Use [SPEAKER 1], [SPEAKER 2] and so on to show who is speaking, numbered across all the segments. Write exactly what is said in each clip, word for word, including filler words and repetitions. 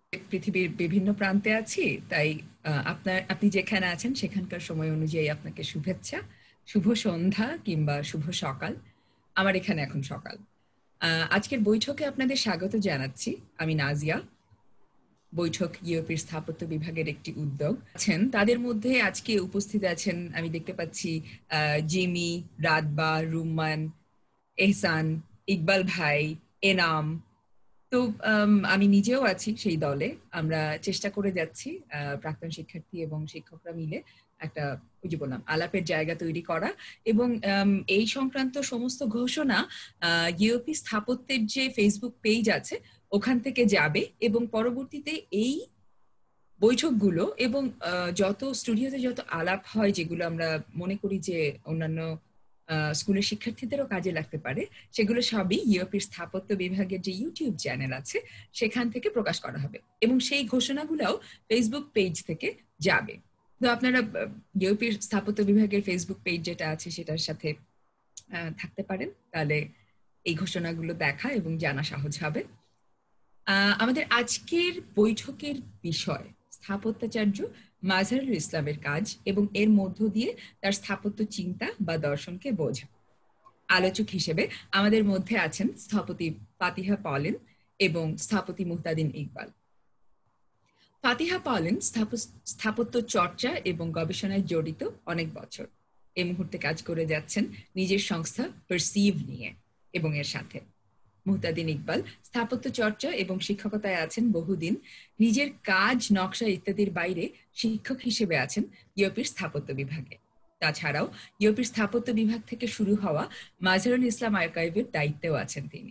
[SPEAKER 1] পৃথিবীর বিভিন্ন প্রান্তে আছি, তাই আপনার আপনি যেখানে আছেন সেখানকার সময় অনুযায়ী আপনাকে শুভেচ্ছা, শুভ সন্ধ্যা কিংবা শুভ সকাল। আমার এখানে এখন সকাল। আজকের বৈঠকে আপনাদের স্বাগত জানাচ্ছি। আমি নাজিয়া। বৈঠক ইউরোপের স্থাপত্য বিভাগের একটি উদ্যোগ আছেন। তাদের মধ্যে আজকে উপস্থিত আছেন আমি দেখতে পাচ্ছি জিমি, রাতবা, রুম্মান, এহসান, ইকবাল ভাই, এনাম। তো আমি নিজেও আছি সেই দলে। আমরা চেষ্টা করে যাচ্ছি প্রাক্তন শিক্ষার্থী এবং শিক্ষকরা মিলে একটা ওই যে বললাম আলাপের জায়গা তৈরি করা, এবং এই সংক্রান্ত সমস্ত ঘোষণা ইউরোপি স্থাপত্যের যে ফেসবুক পেজ আছে ওখান থেকে যাবে, এবং পরবর্তীতে এই বৈঠকগুলো এবং যত স্টুডিওতে যত আলাপ হয় যেগুলো আমরা মনে করি যে অন্যান্য স্কুলের শিক্ষার্থীদেরও কাজে লাগতে পারে, সেগুলো সবই ইউরোপের স্থাপত্য বিভাগের যে ইউটিউব চ্যানেল আছে সেখান থেকে প্রকাশ করা হবে, এবং সেই ঘোষণাগুলোও ফেসবুক পেজ থেকে যাবে। তো আপনারা ইউরোপের স্থাপত্য বিভাগের ফেসবুক পেজ যেটা আছে সেটার সাথে থাকতে পারেন, তাহলে এই ঘোষণাগুলো দেখা এবং জানা সহজ হবে। আমাদের আজকের বৈঠকের বিষয় স্থাপত্যাচার্য মাজহারুল ইসলামের কাজ এবং এর মধ্য দিয়ে তার স্থাপত্য চিন্তা বা দর্শনকে বোঝা। আলোচক হিসেবে আমাদের মধ্যে আছেন স্থপতি ফাতিহা পলিন এবং স্থপতি মুহতাদিন ইকবাল। ফাতিহা পলিন স্থাপত্য চর্চা এবং গবেষণায় জড়িত অনেক বছর। এই মুহূর্তে কাজ করে যাচ্ছেন নিজের সংস্থা পারসিভ নিয়ে এবং এর সাথে। মুহতাদিন ইকবাল স্থাপত্য চর্চা এবং শিক্ষকতায় আছেন বহুদিন। নিজের কাজ, নকশা ইত্যাদির বাইরে শিক্ষক হিসেবে আছেন ইউরোপের স্থাপত্য বিভাগে। তাছাড়াও ইউরোপের স্থাপত্য বিভাগ থেকে শুরু হওয়া মাজহারুল ইসলাম আর্কাইভের দায়িত্বেও আছেন তিনি।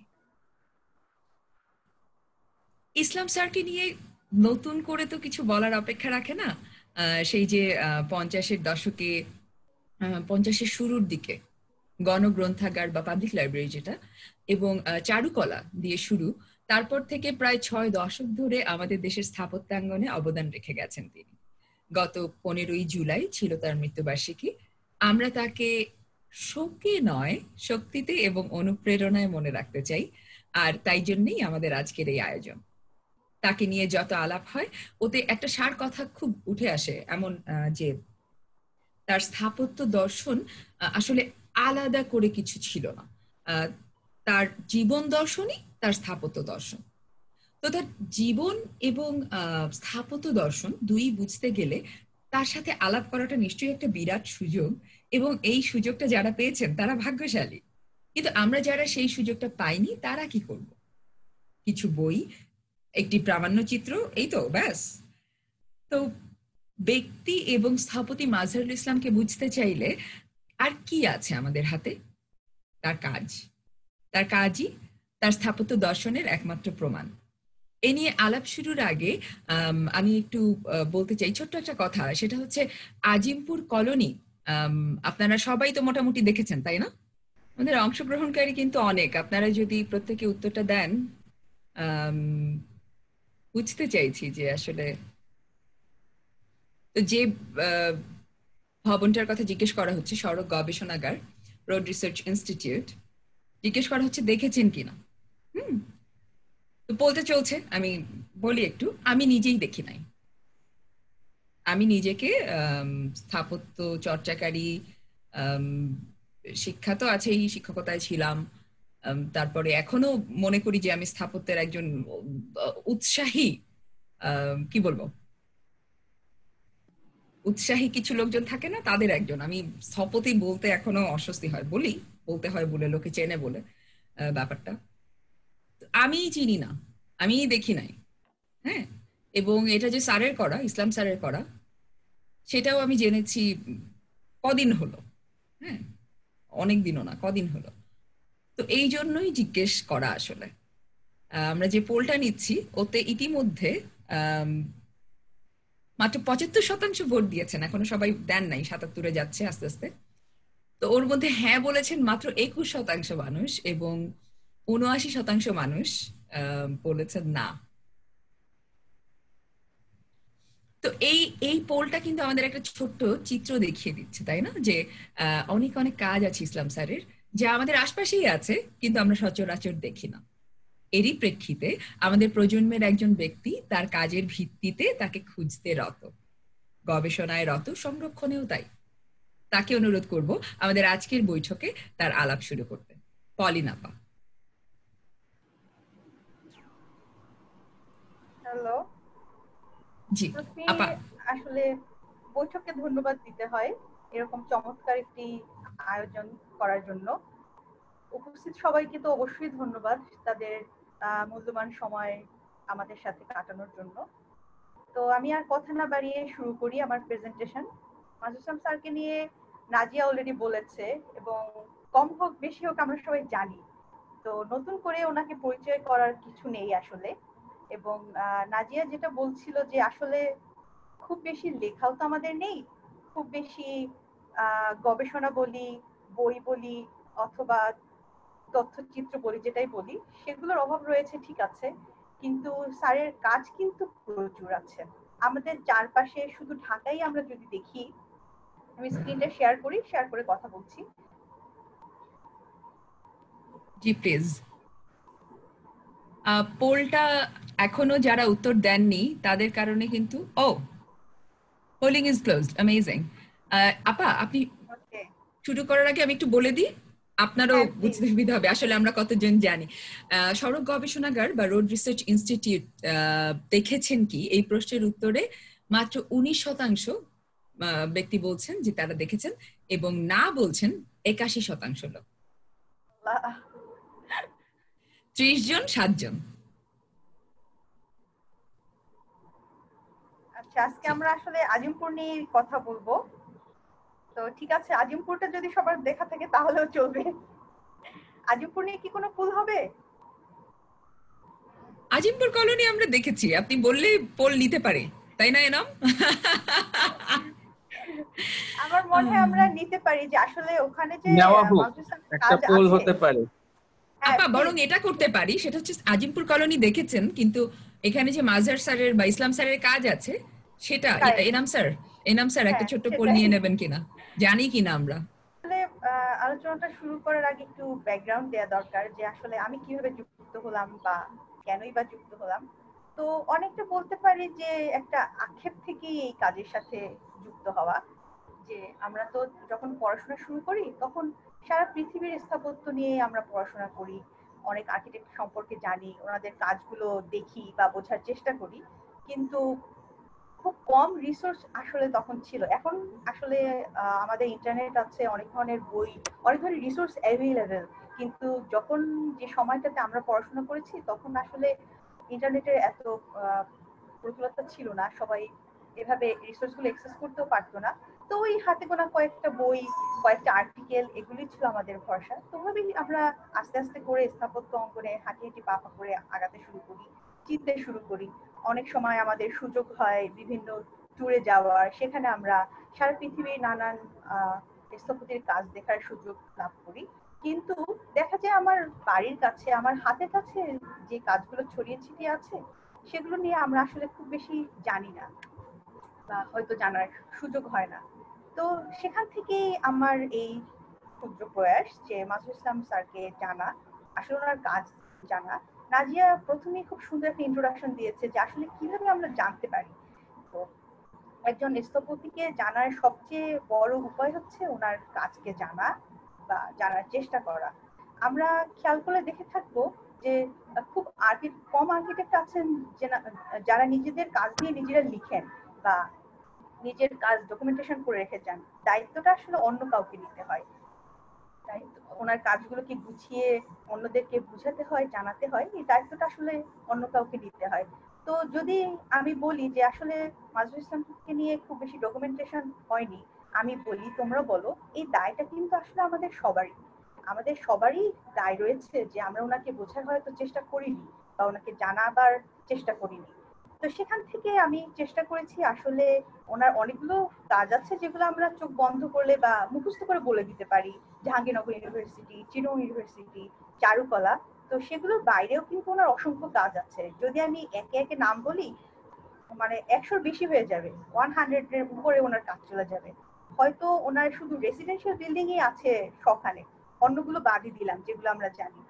[SPEAKER 1] ইসলাম স্যারকে নিয়ে নতুন করে তো কিছু বলার অপেক্ষা রাখে না। সেই যে পঞ্চাশের দশকে, পঞ্চাশের শুরুর দিকে গণগ্রন্থাগার বা পাবলিক লাইব্রেরি যেটা এবং চারুকলা দিয়ে শুরু, তারপর থেকে প্রায় ছয় দশক ধরে আমাদের দেশের স্থাপত্যাঙ্গনে অবদান রেখে গেছেন তিনি। গত পনেরোই জুলাই ছিল তার মৃত্যুবার্ষিকী। আমরা তাকে শোকে নয়, শক্তিতে এবং অনুপ্রেরণায় মনে রাখতে চাই, আর তাই জন্যই আমাদের আজকের এই আয়োজন। তাকে নিয়ে যত আলাপ হয় ওতে একটা সার কথা খুব উঠে আসে, এমন যে তার স্থাপত্য দর্শন আসলে আলাদা করে কিছু ছিল না। তার জীবন দর্শনই তার স্থাপত্য দর্শন। তো তার জীবন এবং স্থাপত্য দর্শন দুই বুঝতে গেলে তার সাথে আলাপ করাটা নিশ্চয়ই একটা বিরাট সুযোগ, এবং এই সুযোগটা যারা পেয়েছেন তারা ভাগ্যশালী। কিন্তু আমরা যারা সেই সুযোগটা পাইনি তারা কি করব? কিছু বই, একটি প্রামাণ্যচিত্র, এই তো ব্যাস। তো ব্যক্তি এবং স্থপতি মাজহারুল ইসলামকে বুঝতে চাইলে আর কি আছে আমাদের হাতে? তার কাজ। তার কাজই তার স্থাপত্য দর্শনের একমাত্র প্রমাণ। এ নিয়ে আলাপ শুরুর আগে আমি একটু বলতে চাই ছোট্ট একটা কথা। সেটা হচ্ছে আজিমপুর কলোনি আপনারা সবাই তো মোটামুটি দেখেছেন, তাই না? আমাদের অংশগ্রহণকারী কিন্তু অনেক। আপনারা যদি প্রত্যেকে উত্তরটা দেন, বুঝতে চাইছি যে আসলে যে ভবনটার কথা জিজ্ঞেস করা হচ্ছে, সড়ক গবেষণাগার, রোড রিসার্চ ইনস্টিটিউট, জিজ্ঞেস করা হচ্ছে দেখেছেন কিনা। হুম তো বলতে চলছে, আমি বলি একটু, আমি নিজেই দেখি নাই। আমি নিজেকে স্থাপত্য চর্চাকারী, শিক্ষা তো আছেই, শিক্ষকতায় ছিলাম, তারপরে এখনো মনে করি যে আমি স্থাপত্যের একজন উৎসাহী, কি বলবো, উৎসাহী কিছু লোকজন থাকে না, তাদের একজন। আমি স্থপতি বলতে এখনো অস্বস্তি হয়, বলি বলতে হয় বলে, লোকে চেনে বলে ব্যাপারটা। আমি চিনি না, আমি দেখি নাই। হ্যাঁ, এবং এটা যে স্যারের করা, ইসলাম স্যারের করা, সেটাও আমি জেনেছি কদিন হলো। হ্যাঁ, অনেক দিনও না, কদিন হলো। তো এই জন্যই জিজ্ঞেস করা। আসলে আমরা যে পোলটা নিচ্ছি ওতে ইতিমধ্যে মাত্র পঁচাত্তর শতাংশ ভোট দিয়েছেন, এখনো সবাই দেন নাই, সাতাত্তরে যাচ্ছে আস্তে আস্তে। তো ওর মধ্যে হ্যাঁ বলেছেন মাত্র একুশ শতাংশ মানুষ, এবং উনআশি শতাংশ মানুষ বলেছেন না। তো এই এই পোলটা কিন্তু আমাদের একটা ছোট্ট চিত্র দেখিয়ে দিচ্ছে, তাই না? যে অনেক অনেক কাজ আছে ইসলাম স্যারের, যা আমাদের আশপাশেই আছে কিন্তু আমরা সচরাচর দেখি না। এরই প্রেক্ষিতে আমাদের প্রজন্মের একজন ব্যক্তি তার কাজের ভিত্তিতে তাকে খুঁজতে রত, গবেষণায় রত, সংরক্ষণেও তাই। তাকে অনুরোধ করব আমাদের আজকের বৈঠকে তার আলাপ শুরু করতে। পলিন আপা।
[SPEAKER 2] হ্যালো।
[SPEAKER 1] জি আপা।
[SPEAKER 2] আসলে বৈঠককে ধন্যবাদ দিতে হয় এরকম চমৎকার একটি আয়োজন করার জন্য। উপস্থিত সবাইকে তো অবশ্যই ধন্যবাদ তাদের মূল্যবান সময় আমাদের সাথে কাটানোর জন্য। তো আমি আর কথা না বাড়িয়ে শুরু করি আমার প্রেজেন্টেশন। মাজেদ ইসলাম স্যারকে নিয়ে নাজিয়া অলরেডি বলেছে এবং কম হোক বেশি হোক আমরা সবাই জানি, তো নতুন করে ওনাকে পরিচয় করার কিছু নেই আসলে। এবং নাজিয়া যেটা বলছিল যে আসলে খুব বেশি লেখাও তো আমাদের নেই, খুব বেশি গবেষণা বলি, বই বলি অথবা তথ্যচিত্র বলি, যেটাই বলি সেগুলোর অভাব রয়েছে, ঠিক আছে, কিন্তু স্যারের কাজ কিন্তু প্রচুর আছে আমাদের চারপাশে। শুধু ঢাকায় আমরা যদি দেখি, আমি স্ক্রিনটা শেয়ার করি, শেয়ার করে কথা বলছি।
[SPEAKER 1] জি প্লিজ। পোলটা এখনো যারা উত্তর দেননি তাদের কারণে কিন্তু ও পোলিং ইজ ক্লোজড। অ্যামেজিং। আপা আপনি শুরু করার আগে আমি একটু বলে দিই, আপনারও বুঝতে সুবিধা হবে আসলে আমরা কতজন জানি। সড়ক গবেষণাগার বা রোড রিসার্চ ইনস্টিটিউট দেখেছেন কি এই প্রশ্নের উত্তরে মাত্র উনিশ শতাংশ ব্যক্তি বলছেন যে তারা দেখেছেন, এবং না বলছেন একাশি শতাংশ লোক। ত্রিশ জন সাত জন।
[SPEAKER 2] আচ্ছা, আজকে আমরা আসলে আজিমপুর নিয়ে কথা বলবো। তো ঠিক আছে, আজিমপুরটা যদি সবার দেখা থাকে তাহলেও চলবে। আজিমপুর নিয়ে কি কোনো ভুল হবে?
[SPEAKER 1] আজিমপুর কলোনি আমরা দেখেছি, আপনি বললেই পোল নিতে পারে, তাই না এনাম?
[SPEAKER 2] আমার মনে হয় আমরা নিতে পারি যে আসলে ওখানে যে
[SPEAKER 3] একটা পোল হতে পারে।
[SPEAKER 1] আপা বরং এটা করতে পারি, সেটা হচ্ছে আজিমপুর কলোনি দেখেছেন, কিন্তু এখানে যে মাজার স্যারের বা ইসলাম স্যারের কাজ আছে সেটা এনাম স্যার, এনাম স্যার একটা ছোট্ট পোল নিয়ে নেবেন কিনা, জানি কিনা আমরা।
[SPEAKER 2] আসলে আলোচনাটা শুরু করার আগে একটু ব্যাকগ্রাউন্ড দেওয়া দরকার যে আসলে আমি কিভাবে যুক্ত হলাম বা কেনই বা যুক্ত হলাম। তো অনেকটা বলতে পারি যে একটা আক্ষেপ থেকেই এই কাজের সাথে যুক্ত হওয়া, যে আমরা তো যখন পড়াশোনা শুরু করি তখন সারা পৃথিবীর স্থাপত্য নিয়ে আমরা পড়াশোনা করি, অনেক আর্কিটেক্ট সম্পর্কে জানি, ওনাদের কাজগুলো দেখি বা বোঝার চেষ্টা করি, কিন্তু খুব কম রিসোর্স আসলে তখন ছিল। এখন আসলে আমাদের ইন্টারনেট আছে, অনেক ধরনের বই, অনেক ধরনের রিসোর্স অ্যাভেলেবেল, কিন্তু যখন যে সময়টাতে আমরা পড়াশোনা করেছি তখন আসলে ইন্টারনেটের এত প্রচলতা ছিল না, সবাই এভাবে রিসোর্স গুলো অ্যাক্সেস করতেও পারতো না। তো ওই হাতে গোনা কয়েকটা বই, কয়েকটা আর্টিকেল, এগুলি ছিল আমাদের ভরসা। তো ভাবেই আমরা আস্তে আস্তে করে স্থাপত্য অঙ্কনে হাঁটি হাঁটি পা পা করে আগাতে শুরু করি, চিনতে শুরু করি। অনেক সময় আমাদের সুযোগ হয় বিভিন্ন ট্যুরে যাওয়ার, সেখানে আমরা সারা পৃথিবীর নানান স্থপতির কাজ দেখার সুযোগ লাভ করি। কিন্তু দেখা যায় আমার বাড়ির কাছে, আমার হাতের কাছে যে কাজগুলো ছড়িয়ে ছিটিয়ে আছে সেগুলো নিয়ে আমরা আসলে খুব বেশি জানি না বা হয়তো জানার সুযোগ হয় না। তো সেখান থেকেই আমার এই ক্ষুদ্র প্রয়াস যে মাজেদ ইসলাম স্যারকে জানা, আসলে ওনার কাজ জানা। নাজিয়া প্রথমেই খুব সুন্দর একটা ইন্ট্রোডাকশন দিয়েছে যে আসলে কিভাবে আমরা জানতে পারি। তো একজন স্থপতিকে জানার সবচেয়ে বড় উপায় হচ্ছে ওনার কাজকে জানা বা জানার চেষ্টা করা। আমরা খেয়াল করে দেখে থাকবো যে খুব আর্কিটেক্ট কম আর্কিটেক্ট আছেন যারা নিজেদের কাজ নিয়ে নিজেরা লিখেন বা নিজের কাজ ডকুমেন্টেশন করে রেখে যান। দায়িত্বটা আসলে অন্য কাউকে নিতে হয়, তাই ওনার কাজগুলোকে গুছিয়ে অন্যদেরকে বুঝাতে হয়, জানাতে হয়, এই দায়িত্বটা আসলে অন্য কাউকে নিতে হয়। তো যদি আমি বলি যে আসলে মাজেদ ইসলামকে নিয়ে খুব বেশি ডকুমেন্টেশন হয়নি, আমি বলি তোমরা বলো, এই দায়টা কিন্তু আসলে আমাদের সবারই, আমাদের সবারই দায় রয়েছে যে আমরা ওনাকে বোঝার হয়তো চেষ্টা করিনি বা ওনাকে জানাবার চেষ্টা করিনি। তো সেখান থেকে আমি চেষ্টা করেছি আসলে ওনার অনেকগুলো কাজ আছে যেগুলো আমরা চোখ বন্ধ করলে বা মুখস্থ করে বলে দিতে পারি, জাহাঙ্গীরনগর ইউনিভার্সিটি, চিটং ইউনিভার্সিটি, চারুকলা। তো সেগুলোর বাইরেও কিন্তু ওনার অসংখ্য কাজ আছে, যদি আমি একে একে নাম বলি মানে একশোর বেশি হয়ে যাবে, ওয়ান হান্ড্রেড এর উপরে ওনার কাজ চলে যাবে। হয়তো ওনার শুধু রেসিডেন্সিয়াল বিল্ডিং ই আছে সখানে, অন্যগুলো বাদই দিলাম যেগুলো আমরা জানি।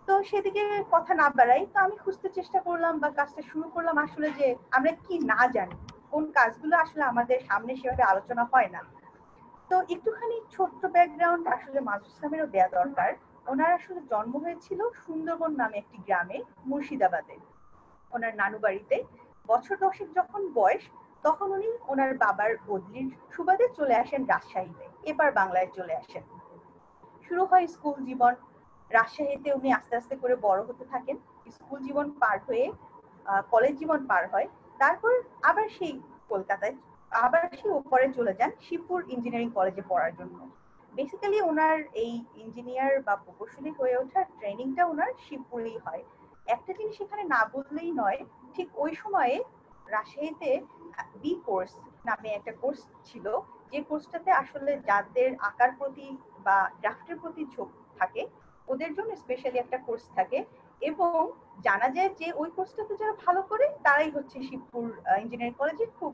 [SPEAKER 2] তো সেদিকে কথা না বাড়াই, তো আমি খুঁজতে চেষ্টা করলাম বা কাজটা শুরু করলাম আসলে যে আমরা কি না জানি, কোন কাজগুলো আসলে আমাদের সামনে সেভাবে আলোচনা হয় না। তো একটুখানি ছোট্ট ব্যাকগ্রাউন্ড আসলে মাজুদ ইসলামেরও দেয়া দরকার। ওনার আসলে জন্ম হয়েছিল সুন্দরবন নামে একটি গ্রামে, মুর্শিদাবাদে, ওনার নানু বাড়িতে। বছর দশেক যখন বয়স, তখন উনি ওনার বাবার বদলির সুবাদে চলে আসেন রাজশাহীতে, এবার বাংলায় চলে আসেন। শুরু হয় স্কুল জীবন। রাজশাহীতে উনি আস্তে আস্তে করে বড় হতে থাকেন। স্কুল জীবন পার হয়ে কলেজ জীবন পার হয়। তারপর আবার সেই কলকাতায় আবার সেই উপরে চলে যান শিবপুর ইঞ্জিনিয়ারিং কলেজে পড়ার জন্য। বেসিক্যালি ওনার এই ইঞ্জিনিয়ার বা প্রকৌশলী হয়ে ওঠার ট্রেনিংটা ওনার শিবপুরেই হয়। একটা জিনিস এখানে না বললেই নয়, ঠিক ওই সময়ে রাজশাহীতে বি কোর্স নামে একটা কোর্স ছিল, যে কোর্সটাতে আসলে যাদের আঁকার প্রতি বা ক্রাফটের প্রতি ঝোঁক থাকে ওদের জন্য স্পেশালি একটা কোর্স থাকে, এবং জানা যায় যে ওই কোর্সটাতে যারা ভালো করে তারাই হচ্ছে শিবপুর ইঞ্জিনিয়ারিং কলেজে খুব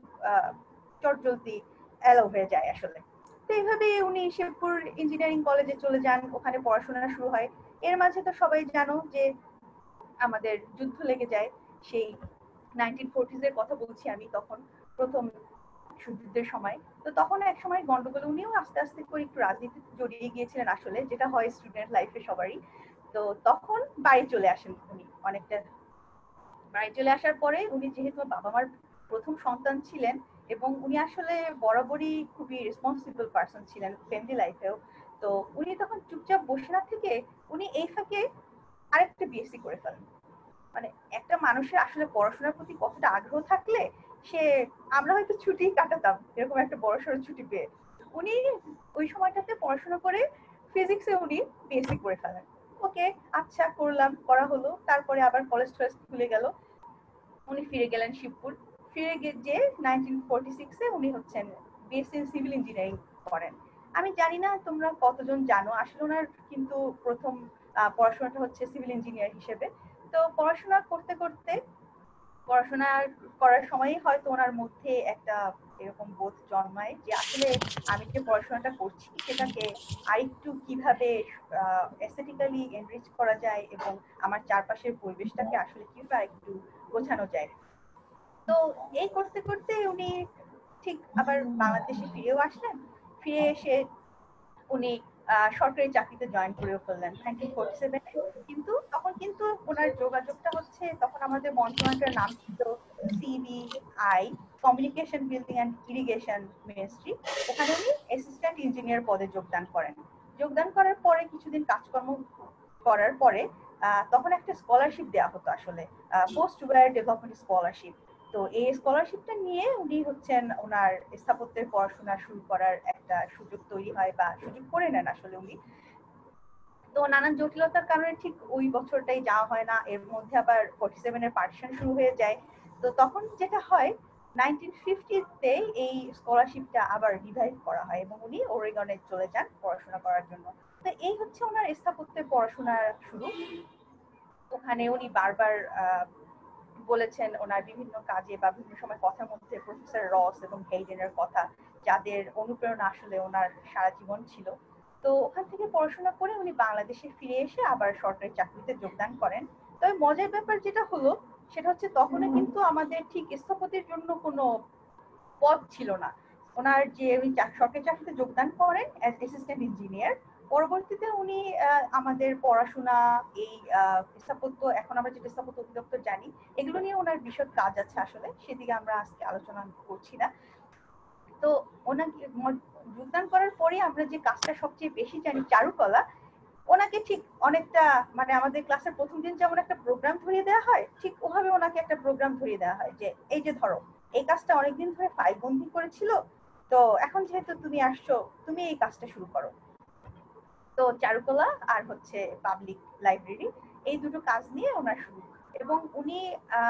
[SPEAKER 2] চটজলদি এলাও হয়ে যায় আসলে। তো এইভাবে উনি শিবপুর ইঞ্জিনিয়ারিং কলেজে চলে যান, ওখানে পড়াশোনা শুরু হয়। এর মাঝে তো সবাই জানো যে আমাদের যুদ্ধ লেগে যায়, সেই নাইনটিন ফোরটিজ এর কথা বলছি আমি, তখন প্রথম যুদ্ধের সময়। তো তখন এক সময় গন্ডগোল, উনিও আস্তে আস্তে করে একটু রাজনীতি জড়িয়ে গিয়েছিলেন আসলে, যেটা হয় স্টুডেন্ট লাইফে সবারই। তো তখন বাড়ি চলে আসেন উনি, অনেকটা বাড়ি চলে আসার পরে উনি যেহেতু বাবা মার প্রথম সন্তান ছিলেন এবং উনি আসলে বরাবরই খুবই রেসপন্সিবল পার্সন ছিলেন ফ্যামিলি লাইফেও, তো উনি তখন চুপচাপ বসে না থেকে উনি এই ফাঁকে আরেকটা বিএসসি করে ফেলেন। মানে একটা মানুষের আসলে পড়াশোনার প্রতি কতটা আগ্রহ থাকলে সে, আমরা হয়তো ছুটি কাটাতাম এরকম একটা বড়সড় ছুটি পেয়ে, উনি ওই সময়টাতে পড়াশোনা করে ফিজিক্সে উনি বিএসসি করে ফেলেন। ওকে, আচ্ছা করলাম, করা হলো। তারপরে আবার কলেজ টলেজ খুলে গেল, উনি ফিরে গেলেন শিবপুর। ফিরে গিয়ে যে নাইনটিন ফোরটি সিক্সে উনি হচ্ছেন বিএসসি সিভিল ইঞ্জিনিয়ারিং করেন। আমি জানি না তোমরা কতজন জানো, আসলে ওনার কিন্তু প্রথম পড়াশোনাটা হচ্ছে সিভিল ইঞ্জিনিয়ার হিসেবে। তো পড়াশোনা করতে করতে পড়াশোনা করার সময়ই হয়তো ওনার মধ্যে একটা এরকম বোধ জন্মায় যে আসলে আমি যে পড়াশোনাটা করছি সেটাকে আরেকটু কিভাবে এস্থেটিক্যালি এনরিচ করা যায় এবং আমার চারপাশের পরিবেশটাকে আসলে কিভাবে আরেকটু গোছানো যায়। তো এই করতে করতে উনি ঠিক আবার বাংলাদেশে ফিরেও আসলেন। ফিরে এসে উনি সরকারি চাকরিতে জয়েন করে ফেললেন নাইনটিন ফোরটি সেভেনে। কিন্তু তখন কিন্তু ওনার যোগাযোগটা হচ্ছে, তখন আমাদের মন্ত্রণালয়ের নাম ছিল CBI, communication building and irrigation ministry. ওখানে উনি অ্যাসিস্ট্যান্ট ইঞ্জিনিয়ার পদে যোগদান করেন। যোগদান করার পরে কিছুদিন কাজকর্ম করার পরে তখন একটা স্কলারশিপ দেওয়া হতো আসলে, পোস্ট গ্রাজুয়েট ডেভেলপমেন্ট স্কলারশিপ। তো এই স্কলারশিপটা নিয়ে উনি হচ্ছেন ওনার স্থাপত্যের পড়াশোনা শুরু করার একটা সুযোগ তৈরি হয় বা সুযোগ করে নেন আসলে উনি। তো নানান জটিলতার কারণে ঠিক ওই বছরটাই যাওয়া হয় না, এর মধ্যে আবার ফোরটি সেভেনের পার্টিশন শুরু হয়ে যায়। তো তখন যেটা হয় নাইনটিন ফিফটিতে এই স্কলারশিপটা আবার রিভাইভ করা হয় এবং উনি ওরেগনে চলে যান পড়াশোনা করার জন্য। তো এই হচ্ছে ওনার স্থাপত্যের পড়াশোনার শুরু। ওখানে উনি বারবার বলেছেন ওনার বিভিন্ন কাজে বা বিভিন্ন সময় কথার মধ্যে প্রফেসর রস এবং হেইডেনের কথা, যাদের অনুপ্রেরণা আসলে ওনার সারা জীবন ছিল। তো ওখান থেকে পড়াশোনা করে উনি বাংলাদেশে ফিরে এসে আবার সরকারি চাকরিতে যোগদান করেন। তবে মজার ব্যাপার যেটা হলো সেটা হচ্ছে তখনও কিন্তু আমাদের ঠিক স্থাপত্যের জন্য কোনো পদ ছিল না। ওনার যে উনি সরকারি চাকরিতে যোগদান করেন অ্যাজ অ্যাসিস্ট্যান্ট ইঞ্জিনিয়ার, পরবর্তীতে উনি আমাদের পড়াশোনা এই স্থাপত্য, এখন আমরা যেটা স্থাপত্য অধিদপ্তর জানি, এগুলো নিয়ে ওনার বিশদ কাজ আছে আসলে, সেদিকে আমরা আজকে আলোচনা করছি না। তো ওনাকে যোগদান করার পরে আমরা যে কাজটা সবচেয়ে বেশি জানি, চারুকলা, ওনাকে ঠিক অনেকটা মানে আমাদের ক্লাসের প্রথম দিন যেমন একটা প্রোগ্রাম ধরিয়ে দেওয়া হয়, ঠিক ওভাবে ওনাকে একটা প্রোগ্রাম ধরিয়ে দেওয়া হয় যে এই যে ধরো এই কাজটা অনেকদিন ধরে ফাইল বন্দি করেছিল, তো এখন যেহেতু তুমি আসছো তুমি এই কাজটা শুরু করো। তো চারুকলা আর হচ্ছে পাবলিক লাইব্রেরি, এই দুটো কাজ নিয়ে ওনার শুরু। এবং উনি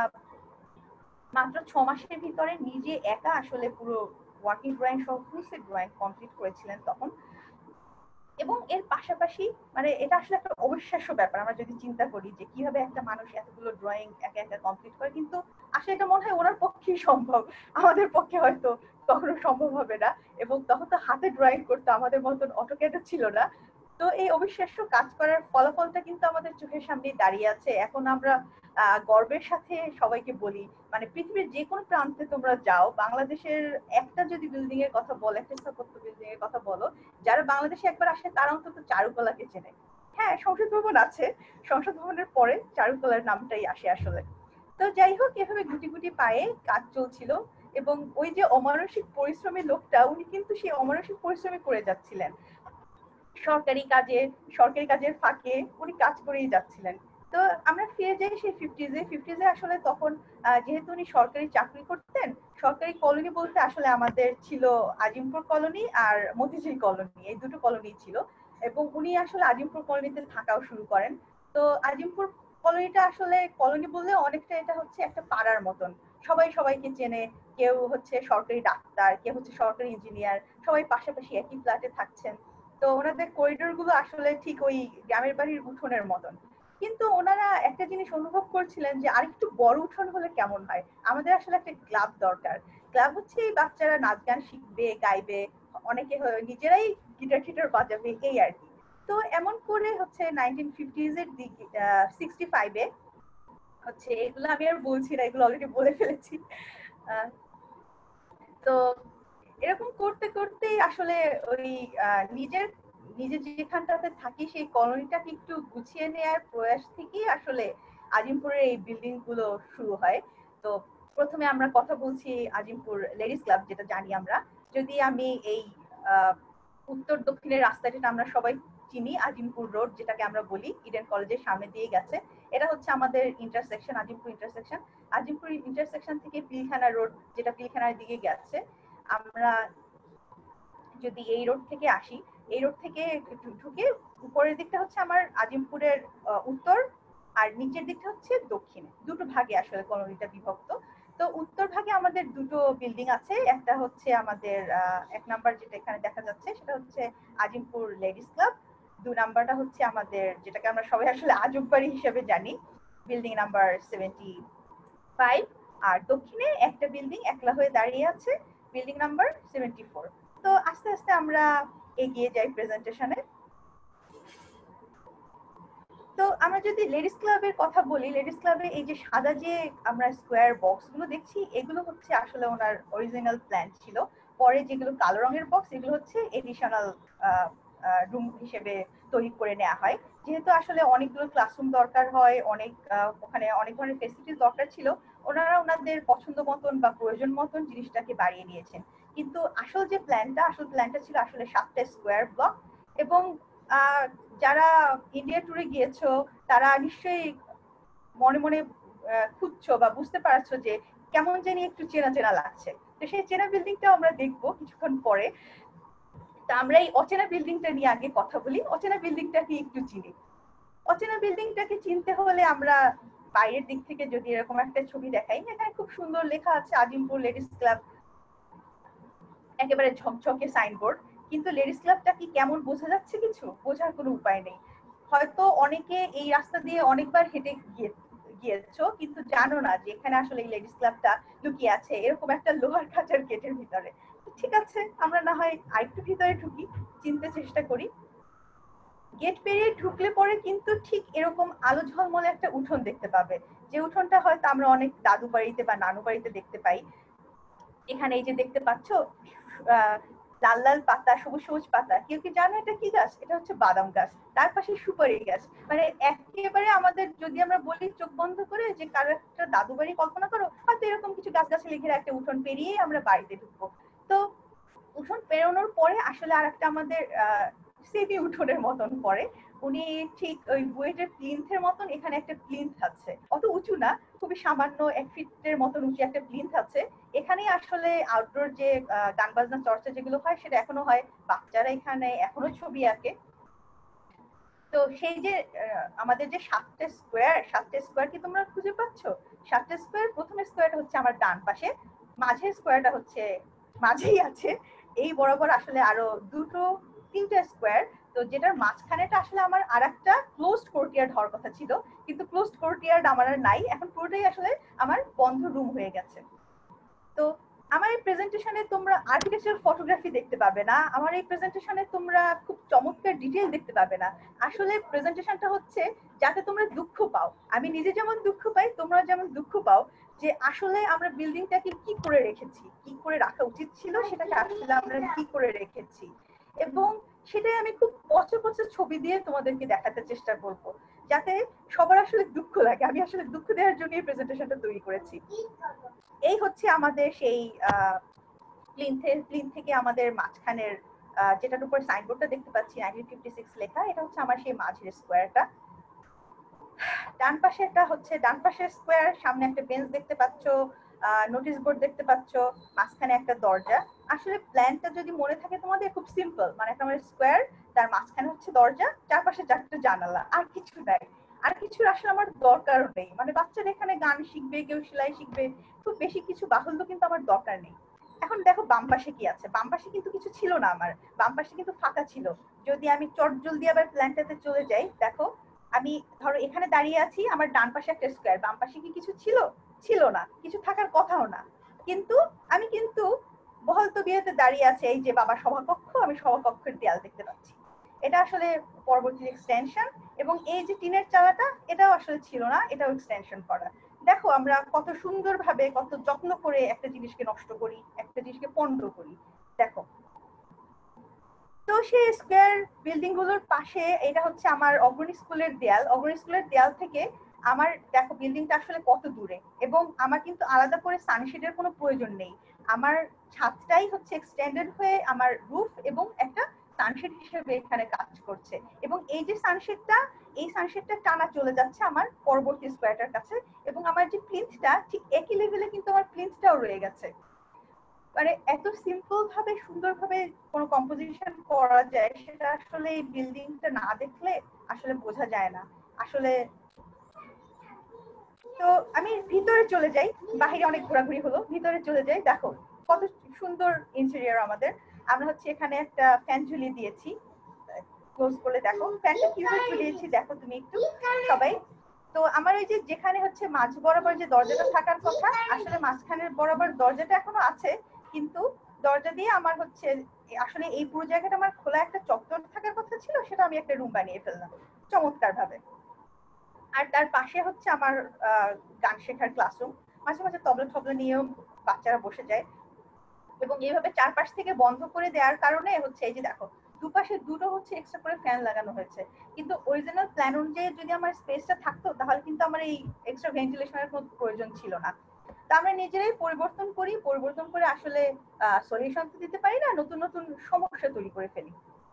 [SPEAKER 2] মাত্র ছ মাসের ভিতরে নিজে একা আসলে পুরো ওয়ার্কিং ড্রয়িং সহ ফুল সেট ড্রয়িং কমপ্লিট করেছিলেন তখন। এবং এর পাশাপাশি মানে এটা আসলে একটা অবিশ্বাস্য ব্যাপার আমরা যদি চিন্তা করি যে কিভাবে একটা মানুষ এতগুলো ড্রয়িং একা একা কমপ্লিট করে, কিন্তু আসলে এটা মনে হয় ওনার পক্ষেই সম্ভব, আমাদের পক্ষে হয়তো কখনো সম্ভব হবে না। এবং তখন তো হাতে ড্রয়িং করতো, আমাদের মতন অটোক্যাডও ছিল না। তো এই অবিশ্বাস্য কাজ করার ফলাফলটা কিন্তু আমাদের চোখের সামনে দাঁড়িয়ে আছে। এখন আমরা গর্বের সাথে সবাইকে বলি, মানে পৃথিবীর যে কোনো প্রান্তে তোমরা যাও, বাংলাদেশের একটা যদি বিল্ডিং এর কথা বলো, একটা স্থাপত্য বিল্ডিং এর কথা বলো, যারা বাংলাদেশে একবার আসে তারা অন্তত চারুকলাকে চেনে। হ্যাঁ, সংসদ ভবন আছে, সংসদ ভবনের পরে চারুকলার নামটাই আসে আসলে। তো যাই হোক, এভাবে গুটি গুটি পায়ে কাজ চলছিল এবং ওই যে অমানসিক পরিশ্রমী লোকটা, উনি কিন্তু সেই অমানসিক পরিশ্রমী করে যাচ্ছিলেন। সরকারি কাজে সরকারি কাজের ফাঁকে উনি কাজ করেই যাচ্ছিলেন। তো আমরা ফিরে যাই সেই ফিফটিজে। ফিফটিজে আসলে তখন যেহেতু উনি সরকারি চাকরি করতেন, সরকারি কলোনি বলতে আসলে আমাদের ছিল আজিমপুর কলোনি আর মতিঝিল কলোনি, এই দুটো কলোনি ছিল। এবং উনি আসলে আজিমপুর কলোনিতে থাকাও শুরু করেন। তো আজিমপুর কলোনিটা আসলে কলোনি বললে অনেকটা এটা হচ্ছে একটা পাড়ার মতন, সবাই সবাইকে চেনে। কেউ হচ্ছে সরকারি ডাক্তার, কেউ হচ্ছে সরকারি ইঞ্জিনিয়ার, সবাই পাশাপাশি একই ফ্ল্যাটে থাকছেন। তো ওনাদের করিডোর গুলো আসলে ঠিক ওই গ্রামের বাড়ির উঠোনের মতন। কিন্তু ওনারা একটা জিনিস অনুভব করছিলেন যে আরেকটু বড় উঠোন হলে কেমন হয়, আমাদের আসলে একটা ক্লাব দরকার। ক্লাব হচ্ছে এই বাচ্চারা নাচ গান শিখবে, গাইবে, অনেকে নিজেরাই গিটার টিটার বাজাবে, এই আর কি। তো এমন করে হচ্ছে নাইনটিন ফিফটিজ এর দিকে সিক্সটি ফাইভে হচ্ছে, এগুলো আমি আর বলছি না, এগুলো অলরেডি বলে ফেলেছি। তো এরকম করতে করতে আসলে ওই নিজের নিজে যেখানটাতে থাকি সেই কলোনিটাকে একটু গুছিয়ে নেওয়ার প্রয়াস থেকেই আসলে আজিমপুরের এই বিল্ডিং গুলো শুরু হয়। তো প্রথমে আমরা কথা বলছি আজিমপুর লেডিস ক্লাব, যেটা জানি আমরা। যদি আমি এই উত্তর দক্ষিণের রাস্তাটা আমরা সবাই চিনি, আজিমপুর রোড যেটাকে আমরা বলি, ইডেন কলেজের সামনে দিয়ে গেছে। এটা হচ্ছে আমাদের intersection, Azimpur intersection. Azimpur intersection থেকে পিলখানা রোড, যেটা পিলখানার দিকে গেছে। আমরা যদি এই রোড থেকে আসি, এই রোড থেকে ঢুকে উপরের দিকটা হচ্ছে আমার আজিমপুরের উত্তর, আর নিচের দিকটা হচ্ছে দক্ষিণে। দুটো ভাগে আসলে কলোনিটা বিভক্ত। তো উত্তর ভাগে আমাদের দুটো বিল্ডিং আছে। একটা হচ্ছে আমাদের এক নাম্বার যেটা এখানে দেখা যাচ্ছে, সেটা হচ্ছে আজিমপুর লেডিস ক্লাব। দুই নাম্বারটা হচ্ছে আমাদের, যেটাকে আমরা সবাই আসলে আজব বাড়ি হিসেবে জানি, বিল্ডিং নাম্বার সেভেন্টি ফাইভ। আর দক্ষিণে একটা বিল্ডিং একলা হয়ে দাঁড়িয়ে আছে, বিল্ডিং নাম্বার সেভেন্টি ফোর। তো আস্তে আস্তে আমরা এগিয়ে যাই প্রেজেন্টেশনে। তো আমরা যদি লেডিস ক্লাবের কথা বলি, লেডিস ক্লাবে এই যে সাদা যে আমরা স্কোয়ার বক্স গুলো দেখছি, এগুলো হচ্ছে আসলে ওনার অরিজিনাল প্ল্যান ছিল। পরে যেগুলো কালো রঙের বক্স, এগুলো হচ্ছে এডিশনাল রুম হিসেবে তৈরি করে নেওয়া হয়। যেহেতু আসলে অনেকগুলো ক্লাসরুম দরকার হয়, অনেক ওখানে অনেক ধরনের ফেসিলিটিস দরকার ছিল, ওনারা ওনাদের পছন্দ মতন বা প্রয়োজন মতন জিনিসটাকে বাড়িয়ে নিয়েছেন। কিন্তু আসল যে প্ল্যানটা, আসল প্ল্যানটা ছিল আসলে সাতটা স্কোয়ার ব্লক। এবং যারা ইন্ডিয়া ট্যুরে গিয়েছো তারা নিশ্চয়ই মনে মনে খুঁজছো বা বুঝতে পারছো যে কেমন জানি একটু চেনা চেনা লাগছে। তো সেই চেনা বিল্ডিংটাও আমরা দেখবো কিছুক্ষণ পরে। তা আমরা এই অচেনা বিল্ডিংটা নিয়ে আগে কথা বলি, অচেনা বিল্ডিংটাকে একটু চিনি। অচেনা বিল্ডিংটাকে চিনতে হলে আমরা বাইরের দিক থেকে যদি এরকম একটা ছবি দেখাই, এখানে খুব সুন্দর লেখা আছে আজিমপুর লেডিস ক্লাব, একেবারে ঝকঝকে সাইনবোর্ড। কিন্তু লেডিস ক্লাবটা কি কেমন বোঝা যাচ্ছে? কিছু বোঝার কোনো উপায় নেই। হয়তো অনেকে এই রাস্তা দিয়ে অনেকবার হেঁটে গিয়ে গিয়েছো, কিন্তু জানো না যে এখানে আসলে এই লেডিস ক্লাবটা লুকিয়ে আছে এরকম একটা লোহার খাঁচার গেটের ভিতরে। ঠিক আছে, আমরা না হয় আরেকটু ভিতরে ঢুকি, চিনতে চেষ্টা করি। গেট পেরিয়ে ঢুকলে পরে কিন্তু ঠিক এরকম আলো ঝলমলে একটা উঠোন দেখতে পাবে, যে উঠোনটা হয়তো আমরা অনেক দাদু বাড়িতে বা নানু বাড়িতে দেখতে পাই। এখানে এই যে দেখতে পাচ্ছ লাল লাল পাতা, সবুজ সবুজ পাতা, কেউ কি জানো এটা কি গাছ? এটা হচ্ছে বাদাম গাছ, তার পাশে সুপারি গাছ। মানে একেবারে আমাদের যদি আমরা বলি চোখ বন্ধ করে যে কারো একটা দাদু বাড়ি কল্পনা করো, হয়তো এরকম কিছু গাছ গাছালি ঘিরে একটা উঠোন পেরিয়ে আমরা বাড়িতে ঢুকবো। তো উঠোন পেরোনোর পরে আসলে আর একটা আমাদের আহ সেমি উঠোনের মতন পরে, উনি ঠিক ওই বুয়েটের প্লিন্থের মতন এখানে একটা প্লিন্থ আছে, অত উঁচু না, খুবই সামান্য এক ফিটের মতন উঁচু একটা প্লিন্থ আছে। এখানেই আসলে আউটডোর যে গান বাজনা চর্চা যেগুলো হয় সেটা এখনো হয়, বাচ্চারা এখানে এখনো ছবি আঁকে। তো সেই যে আমাদের যে সাতটা স্কোয়ার, সাতটা স্কোয়ার কি তোমরা খুঁজে পাচ্ছ? সাতটা স্কোয়ার, প্রথম স্কোয়ারটা হচ্ছে আমার ডান পাশে, মাঝের স্কোয়ারটা হচ্ছে মাঝেই আছে, এই বরাবর আসলে আরো দুটো তিনটা স্কোয়ার। তো যেটার মাঝখানেটা আসলে আমার আর একটা ক্লোজড কোর্টিয়ার্ড হওয়ার কথা ছিল, কিন্তু ক্লোজড কোর্টিয়ার্ড আমার আর নাই, এখন পুরোটাই আসলে আমার বন্ধ রুম হয়ে গেছে। তো আমার এই প্রেজেন্টেশনে তোমরা আর্কিটেকচারাল ফটোগ্রাফি দেখতে পাবে না, আমার এই প্রেজেন্টেশনে তোমরা খুব চমৎকার ডিটেইল দেখতে পাবে না। আসলে প্রেজেন্টেশনটা হচ্ছে যাতে তোমরা দুঃখ পাও, আমি নিজে যেমন দুঃখ পাই তোমরা যেমন দুঃখ পাও, যে আসলে আমরা বিল্ডিংটাকে কি করে রেখেছি, কি করে রাখা উচিত ছিল সেটাকে আসলে আমরা কি করে রেখেছি, এবং সেটাই আমি খুব পচে পচে ছবি দিয়ে তোমাদেরকে দেখাতে চেষ্টা করব, যাতে সবার আসলে দুঃখ লাগে। আমি আসলে দুঃখ দেওয়ার জন্য এই প্রেজেন্টেশনটা তৈরি করেছি। এই হচ্ছে আমাদের সেই প্লিন্থের প্লিন্থ থেকে আমাদের মাঝখানের যেটার উপর সাইনবোর্ডটা দেখতে পাচ্ছি নাইনটিন ফিফটি সিক্স লেখা, এটা হচ্ছে আমার সেই মাঝের স্কোয়ারটা। ডান পাশে একটা হচ্ছে ডান পাশের স্কোয়ার, সামনে একটা বেঞ্চ দেখতে পাচ্ছ, নোটিশ বোর্ড দেখতে পাচ্ছ, মাঝখানে একটা দরজা। আসলে প্ল্যানটা যদি মনে থাকে তোমাদের খুব সিম্পল, মানে একটা আমার স্কোয়ার, তার মাঝখানে হচ্ছে দরজা, চারপাশে চারটে জানালা, আর কিছু নাই। আর কিছু আসলে আমার দরকার নেই, মানে বাচ্চারা এখানে গান শিখবে, কেউ সেলাই শিখবে, খুব বেশি কিছু বাহুল্য কিন্তু আমার দরকার নেই। এখন দেখো বাম পাশে কি আছে, বাম পাশে কিন্তু কিছু ছিল না, আমার বাম পাশে কিন্তু ফাঁকা ছিল। যদি আমি চটজলদি আবার প্ল্যানটাতে চলে যাই, দেখো আমি ধরো এখানে দাঁড়িয়ে আছি, আমার ডান পাশে একটা স্কোয়ার, বাম পাশে কি কিছু ছিল? ছিল না, কিছু থাকার কথাও না। কিন্তু আমি কিন্তু বহলতবিয়াতে দাঁড়িয়ে আছে, এই যে বাবা সভাকক্ষ, আমি সভাকক্ষের দেয়াল দেখতে পাচ্ছি, এটা আসলে পরবর্তী এক্সটেনশন। এবং এই যে টিনের চালাটা, এটাও আসলে ছিল না, এটাও এক্সটেনশন করা। দেখো আমরা কত সুন্দরভাবে, কত যত্ন করে একটা জিনিসকে নষ্ট করি, একটা জিনিসকে পণ্ড করি। দেখো তো সেই স্কয়ার বিল্ডিং গুলোর পাশে এটা হচ্ছে আমার অগ্রণী স্কুলের দেয়াল, অগ্রণী স্কুলের দেয়াল থেকে আমার দেখো বিল্ডিংটা আসলে কত দূরে, এবং আমার কিন্তু আলাদা করে সানশেডের কোনো প্রয়োজন নেই। আমার ছাদটাই হচ্ছে এক্সটেন্ডেড হয়ে আমার রুফ এবং একটা সানশেড হিসেবে এখানে কাজ করছে। এবং এই যে সানশেডটা, এই সানশেডটা টানা চলে যাচ্ছে আমার পরবর্তী স্কয়ারটার কাছে, এবং আমার যে প্লিন্থটা ঠিক একই লেভেলে কিন্তু আমার প্লিন্থটাও রয়ে গেছে। মানে এত সিম্পল ভাবে সুন্দর ভাবে কোন কম্পোজিশন করা যায়, সেটা আসলে এই বিল্ডিংটা না দেখলে আসলে বোঝা যায় না আসলে। তো আমি ভিতরে চলে যাই, বাইরে অনেক ঘোরাঘুরি হলো, ভিতরে চলে যাই। দেখো কত সুন্দর ইন্টেরিয়র আমাদের। আমরা হচ্ছে এখানে একটা ফ্যান ঝুলিয়ে দিয়েছি, ক্লোজ করে দেখো ফ্যানটা কিভাবে ঝুলিয়েছি, দেখো তুমি একটু সবাই। তো আমার ওই যে যেখানে হচ্ছে মাঝ বরাবর যে দরজাটা থাকার কথা, আসলে মাঝখানের বরাবর দরজাটা এখনো আছে, কিন্তু দরজা দিয়ে আমার হচ্ছে আসলে এই পুরো জায়গাটা আমার খোলা একটা চত্বর থাকার কথা ছিল, সেটা আমি একটা রুম বানিয়ে ফেললাম চমৎকার ভাবে। আর তার পাশে হচ্ছে আমার গান শেখার ক্লাসরুম, মাঝে মাঝে তবলা টবলা নিয়েও বাচ্চারা বসে যায়। এবং এইভাবে চারপাশ থেকে বন্ধ করে দেওয়ার কারণে হচ্ছে এই যে দেখো দুপাশে দুটো হচ্ছে এক্সট্রা করে ফ্যান লাগানো হয়েছে, কিন্তু অরিজিনাল প্ল্যান অনুযায়ী যদি আমার স্পেসটা থাকতো তাহলে কিন্তু আমার এই এক্সট্রা ভেন্টিলেশনের কোনো প্রয়োজন ছিল না। তা আমরা নিজেরাই পরিবর্তন করি, পরিবর্তন করে আসলে সলিউশন তো দিতে পারি না, নতুন নতুন সমস্যা তৈরি করে ফেলি।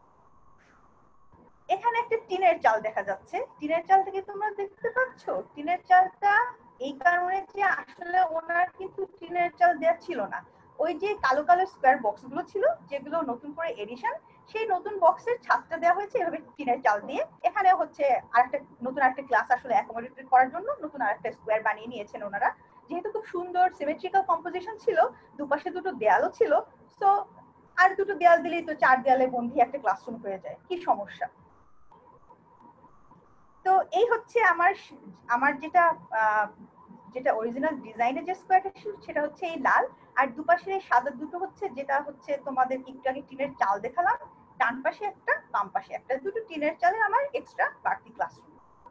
[SPEAKER 2] এখানে একটা টিনের চাল দেখা যাচ্ছে, টিনের চাল থেকে তোমরা দেখতে পাচ্ছ টিনের চালটা এই কারণে যে আসলে ওনার কিন্তু টিনের চাল দেওয়া ছিল না, ওই যে কালো কালো স্কোয়ার বক্স গুলো ছিল যেগুলো নতুন করে এডিশন, সেই নতুন বক্সের ছাদটা দেওয়া হয়েছে এভাবে টিনের চাল দিয়ে। এখানে হচ্ছে আরেকটা নতুন আরেকটা ক্লাস আসলে অ্যাকোমোডেট করার জন্য নতুন আরেকটা স্কোয়ার বানিয়ে নিয়েছেন ওনারা, যেহেতু খুব সুন্দর সিমেট্রিক্যাল কম্পোজিশন ছিল, দুপাশে দুটো দেয়ালও ছিল, তো আর দুটো দেয়াল দিলেই তো চার দেয়ালে বন্ধি একটা ক্লাসরুম হয়ে যায়, কি সমস্যা। তো এই হচ্ছে আমার আমার যেটা যেটা অরিজিনাল ডিজাইনের যে স্কোয়ারটা সেটা হচ্ছে এই লাল, আর দুপাশের এই সাদা দুটো হচ্ছে যেটা হচ্ছে তোমাদের একটু আগে টিনের চাল দেখালাম, ডান পাশে একটা বাম পাশে একটা, দুটো টিনের চালের আমার এক্সট্রা বাড়তি ক্লাসরুম।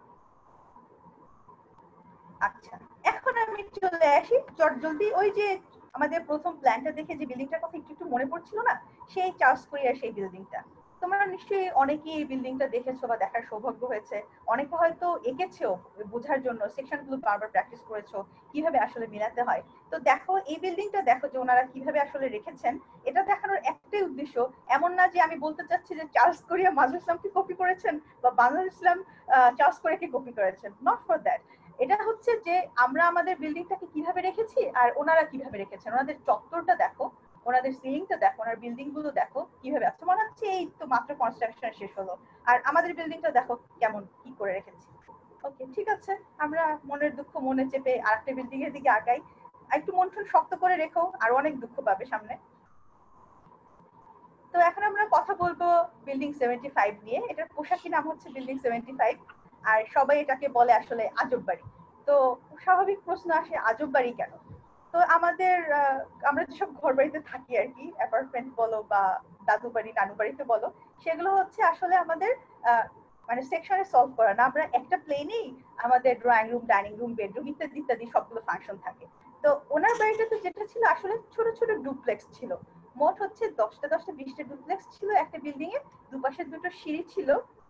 [SPEAKER 2] আচ্ছা এখন আমি চলে আসি চটজলদি, ওই যে আমাদের প্রথম প্ল্যানটা দেখে যে বিল্ডিংটার কথা একটু একটু মনে পড়ছিল না, সেই চার্লস কোরিয়ার সেই বিল্ডিংটা। তোমরা নিশ্চয়ই অনেকেই এই বিল্ডিংটা দেখেছো বা দেখার সৌভাগ্য হয়েছে, অনেকে হয়তো এঁকেছেও বোঝার জন্য, সেকশনগুলো বারবার প্র্যাকটিস করেছো কিভাবে আসলে মিলাতে হয়। তো দেখো এই বিল্ডিংটা দেখো যে ওনারা কিভাবে আসলে রেখেছেন, এটা দেখানোর একটাই উদ্দেশ্য, এমন না যে আমি বলতে চাচ্ছি যে চার্লস কোরিয়া মাজুল ইসলামকে কপি করেছেন বা বাংলাদেশ ইসলাম চার্লস কোরিয়াকে কপি করেছেন, নট ফর দ্যাট। এটা হচ্ছে যে আমরা আমাদের বিল্ডিংটাকে কিভাবে রেখেছি আর ওনারা কিভাবে রেখেছেন, ওনাদের চত্বরটা দেখো, ওনাদের সিলিংটা দেখো, ওনার বিল্ডিং গুলো দেখো কিভাবে আছে, মনে হচ্ছে এই তো মাত্র কনস্ট্রাকশন শেষ হলো, আর আমাদের বিল্ডিংটা দেখো কেমন কি করে রেখেছি। ওকে ঠিক আছে, আমরা মনের দুঃখ মনে চেপে আরেকটা বিল্ডিং এর দিকে আগাই, একটু মন টন শক্ত করে রেখো, আর অনেক দুঃখ পাবে সামনে। তো এখন আমরা কথা বলবো বিল্ডিং সেভেন্টি ফাইভ নিয়ে, এটার পোশাকি নাম হচ্ছে বিল্ডিং সেভেন্টি ফাইভ, আর সবাই এটাকে বলে আসলে আজব বাড়ি। তো স্বাভাবিক প্রশ্ন আসে আজব বাড়ি কেন। তো আমাদের আমরা যেসব ঘর বাড়িতে থাকি আর কি, অ্যাপার্টমেন্ট বলো বা দাদু বাড়ি নানু বাড়িতে বলো, সেগুলো হচ্ছে আসলে আমাদের মানে সেকশনে সলভ করা না। আমরা একটা প্লেনেই আমাদের drawing room, dining room, bedroom ইত্যাদি ইত্যাদি সবগুলো ফাংশন থাকে। তো ওনার বাড়িটাতে যেটা ছিল আসলে ছোট ছোট ডুপ্লেক্স ছিল, মোট হচ্ছে দশটা দশটা বিশটা ডুপ্লেক্স ছিল একটা বিল্ডিং এ, দুপাশে দুটো সিঁড়ি ছিল।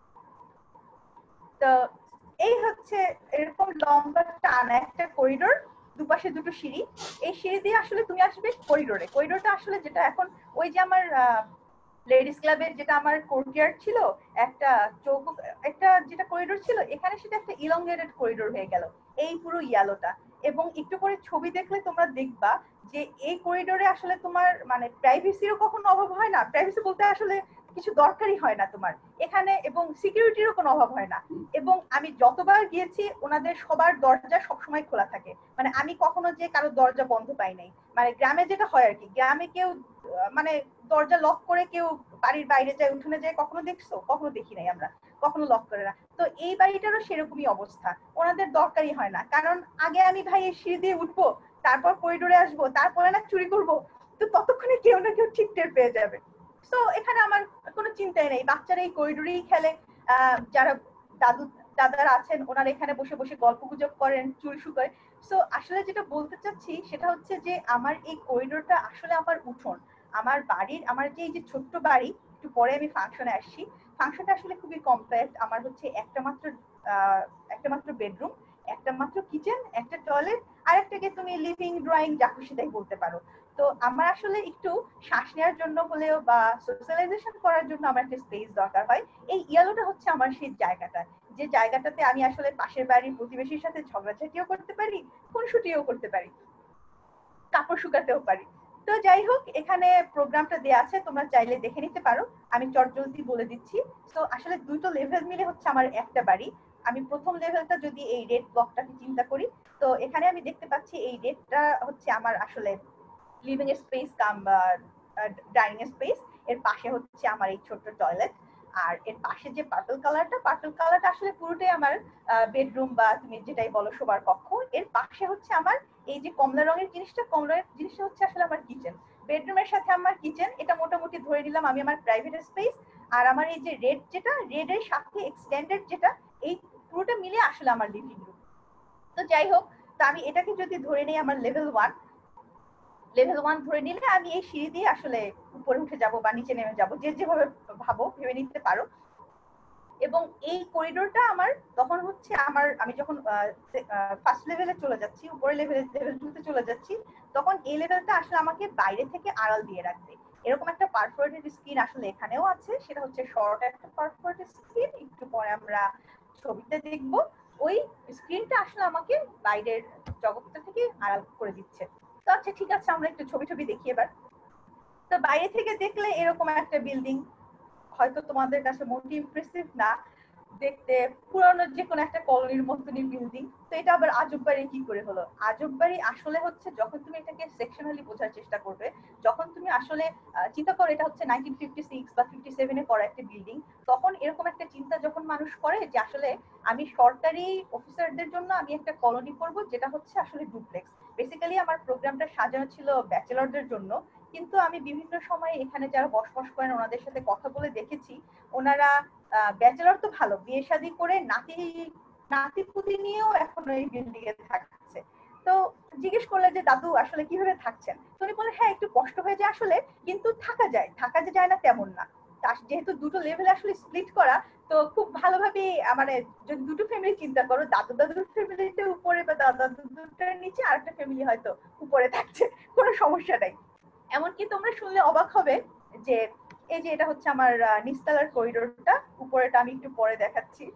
[SPEAKER 2] তো এই হচ্ছে এরকম লম্বা টানা একটা করিডোর, দুপাশে দুটো সিঁড়ি। এই সিঁড়ি দিয়ে আসলে তুমি আসবে করিডোরে। করিডোরটা আসলে যেটা এখন ওই যে আমার লেডিস ক্লাবের যেটা আমার কোর্টইয়ার্ড ছিল, একটা চৌক একটা যেটা করিডোর ছিল, এখানে সেটা একটা ইলংগেটেড করিডোর হয়ে গেল এই পুরো ইয়ালোটা। এবং একটু করে ছবি দেখলে তোমরা দেখবা যে এই করিডোরে আসলে তোমার মানে প্রাইভেসিরও কখনো অভাব হয় না। প্রাইভেসি বলতে আসলে কিছু দরকারই হয় না তোমার এখানে, এবং সিকিউরিটিরও কোনো অভাব হয় না। এবং আমি যতবার গিয়েছি ওনাদের সবার দরজা সবসময় খোলা থাকে, মানে আমি কখনো যে কারো দরজা বন্ধ পাই নাই। মানে গ্রামে যেটা হয় আর কি, গ্রামে কেউ মানে দরজা লক করে কেউ বাড়ির বাইরে যায়, উঠোনে যায়, কখনো দেখছো? কখনো দেখি নাই আমরা, কখনো লক করে না। তো এই বাড়িটারও সেরকমই অবস্থা, ওনাদের দরকারই হয় না। কারণ আগে আমি ভাই এই সিঁড়ি দিয়ে উঠবো, তারপর করিডোরে আসবো, তারপরে না চুরি করবো, তো ততক্ষণে কেউ না কেউ ঠিক টের পেয়ে যাবে। তো এখানে আমার কোনো চিন্তাই নেই, বাচ্চারা এই করিডোরেই খেলে। আহ যারা দাদু দাদারা আছেন ওনারা এখানে বসে বসে গল্প গুজব করেন, চুল শুকায়। সো আসলে যেটা বলতে চাচ্ছি সেটা হচ্ছে যে আমার এই করিডোরটা আসলে আমার উঠোন, আমার বাড়ির, আমার যে এই যে ছোট্ট বাড়ি, একটু পরে আমি ফাংশনে আসছি, ফাংশনটা আসলে খুবই কম্প্যাক্ট। আমার হচ্ছে একটা মাত্র আহ একটা মাত্র বেডরুম, একটা মাত্র কিচেন, একটা টয়লেট, আর একটাকে তুমি লিভিং, ড্রয়িং যা খুশি তাই বলতে পারো। তো আমার আসলে একটু শ্বাস নেওয়ার জন্য হলেও বা সোশ্যালাইজেশন করার জন্য আমার একটা স্পেস দরকার হয়। এই ইয়ালোটা হচ্ছে আমার সেই জায়গাটা, যে জায়গাটাতে আমি আসলে পাশের বাড়ির প্রতিবেশীর সাথে ঝগড়াঝাটিও করতে পারি, খুনসুটিও করতে পারি, কাপড় শুকাতেও পারি। তো যাই হোক, এখানে প্রোগ্রামটা দেয়া আছে, তোমরা চাইলে দেখে নিতে পারো। আমি চটজলদি বলে দিচ্ছি। তো আসলে দুটো লেভেল মিলে হচ্ছে আমার একটা বাড়ি। আমি প্রথম লেভেলটা যদি এই রেড ব্লকটাকে চিন্তা করি, তো এখানে আমি দেখতে পাচ্ছি এই রেডটা হচ্ছে আমার আসলে living space cum dining space. এর পাশে হচ্ছে আমার এই ছোট্ট টয়লেট, আর এর পাশে যে পার্পল কালারটা, পার্পল কালারটা আসলে পুরোটাই আমার বেডরুম বা তুমি যেটাই বলো শোবার কক্ষ। এর পাশে হচ্ছে আমার এই যে কমলা রঙের জিনিসটা, কমলা রঙের জিনিসটা হচ্ছে আসলে আমার কিচেন। বেডরুমের সাথে আমার কিচেন, এটা মোটামুটি ধরে নিলাম আমি আমার প্রাইভেট স্পেস। আর আমার এই যে রেড, যেটা রেড এর সাথে এক্সটেন্ডেড যেটা, এই পুরোটা মিলে আসলে আমার লিভিং রুম। তো যাই হোক, তো আমি এটাকে যদি ধরে নিই আমার লেভেল ওয়ান, লেভেল ওয়ান ধরে নিলে আমি এই সিঁড়ি দিয়ে আসলে উপরে উঠে যাব বা নিচে নেমে যাব, যে যেভাবে ভাবো ভেবে নিতে পারো। এবং এই করিডোরটা আমার তখন হচ্ছে আমার, আমি যখন ফার্স্ট লেভেলে চলে যাচ্ছি, উপরে লেভেলে লেভেল টু তে চলে যাচ্ছি, তখন এই লেভেলটা আসলে আমাকে বাইরে থেকে আড়াল দিয়ে রাখবে। এরকম একটা পারফোরেটেড স্ক্রিন আসলে এখানেও আছে, সেটা হচ্ছে শর্ট একটা পারফোরেটেড স্ক্রিন, একটু পরে আমরা ছবিতে দেখবো। ওই স্ক্রিনটা আসলে আমাকে বাইরের জগৎটা থেকে আড়াল করে দিচ্ছে। তো আচ্ছা ঠিক আছে, আমরা একটু ছবি ছবি দেখি এবার। তো বাইরে থেকে দেখলে এরকম একটা বিল্ডিং, হয়তো তোমাদের কাছে মোটেই ইমপ্রেসিভ না দেখতে, পুরানো যে কোনো একটা কলোনির মতনই বিল্ডিং। তো এটা আবার আজব বাড়ি কি করে হলো? আজব বাড়ি আসলে হচ্ছে যখন তুমি এটাকে সেকশনালি বোঝার চেষ্টা করবে, যখন তুমি আসলে চিন্তা করো এটা হচ্ছে নাইনটিন ফিফটি সিক্স বা ফিফটি সেভেন এ করা একটা বিল্ডিং, তখন এরকম একটা চিন্তা যখন মানুষ করে যে আসলে আমি সরকারি অফিসারদের জন্য আমি একটা কলোনি করব, যেটা হচ্ছে আসলে ডুপ্লেক্স। বেসিক্যালি আমার প্রোগ্রামটা সাজানো ছিল ব্যাচেলরদের জন্য, কিন্তু আমি বিভিন্ন সময় এখানে যারা বসবাস করেন ওনাদের সাথে কথা বলে দেখেছি, ওনারা ব্যাচেলর তো ভালো, বিয়ে শাদী করে নাতি নাতি পুতি নিয়েও এখনো এই বিল্ডিং এ থাকছে। তো জিজ্ঞেস করলে যে দাদু আসলে কিভাবে থাকছেন, তো উনি বলে হ্যাঁ একটু কষ্ট হয়ে যায় আসলে, কিন্তু থাকা যায়, থাকা যে যায় না তেমন না। যেহেতু দুটো লেভেলে আসলে স্প্লিট করা, তো খুব ভালোভাবে মানে যদি দুটো ফ্যামিলি চিন্তা করো, দাদু দাদুর ফ্যামিলিতে উপরে বা দাদা দাদুটার নিচে আরেকটা ফ্যামিলি হয়তো উপরে থাকছে, কোনো সমস্যা নাই। এমনকি তোমরা শুনলে অবাক হবে যে এই যে এটা হচ্ছে আমার নিচতলার করিডোরটা, উপরেটা আমি একটু পরে দেখাচ্ছি।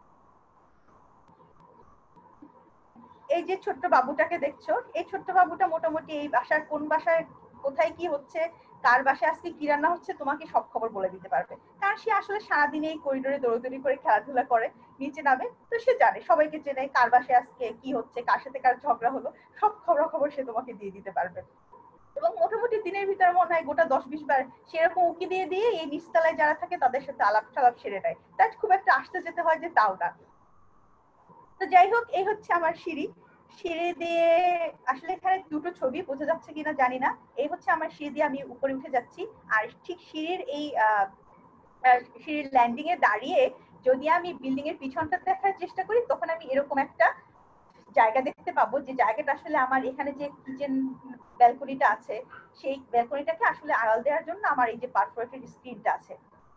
[SPEAKER 2] এই যে ছোট্ট বাবুটাকে দেখছো, এই ছোট্ট বাবুটা মোটামুটি এই বাসার কোন বাসায় কোথায় কি হচ্ছে, কার বাসায় আজকে কি রান্না হচ্ছে, তোমাকে সব খবর বলে দিতে পারবে। কারণ সে আসলে সারাদিন এই করিডোরে দৌড়াদৌড়ি করে খেলাধুলা করে, নিচে নামে, তো সে জানে, সবাইকে চেনে, কার বাসায় আজকে কি হচ্ছে, কার সাথে কার ঝগড়া হলো, সব খবর খবর সে তোমাকে দিয়ে দিতে পারবে। এবং মোটামুটি দিনের ভিতরে মনে হয় গোটা দশ বিশ বার সেরকম উকি দিয়ে দিয়ে এই নিচতলায় যারা থাকে তাদের সাথে আলাপ টালাপ সেরে নেয়। তাই খুব একটা আসতে যেতে হয় যে তাও না। তো যাই হোক, এই হচ্ছে আমার সিঁড়ি। সিঁড়ি দিয়ে আসলে এখানে দুটো ছবি বোঝা যাচ্ছে কিনা জানি না। এই হচ্ছে আমার সিঁড়ি দিয়ে আমি উপরে উঠে যাচ্ছি, আর ঠিক সিঁড়ির এই সিঁড়ির ল্যান্ডিং এ দাঁড়িয়ে যদি আমি বিল্ডিং এর পিছনটা দেখার চেষ্টা করি তখন আমি এরকম একটা জায়গা দেখতে পাবো, যে জায়গাটা আসলে আমার এখানে যে কিচেন ব্যালকনিটা আছে সেই ব্যালকনিটাকে আসলে আড়াল দেওয়ার জন্য আমার এই যে পারফোরেটেড স্ক্রিনটা আছে।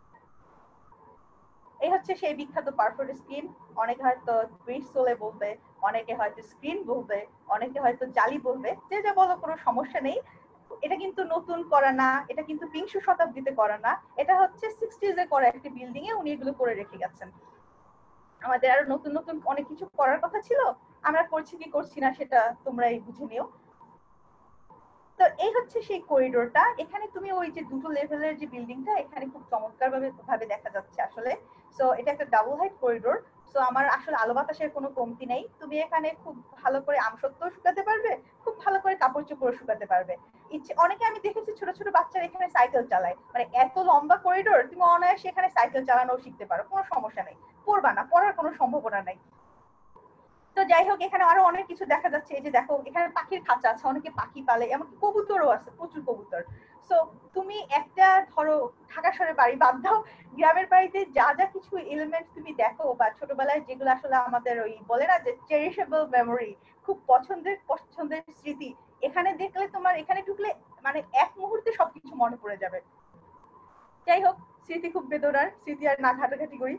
[SPEAKER 2] এই হচ্ছে সেই বিখ্যাত পারফোরেটেড স্ক্রিন। অনেকে হয়তো ব্রিসোলে বলবে, অনেকে হয়তো স্ক্রিন বলবে, অনেকে হয়তো জালি বলবে, যে যা বলো কোনো সমস্যা নেই। এটা কিন্তু নতুন করা না, এটা কিন্তু বিংশ শতাব্দীতে করা না, এটা হচ্ছে সিক্সটিজ এ করা একটি বিল্ডিং এ উনি এগুলো করে রেখে গেছেন। আমাদের আরো নতুন নতুন অনেক কিছু করার কথা ছিল, আমরা করছি কি করছি না সেটা তোমরাই বুঝে নিও। তো এই হচ্ছে সেই করিডোরটা। এখানে তুমি ওই যে দুটো লেভেলের যে বিল্ডিংটা এখানে খুব চমৎকার ভাবে ভাবে দেখা যাচ্ছে আসলে। সো এটা একটা ডাবল হাইট করিডোর। সো আমার আসলে আলো বাতাসের কোনো কমতি নেই। তুমি এখানে খুব ভালো করে আমসত্ত্ব শুকাতে পারবে, খুব ভালো করে কাপড় চোপড় শুকাতে পারবে। ইচ্ছে অনেকে আমি দেখেছি ছোট ছোট বাচ্চারা এখানে সাইকেল চালায়, মানে এত লম্বা করিডোর তুমি অনায়াসে এখানে সাইকেল চালানো শিখতে পারো, কোনো সমস্যা নেই। পড়বা না, পড়ার কোনো সম্ভাবনা নাই। তো যাই হোক, এখানে আরো অনেক কিছু দেখা যাচ্ছে। এই যে দেখো এখানে পাখির খাঁচা আছে, অনেকে পাখি পালে, এমনকি কবুতরও আছে, প্রচুর কবুতর। সো তুমি একটা ধরো ঢাকা শহরে বাড়ি বাদ দাও, গ্রামের বাড়িতে যা যা কিছু এলিমেন্ট তুমি দেখো বা ছোটবেলায় যেগুলো আসলে আমাদের ওই বলে না যে চেরিশেবল মেমোরি, খুব পছন্দের পছন্দের স্মৃতি, এখানে দেখলে তোমার এখানে ঢুকলে মানে এক মুহূর্তে সবকিছু মনে পড়ে যাবে। যাই হোক, স্মৃতি খুব বেদনার, স্মৃতি আর না ঘাটাঘাটি করি।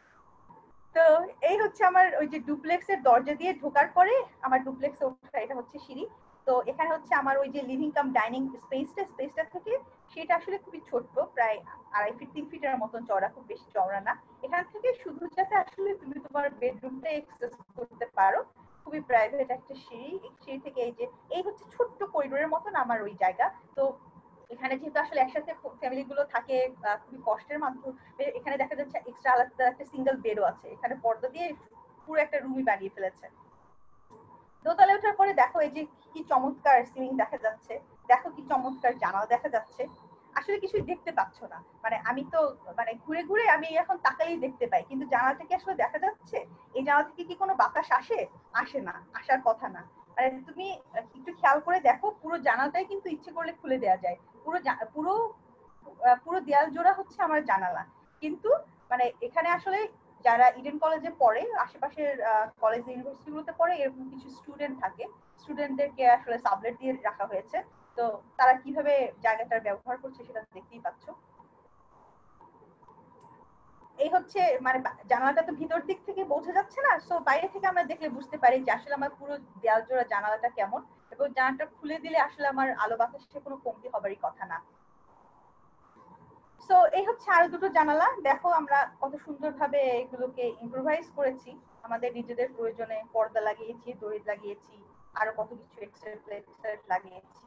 [SPEAKER 2] তো এই হচ্ছে আমার ওই যে ডুপ্লেক্সের দরজা দিয়ে ঢোকার পরে আমার ডুপ্লেক্সে ওঠা, এটা হচ্ছে সিঁড়ি। তো এখানে হচ্ছে আমার ওই যে লিভিং কাম ডাইনিং স্পেসটা, স্পেসটা থেকে সেটা আসলে খুবই ছোট্ট, প্রায় আড়াই ফিট তিন ফিটের মতন চওড়া, খুব বেশি চওড়া না। এখান থেকে শুধু যাতে আসলে তুমি তোমার বেডরুমটা এক্সেস করতে পারো, খুবই প্রাইভেট একটা সিঁড়ি। এই সিঁড়ি থেকে এই যে এই হচ্ছে ছোট্ট করিডোরের মতন আমার ওই জায়গা। তো এখানে যেহেতু আসলে একসাথে ফ্যামিলি গুলো থাকে খুবই কষ্টের মাধ্যমে, এখানে দেখা যাচ্ছে এক্সট্রা আলাদা একটা সিঙ্গেল বেডও আছে, এখানে পর্দা দিয়ে পুরো একটা রুমই বানিয়ে ফেলেছে। দোতলায় ওঠার পরে দেখো এই যে কি চমৎকার সিলিং দেখা যাচ্ছে, দেখো কি চমৎকার জানালা দেখা যাচ্ছে। আসলে কিছুই দেখতে পাচ্ছ না, মানে আমি তো মানে ঘুরে ঘুরে আমি এখন তাকালেই দেখতে পাই, কিন্তু জানালা থেকে আসলে দেখা যাচ্ছে। এই জানালা থেকে কি কোনো বাতাস আসে? আসে না, আসার কথা না। মানে তুমি একটু খেয়াল করে দেখো, পুরো জানালাটাই কিন্তু ইচ্ছে করলে খুলে দেওয়া যায়। পুরো পুরো পুরো দেয়াল জোড়া হচ্ছে আমার জানালা। কিন্তু মানে এখানে আসলে যারা ইডেন কলেজে পড়ে, আশেপাশের কলেজ ইউনিভার্সিটিগুলোতে পড়ে, এরকম কিছু স্টুডেন্ট থাকে, স্টুডেন্টদেরকে আসলে সাবলেট দিয়ে রাখা হয়েছে। তো তারা কিভাবে জায়গাটার ব্যবহার করছে সেটা দেখতেই পাচ্ছ। এই হচ্ছে মানে জানালাটা তো ভিতর দিক থেকে বোঝা যাচ্ছে না, সো বাইরে থেকে আমরা দেখলে বুঝতে পারি যে আসলে আমার পুরো দেয়াল জোড়া জানালাটা কেমন, এবং জানালাটা খুলে দিলে আসলে আমার আলো বাতাসে কোনো কমতি হবারই কথা না। সো এই হচ্ছে আরো দুটো জানালা। দেখো আমরা কত সুন্দরভাবে এগুলোকে ইম্প্রোভাইজ করেছি, আমাদের নিজেদের প্রয়োজনে পর্দা লাগিয়েছি, দড়ি লাগিয়েছি, আরো কত কিছু এক্সট্রা প্লেট লাগিয়েছি।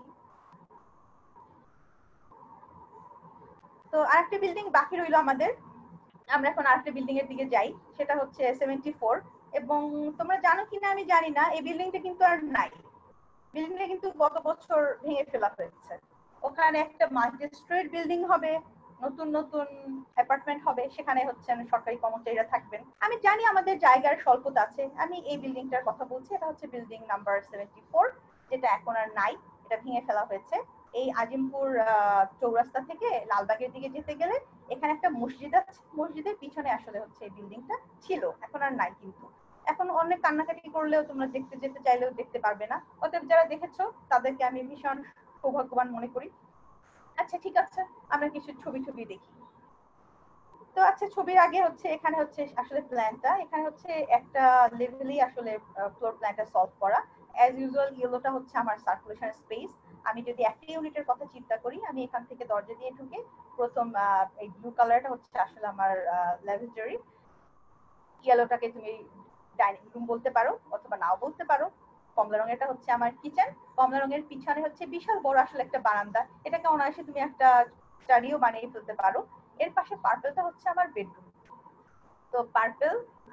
[SPEAKER 2] তো আরেকটা বিল্ডিং বাকি রইলো আমাদের, আমরা এখন আরেকটা বিল্ডিং এর দিকে যাই, সেটা হচ্ছে সেভেন্টি ফোর। এবং তোমরা জানো কিনা আমি জানি না, এই বিল্ডিংটা কিন্তু আর নাই। বিল্ডিংটা কিন্তু গত বছর ভেঙে ফেলা হয়েছে। ওখানে একটা ম্যাজিস্ট্রেট বিল্ডিং হবে, নতুন নতুন অ্যাপার্টমেন্ট হবে, সেখানে হচ্ছে সরকারি কর্মচারীরা থাকবেন। আমি জানি আমাদের জায়গার স্বল্পতা আছে, আমি এই বিল্ডিংটার কথা বলছি। এটা হচ্ছে বিল্ডিং নাম্বার সেভেন্টি ফোর, যেটা এখন আর নাই, এটা ভেঙে ফেলা হয়েছে। এই আজিমপুর চৌরাস্তা থেকে লালবাগের দিকে যেতে গেলে এখানে একটা মসজিদ আছে, মসজিদের পিছনে আসলে হচ্ছে এই বিল্ডিংটা ছিল, এখন আর নাই। কিন্তু এখন অনেক কান্নাকাটি করলেও তোমরা দেখতে যেতে চাইলেও দেখতে পারবে না। অতএব যারা দেখেছো তাদেরকে আমি ভীষণ সৌভাগ্যবান মনে করি। আচ্ছা ঠিক আছে, আমরা কিছু ছবি ছবি দেখি। তো আচ্ছা, ছবির আগে হচ্ছে এখানে হচ্ছে আসলে প্ল্যানটা, এখানে হচ্ছে একটা লেভেলই আসলে ফ্লোর প্ল্যানটা সলভ করা। অ্যাজ ইউজুয়াল ইয়েলোটা হচ্ছে আমার সার্কুলেশন স্পেস। আমি যদি একটা ইউনিটের কথা চিন্তা করি, আমি এখান থেকে দরজা দিয়ে ঢুকে প্রথম এই ব্লু কালারটা হচ্ছে আসলে আমার ল্যাবরেটরি, ইয়েলোটাকে তুমি ডাইনিং রুম বলতে পারো অথবা নাও বলতে পারো, কমলা রঙেরটা হচ্ছে আমার কিচেন, কমলা রঙের পিছনে হচ্ছে বিশাল বড় আসলে একটা বারান্দা, এটাকে অনায়াসে তুমি একটা স্টাডিও বানিয়ে ফেলতে পারো। এর পাশে পার্পলটা হচ্ছে আমার বেডরুম। তো পার্পল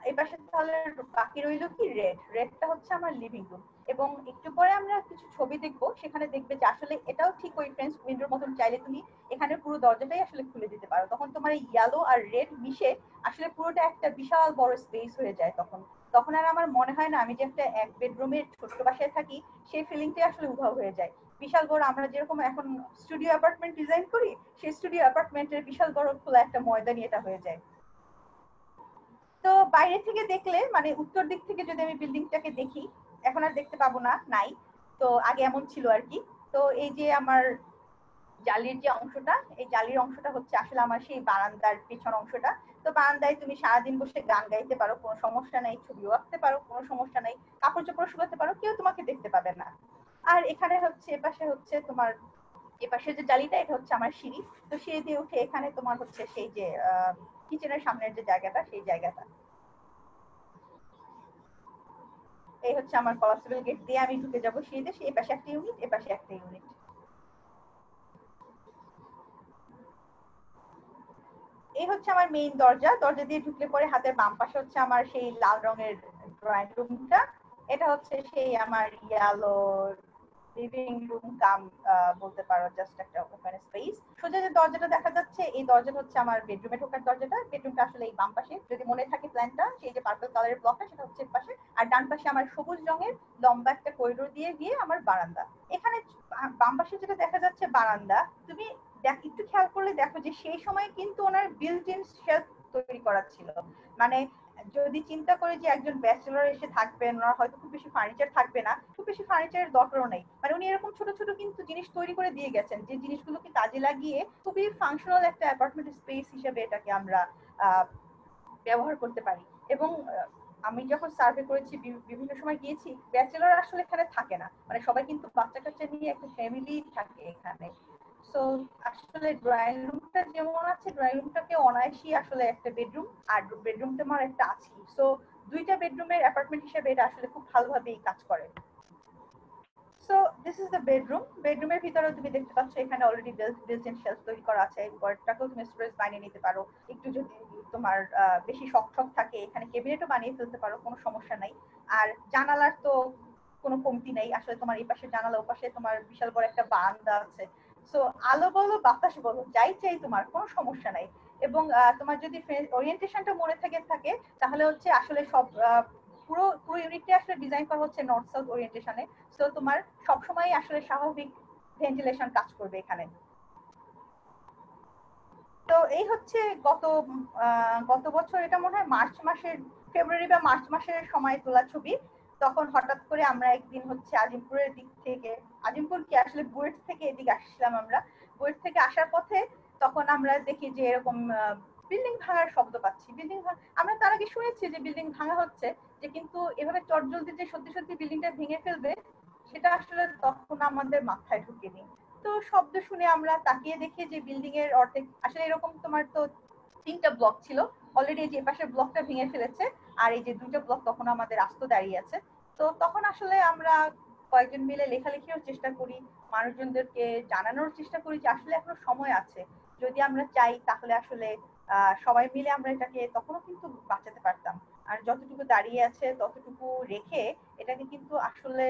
[SPEAKER 2] এই পাশে তাহলে বাকি রইল কি রেড, রেডটা হচ্ছে আমার লিভিং রুম। এবং একটু পরে আমরা কিছু ছবি দেখবো, সেখানে দেখবে যে আসলে এটাও ঠিক ওই ফ্রেঞ্চ উইন্ডোর মতন, চাইলে তুমি এখানে পুরো দরজাটাই আসলে খুলে দিতে পারো। তখন তোমার ইয়েলো আর রেড মিশে আসলে পুরোটা একটা বিশাল বড় স্পেস হয়ে যায়। তখন তখন আর আমার মনে হয় না আমি যে একটা এক বেডরুমের ছোট্ট বাসায় থাকি, সেই ফিলিংটাই আসলে উধাও হয়ে যায়। বিশাল বড়, আমরা যেরকম এখন স্টুডিও অ্যাপার্টমেন্ট ডিজাইন করি, সেই স্টুডিও অ্যাপার্টমেন্টের বিশাল বড় খোলা একটা ময়দানি এটা হয়ে যায়। তো বাইরে থেকে দেখলে মানে উত্তর দিক থেকে যদি আমি বিল্ডিংটাকে দেখি, এখন আর দেখতে পাবো না, নাই তো, আগে এমন ছিল আর কি। তো এই যে আমার জালির যে অংশটা, এই জালির অংশটা হচ্ছে আসলে আমার সেই বারান্দার পেছন অংশটা। তো বারান্দায় তুমি সারাদিন বসে গান গাইতে পারো, কোনো সমস্যা নাই, ছবিও আঁকতে পারো, কোনো সমস্যা নাই, কাপড় চোপড় শুকাতে পারো, কেউ তোমাকে দেখতে পাবে না। আর এখানে হচ্ছে এপাশে হচ্ছে তোমার, এপাশে যে জালিটা এটা হচ্ছে আমার সিঁড়ি। তো সিঁড়ি দিয়ে উঠে এখানে তোমার হচ্ছে সেই যে কিচেনের সামনের যে জায়গাটা, সেই জায়গাটা। এই হচ্ছে আমার কলাপসিবল গেট দিয়ে আমি ঢুকে যাবো সিঁড়িতে, এই পাশে একটা ইউনিট, এ পাশে একটা ইউনিট। এই হচ্ছে আমার মেইন দরজা। দরজা দিয়ে ঢুকলে পরে হাতের বাম পাশে হচ্ছে আমার সেই লাল রঙের ড্রয়িং রুমটা। এটা হচ্ছে সেই আমার ইয়ালো লিভিং রুম কাম বলতে পারো, জাস্ট একটা ওপেন স্পেস। সোজা যে দরজাটা দেখা যাচ্ছে, এই দরজাটা হচ্ছে আমার বেডরুমে ঢোকার দরজাটা। বেডরুমটা আসলে এই বাম পাশে, যদি মনে থাকে প্ল্যানটা, সেই যে পার্পল কালারের ব্লকটা, সেটা হচ্ছে পাশে। আর ডান পাশে আমার সবুজ রঙের লম্বা একটা করিডোর দিয়ে গিয়ে আমার বারান্দা। এখানে বাম পাশে যেটা দেখা যাচ্ছে বারান্দা, তুমি দেখ একটু খেয়াল করলে দেখো যে সেই সময় কিন্তু ওনার বিল্ট ইন শেলফ তৈরি করা ছিল। মানে যদি চিন্তা করি যে একজন ব্যাচেলর এসে থাকবেন, ওনার হয়তো খুব বেশি ফার্নিচার থাকবে না, খুব বেশি ফার্নিচারের দরকারও নেই, মানে উনি এরকম ছোট ছোট কিন্তু জিনিস তৈরি করে দিয়ে গেছেন, যে জিনিসগুলোকে কাজে লাগিয়ে খুবই ফাংশনাল একটা অ্যাপার্টমেন্ট স্পেস হিসেবে এটাকে আমরা ব্যবহার করতে পারি। এবং আমি যখন সার্ভে করেছি, বিভিন্ন সময় গিয়েছি, ব্যাচেলর আসলে এখানে থাকে না, মানে সবাই কিন্তু বাচ্চা কাচ্চা নিয়ে একটা ফ্যামিলি থাকে এখানে। সো আসলে ড্রয়িং রুমটা যেমন আছে, ড্রয়িং রুমটাকে অনায়াসই আসলে একটা বেডরুম, আর বেডরুমটা আমার একটা আছে। সো দুইটা বেডরুমের অ্যাপার্টমেন্ট হিসেবে এটা আসলে খুব ভালোভাবেই কাজ করে। So this is the bedroom. বেডরুমের ভিতরে তুমি দেখতে পাচ্ছ এখানে অলরেডি বিল্ট ইন শেলফ তৈরি করা আছে। উপরটাকেও তুমি স্টোরেজ বানিয়ে নিতে পারো, একটু যদি তোমার বেশি শখ শখ থাকে এখানে ক্যাবিনেটও বানিয়ে ফেলতে পারো, কোনো সমস্যা নাই। আর জানালার তো কোনো কমতি নেই, আসলে তোমার এই পাশে জানালা, ও পাশে তোমার বিশাল বড় একটা বারান্দা আছে। সো আলো বলো বাতাস বলো যাই চাই তোমার কোনো সমস্যা নাই। এবং তোমার যদি ওরিয়েন্টেশনটা মনে থাকে থাকে তাহলে হচ্ছে আসলে সব পুরো পুরো ইউনিটটা আসলে ডিজাইন করা হচ্ছে নর্থ সাউথ ওরিয়েন্টেশনে। সো তোমার সবসময় আসলে স্বাভাবিক ভেন্টিলেশন কাজ করবে এখানে। তো এই হচ্ছে গত গত বছর, এটা মনে হয় মার্চ মাসের, ফেব্রুয়ারি বা মার্চ মাসের সময় তোলা ছবি। তখন হঠাৎ করে আমরা একদিন হচ্ছে আজিমপুরের দিক থেকে, আজিমপুর কি আসলে বুয়েট থেকে এদিকে আসছিলাম আমরা, বুয়েট থেকে আসার পথে তখন আমরা দেখি যে এরকম বিল্ডিং ভাঙার শব্দ পাচ্ছি। বিল্ডিং আমরা তার আগে শুনেছি যে বিল্ডিং ভাঙা হচ্ছে, যে কিন্তু এভাবে চটজলদি যে সত্যি সত্যি বিল্ডিংটা ভেঙে ফেলবে সেটা আসলে তখন আমাদের মাথায় ঢুকেনি। তো শব্দ শুনে আমরা তাকিয়ে দেখি যে বিল্ডিং এর অর্ধেক, আসলে এরকম তোমার তো তিনটা ব্লক ছিল অলরেডি, যে পাশের ব্লকটা ভেঙে ফেলেছে, আর এই যে দুটো ব্লক তখন আমাদের আস্ত দাঁড়িয়ে আছে। তো তখন আসলে আমরা কয়েকজন মিলে লেখালেখির চেষ্টা করি, মানুষজনদেরকে জানানোর চেষ্টা করি যে আসলে এখনো সময় আছে, যদি আমরা চাই তাহলে আসলে আহ সবাই মিলে আমরা এটাকে তখনও কিন্তু বাঁচাতে পারতাম। আর যতটুকু দাঁড়িয়ে আছে ততটুকু রেখে এটাকে কিন্তু আসলে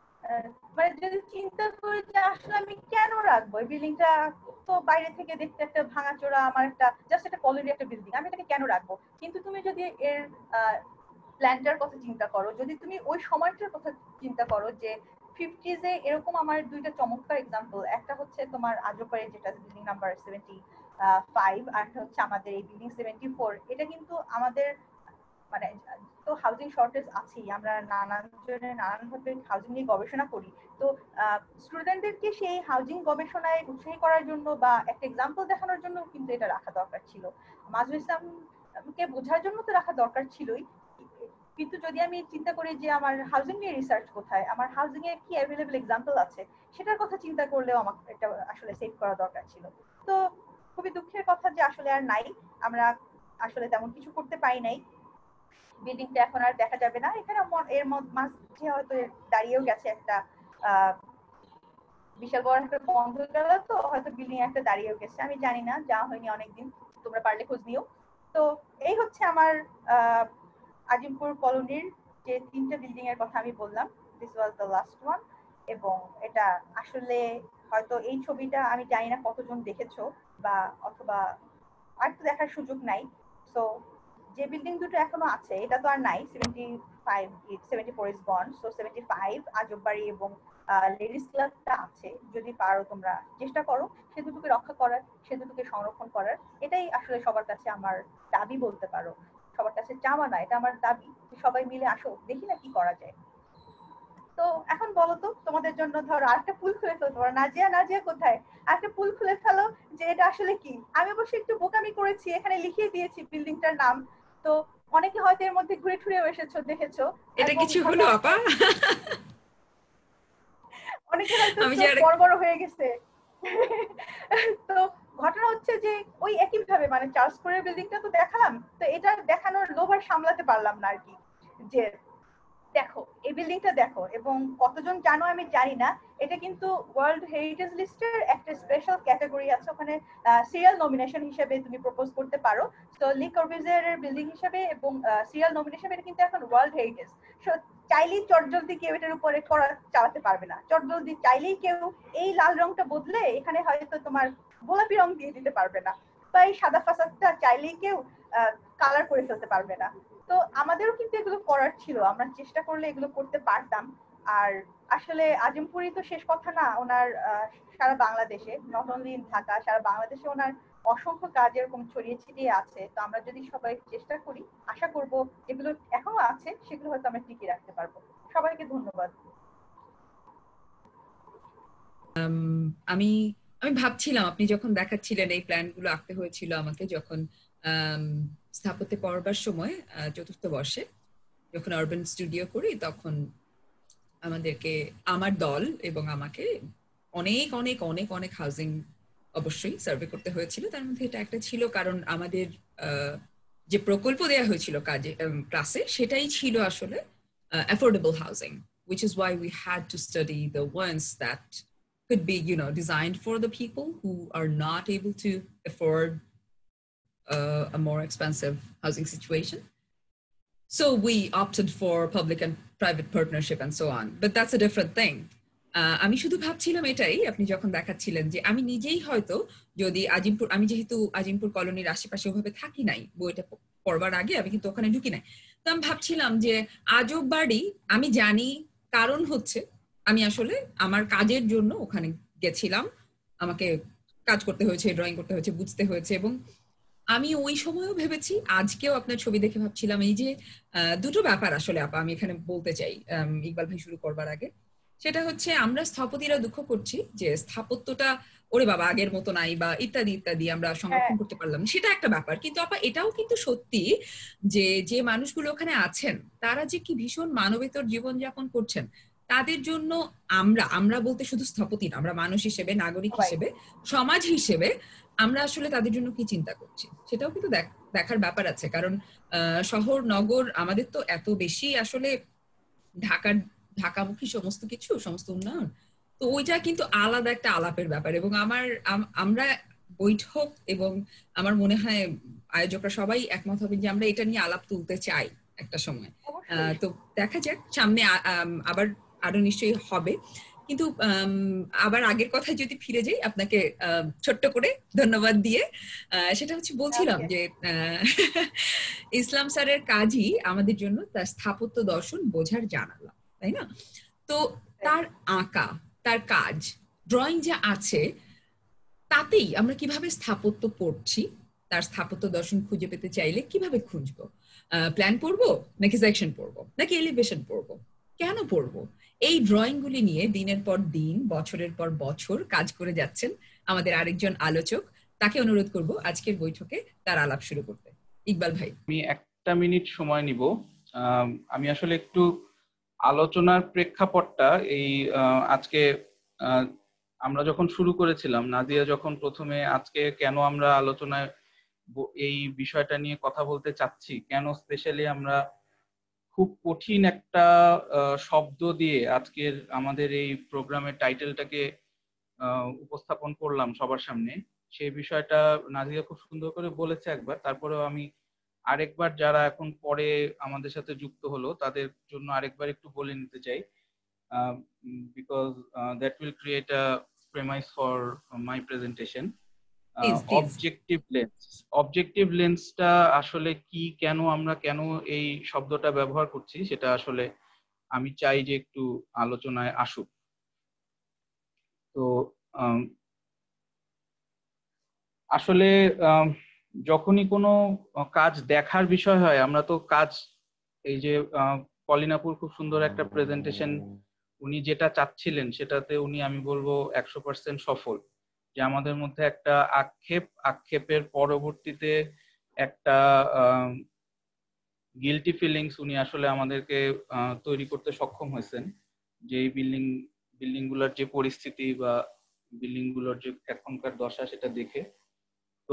[SPEAKER 2] মানে যদি চিন্তা করি যে আসলে আমি কেন রাখবো এই বিল্ডিংটা, তো বাইরে থেকে দেখতে একটা ভাঙাচোরা, আমার একটা জাস্ট একটা কলোনি একটা বিল্ডিং, আমি এটাকে কেন রাখবো। কিন্তু তুমি যদি এর প্ল্যানটার কথা চিন্তা করো, যদি তুমি ওই সময়টার কথা চিন্তা করো, যে ফিফটিজে এরকম আমার দুইটা চমৎকার এক্সাম্পল, একটা হচ্ছে তোমার আজোপারে যেটা বিল্ডিং নাম্বার সেভেন্টি ফাইভ, আর হচ্ছে আমাদের এই বিল্ডিং সেভেন্টি ফোর। এটা কিন্তু আমাদের মানে তো হাউজিং শর্টেজ আছেই, আমরা নানান জনের নানান ভাবে হাউজিং নিয়ে গবেষণা করি। তো স্টুডেন্টদেরকে সেই হাউজিং গবেষণায় উৎসাহী করার জন্য বা একটা এক্সাম্পল দেখানোর জন্য কিন্তু এটা রাখা দরকার ছিল। মাজুল ইসলামকে বোঝার জন্য তো রাখা দরকার ছিলই। কিন্তু যদি আমি চিন্তা করি যে আমার হাউজিং নিয়ে রিসার্চ কোথায়, আমার হাউজিং এর কি অ্যাভেলেবল এক্সাম্পল আছে, সেটার কথা চিন্তা করলেও আমাকে এটা আসলে সেভ করা দরকার ছিল। তো খুবই দুঃখের কথা যে আসলে আর নাই, আমরা আসলে তেমন কিছু করতে পারি নাই। বিল্ডিংটা এখন আর দেখা যাবে না এখানে, এর মাঝে হয়তো দাঁড়িয়েও গেছে একটা আহ বিশাল বড় একটা বন্ধ হয়ে গেল, তো হয়তো বিল্ডিং একটা দাঁড়িয়েও গেছে, আমি জানি না, যাওয়া হয়নি অনেকদিন, তোমরা পারলে খোঁজ নিও। তো এই হচ্ছে আমার আহ আজিমপুর কলোনির যে তিনটা বিল্ডিং এর কথা আমি বললাম, this was the last one. এবং এটা আসলে হয়তো এই ছবিটা আমি জানি না কতজন দেখেছো বা অথবা আর তো দেখার সুযোগ নাই। সো যে বিল্ডিং দুটো এখনো আছে এটা তো আর নাই, seventy five seventy four is gone, so seventy five আজব বাড়ি এবং লেডিস ক্লাবটা আছে। যদি পারো তোমরা চেষ্টা করো সে দুটোকে রক্ষা করার, সে দুটোকে সংরক্ষণ করার। এটাই আসলে সবার কাছে আমার দাবি বলতে পারো, সবার কাছে চাওয়া না, এটা আমার দাবি যে সবাই মিলে আসো দেখি না কি করা যায়। তো এখন বলো তো তোমাদের জন্য ধরো আরেকটা পুল খুলে ফেলতে পারো। নাজিয়া, নাজিয়া কোথায়? আরেকটা পুল খুলে ফেলো যে এটা আসলে কি। আমি অবশ্য একটু বোকামি করেছি, এখানে লিখিয়ে দিয়েছি বিল্ডিংটার নাম। তো অনেকে হয়তো এর মধ্যে ঘুরে ঘুরেও এসেছো, দেখেছো।
[SPEAKER 1] এটা কিছু হলো আপা?
[SPEAKER 2] অনেকে হয়তো বড় বড় হয়ে গেছে। তো ঘটনা হচ্ছে যে ওই একই ভাবে মানে চার্লস স্কয়ারের বিল্ডিংটা তো দেখালাম, তো এটা দেখানোর লোভ আর সামলাতে পারলাম না আর কি, যে দেখো এই বিল্ডিংটা দেখো। এবং কতজন জানো আমি জানি না, এটা কিন্তু ওয়ার্ল্ড হেরিটেজ লিস্টের একটা স্পেশাল ক্যাটাগরি আছে, ওখানে সিরিয়াল নমিনেশন হিসেবে তুমি প্রপোজ করতে পারো। তো লি কর্বুজিয়ের বিল্ডিং হিসেবে এবং সিরিয়াল নমিনেশন এটা কিন্তু এখন ওয়ার্ল্ড হেরিটেজ। সো চাইলেই চটজলদি কেউ এটার উপরে করা চালাতে পারবে না। চটজলদি চাইলেই কেউ এই লাল রংটা বদলে এখানে হয়তো তোমার গোলাপি রং দিয়ে দিতে পারবে না, বা এই সাদা ফাসাদটা চাইলেই কেউ কালার করে ফেলতে পারবে না। তো আমাদেরও কিন্তু এগুলো করার ছিল, আমরা চেষ্টা করলে এগুলো করতে পারতাম। আর আসলে আজিমপুরই তো শেষ কথা না, ওনার সারা বাংলাদেশে, নট অনলি ইন ঢাকা, সারা বাংলাদেশে ওনার অসংখ্য কাজ এরকম ছড়িয়ে ছিটিয়ে আছে। তো আমরা যদি সবাই চেষ্টা করি, আশা করব যেগুলো এখনো আছে সেগুলো হয়তো আমরা টিকিয়ে রাখতে পারবো। সবাইকে ধন্যবাদ।
[SPEAKER 1] আমি আমি ভাবছিলাম আপনি যখন দেখাচ্ছিলেন এই প্ল্যানগুলো আঁকতে হয়েছিল আমাকে যখন স্থাপত্যে পড়বার সময় চতুর্থ বর্ষে যখন আরবান স্টুডিও করি, তখন আমাদেরকে আমার দল এবং আমাকে অনেক অনেক অনেক অনেক হাউজিং অবশ্যই সার্ভে করতে হয়েছিল। তার মধ্যে এটা একটা ছিল কারণ আমাদের যে প্রকল্প দেওয়া হয়েছিল কাজে ক্লাসে সেটাই ছিল আসলে affordable housing, which is why we had to study the ones that could be, you know, designed for the people who are not able to afford uh, a more expensive housing situation. So we opted for public and private partnership and so on. But that's a different thing. আমি শুধু ভাবছিলাম এটাই আপনি যখন দেখাচ্ছিলেন যে আমি নিজেই হয়তো যদি আজিমপুর, আমি যেহেতু আজিমপুর কলোনির আশেপাশে ওভাবে থাকি নাই, বইটা পড়বার আগে আমি কিন্তু ওখানে ঢুকি নাই, তো আমি ভাবছিলাম যে আজব বাড়ি আমি জানি, কারণ হচ্ছে আমি আসলে আমার কাজের জন্য ওখানে গেছিলাম, আমাকে কাজ করতে হয়েছে, ড্রয়িং করতে হয়েছে, বুঝতে হয়েছে। এবং আমি ওই সময়ও ভেবেছি, আজকেও আপনার ছবি দেখে ভাবছিলাম এই যে দুটো ব্যাপার আসলে আপা আমি এখানে বলতে চাই ইকবাল ভাই শুরু করবার আগে। সেটা হচ্ছে আমরা স্থপতিরা দুঃখ করছি যে স্থাপত্যটা ওরে বাবা আগের মতো নাই বা ইত্যাদি ইত্যাদি আমরা সংরক্ষণ করতে পারলাম, সেটা একটা ব্যাপার। কিন্তু আপা এটাও কিন্তু সত্যি যে যে মানুষগুলো ওখানে আছেন তারা যে কি ভীষণ মানবেতর জীবনযাপন করছেন, তাদের জন্য আমরা আমরা বলতে শুধু স্থপতি না, আমরা মানুষ হিসেবে, নাগরিক হিসেবে, সমাজ হিসেবে আমরা আসলে তাদের জন্য কি চিন্তা করছি সেটাও কিন্তু দেখার ব্যাপার আছে। কারণ শহর নগর আমাদের তো এত বেশি আসলে ঢাকার ঢাকামুখী সমস্ত কিছু, সমস্ত উন্নয়ন, তো ওইটা কিন্তু আলাদা একটা আলাপের ব্যাপার। এবং আমার আমরা বৈঠক এবং আমার মনে হয় আয়োজকরা সবাই একমত হবে যে আমরা এটা নিয়ে আলাপ তুলতে চাই একটা সময়। তো দেখা যাক সামনে আবার আরো নিশ্চয়ই হবে। কিন্তু আবার আগের কথায় যদি ফিরে যাই আপনাকে ছোট্ট করে ধন্যবাদ দিয়ে, সেটা হচ্ছে বলছিলাম যে ইসলাম স্যারের কাজই আমাদের জন্য তার স্থাপত্য দর্শন বোঝার জানালা, তাই না? তো তার আঁকা, তার কাজ, ড্রয়িং যা আছে তাতেই আমরা কিভাবে স্থাপত্য পড়ছি, তার স্থাপত্য দর্শন খুঁজে পেতে চাইলে কিভাবে খুঁজবো? প্ল্যান পড়বো নাকি সেকশন পড়বো নাকি এলিভেশন পড়বো, কেন পড়বো? এই ড্রয়িং গুলি নিয়ে দিনের পর দিন, বছরের পর বছর কাজ করে যাচ্ছেন আমাদের আরেকজন আলোচক। তাকে অনুরোধ করব আজকের বৈঠকে তার আলাপ শুরু করতে। ইকবাল ভাই,
[SPEAKER 3] আমি একটা মিনিট সময় নিব। আমি আসলে একটু আলোচনার প্রেক্ষাপটটা এই আজকে আমরা যখন শুরু করেছিলাম, নাদিয়া যখন প্রথমে আজকে কেন আমরা আলোচনায় এই বিষয়টা নিয়ে কথা বলতে চাচ্ছি, কেন স্পেশালি আমরা খুব কঠিন একটা শব্দ দিয়ে আজকের আমাদের এই প্রোগ্রামের টাইটেলটাকে উপস্থাপন করলাম সবার সামনে, সেই বিষয়টা নাদিয়া খুব সুন্দর করে বলেছে একবার, তারপরেও আমি আরেকবার যারা এখন পরে আমাদের সাথে যুক্ত হলো তাদের জন্য আরেকবার একটু বলে নিতে চাই, because that will create a premise for my presentation. Objective lens, objective লেন্সটা আসলে কি, কেন আমরা কেন এই শব্দটা ব্যবহার করছি সেটা আসলে আমি চাই যে একটু আলোচনায় আসুক। তো আসলে যখনই কোনো কাজ দেখার বিষয় হয়, আমরা তো কাজ, এই যে পলিনাপুর খুব সুন্দর একটা প্রেজেন্টেশন উনি যেটা চাচ্ছিলেন সেটাতে উনি আমি বলবো একশো পার্সেন্ট সফল, যে আমাদের মধ্যে একটা আক্ষেপ, আক্ষেপের পরবর্তীতে একটা গিলটি ফিলিংস উনি আসলে আমাদেরকে তৈরি করতে সক্ষম হয়েছেন, যে এই বিল্ডিং বিল্ডিং গুলোর যে পরিস্থিতি বা বিল্ডিং গুলোর যে এখনকার দশা সেটা দেখে। তো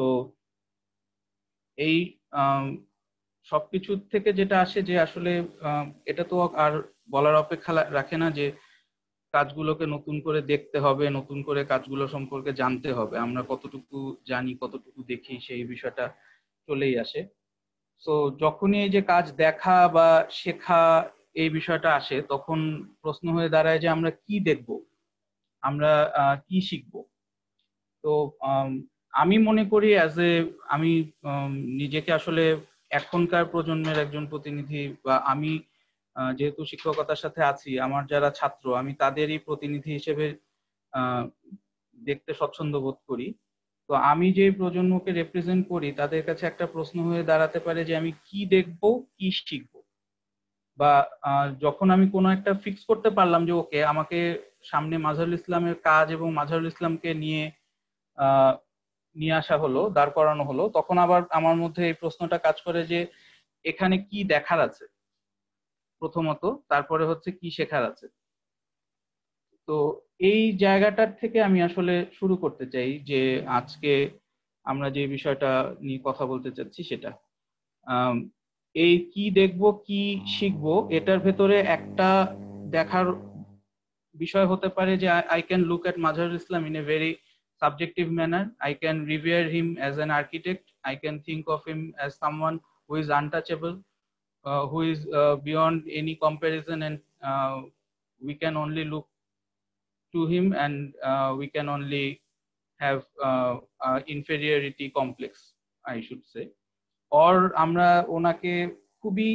[SPEAKER 3] এই সবকিছু থেকে যেটা আসে যে আসলে এটা তো আর বলার অপেক্ষা রাখে না যে কাজগুলোকে নতুন করে দেখতে হবে, নতুন করে কাজগুলো সম্পর্কে জানতে হবে। আমরা কতটুকু জানি, কতটুকু দেখি, সেই বিষয়টা চলেই আসে। তো যখনই এই যে কাজ দেখা বা শেখা এই বিষয়টা আসে, তখন প্রশ্ন হয়ে দাঁড়ায় যে আমরা কি দেখব, আমরা কি শিখব। তো আমি মনে করি অ্যাজ এ, আমি নিজেকে আসলে এখনকার প্রজন্মের একজন প্রতিনিধি, বা আমি যেহেতু শিক্ষকতার সাথে আছি, আমার যারা ছাত্র আমি তাদেরই প্রতিনিধি হিসেবে দেখতে স্বচ্ছন্দ বোধ করি। তো আমি যে প্রজন্মকে রিপ্রেজেন্ট করি তাদের কাছে একটা প্রশ্ন হয়ে দাঁড়াতে পারে যে আমি কি দেখব, কি শিখব। বা যখন আমি কোনো একটা ফিক্স করতে পারলাম যে ওকে আমাকে সামনে মাজহারুল ইসলামের কাজ এবং মাজহারুল ইসলামকে নিয়ে আহ নিয়ে আসা হলো, দাঁড় করানো হলো, তখন আবার আমার মধ্যে এই প্রশ্নটা কাজ করে যে এখানে কি দেখার আছে প্রথমত, তারপরে হচ্ছে কি শেখার আছে। তো এই জায়গাটার থেকে আমি আসলে শুরু করতে চাই যে আজকে আমরা যে বিষয়টা নিয়ে কথা বলতে চাচ্ছি সেটা, এই কি দেখব কি শিখবো, এটার ভেতরে একটা দেখার বিষয় হতে পারে যে I can look at Mazharul Islam in a very subjective manner. I can revere him as an architect. I can think of him as someone who is untouchable, uh, who is uh, beyond any comparison, and uh, we can only look to him and uh, we can only have uh, uh, inferiority complex, I should say. Or আমরা ওনাকে খুবই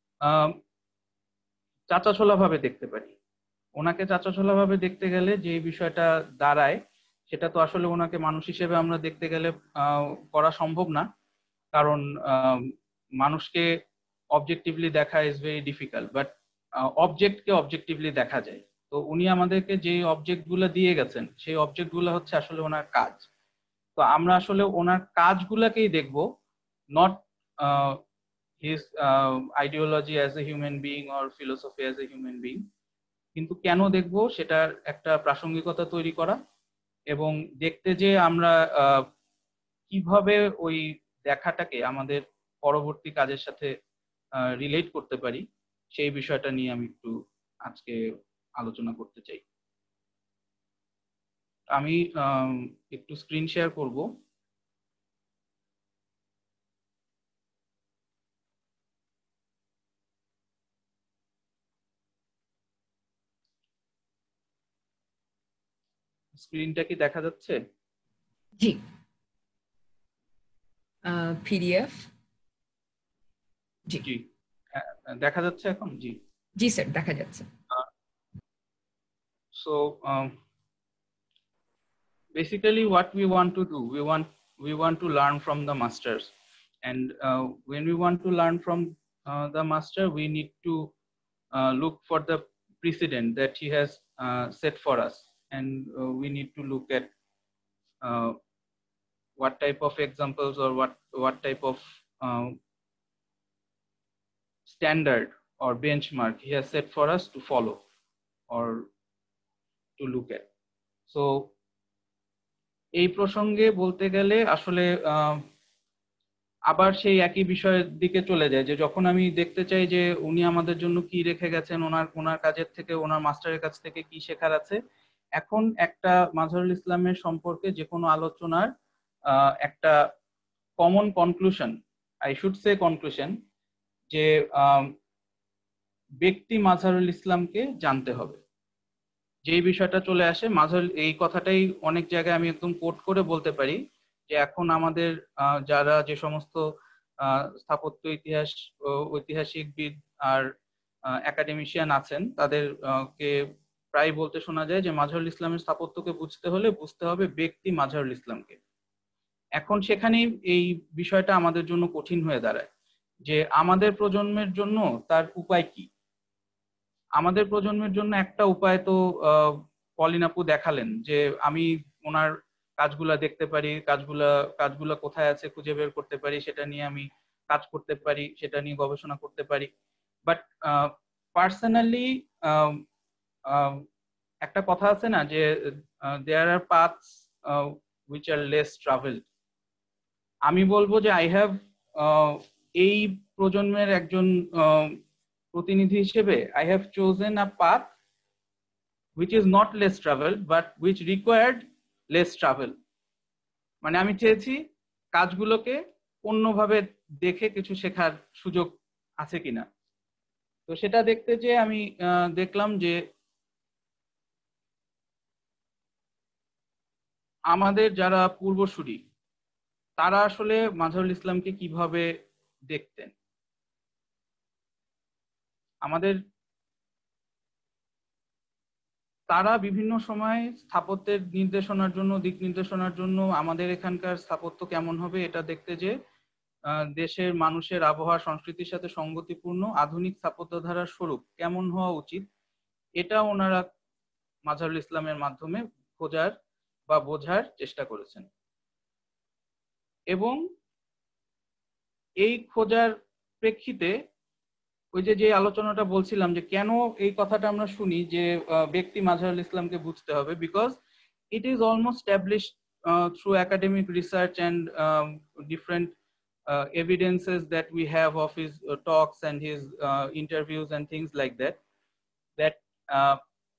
[SPEAKER 3] চাচাছোলা ভাবে দেখতে পারি। ওনাকে চাচাছোলা ভাবে দেখতে গেলে যে বিষয়টা দাঁড়ায় সেটা তো আসলে ওনাকে মানুষ হিসেবে আমরা দেখতে গেলে করা সম্ভব না, কারণ মানুষকে অবজেক্টিভলি দেখা ইজ ভেরি ডিফিকাল্ট, বাট অবজেক্টকে অবজেক্টিভলি দেখা যায়। তো উনি আমাদেরকে যে অবজেক্টগুলো দিয়ে গেছেন সেই অবজেক্টগুলো হচ্ছে আসলে ওনার কাজ। তো আমরা আসলে ওনার কাজগুলোকেই দেখব, not his ideology as a human being or philosophy as a human being. কিন্তু কেন দেখব সেটার একটা প্রাসঙ্গিকতা তৈরি করা, এবং দেখতে যে আমরা কিভাবে ওই দেখাটাকে আমাদের পরবর্তী কাজের সাথে রিলেট করতে পারি, সেই বিষয়টা নিয়ে আমি একটু আজকে আলোচনা করতে চাই। আমি একটু স্ক্রিন শেয়ার করব। স্ক্রিনটা কি দেখা যাচ্ছে?
[SPEAKER 1] জি। পিডিএফ জি
[SPEAKER 3] জি দেখা যাচ্ছে এখন? জি
[SPEAKER 1] জি স্যার দেখা যাচ্ছে।
[SPEAKER 3] So um, basically what we want to do, we want we want to learn from the masters, and uh, when we want to learn from uh, the master, we need to uh, look for the precedent that he has uh, set for us, and uh, we need to look at uh, what type of examples or what what type of um, standard or benchmark he has set for us to follow or to look at. So এই প্রসঙ্গে বলতে গেলে আসলে আবার সেই একই বিষয়ের দিকে চলে যায় যে যখন আমি দেখতে চাই যে উনি আমাদের জন্য কি রেখে গেছেন, ওনার ওনার কাজের থেকে, ওনার মাস্টারের কাছ থেকে কি শেখার আছে। এখন একটা মাজহারুল ইসলামের সম্পর্কে যে কোনো আলোচনার একটা common conclusion I should say conclusion যে ব্যক্তি মাজহারুল ইসলামকে জানতে হবে। যেই বিষয়টা চলে আসে মাজহারুল, এই কথাটাই অনেক জায়গায় আমি একদম কোট করে বলতে পারি যে এখন আমাদের যারা যে সমস্ত স্থাপত্য ইতিহাস ঐতিহাসিকবিদ আর একাডেমিশিয়ান আছেন তাদেরকে প্রায় বলতে শোনা যায় যে মাজহারুল ইসলামের স্থাপত্যকে বুঝতে হলে বুঝতে হবে ব্যক্তি মাজহারুল ইসলামকে। এখন সেখানেই এই বিষয়টা আমাদের জন্য কঠিন হয়ে দাঁড়ায় যে আমাদের প্রজন্মের জন্য তার উপায় কি। আমাদের প্রজন্মের জন্য একটা উপায় তো পলিন আপু দেখালেন যে আমি ওনার কাজগুলা দেখতে পারি, কাজগুলা কাজগুলা কোথায় আছে খুঁজে বের করতে পারি, সেটা নিয়ে আমি কাজ করতে পারি, সেটা নিয়ে গবেষণা করতে পারি। বাট পার্সোনালি একটা কথা আছে না যে there are paths which are less travelled. আমি বলবো যে আই হ্যাভ এই প্রজন্মের একজন প্রতিনিধি হিসেবে I have chosen a path which is not less travel but which required less travel। মানে আমি চেয়েছি কাজগুলোকে অন্যভাবে দেখে কিছু শেখার সুযোগ আছে কিনা। তো সেটা দেখতে যে আমি দেখলাম যে আমাদের যারা পূর্বসূরি তারা আসলে মাজহারুল ইসলামকে কিভাবে দেখতেন। আমাদের তারা বিভিন্ন সময় স্থাপত্যের নির্দেশনার জন্য দিক নির্দেশনার জন্য আমাদের এখানকার স্থাপত্য কেমন হবে এটা দেখতে যে দেশের মানুষের আবহাওয়া সংস্কৃতির সাথে সঙ্গতিপূর্ণ আধুনিক স্থাপত্য ধারার স্বরূপ কেমন হওয়া উচিত এটা ওনারা মাজহারুল ইসলামের মাধ্যমে খোঁজার বা বোঝার চেষ্টা করেছেন। এবং এই খোঁজার প্রেক্ষিতে ওই যে যে আলোচনাটা বলছিলাম যে কেন এই কথাটা আমরা শুনি যে ব্যক্তি মাজহারুল ইসলামকে বুঝতে হবে, because it is almost established through academic research and different evidences that we have of his uh, talks and his uh, interviews and things like that that uh,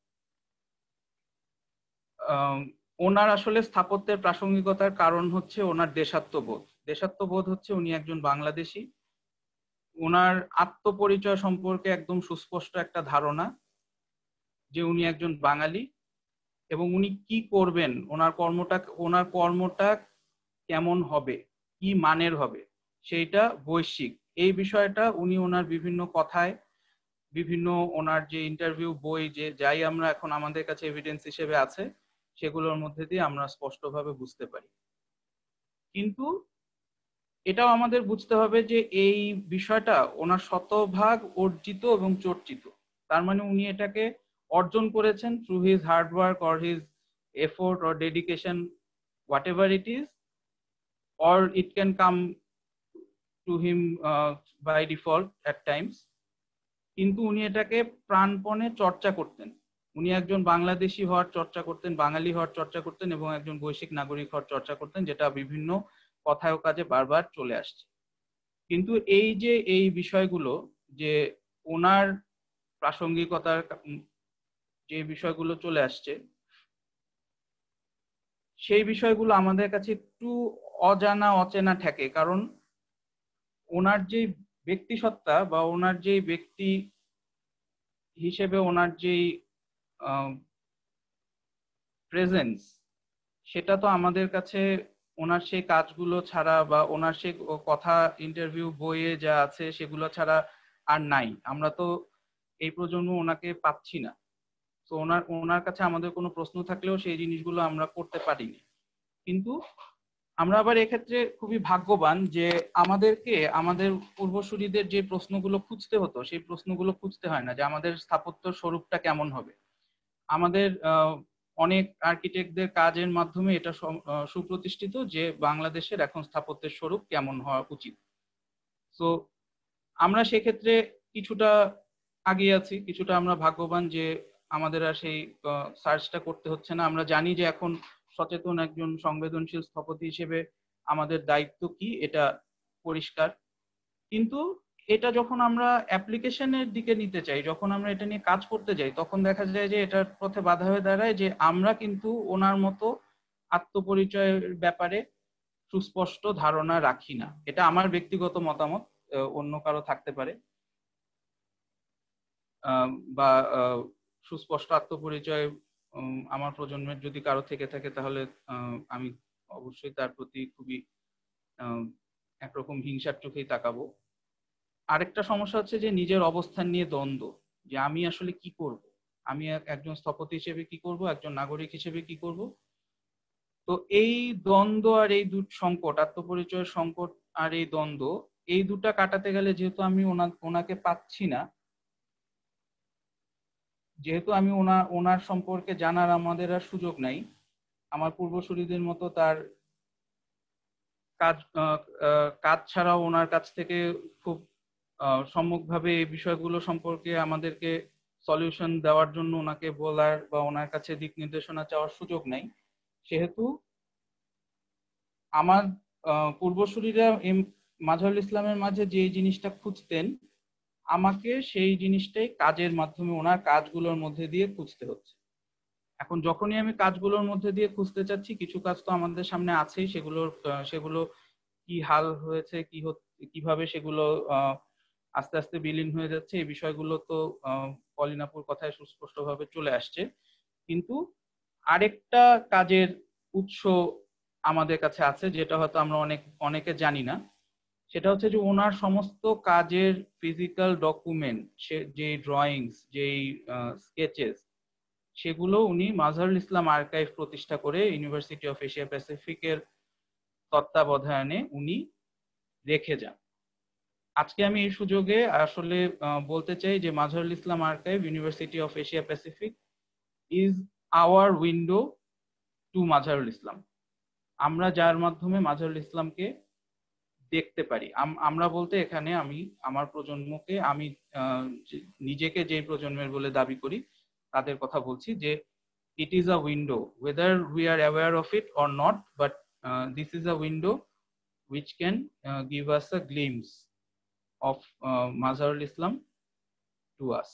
[SPEAKER 3] um, ওনার আসলে স্থাপত্যের প্রাসঙ্গিকতার কারণ হচ্ছে ওনার দেশাত্মবোধ। দেশাত্মবোধ হচ্ছে উনি একজন বাংলাদেশী, ওনার আত্মপরিচয় সম্পর্কে একদম সুস্পষ্ট একটা ধারণা যে উনি একজন বাঙালি এবং উনি কি করবেন, ওনার কর্মটা ওনার কর্মটা কেমন হবে, কি মানের হবে, সেইটা বৈশ্বিক। এই বিষয়টা উনি ওনার বিভিন্ন কথায়, বিভিন্ন ওনার যে ইন্টারভিউ, বই, যে যাই আমরা এখন আমাদের কাছে এভিডেন্স হিসেবে আছে সেগুলোর মধ্যে দিয়ে আমরা স্পষ্টভাবে বুঝতে পারি। কিন্তু এটাও আমাদের বুঝতে হবে যে এই বিষয়টা ওনার শতভাগ অর্জিত এবং চর্চিত। তার মানে উনি এটাকে অর্জন করেছেন through his hard work or his effort or dedication, whatever it is, or it can come to him by default at times. কিন্তু উনি এটাকে প্রাণপণে চর্চা করতেন। উনি একজন বাংলাদেশি হওয়ার চর্চা করতেন, বাঙালি হওয়ার চর্চা করতেন এবং একজন বৈশ্বিক নাগরিক হওয়ার চর্চা করতেন, যেটা বিভিন্ন কথায় ও কাজে বারবার চলে আসছে। কিন্তু এই যে এই বিষয়গুলো, যে ওনার প্রাসঙ্গিকতার যে বিষয়গুলো চলে আসছে, সেই বিষয়গুলো আমাদের কাছে একটু অজানা অচেনা ঠেকে। কারণ ওনার যে ব্যক্তিসত্তা বা ওনার যে ব্যক্তি হিসেবে ওনার যেই প্রেজেন্স, সেটা তো আমাদের কাছে ওনার সেই কাজগুলো ছাড়া বা ওনার সেই কথা, ইন্টারভিউ, বইয়ে যা আছে সেগুলো ছাড়া আর নাই। আমরা তো এই প্রজন্ম ওনাকে পাচ্ছি না। তো ওনার ওনার কাছে আমাদের কোনো প্রশ্ন থাকলেও সেই জিনিসগুলো আমরা করতে পারিনি। কিন্তু আমরা আবার এক্ষেত্রে খুবই ভাগ্যবান যে আমাদেরকে আমাদের পূর্বসূরিদের যে প্রশ্নগুলো খুঁজতে হতো সেই প্রশ্নগুলো খুঁজতে হয় না, যে আমাদের স্থাপত্য স্বরূপটা কেমন হবে। আমাদের অনেক আর্কিটেক্টদের কাজের মাধ্যমে এটা সুপ্রতিষ্ঠিত যে বাংলাদেশের এখন স্থাপত্যের স্বরূপ কেমন হওয়া উচিত। তো আমরা সেক্ষেত্রে কিছুটা আগিয়ে আছি, কিছুটা আমরা ভাগ্যবান যে আমাদের আর সেই সার্চটা করতে হচ্ছে না। আমরা জানি যে এখন সচেতন একজন সংবেদনশীল স্থপতি হিসেবে আমাদের দায়িত্ব কি, এটা পরিষ্কার। কিন্তু এটা যখন আমরা অ্যাপ্লিকেশনের দিকে নিতে চাই, যখন আমরা এটা নিয়ে কাজ করতে যাই, তখন দেখা যায় যে এটার পথে বাধা হয়ে দাঁড়ায় যে আমরা কিন্তু ওনার মতো আত্মপরিচয়ের ব্যাপারে সুস্পষ্ট ধারণা রাখি না। এটা আমার ব্যক্তিগত মতামত, অন্য কারো থাকতে পারে। বা সুস্পষ্ট আত্মপরিচয় আমার প্রজন্মের যদি কারো থেকে থাকে তাহলে আমি অবশ্যই তার প্রতি খুবই একরকম হিংসার চোখেই তাকাবো। আরেকটা সমস্যা হচ্ছে যে নিজের অবস্থান নিয়ে দ্বন্দ্ব, যে আমি আসলে কি করব, আমি একজন স্থপতি হিসেবে কি করব, একজন নাগরিক হিসেবে কি করব। তো এই দ্বন্দ্ব আর এই দু সংকট, আত্মপরিচয়ের সংকট আর এই দ্বন্দ্ব, এই দুটা কাটাতে গেলে যেহেতু আমি ওনাকে পাচ্ছি না, যেহেতু আমি ওনা ওনার সম্পর্কে জানার আমাদের আর সুযোগ নাই, আমার পূর্বসূরীদের মতো তার কাজ কাজ ছাড়াও ওনার কাছ থেকে খুব সম্মুখভাবে এই বিষয়গুলো সম্পর্কে আমাদেরকে সলিউশন দেওয়ার জন্য ওনাকে বলার বা ওনার কাছে দিক নির্দেশনা চাওয়ার সুযোগ নাই, সেহেতু আমার পূর্বসূরীরা মাজহারুল ইসলামের মাঝে যে জিনিসটা খুঁজতেন, আমাকে সেই জিনিসটাই কাজের মাধ্যমে ওনার কাজগুলোর মধ্যে দিয়ে খুঁজতে হচ্ছে। এখন যখনই আমি কাজগুলোর মধ্যে দিয়ে খুঁজতে চাচ্ছি, কিছু কাজ তো আমাদের সামনে আছেই, সেগুলোর সেগুলো কি হাল হয়েছে, কি কিভাবে সেগুলো আস্তে আস্তে বিলীন হয়ে যাচ্ছে, এই বিষয়গুলো তো পলিনাপুর কথায় সুস্পষ্টভাবে চলে আসছে। কিন্তু আরেকটা কাজের উৎস আমাদের কাছে আছে, যেটা হয়তো আমরা অনেক অনেকে জানি না। সেটা হচ্ছে যে ওনার সমস্ত কাজের ফিজিক্যাল ডকুমেন্ট, যে ড্রয়িংস, যেই স্কেচেস, সেগুলো উনি মাজহারুল ইসলাম আর্কাইভ প্রতিষ্ঠা করে ইউনিভার্সিটি অফ এশিয়া প্যাসিফিকের তত্ত্বাবধানে উনি রেখে যান। আজকে আমি এই সুযোগে আসলে বলতে চাই যে Mazharul Islam Archive, University of Asia Pacific is our window to Mazharul Islam. আমরা যার মাধ্যমে মাজহারুল ইসলামকে দেখতে পারি, আমরা বলতে এখানে আমি আমার প্রজন্মকে, আমি নিজেকে যে প্রজন্মের বলে দাবি করি তাদের কথা বলছি, যে it is a window whether we are aware of it or not, but uh, this is a window which can uh, give us a glimpse of uh, Mazharul Islam to us.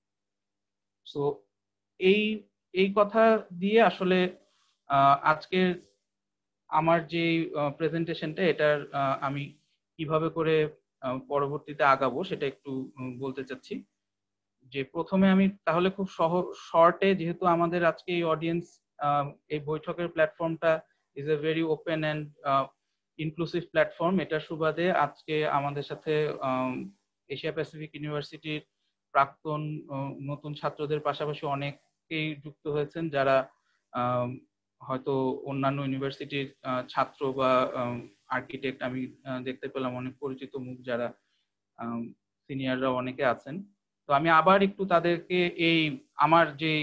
[SPEAKER 3] So এই এই কথা দিয়ে আসলে আজকের আমার যে প্রেজেন্টেশনটা, এটার আমি কিভাবে করে পরবর্তীতে আগাবো সেটা একটু বলতে চাচ্ছি। যে প্রথমে আমি তাহলে খুব সহ শর্টে, যেহেতু আমাদের আজকে এই অডিয়েন্স, এই বৈঠকের প্ল্যাটফর্মটা is a very open and inclusive platform, এটার সুবাদে আজকে আমাদের সাথে এশিয়া প্যাসিফিক ইউনিভার্সিটির প্রাক্তন নতুন ছাত্রদের পাশাপাশি অনেকেই যুক্ত হয়েছেন, যারা হয়তো অন্যান্য ইউনিভার্সিটির ছাত্র বা আর্কিটেক্ট। আমি দেখতে পেলাম অনেক পরিচিত মুখ, যারা সিনিয়ররা অনেকে আছেন। তো আমি আবার একটু তাদেরকে এই আমার যে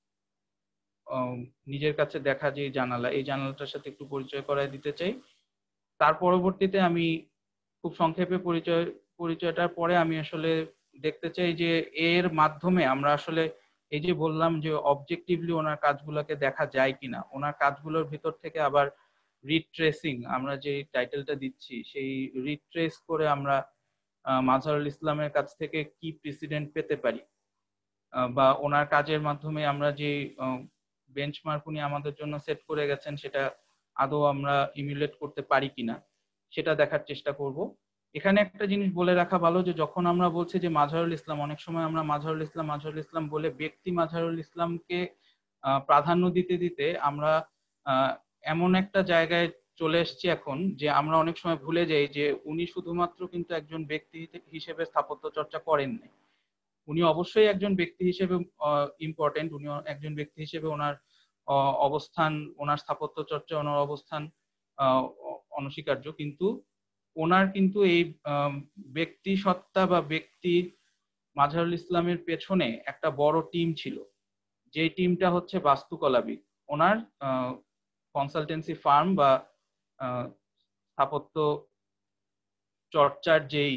[SPEAKER 3] নিজের কাছে দেখা যে জানালা, এই জানালাটার সাথে একটু পরিচয় করায় দিতে চাই। তার পরবর্তীতে আমি খুব সংক্ষেপে পরিচয় পরিচয়টার পরে আমি আসলে দেখতে চাই যে এর মাধ্যমে আমরা আসলে এই যে বললাম যে অবজেক্টিভলি ওনার কাজগুলোকে দেখা যায় কিনা, ওনার কাজগুলোর ভিতর থেকে আবার রিট্রেসিং, আমরা যে টাইটেলটা দিচ্ছি, সেই রিট্রেস করে আমরা মাজহারুল ইসলামের কাছ থেকে কি প্রেসিডেন্ট পেতে পারি, বা ওনার কাজের মাধ্যমে আমরা যে বেঞ্চমার্ক উনি আমাদের জন্য সেট করে গেছেন সেটা আদৌ আমরা ইমিউলেট করতে পারি কিনা, সেটা দেখার চেষ্টা করব। এখানে একটা জিনিস বলে রাখা ভালো, যে যখন আমরা বলছি যে মাজহারুল ইসলাম, অনেক সময় আমরা মাজহারুল ইসলাম মাজহারুল ইসলাম বলে ব্যক্তি মাজহারুল ইসলামকে প্রাধান্য দিতে দিতে আমরা এমন একটা জায়গায় চলে এসেছি এখন, যে আমরা অনেক সময় ভুলে যাই যে উনি শুধুমাত্র কিন্তু একজন ব্যক্তি হিসেবে স্থাপত্য চর্চা করেননি। উনি অবশ্যই একজন ব্যক্তি হিসেবে ইম্পর্টেন্ট, উনি একজন ব্যক্তি হিসেবে ওনার অবস্থান, ওনার স্থাপত্য চর্চা, ওনার অবস্থান অনস্বীকার্য, কিন্তু ওনার কিন্তু এই ব্যক্তি সত্তা বা ব্যক্তি মাজহারুল ইসলামের পেছনে একটা বড় টিম ছিল, যে টিমটা হচ্ছে বাস্তুকলাবিদ। ওনার কনসালটেন্সি ফার্ম বা স্থাপত্য চর্চার যেই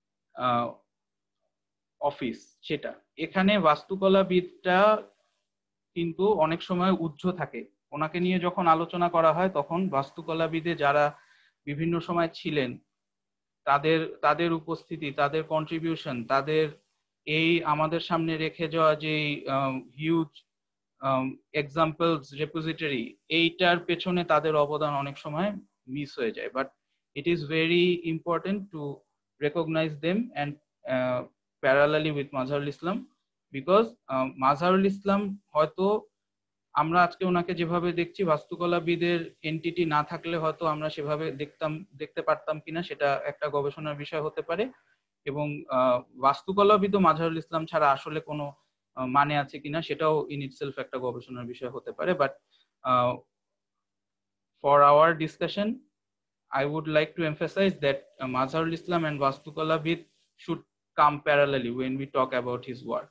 [SPEAKER 3] অফিস, সেটা এখানে বাস্তুকলাবিদটা কিন্তু অনেক সময় উজ্জ্ব থাকে। ওনাকে নিয়ে যখন আলোচনা করা হয় তখন বাস্তুকলাবিদে যারা বিভিন্ন সময় ছিলেন, তাদের তাদের উপস্থিতি, তাদের কন্ট্রিবিউশন, তাদের এই আমাদের সামনে রেখে যাওয়া যে হিউজ এক্সাম্পলস রেপোজিটরি, এইটার পেছনে তাদের অবদান অনেক সময় মিস হয়ে যায়, but it is very important to recognise them and parallelly with Mazharul Islam, because Mazharul Islam হয়তো আমরা আজকে ওনাকে যেভাবে দেখছি বাস্তুকলাবিদের এন্টিটি না থাকলে হয়তো আমরা সেভাবে দেখতাম দেখতে পারতাম কিনা সেটা একটা গবেষণার বিষয় হতে পারে, এবং বাস্তুকলাবিদ ও মাজহারুল ইসলাম ছাড়া আসলে কোনো মানে আছে কিনা সেটাও ইন ইটসেলফ একটা গবেষণার বিষয় হতে পারে। But for our discussion I would like to emphasize that uh, Mazharul Islam and Vastukalabid should come parallelly when we talk about his work.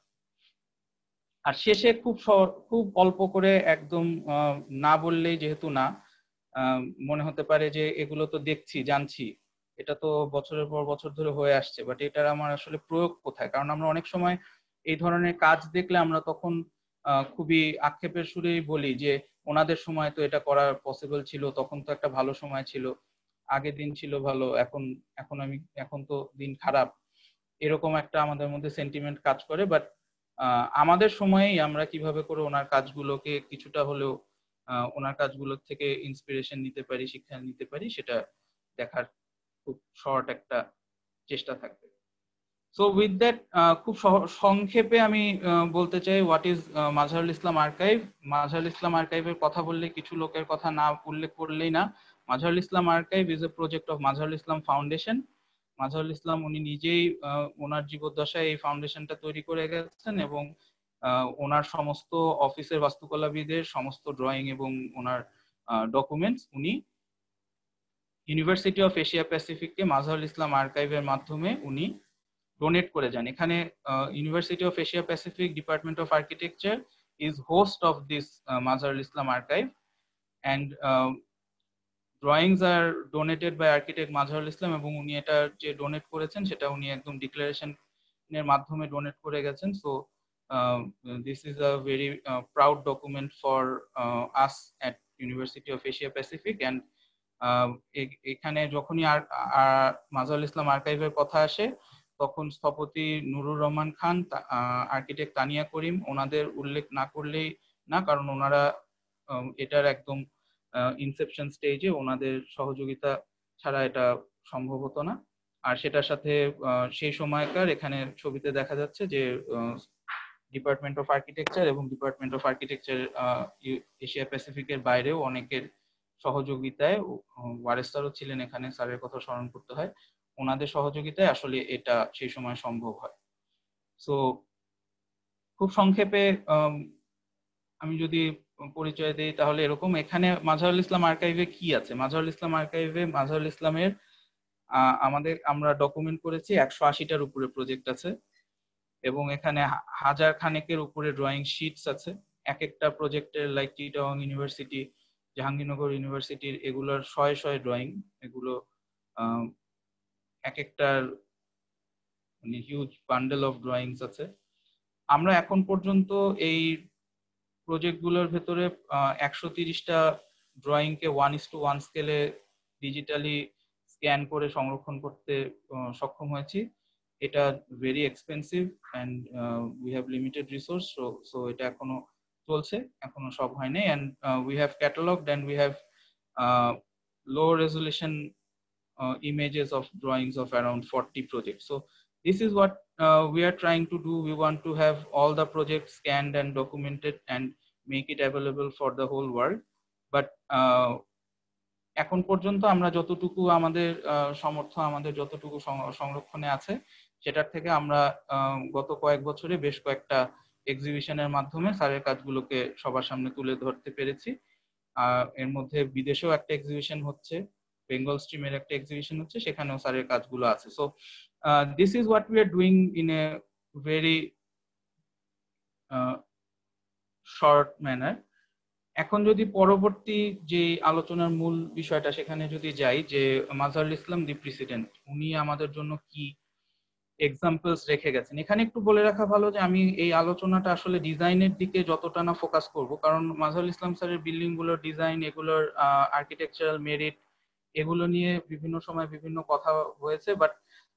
[SPEAKER 3] আর শেষে খুব খুব অল্প করে একদম না বললেই যেহেতু না মনে হতে পারে যে এগুলো তো দেখছি জানছি, এটা তো বছরের পর বছর ধরে হয়ে আসছে, বাট এটার আমার আসলে প্রয়োগ কোথায়? কারণ আমরা অনেক সময় এই ধরনের কাজ দেখলে আমরা তখন খুবই আক্ষেপের সুরেই বলি যে ওনাদের সময় তো এটা করা পসিবল ছিল, তখন তো একটা ভালো সময় ছিল, আগের দিন ছিল ভালো, এখন এখন আমি এখন তো দিন খারাপ, এরকম একটা আমাদের মধ্যে সেন্টিমেন্ট কাজ করে। বাট আমাদের সময়েই আমরা কিভাবে করে ওনার কাজগুলোকে কিছুটা হলেও ওনার কাজগুলোর থেকে ইন্সপিরেশন নিতে পারি, শিক্ষা নিতে পারি, সেটা দেখার খুব শর্ট একটা চেষ্টা থাকবে। সো উইথ দ্যাট খুব সংক্ষেপে আমি বলতে চাই what is Mazharul Islam Archive. Mazharul Islam আর্কাইভের কথা বললে কিছু লোকের কথা না উল্লেখ করলেই না। Mazharul Islam Archive is a project of Mazharul Islam Foundation. Mazharul Islam উনি নিজেই ওনার জীবদ্দশায় এই ফাউন্ডেশনটা তৈরি করে গেছেন, এবং ওনার সমস্ত অফিসের বাস্তুকলাবিদের সমস্ত ড্রয়িং এবং ওনার ডকুমেন্টস উনি ইউনিভার্সিটি অফ এশিয়া প্যাসিফিককে মাজহারুল ইসলাম আর্কাইভের মাধ্যমে উনি ডোনেট করে যান। এখানে University of Asia Pacific department of architecture is host of this Mazharul Islam Archive, and drawings are donated by architect Mazharul Islam, এবং উনি এটা যে ডোনেট করেছেন সেটা উনি একদম ডিক্লারেশন এর মাধ্যমে ডোনেট করে গেছেন। So this is a very proud document for us at University of Asia Pacific. And এখানে যখনই আর মাজহারুল ইসলাম আর্কাইভের কথা আসে তখন স্থপতি নুরুর রহমান খান, আর্কিটেক্ট তানিয়া করিম, ওনাদের উল্লেখ না করলেই না, কারণ ওনারা এটার একদম ইনসেপশন স্টেজে ওনাদের সহযোগিতা ছাড়া এটা সম্ভব হতো না। আর সেটার সাথে সেই সময়কার এখানে ছবিতে দেখা যাচ্ছে যে ডিপার্টমেন্ট অফ আর্কিটেকচার এবং ডিপার্টমেন্ট অফ আর্কিটেকচার এশিয়া প্যাসিফিকের বাইরেও অনেকের সহযোগিতায়, ওয়ারেস স্যারও ছিলেন এখানে, স্যারের কথা স্মরণ করতে হয়, ওনাদের সহযোগিতায় আসলে এটা সেই সময় সম্ভব হয়। সো খুব সংক্ষেপে আমি যদি পরিচয় দেই তাহলে এরকম, এখানে মাজহারুল ইসলাম আর্কাইভে কি আছে? মাজহারুল ইসলাম আর্কাইভে মাজহারুল ইসলামের আমাদের আমরা ডকুমেন্ট করেছি একশো আশিটার উপরে প্রজেক্ট আছে, এবং এখানে হাজার খানেকের উপরে ড্রয়িং শিটস আছে। এক একটা প্রজেক্টের লাইক চিটাগং ইউনিভার্সিটি, জাহাঙ্গীরনগর ইউনিভার্সিটির এগুলোর শয়ে শয়ে ড্রয়িং, এগুলো এক একটার মানে হিউজ বান্ডেল অফ ড্রয়িংস আছে। আমরা এখন পর্যন্ত এই প্রজেক্টগুলোর ভেতরে একশো তিরিশটা ড্রয়িংকে ওয়ান ইস টু ওয়ান স্কেলে ডিজিটালি স্ক্যান করে সংরক্ষণ করতে সক্ষম হয়েছি। এটা very expensive and we have limited resource, so so এটা এখনো চলছে, এখনো সব হয়নি। And we have catalogued and we have low resolution images of drawings of around forty projects. So this is what uh, we are trying to do. We want to have all the projects scanned and documented and make it available for the whole world. But uh, এখন পর্যন্ত আমরা যতটুকু আমাদের সামর্থ্য, আমাদের যতটুকু সংরক্ষণে আছে সেটার থেকে আমরা গত কয়েক বছরে বেশ কয়েকটা এক্সিবিশনের মাধ্যমে স্যারের কাজগুলোকে সবার সামনে তুলে ধরতে পেরেছি। এর মধ্যে বিদেশেও একটা এক্সিবিশন হচ্ছে, বেঙ্গল স্ট্রিমের একটা এক্সিবিশন হচ্ছে, সেখানেও স্যারের কাজগুলো আছে। So this is what we are doing in a very short manner. এখন যদি পরবর্তী যে আলোচনার মূল বিষয়টা সেখানে যদি যাই, যে মাজহারুল ইসলাম দি প্রেসিডেন্ট উনি আমাদের জন্য কি এক্সাম্পলস রেখে গেছেন। এখানে একটু বলে রাখা ভালো যে আমি এই আলোচনাটা আসলে ডিজাইনের দিকে যতটা না ফোকাস করব, কারণ মাজহারুল ইসলাম স্যারের বিল্ডিং গুলোর ডিজাইন, এগুলোর আর্কিটেকচারাল মেরিট, এগুলো নিয়ে বিভিন্ন সময় বিভিন্ন কথা হয়েছে, but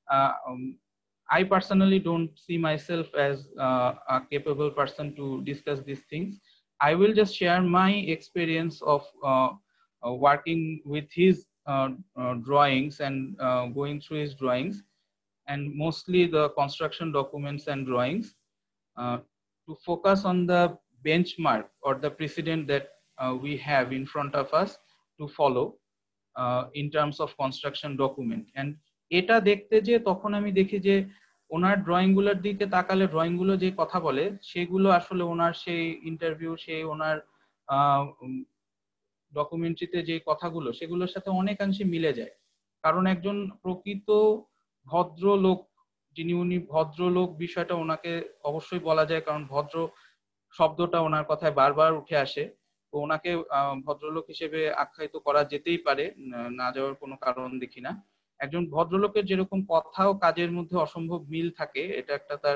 [SPEAKER 3] I personally don't see myself as uh, a capable person to discuss these things. I will just share my experience of uh, uh, working with his uh, uh, drawings and uh, going through his drawings, and mostly the construction documents and drawings, uh, to focus on the benchmark or the precedent that uh, we have in front of us to follow uh, in terms of construction document. And এটা দেখতে যে তখন আমি দেখি যে ওনার drawing গুলোর দিকে তাকালে ড্রয়িং গুলো যে কথা বলে সেগুলো আসলে ওনার সেই ইন্টারভিউ সেই ওনার ডকুমেন্টারিতে যে কথাগুলো সেগুলোর সাথে অনেকাংশে মিলে যায়। কারণ একজন প্রকৃত ভদ্রলোক, যিনি উনি ভদ্রলোক বিষয়টা ওনাকে অবশ্যই বলা যায়, কারণ ভদ্র শব্দটা ওনার কথায় বারবার উঠে আসে। তো ওনাকে ভদ্রলোক হিসেবে আখ্যায়িত করা যেতেই পারে, না যাওয়ার কোনো কারণ দেখি না। একজন ভদ্রলোকের যেরকম কথা ও কাজের মধ্যে অসম্ভব মিল থাকে, এটা একটা তার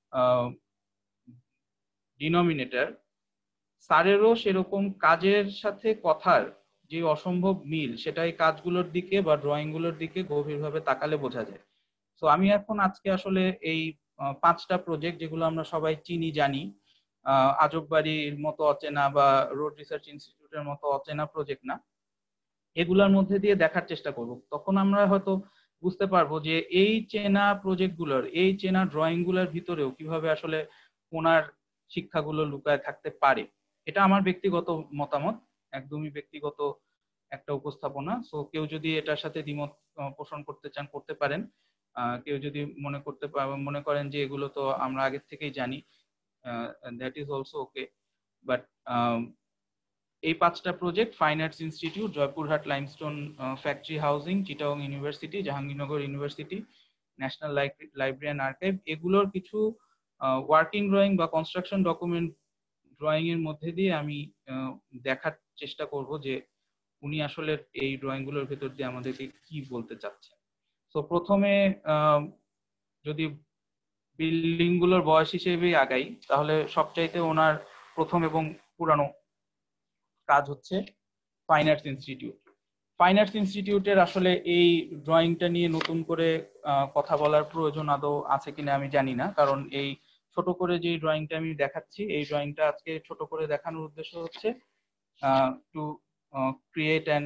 [SPEAKER 3] ডিনোমিনেটর, স্যারেরও সেরকম কাজের সাথে কথার যে অসম্ভব মিল সেটা এই কাজগুলোর দিকে বা ড্রয়িং গুলোর দিকে গভীরভাবে তাকালে বোঝা যায়। তো আমি এখন আজকে আসলে এই পাঁচটা প্রজেক্ট যেগুলো আমরা সবাই চিনি জানি, আজব বাড়ির মতো অচেনা বা রোড রিসার্চ ইনস্টিটিউটের মতো অচেনা প্রজেক্ট না, এগুলোর মধ্যে দিয়ে দেখার চেষ্টা করব। তখন আমরা হয়তো বুঝতে পারবো যে এই চেনা প্রজেক্টগুলোর, এই চেনা ড্রয়িং গুলোর ভিতরেও কিভাবে আসলে ওনার শিক্ষাগুলো লুকায় থাকতে পারে। এটা আমার ব্যক্তিগত মতামত, একদমই ব্যক্তিগত একটা উপস্থাপনা। সো কেউ যদি এটার সাথে দ্বিমত পোষণ করতে চান করতে পারেন, কেউ যদি মনে করতে মনে করেন যে এগুলো তো আমরা আগের থেকেই জানি, that is also okay. But এই পাঁচটা project, Fine Arts Institute, Joypurhat Limestone Factory Housing, Chittagong University, Jahangirnagar University, National Library and Archive, এগুলোর কিছু ওয়ার্কিং ড্রয়িং বা কনস্ট্রাকশন ডকুমেন্ট ড্রয়িং এর মধ্যে দিয়ে আমি দেখার চেষ্টা করব যে উনি আসলে এই ড্রয়িং গুলোর ভেতর দিয়ে আমাদেরকে কি বলতে চাচ্ছেন। তো প্রথমে যদি বিল্ডিং গুলোর বয়স হিসেবেই আগাই, তাহলে সবচাইতে ওনার প্রথম এবং পুরানো কাজ হচ্ছে Fine Arts Institute. Fine Arts ইনস্টিটিউটের আসলে এই ড্রয়িংটা নিয়ে নতুন করে কথা বলার প্রয়োজন আদৌ আছে কিনা আমি জানি না, কারণ এই ছোট করে যে ড্রয়িংটা আমি দেখাচ্ছি, এই ড্রয়িংটা আজকে ছোট করে দেখানোর উদ্দেশ্য হচ্ছে টু ক্রিয়েট অ্যান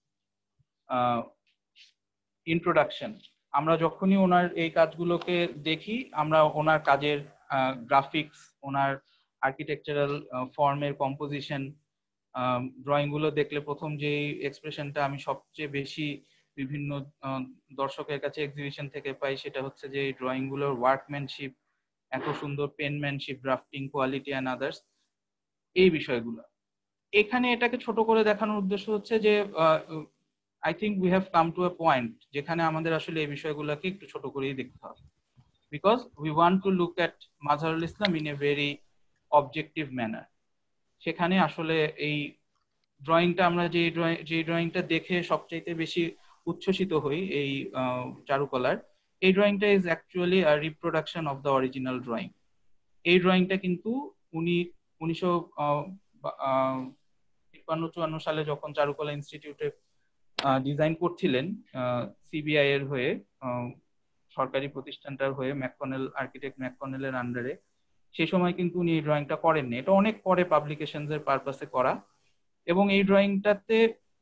[SPEAKER 3] ইন্ট্রোডাকশন। আমরা যখনই ওনার এই কাজগুলোকে দেখি, আমরা ওনার কাজের গ্রাফিক্স, ওনার আর্কিটেকচারাল ফর্মের কম্পোজিশন, ড্রয়িং গুলো দেখলে প্রথম যে এক্সপ্রেশনটা আমি সবচেয়ে বেশি বিভিন্ন দর্শকের কাছে এক্সিবিশন থেকে পাই, সেটা হচ্ছে যে ড্রয়িং গুলোর ওয়ার্কম্যানশিপ, এত সুন্দর penmanship, drafting quality and others, এই বিষয়গুলো। এখানে এটাকে ছোট করে দেখানোর উদ্দেশ্য হচ্ছে যে I think we have come to a point যেখানে আমাদের আসলে এই বিষয়গুলোকে একটু ছোট করেই দেখতে হবে, because we want to look at Mazharul Islam in a very objective manner. সেখানে আসলে এই ড্রয়িংটা আমরা যে ড্রয়িং যে ড্রয়িংটা দেখে সবচাইতে বেশি উচ্ছ্বসিত হই এই চারুকলার, এই ড্রয়িংটা is actually a reproduction of the original drawing. এই ড্রয়িংটা কিন্তু উনি উনিশশো তিপ্পান্ন চুয়ান্ন সালে যখন চারুকলা ইনস্টিটিউটে ডিজাইন করছিলেন সিবিআই এর হয়ে, সরকারি প্রতিষ্ঠানটার হয়ে, ম্যাককনেল আর্কিটেক্ট ম্যাককনেলের আন্ডারে, সেই সময় কিন্তু উনি এই ড্রয়িংটা করেননি। এটা অনেক পরে পাবলিকেশনস এর পারপাসে করা। এবং এই ড্রয়িংটাতে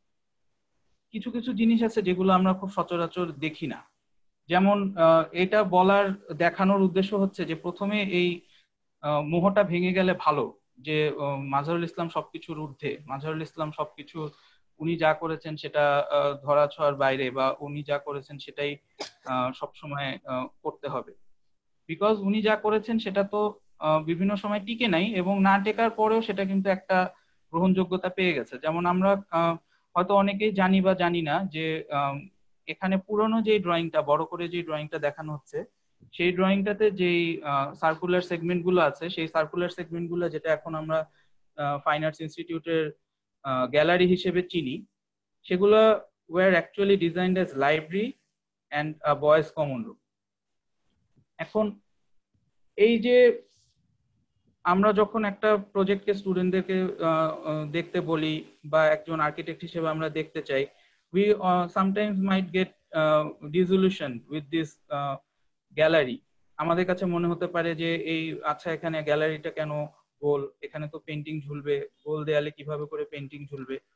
[SPEAKER 3] কিছু কিছু জিনিস আছে যেগুলো আমরা খুব সচরাচর দেখি না। যেমন এটা বলার দেখানোর উদ্দেশ্য হচ্ছে যে প্রথমে এই মোহটা ভেঙে গেলে ভালো, যে মাজহারুল ইসলাম সবকিছুর ঊর্ধ্বে, মাজহারুল ইসলাম সবকিছু, উনি যা করেছেন সেটা ধরা ছোঁয়ার বাইরে, বা উনি যা করেছেন সেটাই সবসময় করতে হবে। বিকজ উনি যা করেছেন সেটা তো বিভিন্ন সময় টিকে নাই, এবং না টেকার পরেও সেটা কিন্তু একটা গ্রহণযোগ্যতা পেয়ে গেছে। যেমন আমরা হয়তো অনেকেই জানি বা জানি না যে এখানে পুরনো যে ড্রয়িংটা, বড় করে যে ড্রয়িংটা দেখানো হচ্ছে, সেই ড্রয়িংটাতে যেই সার্কুলার সেগমেন্ট গুলো আছে, সেই সার্কুলার সেগমেন্ট গুলো যেটা এখন আমরা ফাইন আর্টস ইনস্টিটিউটের গ্যালারি হিসেবে চিনি, সেগুলো were actually designed as library and a boys common room. এখন এই যে আমরা যখন একটা প্রজেক্টকে স্টুডেন্টদেরকে দেখতে বলি বা একজন আর্কিটেক্ট হিসেবে আমরা দেখতে চাই, we uh, sometimes might get uh, disillusion with this uh, gallery. আমাদের কাছে মনে হতে পারে যে এই আচ্ছা এখানে গ্যালারিটা কেন গোল, এখানে তো পেন্টিং ঝুলবে, গোল দেয়ালে কিভাবে করে পেন্টিং ঝুলবে।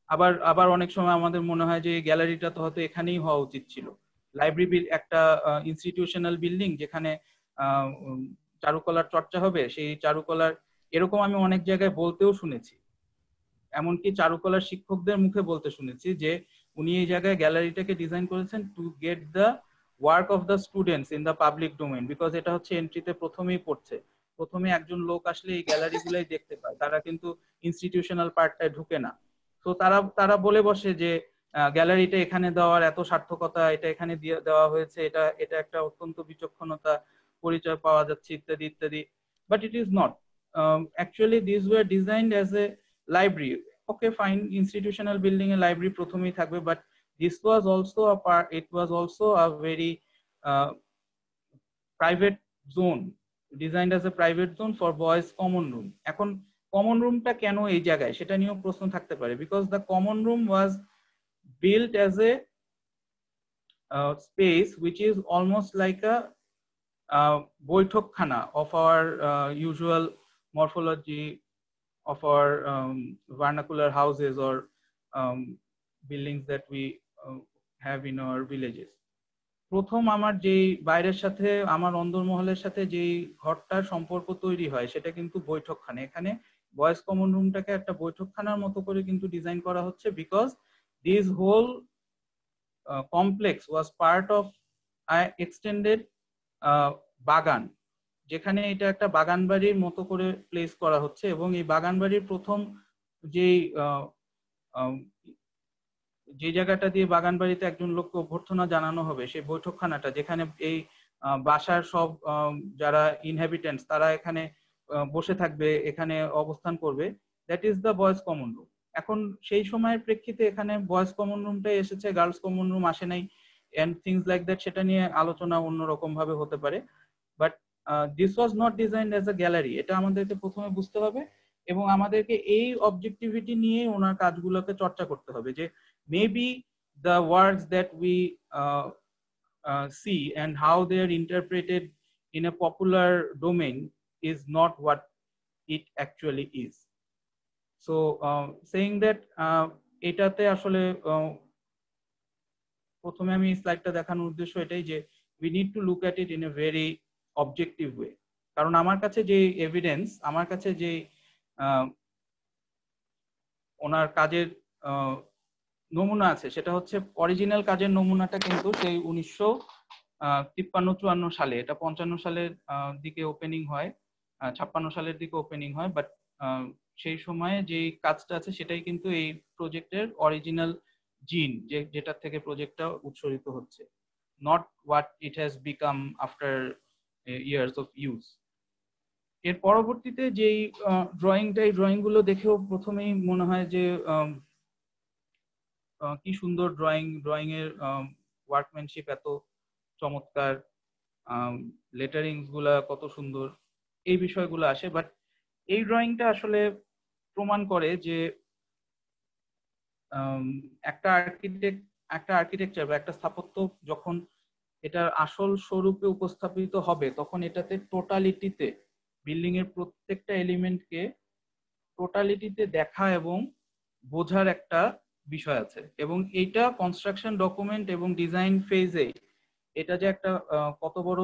[SPEAKER 3] আবার আবার অনেক সময় আমাদের মনে হয় যে গ্যালারিটা তো হয়তো এখানেই হওয়া উচিত ছিল। লাইব্রেরি একটা ইনস্টিটিউশনাল বিল্ডিং, যেখানে চারুকলার চর্চা হবে, সেই চারুকলার এরকম আমি অনেক জায়গায় বলতেও শুনেছি, এমনকি চারুকলার শিক্ষকদের মুখে বলতে শুনেছি যে উনি এই জায়গায় গ্যালারিটাকে ডিজাইন করেছেন to get the work of the students in the public domain, because এটা হচ্ছে এন্ট্রিতে প্রথমেই পড়ছে, প্রথমে একজন লোক আসলে এই গ্যালারি গুলাই দেখতে পায়, তারা কিন্তু ইনস্টিটিউশনাল পার্টটায় ঢুকে না। তো তারা তারা বলে বসে যে গ্যালারিটা এখানে দেওয়ার এত সার্থকতা, এটা এখানে দিয়ে দেওয়া হয়েছে, এটা এটা একটা অত্যন্ত বিচক্ষণতা পরিচয় পাওয়া যাচ্ছে ইত্যাদি ইত্যাদি, but it is not. Actually this were designed as a library. Okay fine, institutional building এ লাইব্রেরি প্রথমেই থাকবে, but this was also a part, it was also a very uh, private zone, designed as a private zone for boys common room. এখন common রুমটা কেন এই জায়গায় সেটা নিয়েও প্রশ্ন থাকতে পারে, because the common room was built as a uh, space which is almost like a uh, বৈঠকখানা of our uh, usual morphology of our um, vernacular houses or um, buildings that we uh, have in our villages. প্রথম আমার যেই বাইরের সাথে আমার অন্দরমহলের সাথে যেই ঘরটার সম্পর্ক তৈরি হয় সেটা কিন্তু বৈঠকখানা। এখানে বয়েজ কমন রুমটাকে একটা বৈঠকখানার মতো করে কিন্তু ডিজাইন করা হচ্ছে, because this whole complex was part of extended বাগান, যেখানে এটা একটা বাগান বাড়ির মতো করে প্লেস করা হচ্ছে। এবং এই বাগান বাড়ির প্রথম যেই যে জায়গাটা দিয়ে বাগান বাড়িতে একজন লোককে অভ্যর্থনা জানানো হবে, সেই বৈঠকখানাটা যেখানে এই বাসার সব যারা ইনহ্যাবিটেন্টস তারা এখানে বসে থাকবে, এখানে অবস্থান করবে, that is the boys common room. এখন সেই সময়ের প্রেক্ষিতে এখানে বয়েজ কমন রুমটাই এসেছে, গার্লস কমন রুম আসে নাই, এন্ড থিংস লাইক দ্যাট, সেটা নিয়ে আলোচনা অন্যরকম ভাবে হতে পারে। But this was not designed as a gallery, এটা আমাদেরকে প্রথমে বুঝতে হবে এবং আমাদেরকে এই অবজেক্টিভিটি নিয়ে ওনার কাজগুলোকে চর্চা করতে হবে, যে maybe the words that we uh, uh, see and how they are interpreted in a popular domain is not what it actually is. So uh, saying that এটাতে আসলে প্রথমে আমি স্লাইডটা দেখানোর উদ্দেশ্য এটাই যে we need to look at it in a very objective way, কারণ আমার কাছে যে এভিডেন্স, আমার কাছে যে ওনার কাজের নমুনা আছে সেটা হচ্ছে অরিজিনাল কাজের নমুনাটা কিন্তু সেই উনিশশো তিপ্পান্ন চুয়ান্ন সালে, এটা পঞ্চান্ন সালের দিকে ওপেনিং হয়, ছাপ্পান্ন সালের দিকে ওপেনিং হয়, বাট সেই সময়ে যে কাজটা আছে সেটাই কিন্তু এই প্রজেক্টের অরিজিনাল জিন, যে যেটার থেকে প্রজেক্টটা উৎসরিত হচ্ছে, not what it has become after years of use. এর পরবর্তীতে যেই ড্রয়িংটা, এই ড্রয়িং গুলো দেখেও প্রথমেই মনে হয় যে কি সুন্দর ড্রয়িং, ড্রয়িং এর ওয়ার্কম্যানশিপ এত চমৎকার, লেটারিংস গুলা কত সুন্দর, এই বিষয়গুলো আসে। বাট এই ড্রয়িংটা আসলে প্রমাণ করে যে একটা আর্কিটেক্ট একটা আর্কিটেকচার বা একটা স্থাপত্য যখন এটার আসল স্বরূপে উপস্থাপিত হবে, তখন এটাতে টোটালিটিতে বিল্ডিং এর প্রত্যেকটা এলিমেন্টকে টোটালিটিতে দেখা এবং বোঝার একটা বিষয় আছে। এবং এইটা কনস্ট্রাকশন ডকুমেন্ট এবং ডিজাইন ফেজে এটা যে একটা কত বড়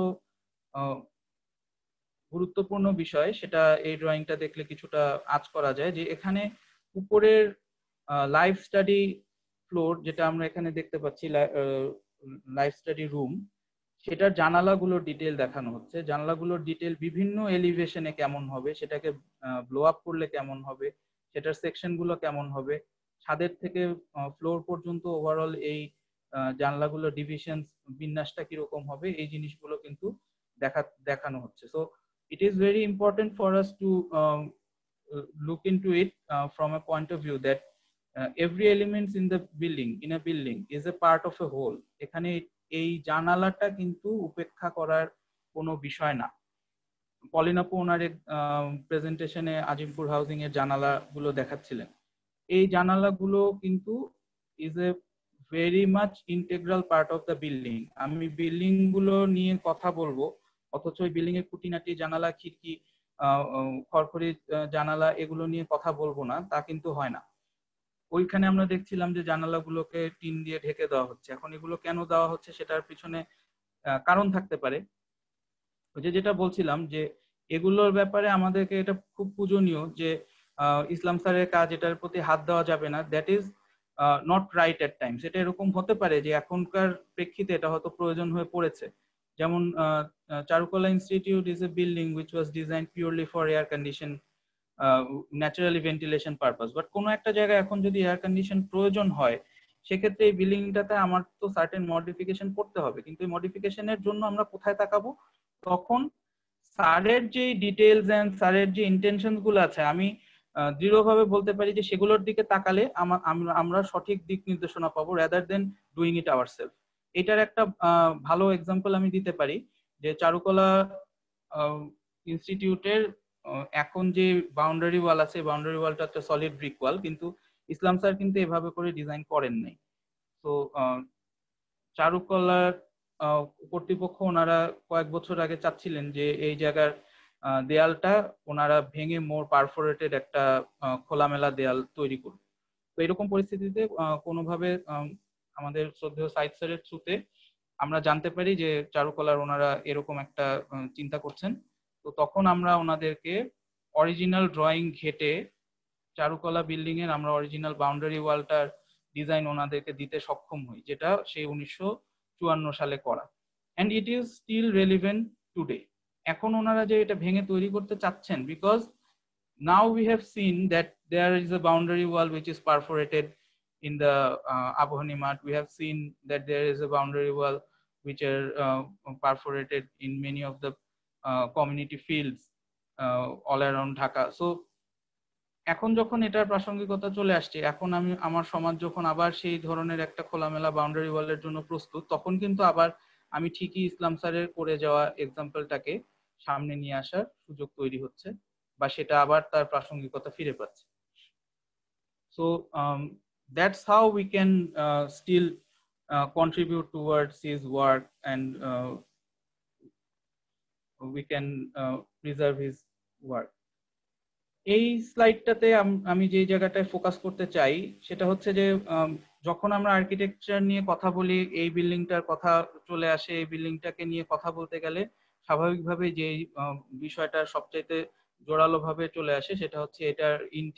[SPEAKER 3] গুরুত্বপূর্ণ বিষয় সেটা এই ড্রয়িংটা দেখলে কিছুটা আঁচ করা যায়। যে এখানে উপরের লাইফ স্টাডি ফ্লোর, যেটা আমরা এখানে দেখতে পাচ্ছি লাইফ স্টাডি রুম, সেটার জানালাগুলোর ডিটেল দেখানো হচ্ছে। জানালাগুলোর ডিটেল বিভিন্ন এলিভেশনে কেমন হবে, সেটাকে ব্লো আপ করলে কেমন হবে, সেটার সেকশন গুলো কেমন হবে, ছাদের থেকে ফ্লোর পর্যন্ত ওভারঅল এই জানলাগুলো ডিভিশন বিন্যাসটা কিরকম হবে, এই জিনিসগুলো কিন্তু দেখা দেখানো হচ্ছে। So it is very important for us to um, look into it uh, from a point of view that uh, every element in the building in a building is a part of a whole. এখানে এই জানালাটা কিন্তু উপেক্ষা করার কোনো বিষয় না। পলিনাপু ওনার প্রেজেন্টেশনে Azimpur housing এর জানালাগুলো দেখাচ্ছিলেন, এই জানালাগুলো কিন্তু is a very much integral part of the building. আমি বিল্ডিং গুলো নিয়ে কথা বলবো, অথচ ওই বিল্ডিং এর খুঁটিনাটি জানালা, খিড়কি, খড়খড়ি জানালা এগুলো নিয়ে কথা বলবো না, তা কিন্তু হয় না। ওইখানে আমরা দেখছিলাম যে জানালাগুলোকে টিন দিয়ে ঢেকে দেওয়া হচ্ছে। এখন এগুলো কেন দেওয়া হচ্ছে সেটার পিছনে কারণ থাকতে পারে। ওই যে যেটা বলছিলাম যে এগুলোর ব্যাপারে আমাদেরকে এটা খুব পূজনীয় যে ইসলাম স্যারের কাজ, এটার প্রতি হাত দেওয়া যাবে না, that is not right at times. এটা এরকম হতে পারে যে এখনকার প্রেক্ষিতে এটা হয়তো প্রয়োজন হয়ে পড়েছে। যেমন চারুকলা institute is a building which was design purely for air condition naturally ventilation purpose, but কোনো একটা জায়গায় এখন যদি এয়ার কন্ডিশন প্রয়োজন হয় সেক্ষেত্রে এই বিল্ডিংটাতে আমার তো সার্টেন মডিফিকেশন করতে হবে। কিন্তু এই মডিফিকেশনের জন্য আমরা কোথায় তাকাবো? তখন স্যারের যে ডিটেলস এন্ড স্যারের যে ইন্টেনশন গুলো আছে, আমি দৃঢ়ভাবে বলতে পারি যে সেগুলোর দিকে তাকালে আমরা সঠিক দিক নির্দেশনা পাবো, rather than doing it ourself. এটার একটা ভালো এক্সাম্পল আমি দিতে পারি যে চারুকলা ইনস্টিটিউটের এখন যে বাউন্ডারি ওয়াল আছে, বাউন্ডারি ওয়ালটা একটা সলিড ব্রিক ওয়াল, কিন্তু ইসলাম স্যার কিন্তু এভাবে করে ডিজাইন করেন নাই। তো চারুকলার কর্তৃপক্ষ ওনারা কয়েক বছর আগে চাচ্ছিলেন যে এই জায়গার দেয়ালটা ওনারা ভেঙে মোর পারফোরেটেড একটা খোলামেলা দেয়াল তৈরি করবে। তো এরকম পরিস্থিতিতে কোনোভাবে আমাদের শ্রদ্ধেয় সাইদ স্যারের থ্রুতে আমরা জানতে পারি যে চারুকলার ওনারা এরকম একটা চিন্তা করছেন। তো তখন আমরা ওনাদেরকে অরিজিনাল ড্রয়িং ঘেটে চারুকলা বিল্ডিং এর আমরা অরিজিনাল বাউন্ডারি ওয়ালটার ডিজাইন ওনাদেরকে দিতে সক্ষম হই, যেটা সেই উনিশশো চুয়ান্ন সালে করা। And it is still relevant today. এখন ওনারা যে এটা ভেঙে তৈরি করতে চাচ্ছেন, because now we have seen that there is a boundary wall which is perforated in the uh, Abahani Mart. We have seen that there is a boundary wall which are uh, perforated in many of the uh, community fields uh, all around Dhaka. So এখন যখন এটার প্রাসঙ্গিকতা চলে আসছে, এখন আমি আমার সমাজ যখন আবার সেই ধরনের একটা খোলামেলা বাউন্ডারি ওয়ালের জন্য প্রস্তুত, তখন কিন্তু আবার আমি ঠিকই ইসলাম স্যারের করে যাওয়া এক্সাম্পলটাকে সামনে নিয়ে আসার সুযোগ তৈরি হচ্ছে, বা সেটা আবার তার প্রাসঙ্গিকতা ফিরে পাচ্ছে। So that's how we can uh, still uh, contribute towards his work, and uh, we can uh, preserve his work. এই স্লাইডটাতে আমি যে জায়গাটায় ফোকাস করতে চাই সেটা হচ্ছে যে যখন আমরা আর্কিটেকচার নিয়ে কথা বলি, এই বিল্ডিংটার কথা চলে আসে। এই বিল্ডিংটাকে নিয়ে কথা বলতে গেলে স্বাভাবিকভাবে যে বিষয়টা সবচাইতে জোরালো ভাবে চলে আসে সেটা হচ্ছে এটার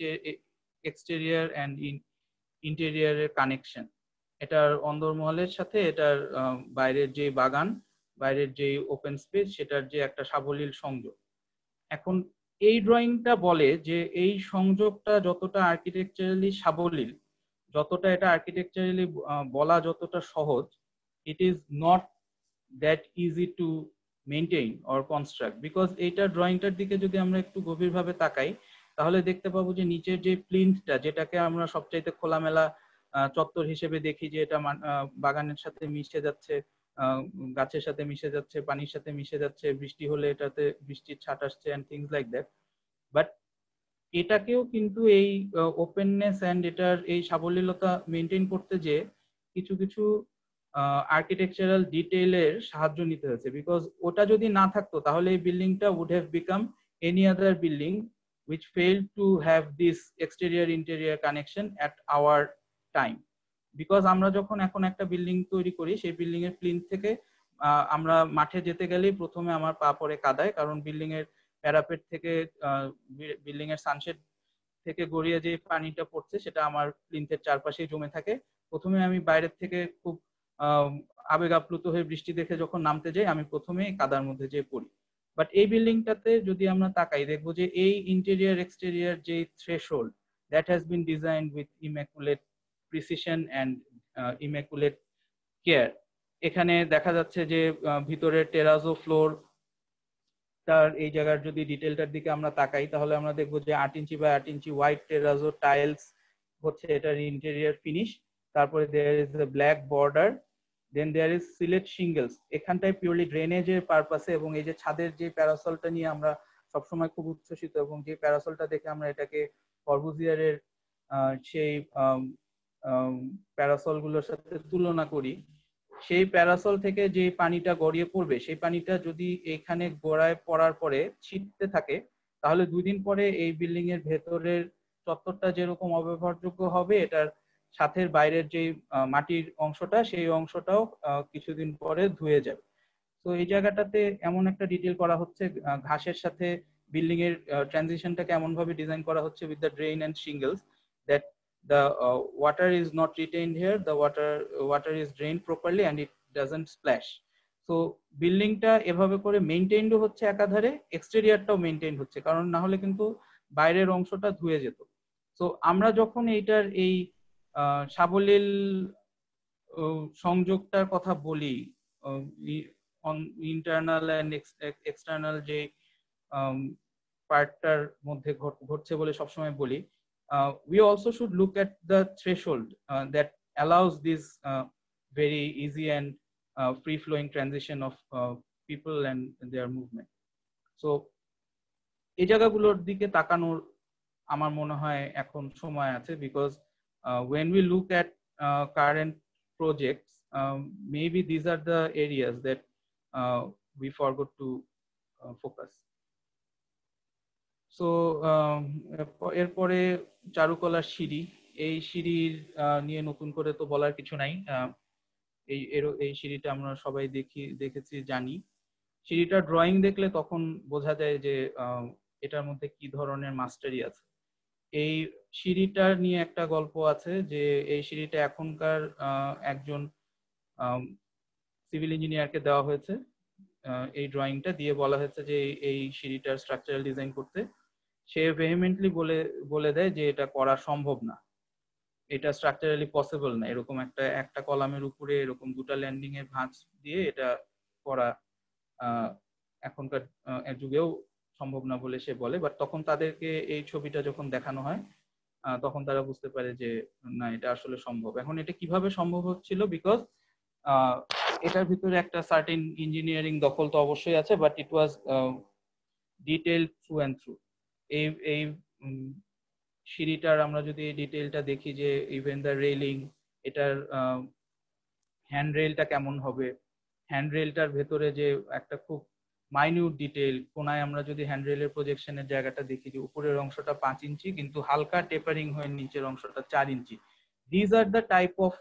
[SPEAKER 3] এক্সটেরিয়র অ্যান্ড ইন্টেরিয়রের কানেকশন, এটার অন্দরমহলের সাথে এটার বাইরের যে বাগান, বাইরের যে ওপেন স্পেস, সেটার যে একটা সাবলীল সংযোগ। এখন এই ড্রয়িংটা বলে যে এই সংযোগটা যতটা আর্কিটেকচারালি সাবলীল, যতটা এটা আর্কিটেকচারালি বলা যতটা সহজ, it is not that easy to maintain or construct. Because এইটার ড্রয়িংটার দিকে যদি আমরা একটু গভীরভাবে তাকাই তাহলে দেখতে পাবো যে নিচের যে প্লিন্থটা, যেটাকে আমরা সবচাইতে খোলামেলা চত্বর হিসেবে দেখি, যে এটা বাগানের সাথে মিশে যাচ্ছে, গাছের সাথে মিশে যাচ্ছে, পানির সাথে মিশে যাচ্ছে, বৃষ্টি হলে এটাতে বৃষ্টির ছাট আসছে and things like that. But এটাকেও কিন্তু এই ওপেননেস এন্ড এটার এই সাবলীলতা মেনটেন করতে যে কিছু কিছু আর্কিটেকচারাল ডিটেইলের সাহায্য নিতে হয়েছে। বিকজ ওটা যদি না থাকতো তাহলে এই বিল্ডিংটা would have become any other building which failed to have this exterior interior connection at our time. Because আমরা যখন এখন একটা বিল্ডিং তৈরি করি, সেই বিল্ডিং এর প্লিন্থ থেকে আমরা মাঠে যেতে গেলেই প্রথমে আমার পা পড়ে কাদায়, কারণ বিল্ডিং এর প্যারাপেট থেকে বিল্ডিং এর সানশেড থেকে গড়িয়ে যে পানিটা পড়ছে সেটা আমার প্লিন্থের চারপাশেই জমে থাকে। প্রথমে আমি বাইরের থেকে খুব আবেগ আপ্লুত হয়ে বৃষ্টি দেখে যখন নামতে যাই আমি প্রথমেই কাদার মধ্যে যেয়ে পড়ি। বাট এই বিল্ডিংটাতে যদি আমরা তাকাই দেখবো যে এই ইন্টেরিয়র এক্সটেরিয়র যে threshold, that has been designed with immaculate precision and immaculate care. এখানে দেখা যাচ্ছে যে ভিতরের টেরাজো ফ্লোর তার এই জায়গার যদি ডিটেলটার দিকে আমরা তাকাই তাহলে আমরা দেখবো যে আট ইঞ্চি বাই আট ইঞ্চি হোয়াইট টেরাজো টাইলস হচ্ছে এটার ইন্টেরিয়র ফিনিশ। তারপরে there is a black border, then there is Sylhet shingles. এখানটায় পিওরলি ড্রেনেজের পারপাসে, এবং এই যে ছাদের যে প্যারাসলটা নিয়ে আমরা সবসময় খুব উচ্ছ্বসিত, এবং যে প্যারাসলটা দেখে আমরা এটাকে কর্বুজিয়ারের সেই প্যারাসল গুলোর সাথে তুলনা করি, সেই প্যারাসল থেকে যে পানিটা গড়িয়ে পড়বে সেই পানিটা যদি এখানে গোড়ায় পড়ার পরে ছিটতে থাকে তাহলে দুই দিন পরে এই বিল্ডিং এর ভেতরের চত্বরটা যেরকম অব্যবহারযোগ্য হবে, এটার সাথের বাইরের যে মাটির অংশটা সেই অংশটাও কিছুদিন পরে ধুয়ে যাবে। তো এই জায়গাটাতে এমন একটা ডিটেল করা হচ্ছে, ঘাসের সাথে বিল্ডিং এর ট্রানজিশনটাকে এমন ভাবে ডিজাইন করা হচ্ছে with the drain and shingles that the uh, water is not retained here, the water water is drained properly and it doesn't splash. So বিল্ডিংটা এভাবে করে মেইনটেইনড হচ্ছে একাধারে, এক্সটেরিয়রটাও মেইনটেইন হচ্ছে, কারণ না হলে কিন্তু বাইরের অংশটা ধুয়ে যেত। তো আমরা যখন এইটার এই সাবলীল সংযোগটার কথা বলি, ইন্টারনাল এন্ড এক্সটার্নাল যে পার্টটার মধ্যে ঘটছে বলে সবসময় বলি, Uh, we also should look at the threshold uh, that allows this uh, very easy and uh, free-flowing transition of uh, people and their movement. So, এই জায়গাগুলোর দিকে তাকানোর আমার মনে হয় এখন সময় আছে, because uh, when we look at uh, current projects, um, maybe these are the areas that uh, we forgot to uh, focus. So এরপরে চারুকলার সিঁড়ি, এই সিঁড়ির নিয়ে নতুন করে তো বলার কিছু নাই, এই এই সিঁড়িটা আমরা সবাই দেখি দেখেছি জানি। সিঁড়িটা ড্রয়িং দেখলে তখন বোঝা যায় যে এটার মধ্যে কি ধরনের মাস্টারি আছে। এই সিঁড়িটার নিয়ে একটা গল্প আছে, যে এই সিঁড়িটা এখনকার একজন সিভিল ইঞ্জিনিয়ারকে দেওয়া হয়েছে। এই ড্রয়িংটা দিয়ে বলা হয়েছে যে এই সিঁড়িটার স্ট্রাকচারাল ডিজাইন করতে। সে ভেহিমেন্টলি বলে বলে দেয় যে এটা করা সম্ভব না, এটা স্ট্রাকচারালি পসিবল না, এরকম একটা একটা কলামের উপরে এরকম দুটা ল্যান্ডিং এর ভাঁজ দিয়ে এটা করা এখনকার যুগেও সম্ভব না বলে সে বলে। বাট তখন তাদেরকে এই ছবিটা যখন দেখানো হয় তখন তারা বুঝতে পারে যে না, এটা আসলে সম্ভব। এখন এটা কিভাবে সম্ভব হচ্ছিল, বিকজ এটার ভিতরে একটা সার্টেন ইঞ্জিনিয়ারিং দখল তো অবশ্যই আছে, but it was detailed through and through. এই এই সিঁড়িটার আমরা যদি ডিটেইলটা দেখি, যে ইভেন দ্য রেলিং, এটার হ্যান্ড রেলটা কেমন হবে, হ্যান্ড রেলটার ভেতরে যে একটা খুব মাইনিউট ডিটেইল, কোনায় আমরা যদি হ্যান্ড রেলের প্রজেকশনের জায়গাটা দেখি, যে উপরের অংশটা পাঁচ ইঞ্চি কিন্তু হালকা টেপারিং হয়ে নিচের অংশটা চার inch. These are the type of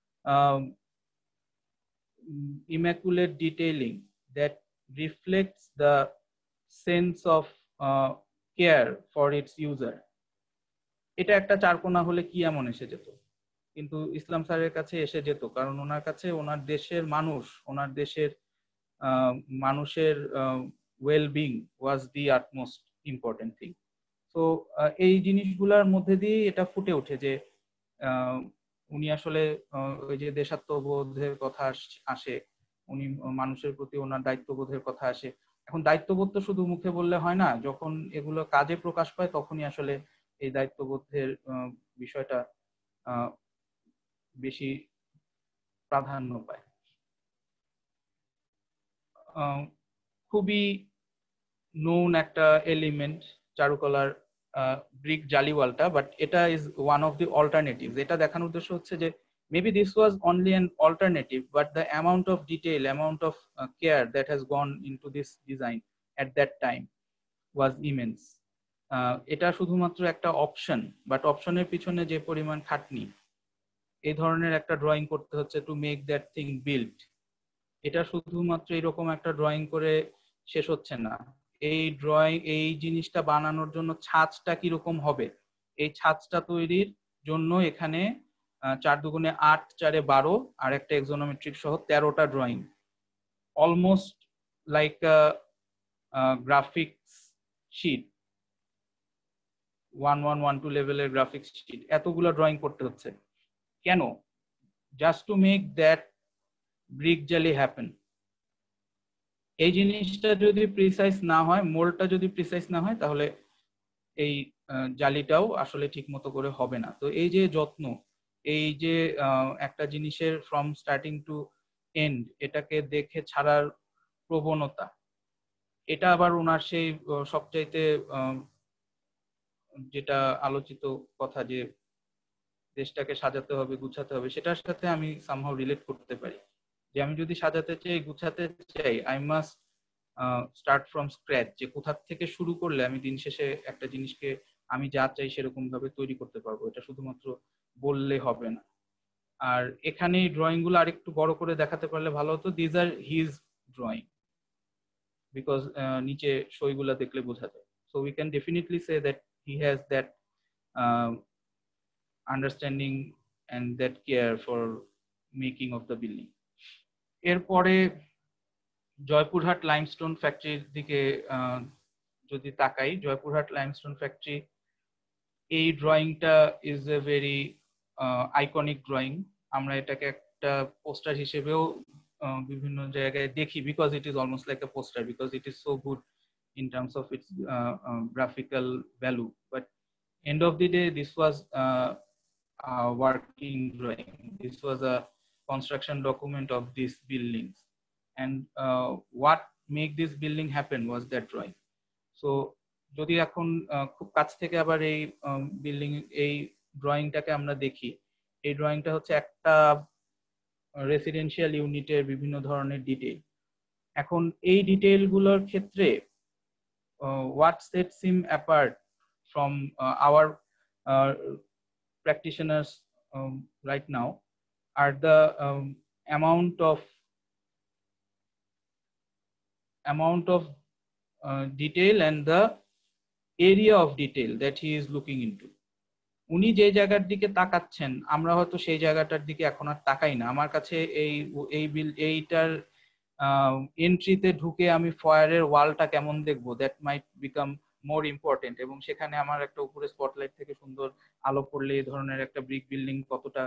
[SPEAKER 3] immaculate detailing that reflects the sense of uh, care for its user. এটা একটা চারকোনা হলে কি এমন এসে যেত, কিন্তু ইসলাম স্যারের কাছে এসে যেত, কারণ ওনার কাছে ওনার দেশের মানুষ, ওনার দেশের মানুষের wellbeing was the utmost important thing. তো এই জিনিসগুলোর মধ্যে দিয়ে এটা ফুটে ওঠে যে উনি আসলে ওই যে দেশাত্মবোধের কথা আসে, উনি মানুষের প্রতি ওনার দায়িত্ববোধের কথা আসে। এখন দায়িত্ববোধ তো শুধু মুখে বললে হয় না, যখন এগুলো কাজে প্রকাশ পায় তখনই আসলে এই দায়িত্ববোধের বিষয়টা বেশি প্রাধান্য পায়। খুবই নোন একটা এলিমেন্ট চারুকলার ব্রিক জালিওয়ালটা, বাট এটা is one of the alternatives. এটা দেখানোর উদ্দেশ্য হচ্ছে যে maybe this was only an alternative, but the amount of detail, amount of uh, care that has gone into this design at that time was immense. Uh, এটা শুধুমাত্র একটা option, but অপশনের পিছনে যে পরিমাণ খাটনি, এই ধরনের একটা ড্রয়িং করতে হচ্ছে to make that thing build, এটা শুধুমাত্র এরকম একটা ড্রয়িং করে শেষ হচ্ছে না। এই ড্রয়িং, এই জিনিসটা বানানোর জন্য ছাঁচটা কিরকম হবে, এই ছাঁচটা তৈরির জন্য এখানে চার দুগুণে আট, চারে বারো, আর একটা এক্সোনোমেট্রিক সহ তেরোটা drawing, almost like graphics sheet, one one one two লেভেলের গ্রাফিক্স শিট, এতগুলো ড্রয়িং করতে হচ্ছে কেন? Just to make that brick jali happen. এই জিনিসটা যদি প্রিসাইজ না হয়, মোল্ডটা যদি প্রিসাইজ না হয়, তাহলে এই জালিটাও আসলে ঠিক মতো করে হবে না। তো এই যে যত্ন, এই যে একটা জিনিসের ফ্রম স্টার্টিং টু এন্ড এটাকে দেখে ছাড়ার প্রবণতা, এটা আবার ওনার সেই সবচাইতে যেটা আলোচিত কথা, যে দেশটাকে সাজাতে হবে, গুছাতে হবে, সেটার সাথে আমি সামহাউ রিলেট করতে পারি। যে আমি যদি সাজাতে চাই, গুছাতে চাই, I must start from scratch, যে কোথা থেকে শুরু করলে আমি দিন শেষে একটা জিনিসকে আমি যা চাই সেরকম ভাবে তৈরি করতে পারবো, এটা শুধুমাত্র বললে হবে না। আর এখানে ড্রয়িং গুলো আরেকটু বড় করে দেখাতে পারলে ভালো হতো। These are his drawing, because নিচে সইগুলা দেখলে বোঝা যায়। So we can definitely say that he has that understanding and that care for making of the building. এরপরে জয়পুরহাট লাইমস্টোন ফ্যাক্টরির দিকে যদি তাকাই, জয়পুরহাট লাইমস্টোন ফ্যাক্টরি, এই ড্রয়িংটা is a very iconic drawing. আমরা এটাকে একটা পোস্টার হিসেবেও বিভিন্ন জায়গায় দেখি, because it is almost like a poster, because it is so good in terms of its uh, uh, graphical value. But end of the day, this was uh, a working drawing. This was a construction document of these buildings, and uh, what make this building happen was that drawing. So যদি এখন খুব কাছ থেকে আবার এই building এই ড্রয়িংটাকে আমরা দেখি, এই ড্রয়িংটা হচ্ছে একটা রেসিডেন্সিয়াল ইউনিটের বিভিন্ন ধরনের ডিটেইল। এখন এই ডিটেইল গুলোর ক্ষেত্রে Uh, what sets him apart from uh, our uh, practitioners um, right now are the um, amount of amount of uh, detail and the area of detail that he is looking into. উনি যে জায়গার দিকে তাকাচ্ছেন আমরা হয়তো সেই জায়গাটার দিকে এখন আর তাকাই না। আমার কাছে এই এই বিল এইটার এন্ট্রিতে ঢুকে আমি ফয়ারের ওয়ালটা কেমন দেখবো, that might become more important, এবং সেখানে আমার একটা উপরে স্পটলাইট থেকে সুন্দর আলো পড়লে এই ধরনের একটা ব্রিক বিল্ডিং কতটা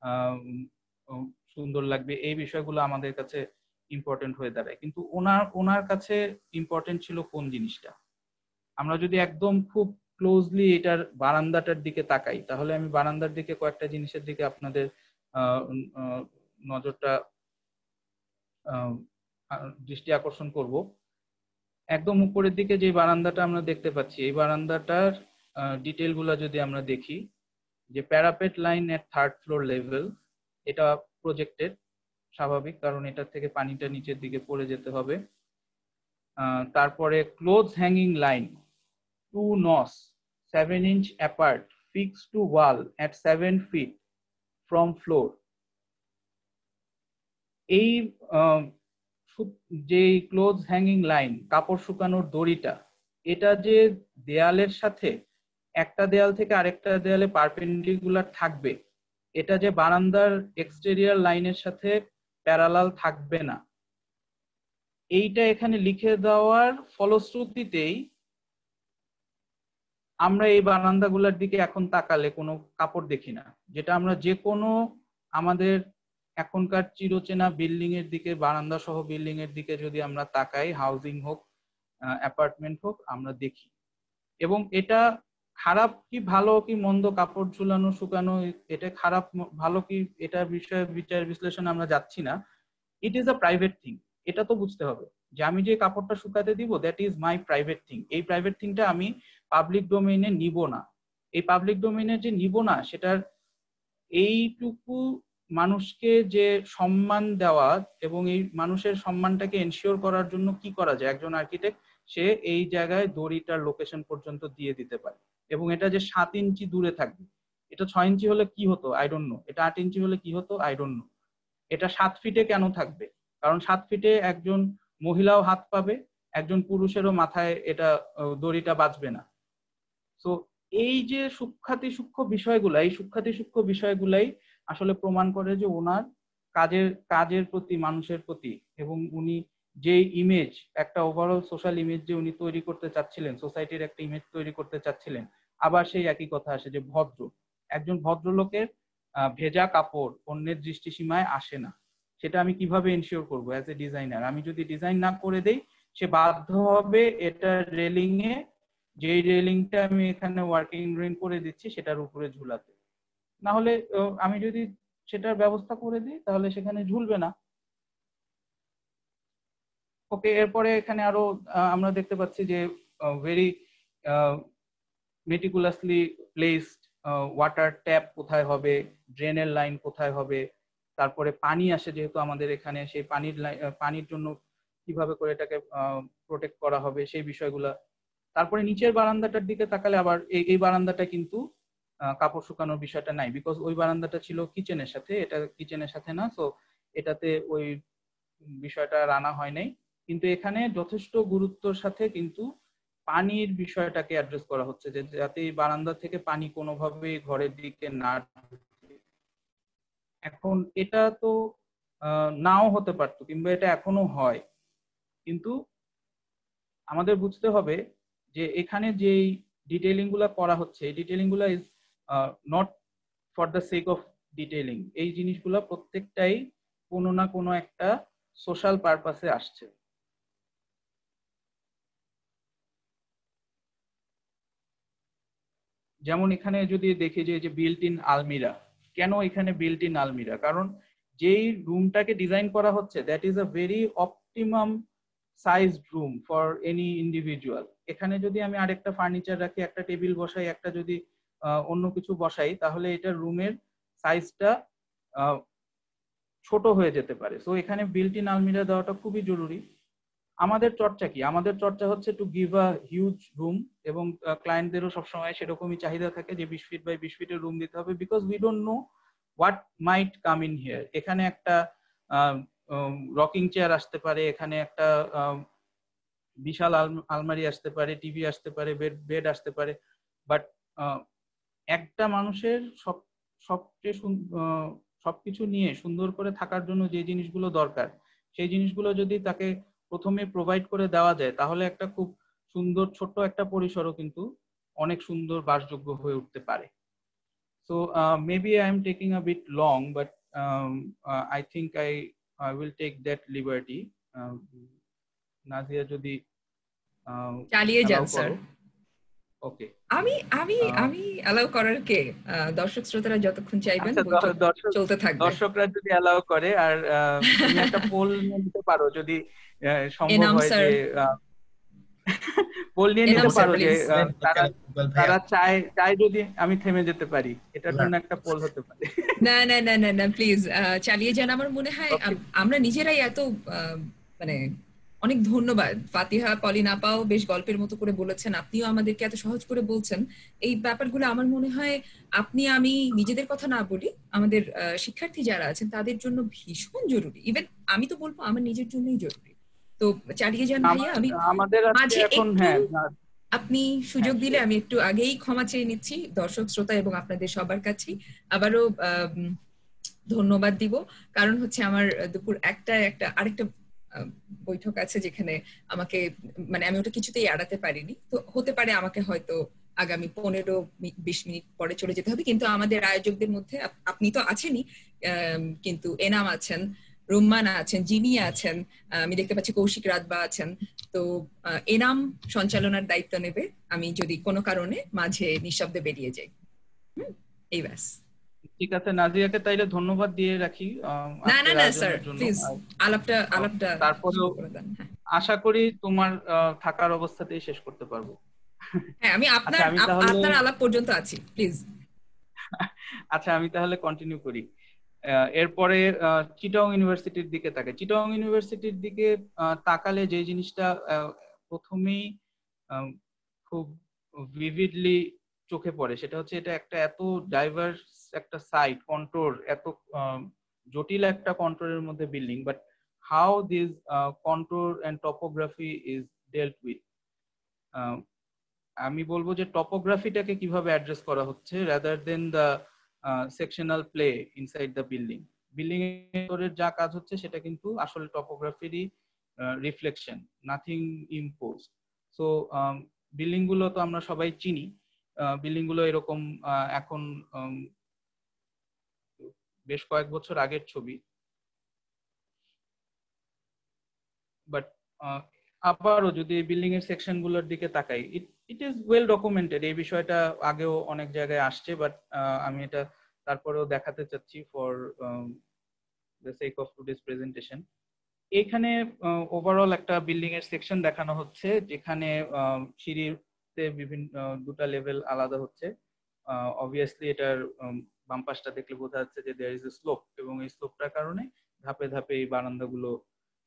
[SPEAKER 3] সুন্দর লাগবে, এই বিষয়গুলো আমাদের কাছে ইম্পর্টেন্ট হয়ে দাঁড়ায়। কিন্তু ওনার ওনার কাছে ইম্পর্টেন্ট ছিল কোন জিনিসটা। আমরা যদি একদম খুব ক্লোজলি এটার বারান্দাটার দিকে তাকাই, তাহলে আমি বারান্দার দিকে কয়েকটা জিনিসের দিকে আপনাদের নজরটা দৃষ্টি আকর্ষণ করব। একদম উপরের দিকে যে বারান্দাটা আমরা দেখতে পাচ্ছি, এই বারান্দাটার ডিটেল গুলা যদি আমরা দেখি, যে parapet line at third floor level, এটা প্রজেক্টেড, স্বাভাবিক, কারণ এটার থেকে পানিটা নিচের দিকে পড়ে যেতে হবে। তারপরে cloth hanging line two nos seven inch apart fix to wall at seven feet from floor. এই যে ক্লোথ হ্যাঙ্গিং লাইন, কাপড় শুকানোর দড়িটা, এটা যে দেয়ালের সাথে একটা দেয়াল থেকে আরেকটা দেয়ালে পারপেন্ডিকুলার থাকবে, এটা যে বারান্দার এক্সটেরিয়র লাইনের সাথে প্যারালাল থাকবে না, এইটা এখানে লিখে দেওয়ার ফলশ্রুতিতেই আমরা এই বারান্দাগুলোর দিকে এখন তাকালে কোনো কাপড় দেখি না, যেটা আমরা যে কোনো আমাদের এখনকার চিরচেনা বিল্ডিং এর দিকে, বারান্দা সহ বিল্ডিং এর দিকে যদি আমরা তাকাই, হাউজিং হোক অ্যাপার্টমেন্ট হোক, আমরা দেখি। এবং এটা খারাপ কি ভালো কি মন্দ, কাপড় ঝুলানো শুকানো, এটা খারাপ ভালো কি এটার বিষয়ে বিচার বিশ্লেষণ আমরা যাচ্ছি না। It is a private thing, এটা তো বুঝতে হবে যে আমি যে কাপড়টা শুকাতে দিব, that is my private thing. এই প্রাইভেট থিংটা আমি পাবলিক ডোমেইনে নিব না। এই পাবলিক ডোমেইনে যে নিব না, সেটার এইটুকু মানুষকে যে সম্মান দেওয়া এবং এই মানুষের সম্মানটাকে এনশিওর করার জন্য কি করা যায়, একজন আর্কিটেক্ট সে এই জায়গায় দড়িটার লোকেশন পর্যন্ত দিয়ে দিতে পারে। এবং এটা যে সাত ইঞ্চি দূরে থাকবে, এটা ছয় ইঞ্চি হলে কি হতো আই ডোন্ট নো, এটা আট ইঞ্চি হলে কি হতো আই ডোন্ট নো। এটা সাত ফিটে কেন থাকবে, কারণ সাত ফিটে একজন মহিলাও হাত পাবে, একজন পুরুষেরও মাথায় এটা দড়িটা বাজবে না। সো এই যে সূক্ষ্মাতি সূক্ষ্ম বিষয়গুলা, এই সূক্ষ্মাতি সূক্ষ্ম বিষয়গুলাই আসলে প্রমাণ করে যে ওনার কাজের কাজের প্রতি, মানুষের প্রতি, এবং উনি যে ইমেজ, একটা ওভারঅল সোশ্যাল ইমেজ যে উনি তৈরি করতে চাচ্ছিলেন, সোসাইটির একটা ইমেজ তৈরি করতে চাচ্ছিলেন। আবার সেই একই কথা আসে যে ভদ্র, একজন ভদ্রলোকের ভেজা কাপড় অন্যের দৃষ্টিসীমায় আসে না। সেটা আমি কিভাবে এনশিওর করবো অ্যাজ এ ডিজাইনার? আমি যদি ডিজাইন না করে দেই, সে বাধ্য হবে এটা রেলিং এ, যে রেলিংটা আমি এখানে ওয়ার্কিং ড্রয়িং করে দিচ্ছি সেটার উপরে ঝুলাতে। না হলে আমি যদি সেটার ব্যবস্থা করে দিই তাহলে সেখানে ঝুলবে না। ওকে, এরপরে এখানে আরো আমরা দেখতে পাচ্ছি যে very meticulously placed water tap কোথায় হবে, ড্রেনের লাইন কোথায় হবে, তারপরে পানি আসে যেহেতু আমাদের এখানে, সেই পানির পানির জন্য কিভাবে করে এটাকে প্রোটেক্ট করা হবে সেই বিষয়গুলা। তারপরে নিচের বারান্দাটার দিকে তাকালে আবার এই এই বারান্দাটা কিন্তু কাপড় শুকানোর বিষয়টা নাই, বিকজ ওই বারান্দাটা ছিল কিচেনের সাথে, এটা কিচেনের সাথে না, সো এটাতে ওই বিষয়টা রানা হয় নাই। কিন্তু এখানে যথেষ্ট গুরুত্বর সাথে কিন্তু পানির বিষয়টাকে অ্যাড্রেস করা হচ্ছে, যে যাতে এই বারান্দা থেকে পানি কোনোভাবেই ঘরের দিকে না। এখন এটা তো নাও হতে পারতো, কিংবা এটা এখনো হয়, কিন্তু আমাদের বুঝতে হবে যে এখানে যেই ডিটেইলিং গুলা করা হচ্ছে, এই ডিটেইলিং গুলা is not for the sake of detailing. এই জিনিসগুলা প্রত্যেকটাই কোনো না কোনো একটা সোশ্যাল পারপাসে আসছে। যেমন এখানে যদি দেখি যে যে বিল্ট ইন আলমিরা, কেন এখানে বিল্ট ইন আলমিরা? কারণ যেই রুমটাকে ডিজাইন করা হচ্ছে, that is a very optimum sized room for any individual. এখানে যদি আমি আরেকটা ফার্নিচার রাখি, একটা টেবিল বসাই, একটা যদি অন্য কিছু বসাই, তাহলে এটা রুমের সাইজটা ছোট হয়ে যেতে পারে। সো এখানে বিল্ট ইন আলমিরা দেওয়াটা খুবই জরুরি। আমাদের চর্চা কি? আমাদের চর্চা হচ্ছে to give a huge room, এবং ক্লায়েন্টদেরও সবসময় সেরকমই চাহিদা থাকে যে বিশ ফিট বাই বিশ ফিটের রুম দিতে হবে, because we don't know what might come in here. এখানে একটা রকিং চেয়ার আসতে পারে, এখানে একটা বিশাল আলমারি আসতে পারে, টিভি আসতে পারে, বেড বেড আসতে পারে, বাট একটা মানুষের সব সবচেয়ে সবকিছু নিয়ে সুন্দর করে থাকার জন্য যে জিনিসগুলো দরকার, সেই জিনিসগুলো যদি তাকে প্রথমে প্রোভাইড করে দেওয়া যায়, তাহলে একটা খুব সুন্দর ছোট্ট একটা পরিসরও কিন্তু অনেক সুন্দর বাসযোগ্য হয়ে উঠতে পারে। So maybe I am taking a bit long, but I think I I will take that liberty. Nazia যদি
[SPEAKER 1] চালিয়ে যান স্যার।
[SPEAKER 3] ওকে,
[SPEAKER 1] আমি আমি আমি অ্যালাউ করার কে? দর্শক শ্রোতারা যতক্ষণ চাইবেন চলতে থাকবে।
[SPEAKER 3] দর্শকরা যদি অ্যালাউ করে, আর তুমি একটা পোল নিয়ে নিতে পারো যদি সম্ভব হয়, যে পোল নিয়ে নিতে পারো যে তারা চায় চায় যদি আমি থেমে যেতে পারি, এটার জন্য একটা পোল হতে পারে।
[SPEAKER 1] না না না না না প্লিজ চালিয়ে যান। আমার মনে হয় আমরা নিজেরাই এত মানে অনেক ধন্যবাদ। ফাতিহা পলিন আপাও বেশ গল্পের মতো করে বলেছেন, আপনিও আমাদেরকে এত সহজ করে বলছেন। এই ব্যাপারগুলো আমার মনে হয় আপনি আমি নিজেদের কথা না বলি, আমাদের শিক্ষার্থী যারা আছেন তাদের জন্য ভীষণ জরুরি। ইভেন আমি তো বলবো আমার নিজের জন্যই জরুরি। তো চালিয়ে যান ভাইয়া। আমি
[SPEAKER 3] আমাদের
[SPEAKER 1] মাঝে
[SPEAKER 3] এখন
[SPEAKER 1] একটু
[SPEAKER 3] হ্যাঁ
[SPEAKER 1] আপনি সুযোগ দিলে আমি একটু আগেই ক্ষমা চেয়ে নিচ্ছি দর্শক শ্রোতা এবং আপনাদের সবার কাছেই। আবারও ধন্যবাদ দিব, কারণ হচ্ছে আমার দুপুর একটা একটা আরেকটা বৈঠক আছে যেখানে আমাকে মানে আমি ওটা কিছুতেই এড়াতে পারিনি। তো হতে পারে আমাকে হয়তো আগামী পনেরো বিশ মিনিট পরে চলে যেতে হবে, কিন্তু আমাদের আয়োজকদের মধ্যে আপনি তো আছেনই, কিন্তু এনাম আছেন, রুম্মান আছেন, জিমি আছেন, আমি দেখতে পাচ্ছি কৌশিক রাতবা আছেন। তো এনাম সঞ্চালনার দায়িত্ব নেবে আমি যদি কোনো কারণে মাঝে নিঃশব্দে বেরিয়ে যাই। হুম, এই ব্যাস।
[SPEAKER 3] ঠিক আছে, নাজিয়াকে তাইলে ধন্যবাদ দিয়ে রাখি
[SPEAKER 1] না না না স্যার, প্লিজ আলাপটা আলাপটা
[SPEAKER 3] তারপরেও আশা করি তোমার থাকার অবস্থাতেই শেষ করতে পারবো।
[SPEAKER 1] হ্যাঁ, আমি আপনার আপনার আলাপ পর্যন্ত আছি, প্লিজ।
[SPEAKER 3] আচ্ছা, আমি তাহলে কন্টিনিউ করি। এরপরে চিটাগং ইউনিভার্সিটির দিকে তাকাই। চিটাগং ইউনিভার্সিটির দিকে তাকালে যে জিনিসটা প্রথমেই খুব ভিভিডলি চোখে পড়ে, সেটা হচ্ছে এটা একটা এত ডাইভার্স একটা সাইট, কন্ট্রোল এত জটিল একটা কন্ট্রোলের মধ্যে building, but how this control and topography is dealt with. আমি বলবো যে টপোগ্রাফিটাকে কিভাবে অ্যাড্রেস করা হচ্ছে rather than the sectional play inside the building. Building এর যা কাজ হচ্ছে সেটা কিন্তু আসলে টপোগ্রাফিরই reflection, nothing impose. So building গুলো তো আমরা সবাই চিনি, বিল্ডিং গুলো এরকম এখন বেশ কয়েক বছর আগের ছবি, বাট আবারও যদি বিল্ডিং এর সেকশন গুলোর দিকে তাকাই, it it is well documented. এই বিষয়টা আগেও অনেক জায়গায় আসছে, বাট আমি এটা তারপরেও দেখাতে চাচ্ছি for the sake of today's presentation. এখানে ওভারঅল একটা বিল্ডিং এর সেকশন দেখানো হচ্ছে, যেখানে সিঁড়িতে বিভিন্ন দুটা লেভেল আলাদা হচ্ছে। অবভিয়াসলি এটার বাম পাশটা দেখলে বোঝা যাচ্ছে যে দেয়ার ইজ এ স্লোপ, এবং এই স্লোপটার কারণে ধাপে ধাপে এই বারান্দাগুলো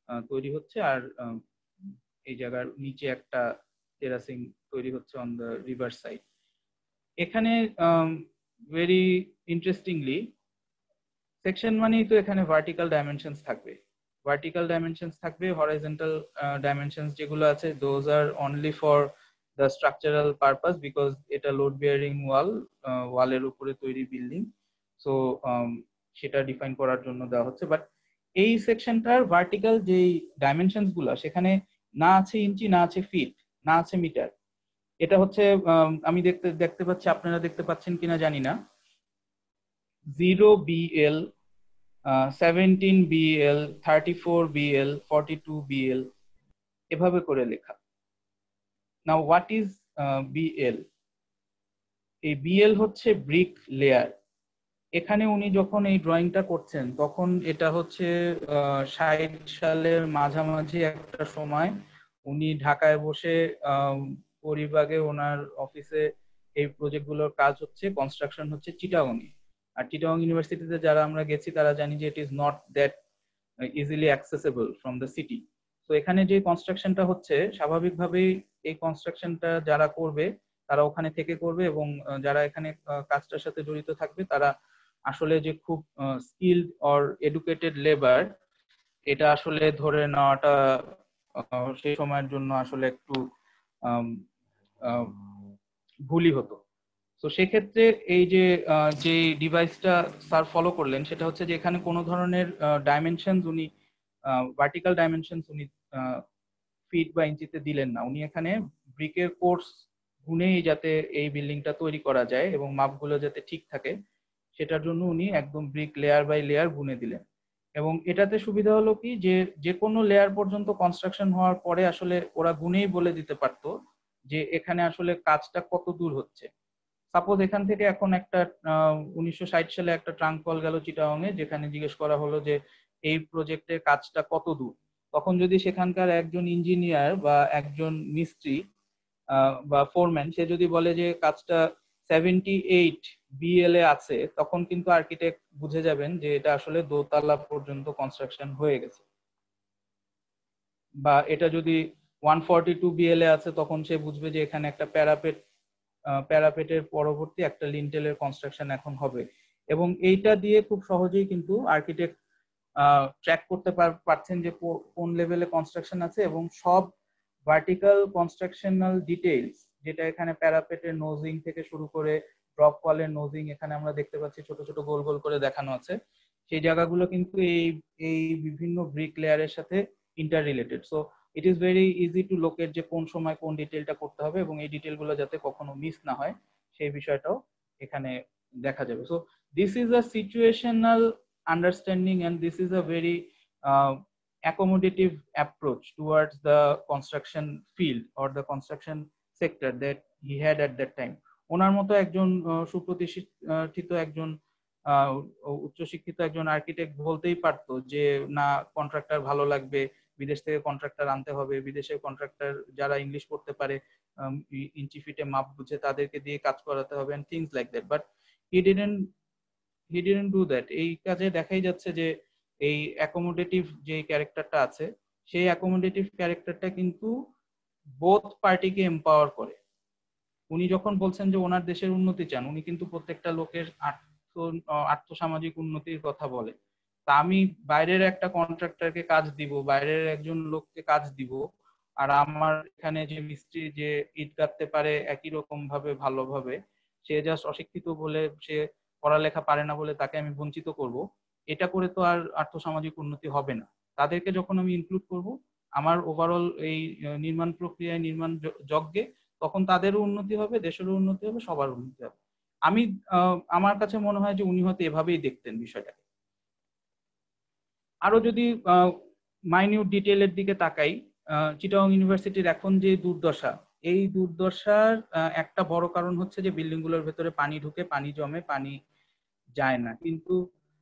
[SPEAKER 3] তৈরি হচ্ছে, আর এই জায়গার নিচে একটা টেরাসিং তৈরি হচ্ছে অন দ্য রিভার সাইড। এখানে ভেরি ইন্টারেস্টিংলি সেকশন মানেই তো এখানে ভার্টিক্যাল ডাইমেনশনস থাকবে, ভার্টিক্যাল ডাইমেনশনস থাকবে, হরাইজন্টাল ডাইমেনশনস যেগুলো আছে those are only for the structural purpose, because এটা লোড বিয়ারিং ওয়াল, ওয়ালের উপরে তৈরি বিল্ডিং, সো সেটা ডিফাইন করার জন্য দেওয়া হচ্ছে। বাট এই সেকশনটার ভার্টিক্যাল যেই ডাইমেনশনস গুলো সেখানে না আছে ইঞ্চি, না আছে ফিট, না আছে মিটার। এটা হচ্ছে আমি দেখতে দেখতে পাচ্ছি, আপনারা দেখতে পাচ্ছেন কিনা জানি না, zero BL, seventeen BL, thirty four BL, forty two BL এভাবে করে লেখা। Now what is BL? এই বিএল হচ্ছে ব্রিক লেয়ার। এখানে উনি যখন এই ড্রয়িংটা করছেন তখন এটা হচ্ছে ষাট সালের মাঝামাঝি একটা সময়, উনি ঢাকায় বসে পরিবাগে ওনার অফিসে এই প্রজেক্টগুলোর কাজ হচ্ছে, কনস্ট্রাকশন হচ্ছে চিটাগংয়ে। আর চিটাগং ইউনিভার্সিটিতে যারা আমরা গেছি তারা জানি যে it is not that easily accessible from the city. তো এখানে যে কনস্ট্রাকশনটা হচ্ছে স্বাভাবিকভাবেই এই কনস্ট্রাকশনটা যারা করবে তারা ওখানে থেকে করবে, এবং যারা এখানে কাজটার সাথে জড়িত থাকবে তারা আসলে যে খুব স্কিলড অর এডুকেটেড লেবার এটা আসলে ধরে নেওয়াটা সেই সময়ের জন্য আসলে একটু ভুলই হতো। তো সেক্ষেত্রে এই যে যে ডিভাইসটা স্যার ফলো করলেন সেটা হচ্ছে যে এখানে কোনো ধরনের ডাইমেনশনস উনি ভার্টিক্যাল ডাইমেনশনস উনি ফিট বা ইঞ্চিতে দিলেন না, উনি এখানে ব্রিকের কোর্স গুনেই যাতে এই বিল্ডিংটা তৈরি করা যায় এবং মাপগুলো যাতে ঠিক থাকে সেটার জন্য উনি একদম ব্রিক লেয়ার বাই লেয়ার গুনে দিলেন। এবং এটাতে সুবিধা হলো কি যে যে কোনো লেয়ার পর্যন্ত কনস্ট্রাকশন হওয়ার পরে আসলে ওরা গুনেই বলে দিতে পারতো যে এখানে আসলে কাজটা কত দূর হচ্ছে। সাপোজ এখান থেকে এখন একটা উনিশশো ষাট সালে একটা ট্রাঙ্ক কল গেল চিটাগংয়ে, যেখানে জিজ্ঞেস করা হলো যে এই প্রজেক্টের কাজটা কত দূর। তখন যদি সেখানকার একজন ইঞ্জিনিয়ার বা একজন মিস্ত্রি বা ফোরম্যান সে যদি বলে যে কাজটা সেভেন্টি এইট বিএল এ আছে, তখন কিন্তু আর্কিটেক্ট বুঝে যাবেন যে এটা আসলে দোতলা পর্যন্ত কনস্ট্রাকশন হয়ে গেছে। বা এটা যদি ওয়ান ফর্টি টু বিএল এ আছে তখন সে বুঝবে যে এখানে একটা প্যারাপেট প্যারাপেটের পরবর্তী একটা লিন্টেলের কনস্ট্রাকশন এখন হবে। এবং এইটা দিয়ে খুব সহজেই কিন্তু আর্কিটেক্ট ট্র্যাক করতে পারছেন যে কোন লেভেলে কনস্ট্রাকশন আছে, এবং সব ভার্টিক্যাল কনস্ট্রাকশনাল ডিটেইলস যেটা এখানে প্যারাপেটের নোজিং থেকে শুরু করে ড্রপ ওয়ালের নোজিং এখানে আমরা দেখতে পাচ্ছি ছোট ছোট গোল গোল করে দেখানো আছে, সেই জায়গাগুলো কিন্তু এই এই বিভিন্ন ব্রিক লেয়ারের সাথে inter related. So it is very easy to locate যে কোন সময় কোন ডিটেলটা করতে হবে এবং এই ডিটেলগুলো যাতে কখনো মিস না হয় সেই বিষয়টাও এখানে দেখা যাবে। So this is a situational understanding and this is a very uh, accommodative approach towards the construction field or the construction sector that he had at that time. ওনার মতো একজন সুপ্রতিষ্ঠিত একজন উচ্চশিক্ষিত একজন আর্কিটেক্ট বলতেই পারতো যে না কন্ট্রাক্টর ভালো লাগবে, বিদেশ থেকে কন্ট্রাক্টর আনতে হবে, বিদেশের কন্ট্রাক্টর যারা ইংলিশ পড়তে পারে ইঞ্চি ফিটে মাপ বুঝে তাদেরকে দিয়ে কাজ করাতে হবে and things like that. But he didn't he didn't do that. এই কাজে দেখাই যাচ্ছে যে এই অ্যাকোমোডেটিভ যে ক্যারেক্টারটা আছে সেই অ্যাকোমোডেটিভ ক্যারেক্টারটা কিন্তু বোথ পার্টিকে এম্পাওয়ার করে। উনি যখন বলছেন যে ওনার দেশের উন্নতি চান, উনি কিন্তু প্রত্যেকটা লোকের আর্থ আর্থসামাজিক উন্নতির কথা বলে। তা আমি বাইরের একটা কন্ট্রাক্টরকে কাজ দিব, বাইরের একজন লোককে কাজ দিব, আর আমার এখানে যে মিস্ত্রি যে ইট গাঁথতে পারে একই রকম ভাবে ভালোভাবে, সে জাস্ট অশিক্ষিত বলে সে পড়ালেখা পারে না বলে তাকে আমি বঞ্চিত করব, এটা করে তো আর আর্থসামাজিক উন্নতি হবে না। তাদেরকে যখন আমি ইনক্লুড করব আমার ওভারঅল এই নির্মাণ প্রক্রিয়ায় নির্মাণ যজ্ঞে, তখন তাদেরও উন্নতি হবে, দেশেরও উন্নতি হবে, সবার উন্নতি হবে। আমি আমার কাছে মনে হয় যে উনি হয়তো এভাবেই দেখতেন বিষয়টাকে। আরো যদি মাইনিউট ডিটেইলের দিকে তাকাই, চিটাগং ইউনিভার্সিটির এখন যে দুর্দশা, এই দুর্দশার একটা বড় কারণ হচ্ছে যে বিল্ডিং গুলোর ভেতরে পানি ঢুকে, পানি জমে, পানি যায় না। কিন্তু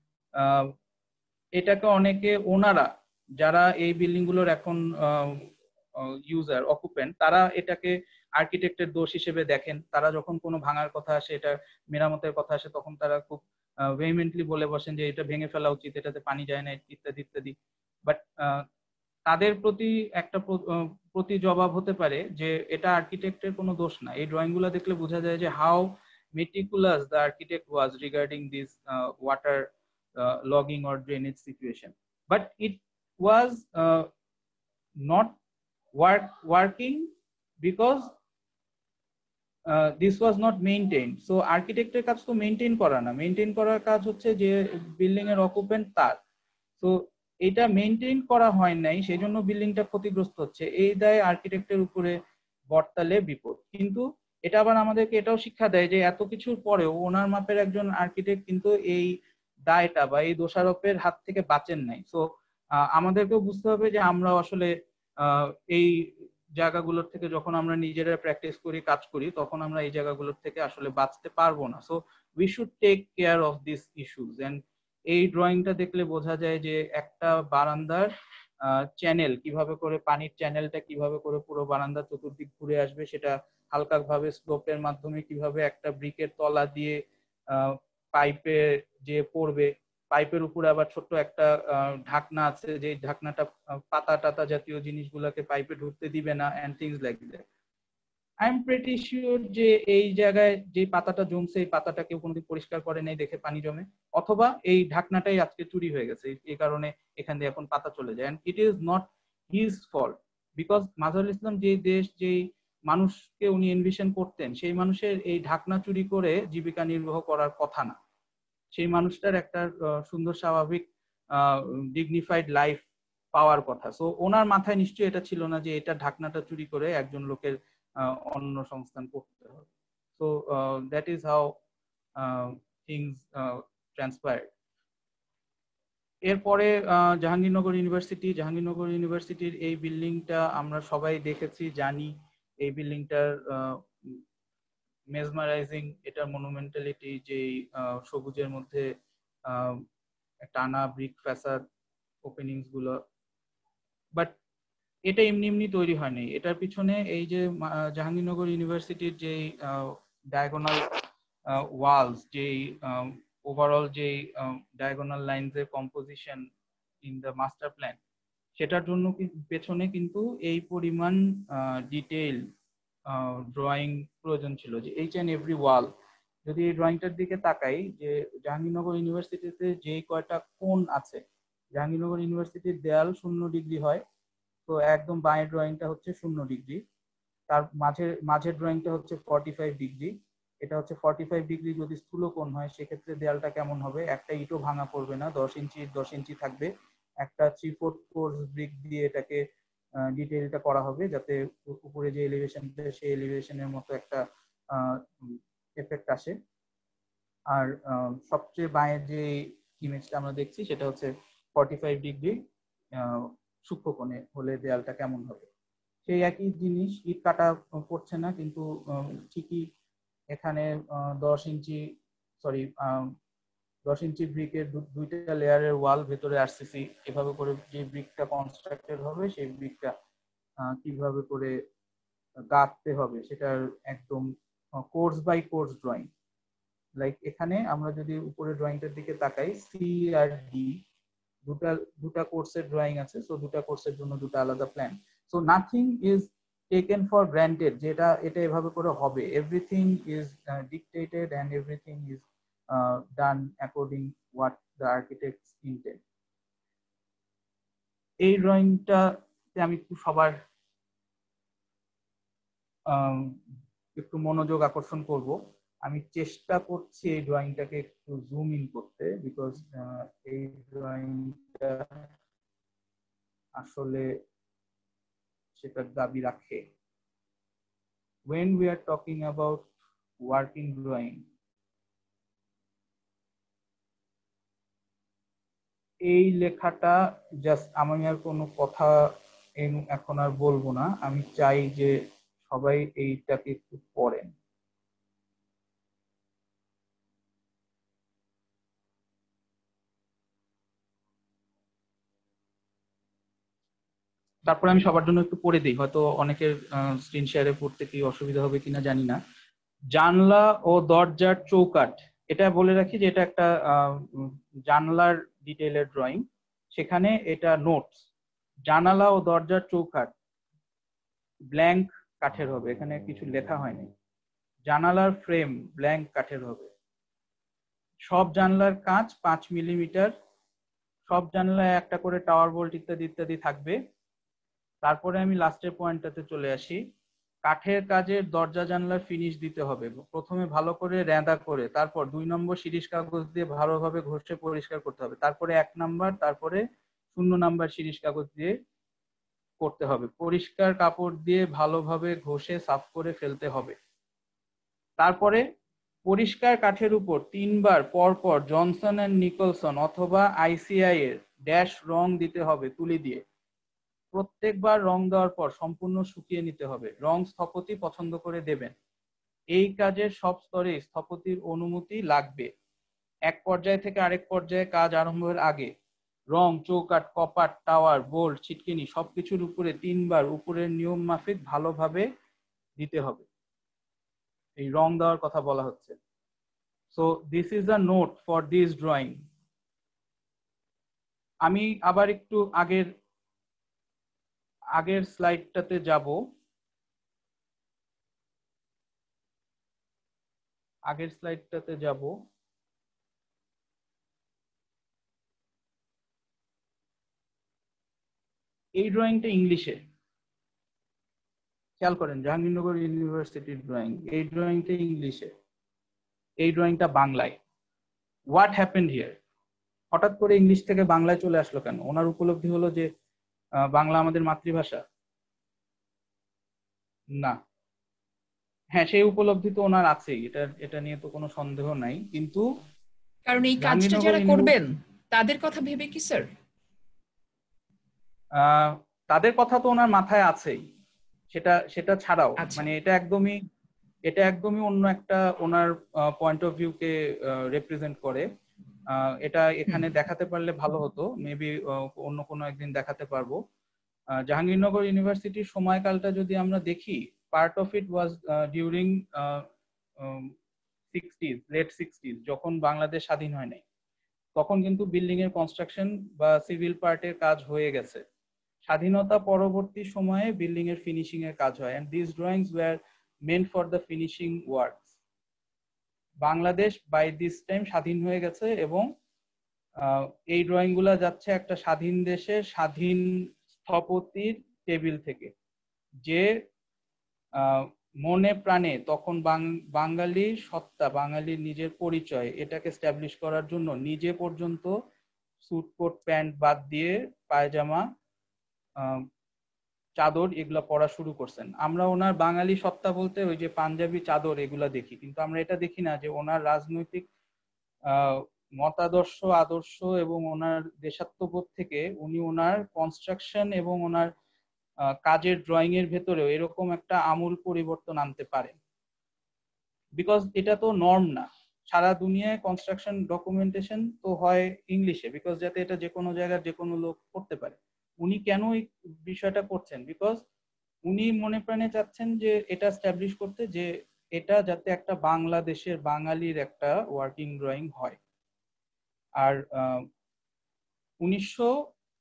[SPEAKER 3] এটাকে অনেকে ওনারা যারা এই বিল্ডিং গুলোর এখন ইউজার অকুপেন্ট তারা এটাকে আর্কিটেক্টের দোষ হিসেবে দেখেন। তারা যখন কোনো ভাঙার কথা আসে, এটা মেরামতের কথা আসে, তখন তারা খুব ভেহিমেন্টলি বলে বসেন যে এটা ভেঙে ফেলা উচিত, এটাতে পানি যায় না, ইত্যাদি ইত্যাদি। বাট তাদের প্রতি একটা প্রতি জবাব হতে পারে যে এটা আর্কিটেক্টের কোনো দোষ না। এই ড্রয়িং গুলো দেখলে বোঝা যায় যে how meticulous the architect was regarding this uh, water uh, logging or drainage situation, but it was uh, not work working because uh, this was not maintained. So architecটের কাজ তো মেইনটেইন করা না, মেইনটেইন করার কাজ হচ্ছে যে বিল্ডিং এর অকুপেন্ট তার। তো এটা মেইনটেইন করা হয় নাই, সেই জন্য বিল্ডিংটা ক্ষতিগ্রস্ত হচ্ছে, এই দায় আর্কিটেক্টের উপরে বর্তালে বিপদ। কিন্তু এটা আবার আমাদেরকে এটাও শিক্ষা দেয় যে এত কিছুর পরেও ওনার মাপের একজন আর্কিটেক্ট কিন্তু এই দায়টা বা এই দোষারোপের হাত থেকে বাঁচেন নাই। সো আমাদেরকেও বুঝতে হবে যে আমরা আসলে এই জায়গাগুলোর থেকে যখন আমরা নিজেরা প্র্যাকটিস করি, কাজ করি, তখন আমরা এই জায়গাগুলোর থেকে আসলে বাঁচতে পারবো না। So we should take care of this issues. And এই ড্রয়িংটা দেখলে বোঝা যায় যে একটা বারান্দার চ্যানেল কিভাবে করে, পানির চ্যানেলটা কিভাবে করে পুরো বারান্দা চতুর্দিক ঘুরে আসবে, সেটা হালকা ভাবে স্লোপের মাধ্যমে কিভাবে একটা ব্রিকের তলা দিয়ে পাইপে যে পড়বে, পাইপের উপরে আবার ছোট্ট একটা ঢাকনা আছে, যে ঢাকনাটা পাতা টাতা জাতীয় জিনিসগুলোকে পাইপে ঢুকতে দিবে না, and things like that. I am pretty sure যে এই জায়গায় যে পাতাটা জমছে, এই পাতাটা কেউ কোনোদিন পরিষ্কার করে নাই দেখে পানি জমে, অথবা এই ঢাকনাটাই আজকে চুরি হয়ে গেছে, এই কারণে এখান দিয়ে এখন পাতা চলে যায়। And it is not his fault, because Mazharul Islam যে দেশ, যেই মানুষকে উনি এনভিশন করতেন, সেই মানুষের এই ঢাকনা চুরি করে জীবিকা নির্বাহ করার কথা না। সেই মানুষটার একটা সুন্দর স্বাভাবিক ডিগনিফাইড লাইফ পাওয়ার কথা। সো ওনার মাথায় নিশ্চয়ই এটা ছিল না যে এটা ঢাকনাটা চুরি করে একজন লোকের অন্য সংস্থান করতে হবে। So that is how things transpired. এরপরে জাহাঙ্গীরনগর ইউনিভার্সিটি, জাহাঙ্গীরনগর ইউনিভার্সিটির এই বিল্ডিংটা আমরা সবাই দেখেছি, জানি এই বিল্ডিংটার মেসমারাইজিং, এটার মনুমেন্টালিটি, যে সবুজের মধ্যে টানা ব্রিক ফ্যাসাদ ওপেনিংস গুলো, বাট এটা এমনি এমনি তৈরি হয়নি। এটার পিছনে এই যে জাহাঙ্গীরনগর ইউনিভার্সিটির যে ডায়াগোনাল ওয়ালস, যে ওভারঅল যে ডায়াগোনাল লাইনস এর composition in the master plan, সেটার জন্য পেছনে কিন্তু এই পরিমাণ ডিটেইল ড্রয়িং প্রয়োজন ছিল, যে এইচ অ্যান্ড এভরি ওয়াল। যদি এই ড্রয়িংটার দিকে তাকাই, যে জাহাঙ্গীরনগর ইউনিভার্সিটিতে যে কয়টা কোণ আছে, জাহাঙ্গীরনগর ইউনিভার্সিটির দেয়াল শূন্য ডিগ্রি হয়, তো একদম বাঁয়ের ড্রয়িংটা হচ্ছে শূন্য ডিগ্রি, তার মাঝের মাঝের ড্রয়িংটা হচ্ছে ফর্টি ফাইভ ডিগ্রি, এটা হচ্ছে ফর্টি ফাইভ ডিগ্রি যদি স্থূল কোণ হয়, সেক্ষেত্রে দেয়ালটা কেমন হবে, একটা ইটও ভাঙা পড়বে না, দশ ইঞ্চি দশ ইঞ্চি থাকবে, একটা থ্রি ফোর্থ কোর্স ব্রিক দিয়ে এটাকে ডিটেইলটা করা হবে, যাতে উপরে যে এলিভেশনটা, সেই এলিভেশনের মতো একটা এফেক্ট আসে। আর সবচেয়ে বাঁয়ের যে ইমেজটা আমরা দেখছি, সেটা হচ্ছে ফর্টি ফাইভ ডিগ্রি সূক্ষ্ম কোণে হলে দেয়ালটা কেমন হবে। সেই একই জিনিস, ইট কাটা পড়ছে না, কিন্তু ঠিকই এখানে দশ ইঞ্চি সরি দশ ইঞ্চি ব্রিকের দুইটা লেয়ারের ওয়াল, ভেতরে আরসিসি, এভাবে করে যে ব্রিকটা কনস্ট্রাক্টেড হবে, সেই ব্রিকটা কিভাবে করে গাঁথতে হবে, সেটার একদম course by course drawing. Like এখানে আমরা যদি উপরে ড্রয়িংটার দিকে তাকাই, সি আর ডি দুটা দুটা কোর্সের ড্রয়িং আছে, সো দুটা কোর্সের জন্য দুটো আলাদা plan. So nothing is taken for granted, যেটা এটা এভাবে করে হবে, everything is dictated and everything is done according what the architect's intent. এই ড্রয়িংটাতে আমি একটু সবার একটু মনোযোগ আকর্ষণ করব। আমি চেষ্টা করছি এই ড্রয়িংটাকে একটু জুম ইন করতে, বিকজ এই ড্রয়িংটা আসলে সেটার দাবি রাখে। When we are talking about working drawing, এই লেখাটা জাস্ট, আমি আর কোনো কথা এখন আর বলবো না, আমি চাই যে সবাই এইটাকে একটু পড়েন। তারপরে আমি সবার জন্য একটু পড়ে দিই, হয়তো অনেকের স্ক্রিন শেয়ারে পড়তে কি অসুবিধা হবে কিনা জানি না। জানলা ও দরজার চৌকাঠ, এটা বলে রাখি যে এটা একটা জানলার ডিটেইলের ড্রয়িং, সেখানে এটা নোটস, জানালা ও দরজার চৌকাঠ ব্ল্যাঙ্ক কাঠের হবে, এখানে কিছু লেখা হয়নি। জানালার ফ্রেম ব্ল্যাঙ্ক কাঠের হবে। সব জানলার কাঁচ পাঁচ মিলিমিটার, সব জানলায় একটা করে টাওয়ার বোল্ট ইত্যাদি ইত্যাদি থাকবে। তারপরে আমি লাস্টের পয়েন্টটাতে চলে আসি। কাঠের কাজের দরজা জানলার ফিনিশ দিতে হবে, প্রথমে ভালো করে রেঁদা করে, তারপর দুই নম্বর শিরিষ কাগজ দিয়ে ভালোভাবে ঘষে পরিষ্কার করতে হবে, তারপরে এক নাম্বার, তারপরে শূন্য নাম্বার শিরিষ কাগজ দিয়ে করতে হবে। পরিষ্কার কাপড় দিয়ে ভালোভাবে ঘষে সাফ করে ফেলতে হবে। তারপরে পরিষ্কার কাঠের উপর তিনবার পরপর জনসন অ্যান্ড নিকলসন অথবা আইসিআই এর ড্যাশ রং দিতে হবে তুলি দিয়ে। প্রত্যেকবার রং দেওয়ার পর সম্পূর্ণ শুকিয়ে নিতে হবে। রং স্থপতি পছন্দ করে দেবেন। এই কাজের সব স্তরে স্থপতির অনুমতি লাগবে। এক পর্যায় থেকে আরেক পর্যায়ে কাজ আরম্ভের আগে রং, চৌকাঠ, কপাট, টাওয়ার, বোল্ট, ছিটকিনি সবকিছুর উপরে তিনবার উপরের নিয়ম মাফিক ভালোভাবে দিতে হবে। এই রং দেওয়ার কথা বলা হচ্ছে। So this is a note for this drawing. আমি আবার একটু আগের আগের স্লাইডটাতে যাব। আগের স্লাইডটাতে যাব। এই ড্রয়িংটা ইংলিশে, খেয়াল করেন, জাহাঙ্গীরনগর ইউনিভার্সিটির ড্রয়িং। এই ড্রয়িংটা ইংলিশে, এই ড্রয়িংটা বাংলায়। What happened here? হঠাৎ করে ইংলিশ থেকে বাংলায় চলে আসলো কেন? ওনার উপলব্ধি হলো যে বাংলা আমাদের মাতৃভাষা? না, হ্যাঁ সেই উপলব্ধি তো ওনার আছেই, এটা এটা নিয়ে তো কোনো সন্দেহ নাই, কিন্তু
[SPEAKER 1] কারণ এই কাজটা যারা করবেন তাদের কথা ভেবে কি স্যার?
[SPEAKER 3] তাদের কথা তো ওনার মাথায় আছেই, সেটা সেটা ছাড়াও মানে এটা একদমই এটা একদমই অন্য একটা ওনার পয়েন্ট অফ ভিউ কে রিপ্রেজেন্ট করে। এটা এখানে দেখাতে পারলে ভালো হতো, মেবি অন্য কোনো একদিন দেখাতে পারবো। জাহাঙ্গীরনগর ইউনিভার্সিটির সময়কালটা যদি আমরা দেখি, part of it was during sixties, late sixties, যখন বাংলাদেশ স্বাধীন হয় নাই, তখন কিন্তু বিল্ডিং এর কনস্ট্রাকশন বা সিভিল পার্টের কাজ হয়ে গেছে। স্বাধীনতা পরবর্তী সময়ে বিল্ডিং এর ফিনিশিং এর কাজ হয়, and this drawings were meant for the finishing works. Bangladesh by this time স্বাধীন হয়ে গেছে এবং এই ড্রয়িং গুলা যাচ্ছে একটা স্বাধীন দেশের স্বাধীন স্থপতির টেবিল থেকে, যে মনে প্রাণে তখন বাঙালি সত্তা, বাঙালির নিজের পরিচয় এটাকে স্ট্যাবলিশ করার জন্য নিজে পর্যন্ত স্যুট কোট প্যান্ট বাদ দিয়ে পায়জামা, চাদর এগুলা পরা শুরু করছেন। আমরা ওনার বাঙালি সত্তা বলতে ওই যে পাঞ্জাবি চাদর এগুলা দেখি, কিন্তু আমরা এটা দেখি না যে ওনার রাজনৈতিক আহ মতাদর্শ, আদর্শ এবং ওনার দেশাত্মবোধ থেকে উনি ওনার কনস্ট্রাকশন এবং ওনার কাজের ড্রয়িং এর ভেতরেও এরকম একটা আমূল পরিবর্তন আনতে পারেন। বিকজ এটা তো নর্ম না, সারা দুনিয়ায় কনস্ট্রাকশন ডকুমেন্টেশন তো হয় ইংলিশে, বিকজ যাতে এটা যে কোনো জায়গার যে কোনো লোক করতে পারে। উনি কেন এই বিষয়টা করছেন? বিকজ উনি মনে প্রাণে চাচ্ছেন যে এটা স্ট্যাবলিশ করতে, যে এটা যাতে একটা বাংলাদেশের বাঙালির একটা ওয়ার্কিং ড্রয়িং হয়। আর উনিশশো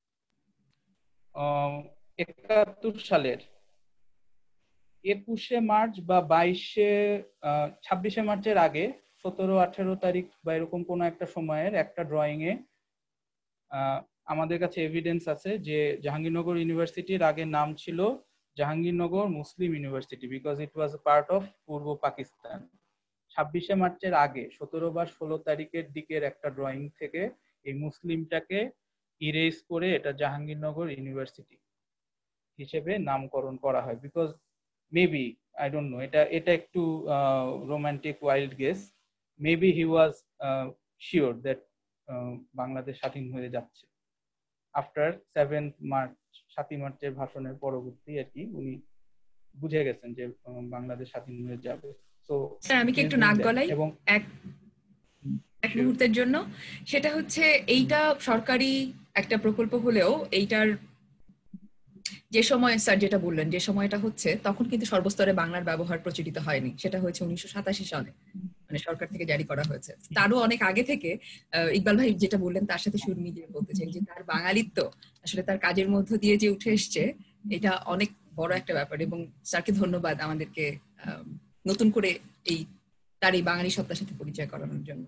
[SPEAKER 3] একাত্তর সালের একুশে মার্চ বা বাইশে ছাব্বিশে মার্চের আগে সতেরো আঠেরো তারিখ বা এরকম কোনো একটা সময়ের একটা ড্রয়িং এ আমাদের কাছে এভিডেন্স আছে যে জাহাঙ্গীরনগর ইউনিভার্সিটির আগে নাম ছিল Jahangirnagar Muslim university, because it was part of পূর্ব পাকিস্তান। ছাব্বিশে মার্চের আগে সতেরো বা ষোলো তারিখের দিকের একটা ড্রয়িং থেকে এই মুসলিমটাকে ইরেজ করে এটা জাহাঙ্গীরনগর ইউনিভার্সিটি হিসেবে নামকরণ করা হয়। Because maybe, I don't know, এটা এটা একটু romantic wild guess, maybe he was sure that Bangladesh স্বাধীন হয়ে যাচ্ছে আফটার সেভেন্থ মার্চ, সাতই মার্চের ভাষণের পরবর্তী আর কি উনি বুঝে গেছেন যে বাংলাদেশ স্বাধীন হয়ে যাবে। সো
[SPEAKER 1] স্যার আমি কি একটু নাক গলাই এক এক মুহূর্তের জন্য? সেটা হচ্ছে এইটা সরকারি একটা প্রকল্প হলেও এইটার যে সময় স্যার যেটা বললেন, যে সময়টা হচ্ছে তখন কিন্তু সর্বস্তরে বাংলার ব্যবহার প্রচলিত হয়নি, সেটা হয়েছে উনিশশো সাতাশি সালে। মানে সরকার থেকে জারি করা হয়েছে। তারও অনেক আগে থেকে ইকবাল ভাই যেটা বললেন তার সাথে সুর মিলিয়ে বলতে চাই যে তার বাঙালিত্ব আসলে তার কাজের মধ্য দিয়ে যে উঠে এসছে, এটা অনেক বড় একটা ব্যাপার। এবং স্যারকে ধন্যবাদ আমাদেরকে নতুন করে এই তার এই বাঙালি সত্তার সাথে পরিচয় করানোর জন্য।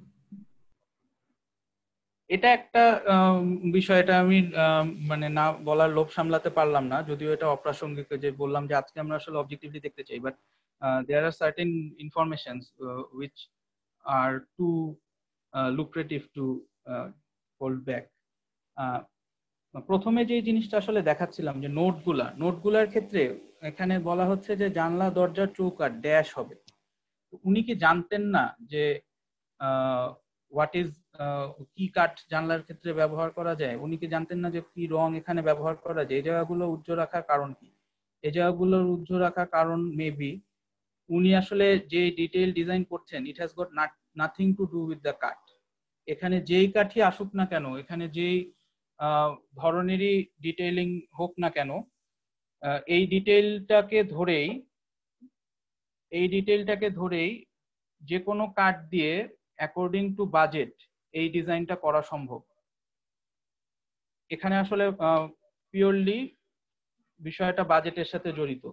[SPEAKER 3] এটা একটা বিষয়, এটা আমি মানে না বলার লোভ সামলাতে পারলাম না, যদিও এটা অপ্রাসঙ্গিক যে বললাম যে আজকে আমরা আসলে অবজেক্টিভলি দেখতে চাই, but there are certain informations which are too lucrative to hold back. প্রথমে যে জিনিসটা আসলে দেখাচ্ছিলাম যে নোটগুলা নোটগুলার ক্ষেত্রে এখানে বলা হচ্ছে যে জানলা দরজার চৌকাঠ ড্যাশ হবে। উনি কি জানতেন না যে হোয়াট ইজ কি কাঠ জানলার ক্ষেত্রে ব্যবহার করা যায়? উনি কি জানতেন না যে কি রং এখানে ব্যবহার করা যায়? এই জায়গাগুলো উজ্জ্বল রাখার কারণ কি? এই জায়গাগুলোর উজ্জ্বল রাখার কারণ মেবি উনি আসলে যে ডিটেইল ডিজাইন করছেন, it has got nothing to do with the কাঠ। এখানে যেই কাঠই আসুক না কেন, এখানে যেই ধরনেরই ডিটেইলিং হোক না কেন, এই ডিটেইলটাকে ধরেই এই ডিটেইলটাকে ধরেই যে কোনো কাঠ দিয়ে অ্যাকর্ডিং টু বাজেট এই ডিজাইনটা করা সম্ভব। এখানে আসলে পিওরলি বিষয়টা বাজেটের সাথে জড়িত।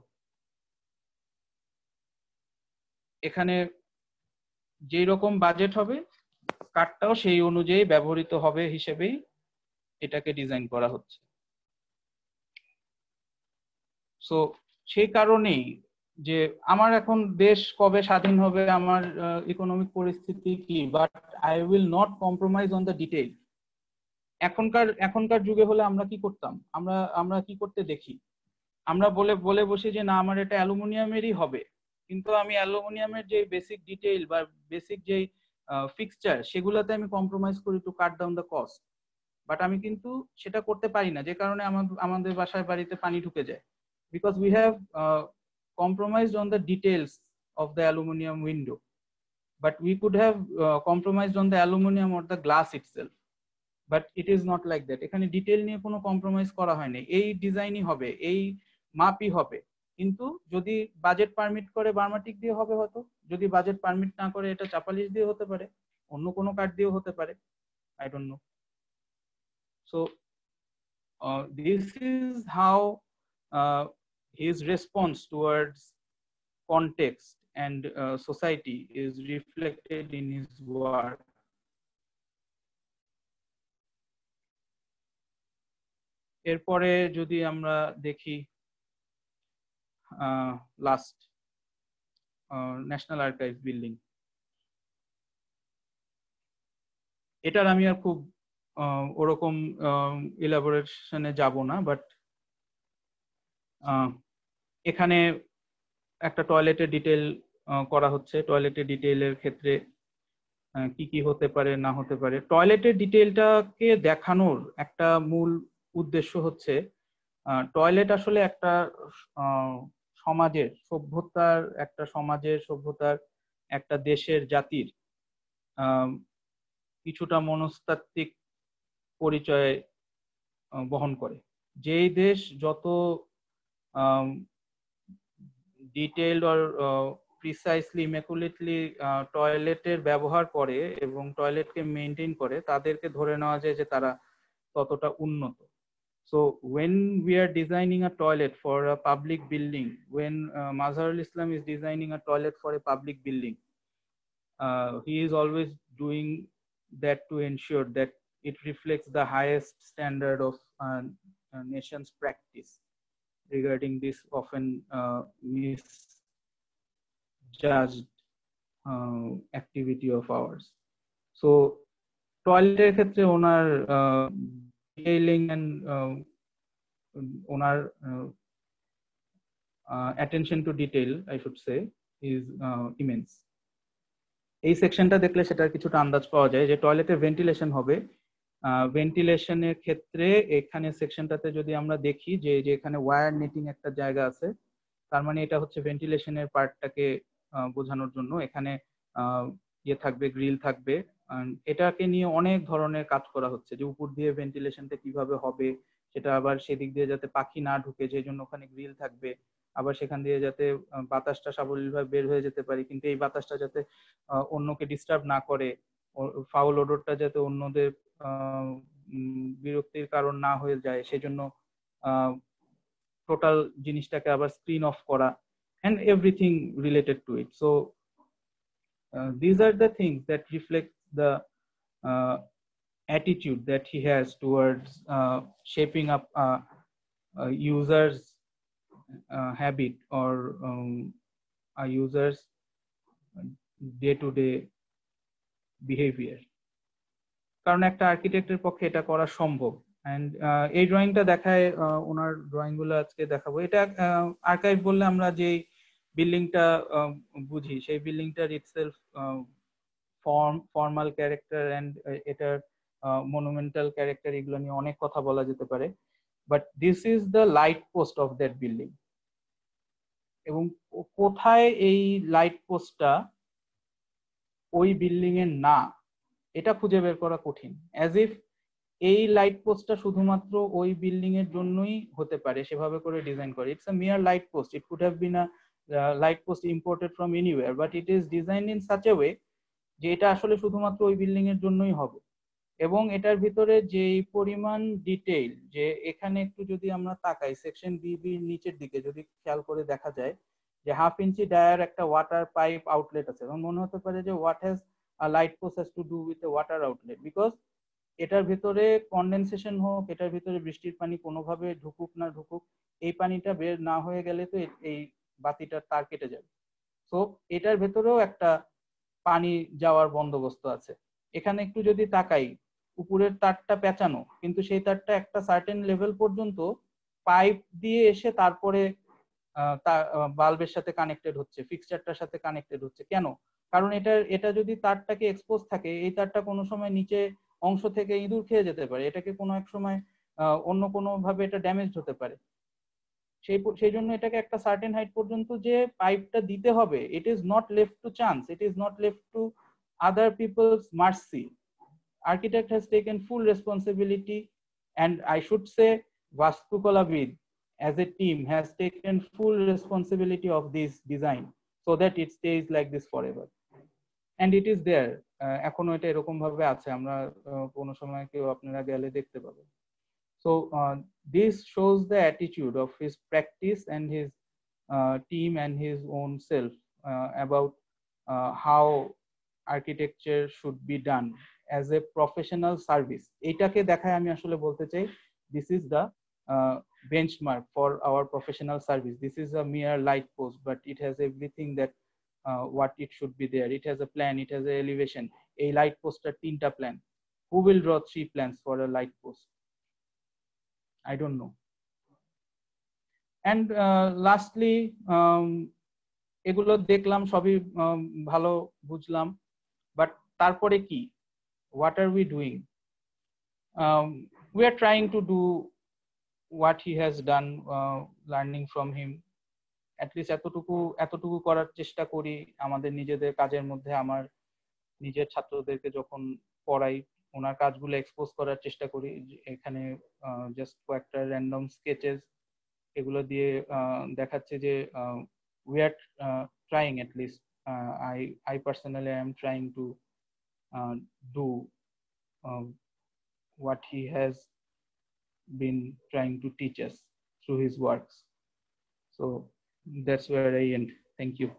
[SPEAKER 3] এখানে যেই রকম বাজেট হবে কাঠটাও সেই অনুযায়ী ব্যবহৃত হবে হিসেবেই এটাকে ডিজাইন করা হচ্ছে। সো সেই কারণেই যে আমার এখন দেশ কবে স্বাধীন হবে, আমার ইকোনমিক পরিস্থিতি কি, but I will not compromise on the detail. এখনকার এখনকার যুগে হলে আমরা কি করতাম, আমরা আমরা কি করতে দেখি, আমরা বলে বলে বসি যে না আমার এটা অ্যালুমিনিয়ামেরই হবে, কিন্তু আমি অ্যালুমিনিয়ামের যে বেসিক ডিটেইল বা বেসিক যে ফিক্সচার সেগুলোতে আমি কম্প্রোমাইজ করি to cut down the cost. But আমি কিন্তু সেটা করতে পারি না, যে কারণে আমাদের বাসায় বাড়িতে পানি ঢুকে যায়, because we have compromised on the details of the aluminum window, but we could have uh, compromised on the aluminum or the glass itself, but it is not like that. এখানে ডিটেইল নিয়ে কোনো compromise করা হয়নি, এই ডিজাইনই হবে, এই মাপই হবে। কিন্তু যদি বাজেট পারমিট করে বার্মাটিক দিয়ে হবে হয়তো, যদি বাজেট পারমিট না করে এটা চাপালিশ দিয়ে হতে পারে, অন্য কোনো কাঠ দিয়েও হতে পারে, I don't know. So this is how his response towards context and uh, society is reflected in his work. এরপরে যদি আমরা দেখি লাস্ট ন্যাশনাল আর্কাইভ বিল্ডিং, এটার আমি আর খুব ওরকম ইলাবোরেশনে যাব না, বাট এখানে একটা টয়লেটের ডিটেইল করা হচ্ছে। টয়লেটের ডিটেইলের ক্ষেত্রে কি কি হতে পারে না হতে পারে, টয়লেটের ডিটেইলটাকে দেখানোর একটা মূল উদ্দেশ্য হচ্ছে টয়লেট আসলে একটা সমাজের, সভ্যতার একটা সমাজের, সভ্যতার একটা দেশের, জাতির কিছুটা মনস্তাত্ত্বিক পরিচয় বহন করে। যেই দেশ যত ডিটেইলড অর প্রিসাইসলি ইম্যাকুলেটলি টয়লেটের ব্যবহার করে এবং টয়লেটকে মেনটেন করে, তাদেরকে ধরে নেওয়া যায় যে তারা ততটা উন্নত। So when we are designing a toilet for a public building, when uh, Mazharul Islam is designing a toilet for a public building, uh, he is always doing that to ensure that it reflects the highest standard of uh, a nation's practice regarding this often uh, misjudged uh, activity of ours. So toilet er khetre onar uh, detailing and uh, onar uh, uh, attention to detail, I should say, is uh, immense. এই সেকশনটা দেখলে সেটার কিছুটা আন্দাজ পাওয়া যায় যে টয়লেটের ভেন্টিলেশন হবে। ভেন্টিলেশনের ক্ষেত্রে এখানে সেকশনটাতে যদি আমরা দেখি যে যে এখানে ওয়্যার নেটিং একটা জায়গা আছে, তার মানে এটা হচ্ছে ভেন্টিলেশনের পার্টটাকে বোঝানোর জন্য। এখানে ইয়ে থাকবে, গ্রিল থাকবে। এটাকে নিয়ে অনেক ধরনের কাজ করা হচ্ছে যে উপর দিয়ে ভেন্টিলেশনটা কিভাবে হবে, সেটা আবার সেদিক দিয়ে যাতে পাখি না ঢুকে, যে জন্য ওখানে গ্রিল থাকবে। আবার সেখান দিয়ে যাতে বাতাসটা সাবলীলভাবে বের হয়ে যেতে পারে, কিন্তু এই বাতাসটা যাতে অন্যকে ডিস্টার্ব না করে, ফাউল ওডরটা যাতে অন্যদের বিরক্তির কারণ না হয়ে যায়, সেজন্য টোটাল জিনিসটাকে আবার স্ক্রিন অফ করা, and everything related to it. So uh, these are the things that reflect the uh, attitude that he has towards uh, shaping up a, a user's uh, habit or um, a user's day-to-day behavior. কারণ একটা আর্কিটেক্টের পক্ষে এটা করা সম্ভব। And এই ড্রয়িংটা দেখায়, ওনার drawing গুলো আজকে দেখাবো। এটা আর্কাইভ বললে আমরা যে বিল্ডিংটা বুঝি, সেই বিল্ডিংটার itself form formal character and এটার মনুমেন্টাল ক্যারেক্টার, এগুলো নিয়ে অনেক কথা বলা যেতে পারে। But this is the light post of that building. এবং কোথায় এই লাইট পোস্টটা ওই বিল্ডিং এর না, এটা খুঁজে বের করা কঠিন। অ্যাজ ইফ এই লাইট পোস্টটা শুধুমাত্র ওই বিল্ডিং এর জন্যই হতে পারে, সেভাবে করে ডিজাইন করে। It's a mere light post, it could have been a light post imported from anywhere, but it is design in such a way যে এটা আসলে শুধুমাত্র ওই বিল্ডিং এর জন্যই হবে। এবং এটার ভিতরে যে পরিমাণ ডিটেইল, যে এখানে একটু যদি আমরা তাকাই সেকশন বি বির নিচের দিকে যদি খেয়াল করে দেখা যায় যে হাফ ইঞ্চি ডায়ার একটা ওয়াটার পাইপ আউটলেট আছে, এবং মনে হতে পারে যে what has a light post has to do with a water outlet, because এটার ভিতরে কনডেনসেশন হোক, এটার ভিতরে বৃষ্টির পানি কোনোভাবে ঢুকুক না ঢুকুক, এই পানিটা বের না হয়ে গেলে তো এই বাতিটার তার কেটে যাবে। সো এটার ভেতরেও একটা পানি যাওয়ার বন্দোবস্ত আছে। এখানে একটু যদি তাকাই, উপরের তারটা পেঁচানো, কিন্তু সেই তারটা একটা সার্টেন লেভেল পর্যন্ত পাইপ দিয়ে এসে তারপরে বাল্বের সাথে কানেক্টেড হচ্ছে, ফিক্সচারটার সাথে কানেক্টেড হচ্ছে। কেন? কারণ এটা এটা যদি তারটাকে এক্সপোজ থাকে, এই তারটা কোনো সময় নিচে অংশ থেকে ইঁদুর খেয়ে যেতে পারে, এটাকে কোনো এক সময় অন্য কোনো ভাবে এটা ড্যামেজ হতে পারে। সেই সেই জন্য এটাকে একটা সার্টেন হাইট পর্যন্ত যে পাইপটা দিতে হবে, it is not left to chance, it is not left to other people's mercy. Architect has taken full responsibility, and I should say Vastukalabid as a team has taken full responsibility of this design so that it stays like this forever, and it is there. এখনো এটা এরকম ভাবে আছে, আমরা কোনো সময় কেউ আপনারা গেলে দেখতে পাবেন। So uh, this shows the attitude of his practice and his uh, team and his own self uh, about uh, how architecture should be done as a professional service. এটাকে দেখায় আমি আসলে বলতে চাই, this is the uh, benchmark for our professional service. This is a mere light post, but it has everything that uh, what it should be there. It has a plan, it has a elevation. A light post er tinta plan. Who will draw three plans for a light post? I don't know. And uh, lastly, um, এগুলো দেখলাম, সবই ভালো বুঝলাম, but তারপরে কি? What are we doing? Um, we are trying to do what he has done, uh, learning from him. At least এতটুকু এতটুকু করার চেষ্টা করি আমাদের নিজেদের কাজের মধ্যে। আমার নিজের ছাত্রদেরকে যখন পড়াই, ওনার কাজগুলো এক্সপোজ করার চেষ্টা করি। এখানে জাস্ট কয়েকটা র্যান্ডম স্কেচেস, এগুলো দিয়ে দেখাচ্ছে যে we are uh, trying, at least uh, I I personally am trying to uh, do um, what he has been trying to teach us through his works. So that's where I end. Thank you.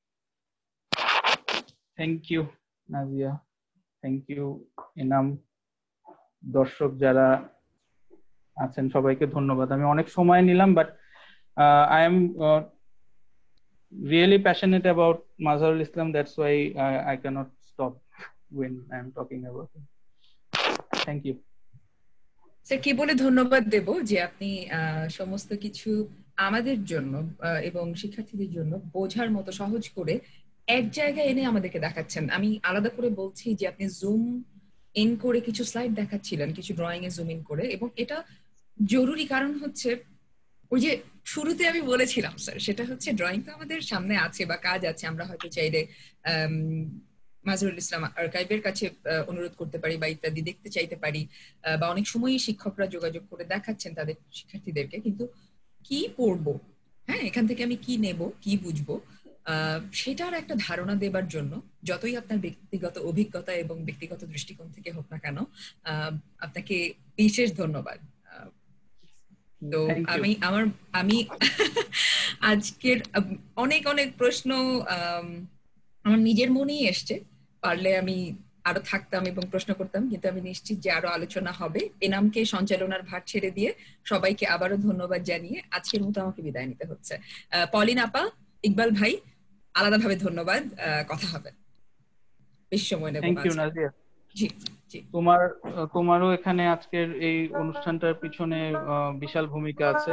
[SPEAKER 3] Thank you, Nazia. Thank you, Enam. দর্শক যারা আছেন সবাইকে ধন্যবাদ। আমি অনেক সময় নিলাম, but I am uh, really passionate about Mazharul Islam. That's why I, I cannot stop when I am talking about him. Thank you.
[SPEAKER 1] Sir কি বলে ধন্যবাদ দেব যে আপনি সমস্ত কিছু আমাদের জন্য এবং শিক্ষার্থীদের জন্য বোঝার মতো সহজ করে এক জায়গায় এনে আমাদেরকে দেখাচ্ছেন। আমি আলাদা করে বলছি যে আপনি জুম ইন করে কিছু স্লাইড দেখাচ্ছিলেন, কিছু ড্রয়িং এ জুম ইন করে, এবং এটা জরুরি কারণ হচ্ছে ওই যে শুরুতে আমি বলেছিলাম স্যার, সেটা হচ্ছে ড্রয়িং তো আমাদের সামনে আছে বা কাজ আছে, আমরা হয়তো চাইলে মাজহারুল ইসলাম আর্কাইভের কাছে অনুরোধ করতে পারি বা ইত্যাদি দেখতে চাইতে পারি, বা অনেক সময়ই শিক্ষকরা যোগাযোগ করে দেখাচ্ছেন তাদের শিক্ষার্থীদেরকে, কিন্তু কি পড়বো হ্যাঁ, এখান থেকে আমি কি নেব, কি বুঝবো, আহ, সেটার একটা ধারণা দেবার জন্য যতই আপনার ব্যক্তিগত অভিজ্ঞতা এবং ব্যক্তিগত দৃষ্টিকোণ থেকে হোক না কেন, আহ, আপনাকে বিশেষ ধন্যবাদ। আহ, তো
[SPEAKER 3] থ্যাংক ইউ।
[SPEAKER 1] আমি আমার আমি আজকের আম, অনেক অনেক প্রশ্ন আম, আমার নিজের মনেই এসছে। পারলে আমি আরো থাকতাম এবং প্রশ্ন করতাম, কিন্তু আমি নিশ্চিত যে আরো আলোচনা হবে। এনামকে সঞ্চালনার ভার ছেড়ে দিয়ে সবাইকে আবারও ধন্যবাদ জানিয়ে আজকের মতো আমাকে বিদায় নিতে হচ্ছে। আহ, পলিন আপা, ইকবাল ভাই, আলাদাভাবে ধন্যবাদ। আহ, কথা হবে, বেশি সময় নেব
[SPEAKER 3] থ্যাংক
[SPEAKER 1] না
[SPEAKER 3] ইউ
[SPEAKER 1] আজকে।
[SPEAKER 3] নাজিয়া।
[SPEAKER 1] জি জি।
[SPEAKER 3] তোমার তোমারও এখানে আজকের এই অনুষ্ঠানটার পিছনে আহ, বিশাল ভূমিকা আছে।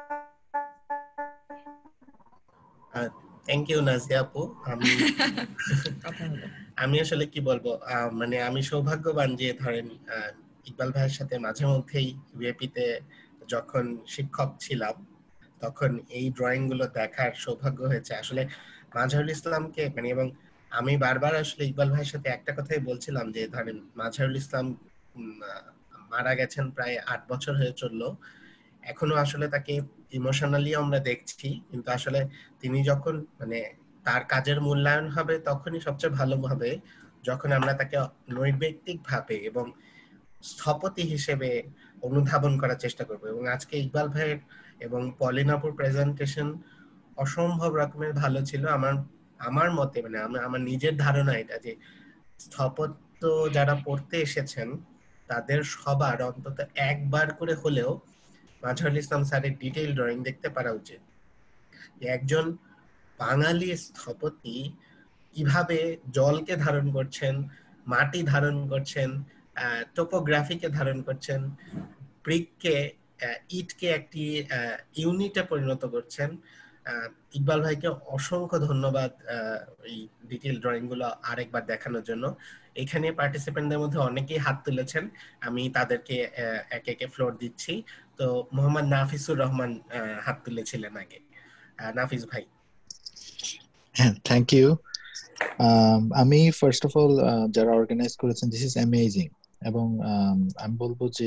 [SPEAKER 4] থ্যাংক ইউ নাজিয়া আপু। আমি
[SPEAKER 1] কথা হবে।
[SPEAKER 4] আমি আসলে কি বলবো, আহ, মানে আমি সৌভাগ্যবান যে ধরেন আহ, ইকবাল ভাইয়ের সাথে মাঝে মধ্যেই ইউএপিতে যখন শিক্ষক ছিলাম তখন এই ড্রয়িং গুলো দেখার সৌভাগ্য হয়েছে। আসলে মাজহারুল ইসলামকে মানে, এবং আমি বারবার আসলে ইকবাল ভাইয়ের সাথে একটা কথাই বলছিলাম যে ধরেন মাজহারুল ইসলাম উম, আহ, মারা গেছেন প্রায় আট বছর হয়ে চললো, এখনো আসলে তাকে ইমোশনালি আমরা দেখছি, কিন্তু আসলে তিনি যখন মানে তার কাজের মূল্যায়ন হবে তখনই সবচেয়ে ভালো হবে যখন আমরা তাকে নৈর্ব্যক্তিক ভাবে এবং স্থপতি হিসেবে অনুধাবন করার চেষ্টা করব। এবং আজকে ইকবাল ভাইয়ের এবং পলিনাপুর প্রেজেন্টেশন অসম্ভব রকমের ভালো ছিল। আমার আমার মতে মানে আমার নিজের ধারণা এটা যে স্থাপত্য যারা পড়তে এসেছেন তাদের সবার অন্তত একবার করে হলেও মাজহারুল ইসলাম স্যারের ডিটেইল ড্রয়িং দেখতে পারা উচিত। একজন বাঙালি স্থপতি কিভাবে জলকে ধারণ করছেন, মাটি ধারণ করছেন, টোপোগ্রাফিকে ধারণ করছেন, ব্রিককে ইটকে একটি ইউনিটে পরিণত করছেন। ইকবাল ভাইকে অসংখ্য ধন্যবাদ এই ডিটেইল ড্রয়িং গুলো আরেকবার দেখানোর জন্য। এখানে পার্টিসিপেন্টদের মধ্যে অনেকেই হাত তুলেছেন, আমি তাদেরকে একে একে ফ্লোর দিচ্ছি। তো মোহাম্মদ নাফিসুর রহমান হাত তুলেছিলেন আগে। নাফিস ভাই।
[SPEAKER 5] হ্যাঁ, থ্যাংক ইউ। আমি ফার্স্ট অফ অল যারা অর্গানাইজ করেছেন, দিস ইজ অ্যামেজিং। এবং আমি বলবো যে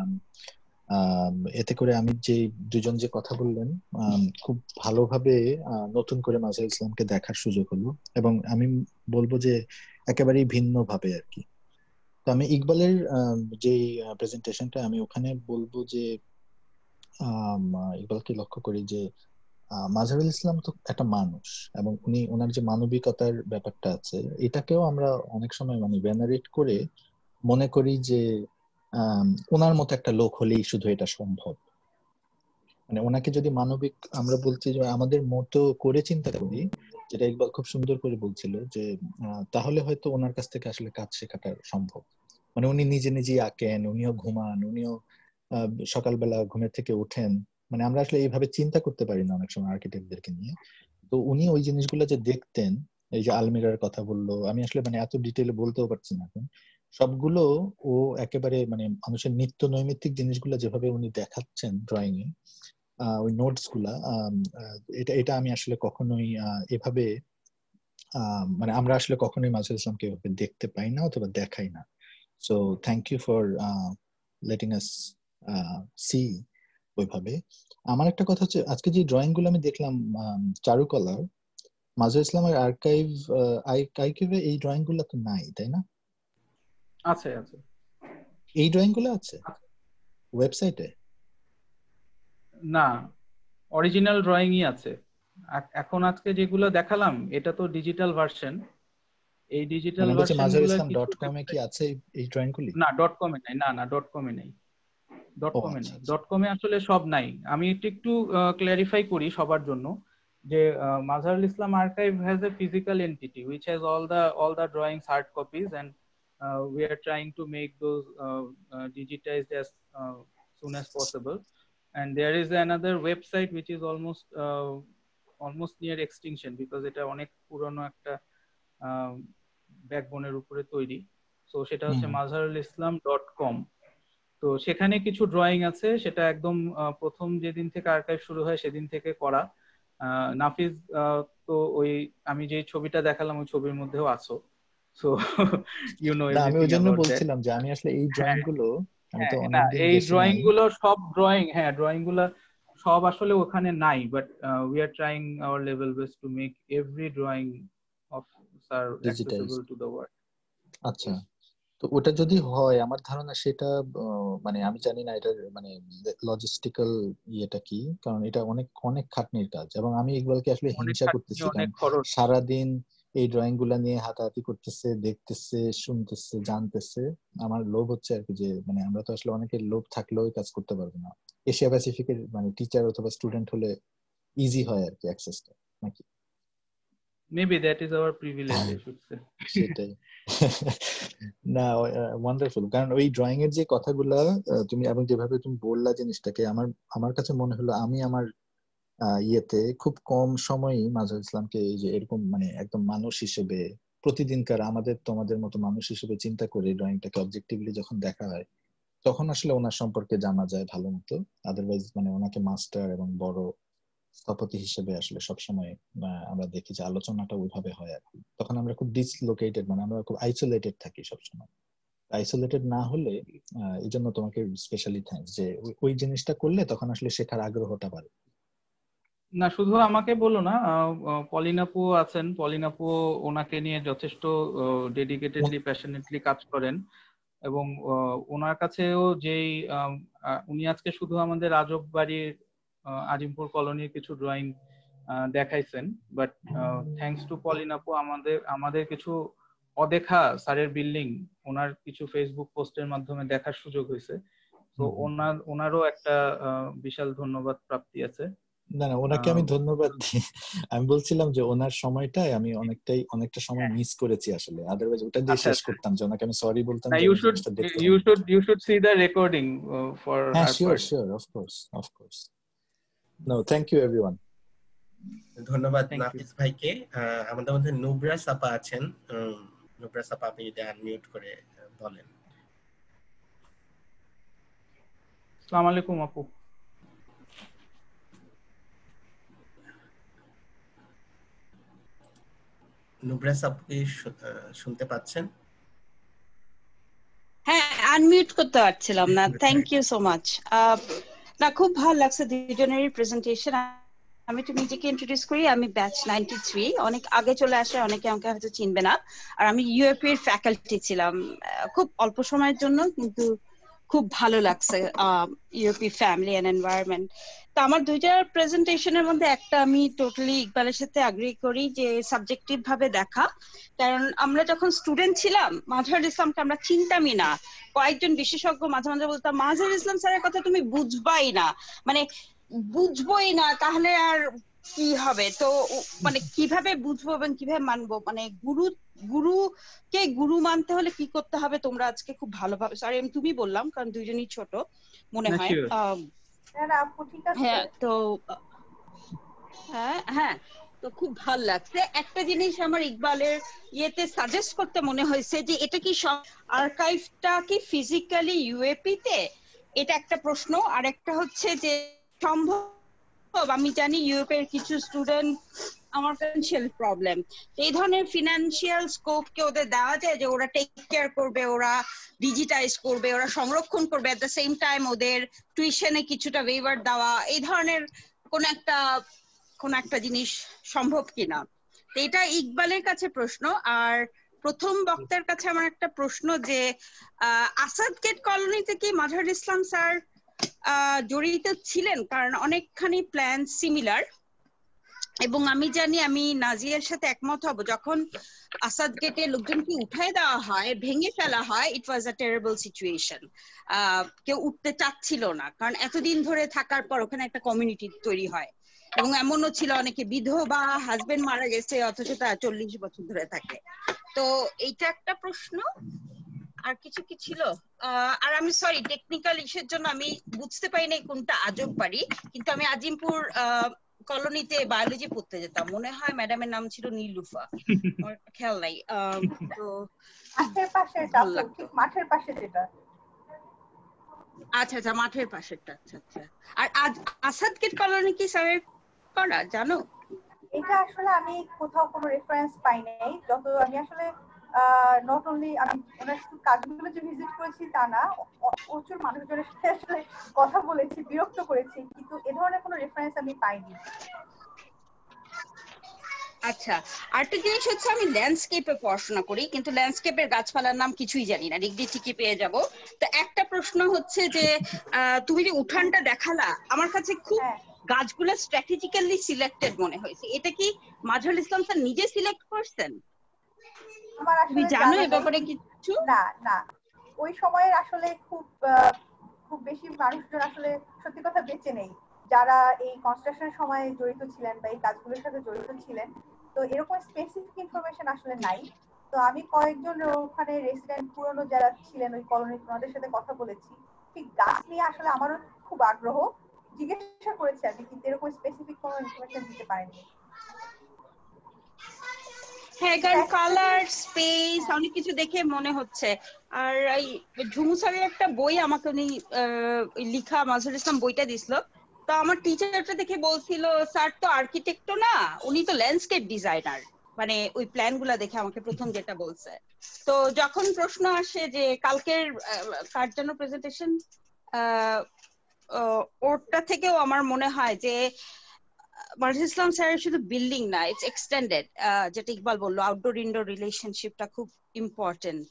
[SPEAKER 5] এতে করে আমি যে দুজন যে কথা বললেন খুব ভালোভাবে নতুন করে মাজহারুল ইসলামকে দেখার সুযোগ হলো, এবং আমি বলবো যে একেবারেই ভিন্ন ভাবে আর কি। তো আমি ইকবালের যে প্রেজেন্টেশনটা আমি ওখানে বলবো যে ইকবালকে লক্ষ্য করি যে মাজহারুল ইসলাম তো একটা মানুষ, এবং উনি ওনার যে মানবিকতার ব্যাপারটা আছে এটাকেও আমরা অনেক সময় মানে ভেনারেট করে মনে করি যে আহ ওনার মতো একটা লোক হলেই শুধু এটা সম্ভব। মানে ওনাকে যদি মানবিক আমরা বলছি যে আমাদের মতো করে চিন্তা করি, যেটা ইকবাল খুব সুন্দর করে বলছিল যে তাহলে হয়তো ওনার কাছ থেকে আসলে কাজ শেখাটা সম্ভব। মানে উনি নিজে নিজেই আঁকেন, উনিও ঘুমান, উনিও আহ সকালবেলা ঘুমের থেকে উঠেন। মানে আমরা আসলে এইভাবে চিন্তা করতে পারি না অনেক সময় আর্কিটেক্টদেরকে নিয়ে। তো উনি ওই জিনিসগুলো যে দেখতেন, এই যে আলমিরার কথা বললো, আমি আসলে মানে এত ডিটেইলে বলতেও পারছি না এখন সবগুলো। ও একেবারে মানে মানুষের নিত্য নৈমিত্তিক জিনিসগুলো যেভাবে উনি দেখাচ্ছেন ড্রয়িং এ, ওই নোটস গুলা, এটা এটা আমি আসলে কখনোই এভাবে মানে আমরা আসলে কখনোই মাজহারুল ইসলামকে এভাবে দেখতে পাই না অথবা দেখাই না। So thank you for letting us see ওইভাবে। আমার একটা কথা হচ্ছে, আজকে যে ড্রয়িং গুলো আমি দেখলাম চারুকলার, মাজহারুল ইসলামের আর্কাইভ আর্কাইভে এই ড্রয়িং গুলো তো নাই, তাই না?
[SPEAKER 3] আছে আছে,
[SPEAKER 5] এই ড্রয়িং গুলো আছে ওয়েবসাইটে?
[SPEAKER 3] না, অরিজিনাল ড্রয়িংই আছে। এখন আজকে যেগুলো দেখালাম এটা তো ডিজিটাল ভার্সন। এই digital version
[SPEAKER 5] Mazharul Islam dot com এ কি আছে এই ড্রয়িং গুলি?
[SPEAKER 3] না, ডট কম এ নাই। না না, ডট কম এ নাই। ডট কম এ নাই। ডট কম এ আসলে সব নাই। আমি একটু একটু ক্ল্যারিফাই করি সবার জন্য যে Mazharul Islam archive has a physical entity which has all the all the drawings hard copies, and uh, we are trying to make those uh, uh, digitized as uh, soon as possible. And there is another website which is almost uh, almost near extinction because এটা অনেক পুরনো একটা ব্যাকবোনের উপরে তৈরি। So সেটা হচ্ছে Mazharul Islam dot কম। তো সেখানে কিছু ড্রয়িং আছে, সেটা একদম প্রথম যেদিন থেকে আর্কাইভ শুরু হয় সেদিন থেকে করা। নাফিজ তো ওই আমি যে ছবিটা দেখালাম ওই ছবির মধ্যেও আছো। So you know everything.
[SPEAKER 5] আমি ওই জন্য বলছিলাম যে আমি আসলে এই ড্রয়িং গুলো আমি তো
[SPEAKER 3] না,
[SPEAKER 5] অনেকদিন
[SPEAKER 3] এই
[SPEAKER 5] দেশে
[SPEAKER 3] ড্রয়িং
[SPEAKER 5] নাই।
[SPEAKER 3] গুলো সব ড্রয়িং, হ্যাঁ ড্রয়িং গুলো সব আসলে ওখানে নাই, but we are trying our level best to make every drawing of sir accessible to the world.
[SPEAKER 5] আচ্ছা, তো ওটা যদি হয় আমার ধারণা সেটা আহ, মানে আমি জানি না এটার মানে লজিস্টিক্যাল ইয়েটা কি, কারণ এটা অনেক অনেক খাটনির কাজ এবং আমি ইকবালকে আসলে
[SPEAKER 3] অনেক
[SPEAKER 5] হিংসা
[SPEAKER 3] খাটনি,
[SPEAKER 5] করতেছি,
[SPEAKER 3] অনেক
[SPEAKER 5] কারণ
[SPEAKER 3] খরচ।
[SPEAKER 5] সারাদিন এই ড্রয়িং গুলা নিয়ে হাতাহাতি করতেছে, দেখতেছে, শুনতেছে, জানতেছে। আমার লোভ হচ্ছে আর কি যে মানে আমরা তো আসলে অনেকের লোভ থাকলেও এই কাজ করতে পারবো না। এশিয়া প্যাসিফিকের মানে টিচার অথবা স্টুডেন্ট হলে ইজি হয় আর কি অ্যাক্সেসটা, নাকি?
[SPEAKER 3] Maybe that is our privilege, I should say.
[SPEAKER 5] সেটাই। না, ওয়ান্ডারফুল, কারণ ওই ড্রয়িং এর যে কথাগুলা আহ, তুমি এবং যেভাবে তুমি বললা জিনিসটাকে, আমার আমার কাছে মনে হলো আমি আমার আহ, ইয়েতে খুব কম সময়ই মাজহারুল ইসলামকে এই যে এরকম মানে একদম মানুষ হিসেবে প্রতিদিনকার আমাদের তোমাদের মতো মানুষ হিসেবে চিন্তা করে ড্রয়িংটাকে অবজেক্টিভলি যখন দেখা হয়, তখন আসলে ওনার সম্পর্কে জানা যায় ভালো মতো। আদারওয়াইজ মানে ওনাকে মাস্টার এবং বড় স্থপতি হিসেবে আসলে সবসময় আহ, আমরা দেখি যে আলোচনাটা ওইভাবে হয় আর কি। তখন আমরা খুব ডিসলোকেটেড মানে আমরা খুব আইসোলেটেড থাকি সবসময়। আইসোলেটেড না হলে আহ, এই জন্য তোমাকে স্পেশালি থ্যাঙ্কস যে ওই- ওই জিনিসটা করলে তখন আসলে শেখার আগ্রহটা বাড়ে।
[SPEAKER 3] না শুধু আমাকে বলো না, আহ, আহ, পলিন আপু আছেন, পলিন আপু ওনাকে নিয়ে যথেষ্ট ডেডিকেটেডলি প্যাশনেটলি কাজ করেন এবং আহ, ওনার কাছেও যেই আম, আহ, উনি আজকে শুধু আমাদের রাজব বাড়ির আহ, আজিমপুর কলোনির কিছু ড্রয়িং দেখাইছেন, বাট থ্যাঙ্কস টু পলিন আপু আমাদের আমাদের কিছু অদেখা স্যারের বিল্ডিং ওনার কিছু ফেসবুক পোস্টের মাধ্যমে দেখার সুযোগ হয়েছে। তো
[SPEAKER 5] হুম, হুম।
[SPEAKER 3] ওনার ওনারও একটা আহ, বিশাল ধন্যবাদ প্রাপ্তি আছে।
[SPEAKER 5] না না, ওনাকে আমি ধন্যবাদ দিই। আমি বলছিলাম যে ওনার সময়টাই আমি অনেকটাই অনেকটা সময় মিস করেছি আসলে, আদারওয়াইজ ওটা দিয়ে
[SPEAKER 3] আচ্ছা
[SPEAKER 5] শেষ
[SPEAKER 3] আচ্ছা,
[SPEAKER 5] করতাম যে ওনাকে আমি সরি বলতাম
[SPEAKER 3] না
[SPEAKER 5] যে
[SPEAKER 3] ইউ
[SPEAKER 5] উনি
[SPEAKER 3] শুড
[SPEAKER 5] জিনিসটা দেখতে
[SPEAKER 3] ইউ
[SPEAKER 5] পারেন।
[SPEAKER 3] Should you should see the recording for
[SPEAKER 5] হ্যাঁ,
[SPEAKER 3] her
[SPEAKER 5] sure
[SPEAKER 3] part.
[SPEAKER 5] Sure, of course of course. No, thank you everyone.
[SPEAKER 4] ধন্যবাদ
[SPEAKER 3] থ্যাংক ইউ।
[SPEAKER 4] নাফিস ভাইকে। আহ, আমাদের মধ্যে নুবরা সাপা আছেন। উম, নুবরা সাপা আপনি যদি আনমিউট করে আহ, বলেন।
[SPEAKER 3] আসসালামু আলাইকুম আপু।
[SPEAKER 4] নুবরা সাপা কি শু- আহ, শুনতে পাচ্ছেন?
[SPEAKER 6] হ্যাঁ, আনমিউট করতে পারছিলাম না। Thank you so much. না, খুব ভালো লাগছে দুজনেরই প্রেজেন্টেশন। আমি একটু নিজেকে ইন্ট্রোডিউস করি। আমি ব্যাচ নাইনটি থ্রি, অনেক আগে চলে আসে, অনেকে আমাকে হয়তো চিনবে না। আর আমি ইউএপি এর ফ্যাকাল্টি ছিলাম আহ, খুব অল্প সময়ের জন্য, কিন্তু খুব ভালো লাগছে ইউরোপি ফ্যামিলি এন্ড এনভায়রনমেন্ট। তো আমার দুইটা প্রেজেন্টেশনের মধ্যে একটা আমি টোটালি ইকবালের সাথে এগ্রি করি যে সাবজেক্টিভ ভাবে দেখা। কারণ আমরা যখন স্টুডেন্ট ছিলাম মাজহারুল ইসলামকে আমরা চিনতামই না। কয়েকজন বিশেষজ্ঞ মাঝে মাঝে বলতাম মাজহারুল ইসলাম স্যারের কথা তুমি বুঝবাই না, মানে বুঝবোই না, তাহলে আর কি হবে। তো মানে কিভাবে বুঝবো এবং কিভাবে মানবো, মানে গুরু গুরুকে গুরু মানতে হলে কি করতে হবে তোমরা আজকে খুব ভালোভাবে, সরি আমি তুমি বললাম কারণ দুইজনই ছোট মনে
[SPEAKER 3] না
[SPEAKER 6] হয়।
[SPEAKER 3] শিওর।
[SPEAKER 6] আহ,
[SPEAKER 2] না না আপু ঠিক আছে।
[SPEAKER 6] হ্যাঁ তো হ্যাঁ হ্যাঁ তো খুব ভালো লাগছে। একটা জিনিস আমার ইকবালের ইয়েতে সাজেস্ট করতে মনে হয়েছে যে এটা কি আর্কাইভটা কি ফিজিক্যালি ইউএপি তে, এটা একটা প্রশ্ন। আর একটা হচ্ছে যে সম্ভব, আমি জানি ইউরোপের কিছু স্টুডেন্ট আমার ফিনান্সিয়াল প্রবলেম, এই ধরনের ফিনান্সিয়াল স্কোপ কে ওদের দেওয়া যায় যে ওরা টেক কেয়ার করবে, ওরা ডিজিটাইজ করবে, ওরা সংরক্ষণ করবে, এট দ্য সেম টাইম ওদের টিউশনে কিছুটা ওয়েভার দেওয়া, এই ধরনের কোন একটা কোন একটা জিনিস সম্ভব কিনা। তো এটা ইকবালের কাছে প্রশ্ন। আর প্রথম বক্তার কাছে আমার একটা প্রশ্ন যে আহ আসাদ গেট কলোনিতে কি মাজহারুল ইসলাম স্যার আহ জড়িত ছিলেন? কারণ অনেকখানি প্ল্যান সিমিলার, এবং আমি জানি, আমি নাজিয়ার সাথে একমত হব, যখন আসাদ গেটে লোকজনকে উঠায় দেওয়া হয়, ভেঙে ফেলা হয়, ইট ওয়াজ আ টেরেবল সিচুয়েশন। কেউ উঠতে চাচ্ছিল না, কারণ এতদিন ধরে থাকার পর ওখানে একটা কমিউনিটি তৈরি হয়, এবং এমনও ছিল অনেকে বিধবা, হাজবেন্ড মারা গেছে অথচ তারা চল্লিশ বছর ধরে থাকে। তো এইটা একটা প্রশ্ন। আর কিছু কি ছিল? আহ আর আমি সরি টেকনিক্যাল ইস্যুর জন্য আমি বুঝতে পারি নাই কোনটা আজব বাড়ি, কিন্তু আমি আজিমপুর আহ কলোনিতে বায়োলজি পড়তে যেতাম, মনে হয় ম্যাডামের নাম ছিল নীলুফা, আমার খেয়াল নাই। আহ তো
[SPEAKER 2] মাঠের পাশে
[SPEAKER 6] ভালো লাগতো।
[SPEAKER 2] ঠিক মাঠের পাশে যেটা।
[SPEAKER 6] আচ্ছা আচ্ছা, মাঠের পাশেরটা। আচ্ছা আচ্ছা। আর আজ আসাদ গেট কলোনি কি স্যারের করা জানো?
[SPEAKER 2] এটা আসলে আমি কোথাও কোনো রেফারেন্স পাই নাই, যত আমি আসলে নট অনলি আমি ওনার শুধু কাজগুলো যে ভিজিট করেছি তা না, প্রচুর মানুষজনের সাথে আসলে কথা বলেছি, বিরক্ত করেছি, কিন্তু এ ধরনের কোনো রেফারেন্স আমি পাইনি।
[SPEAKER 6] আচ্ছা, আরেকটা জিনিস হচ্ছে আমি ল্যান্ডস্কেপে পড়াশোনা করি, কিন্তু ল্যান্ডস্কেপের গাছপালার নাম কিছুই জানি না, ডিগ্রি ঠিকই পেয়ে যাব। তো একটা প্রশ্ন হচ্ছে যে তুমি যে উঠানটা দেখালা, আমার কাছে খুব গাছগুলো স্ট্র্যাটেজিক্যালি সিলেক্টেড মনে হয়েছে। এটা কি মাজহারুল ইসলাম স্যার নিজে সিলেক্ট করছেন?
[SPEAKER 2] আমার
[SPEAKER 6] তুমি
[SPEAKER 2] আসলে
[SPEAKER 6] জানো এই ব্যাপারে কিছু?
[SPEAKER 2] না না, ওই সময়ের আসলে খুব খুব বেশি মানুষজন আসলে সত্যি কথা বেঁচে নেই যারা এই কনস্ট্রাকশনের সময় জড়িত ছিলেন বা এই কাজগুলোর সাথে জড়িত ছিলেন, তো এরকম স্পেসিফিক ইনফরমেশন আসলে নাই। তো আমি কয়েকজন ওখানে রেসিডেন্ট পুরনো যারা ছিলেন ওই কলোনির, ওনাদের সাথে কথা বলেছি। ঠিক গাছ নিয়ে আসলে আমারও খুব আগ্রহ, জিজ্ঞাসা করেছি আমি, কিন্তু এরকম স্পেসিফিক কোনো ইনফরমেশন দিতে পারেনি।
[SPEAKER 6] হ্যাঁ, কারণ কালার, স্পেস অনেক কিছু দেখে মনে হচ্ছে। আর এই ঝুমু স্যারের একটা বই আমাকে উনি লিখা মাজহারুল ইসলাম বইটা দিছিল, তো আমার টিচারটা দেখে বলছিল স্যার তো আর্কিটেক্টও না, উনি তো ল্যান্ডস্কেপ ডিজাইনার, মানে ওই প্ল্যান গুলা দেখে আমাকে প্রথম যেটা বলছে। তো যখন প্রশ্ন আসে যে কালকের কার জন্য প্রেজেন্টেশন, ওরটা থেকেও আমার মনে হয় যে মাজহারুল ইসলাম স্যারের শুধু বিল্ডিং না, ইটস এক্সটেন্ডেড, যেটা ইকবাল বললো আউটডোর ইনডোর রিলেশনশিপটা খুব ইম্পর্টেন্ট,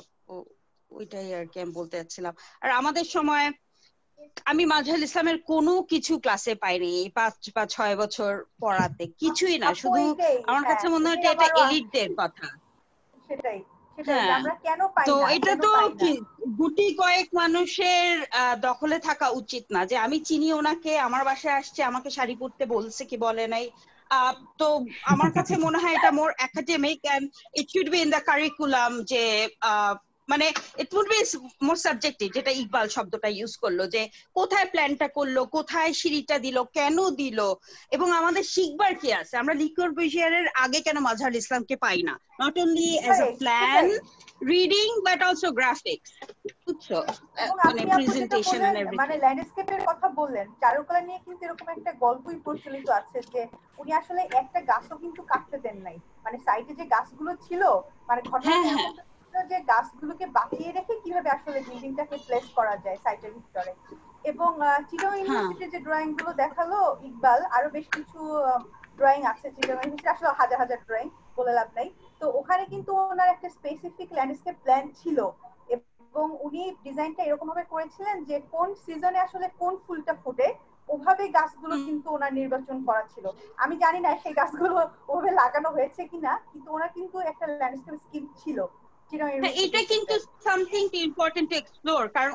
[SPEAKER 6] ওইটাই আর কি আমি বলতে চাচ্ছিলাম। আর আমাদের সময় আমি মাজহারুল ইসলামের কোনো কিছু ক্লাসে পাইনি এই পাঁচ বা ছয় বছর পড়াতে, কিছুই না, শুধু আমার কাছে মনে হয় এটা এলিটদের কথা।
[SPEAKER 2] সেটাই
[SPEAKER 6] হ্যাঁ, তো এটা তো গুটি কয়েক মানুষের দখলে থাকা উচিত না যে আমি চিনি ওনাকে, আমার বাসায় আসছে, আমাকে শাড়ি পরতে বলছে কি বলে নাই। তো আমার কাছে মনে হয় এটা more academic and it should be in the curriculum, যে মানে it would be more subjective, যেটা ইকবাল শব্দটা ইউজ করলো, যে কোথায় প্ল্যানটা করলো, কোথায় সিঁড়িটা দিল, কেন দিল, এবং আমাদের শিখবার কি আছে। আমরা লি কর্বুজিয়ারের আগে কেন মাজহারুল ইসলামকে পাই না, not only as a plan reading but also graphics, বুঝছো, মানে প্রেজেন্টেশন এন্ড এভরিথিং।
[SPEAKER 2] মানে ল্যান্ডস্কেপের কথা বললেন, চারুকলা নিয়ে কিন্তু এরকম একটা গল্পই প্রচলিত আছে যে উনি আসলে একটা গাছও কিন্তু কাটতে দেন নাই, মানে সাইডে যে গাছগুলো ছিল, মানে ঘটনা এরকম যে গাছগুলোকে বাঁচিয়ে রেখে কিভাবে আসলে বিল্ডিংটাকে প্লেস করা যায় সাইটের ভিতরে। এবং চিটাগং ইউনিভার্সিটির যে ড্রয়িং গুলো দেখালো ইকবাল, আরো বেশ কিছু ড্রয়িং আছে চিটাগং ইউনিভার্সিটি, আসলে হাজার হাজার ড্রয়িং, বলে লাভ নাই। তো ওখানে কিন্তু ওনার একটা স্পেসিফিক ল্যান্ডস্কেপ প্ল্যান ছিল, এবং উনি ডিজাইনটা এরকম ভাবে করেছিলেন যে কোন সিজনে আসলে কোন ফুলটা ফুটে ওভাবে গাছগুলো কিন্তু ওনার নির্বাচন করা ছিল। আমি জানি না সেই গাছগুলো ওভাবে লাগানো হয়েছে কিনা, কিন্তু ওনার কিন্তু একটা ল্যান্ডস্কেপ স্কিম ছিল।
[SPEAKER 6] এটা কিন্তু সামথিং ইম্পর্টেন্ট টু এক্সপ্লোর, কারণ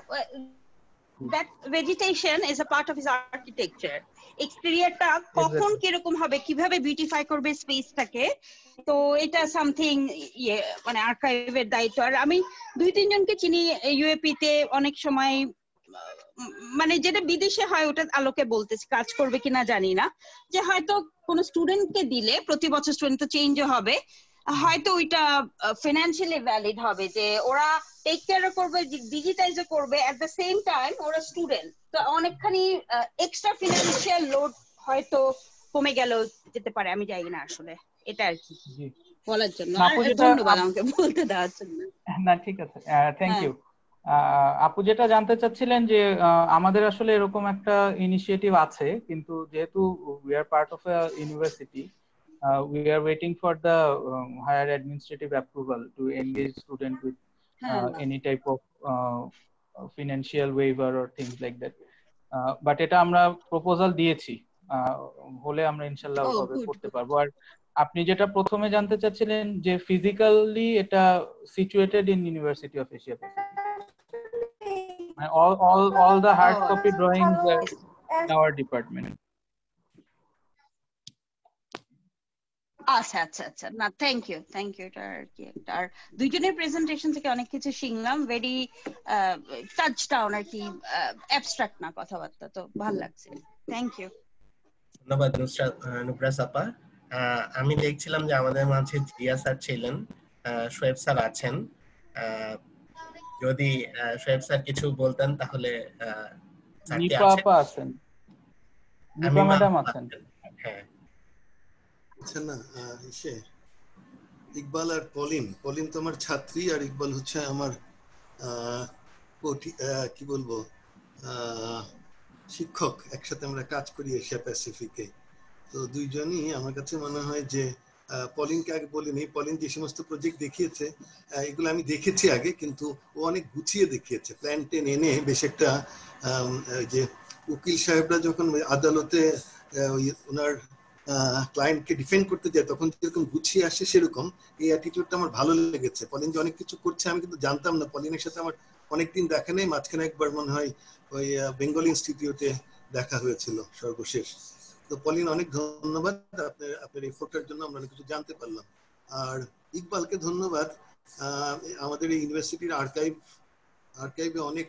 [SPEAKER 6] that vegetation is a part of his architecture. এক্সটেরিয়রটা কখন কিরকম হবে, কিভাবে বিউটিফাই করবে স্পেসটাকে, তো এটা সামথিং ইয়ে মানে আর্কাইভের দায়িত্ব। আর আমি দুই তিনজনকে চিনি ইউএপি তে, অনেক সময় মানে যেটা বিদেশে হয় ওটা আলোকে বলতেছি, কাজ করবে কিনা জানি না, যে হয়তো কোন স্টুডেন্টকে দিলে প্রতি বছর স্টুডেন্ট তো চেঞ্জও হবে, হয়তো ওইটা ফিনান্সিয়ালি ভ্যালিড হবে, যে ওরা টেক কেয়ার করবে, ডিজিটাইজও করবে, এট দ্য সেম টাইম ওরা স্টুডেন্ট, তো অনেকখানি এক্সট্রা ফিনান্সিয়াল লোড হয়তো কমে গেল যেতে পারে, আমি জানি না আসলে। এটা আর কি বলার জন্য, ধন্যবাদ আমাকে বলতে দেওয়ার জন্য।
[SPEAKER 3] না ঠিক আছে, থ্যাংক ইউ। আপু যেটা জানতে চাচ্ছিলেন যে আমাদের আসলে এরকম একটা ইনিশিয়েটিভ আছে, কিন্তু যেহেতু we are part of a university, Uh, we are waiting for the um, higher administrative approval to engage student with uh, any type of uh, financial waiver or things like that. Uh, but এটা আমরা proposal দিয়েছি, হলে আমরা ইনশাআল্লাহ ওভাবে করতে পারবো। আর আপনি যেটা প্রথমে জানতে চাচ্ছিলেন যে ফিজিক্যালি এটা situated in university of Asia Pacific, all all all the hard copy drawings are in our department.
[SPEAKER 6] আচ্ছা আচ্ছা আচ্ছা, না থ্যাংক ইউ থ্যাংক ইউ। এটা আর কি একটা, আর দুইজনের প্রেজেন্টেশন থেকে অনেক কিছু শিখলাম, ভেরি টাচ ডাউন আর কি, অ্যাবস্ট্রাক্ট না কথাবার্তা, তো ভালো লাগছে, থ্যাংক ইউ।
[SPEAKER 4] ধন্যবাদ নুসরাত আপা। আমি দেখছিলাম যে আমাদের মাঝে জিয়া স্যার ছিলেন, শোয়েব স্যার আছেন, যদি শোয়েব স্যার কিছু বলতেন তাহলে।
[SPEAKER 3] নিপা আপা আছেন, নিপা ম্যাডাম আছেন।
[SPEAKER 4] হ্যাঁ
[SPEAKER 7] আচ্ছা, না এসে ইকবাল আর পলিন, পলিন তো আমার ছাত্রী আর ইকবাল হচ্ছে আমার কি বলবো শিক্ষক, একসাথে আমরা কাজ করি এশিয়া প্যাসিফিকে। তো দুইজনই আমার কাছে মনে হয় যে পলিনকে আগে বলিনি, পলিন যে সমস্ত প্রজেক্ট দেখিয়েছে এগুলো আমি দেখেছি আগে, কিন্তু ও অনেক গুছিয়ে দেখিয়েছে, প্ল্যান টেন এনে বেশ একটা যে উকিল সাহেবরা যখন আদালতে ওই ওনার ক্লায়েন্টকে ডিফেন্ড করতে যায় তখন যেরকম গুছিয়ে আসে সেরকম এই অ্যাটিটিউডটা আমার ভালো লেগেছে। পলিন যে অনেক কিছু করছে আমি কিন্তু জানতাম না, পলিনের সাথে আমার অনেকদিন দেখা নেই, মাঝখানে একবার মনে হয় ওই বেঙ্গল ইনস্টিটিউটে দেখা হয়েছিল সর্বশেষ। তো পলিন অনেক ধন্যবাদ আপনার আপনার এফোর্টের জন্য, আমরা অনেক কিছু জানতে পারলাম। আর ইকবালকে ধন্যবাদ, আমাদের এই ইউনিভার্সিটির আর্কাইভ আর্কাইভে অনেক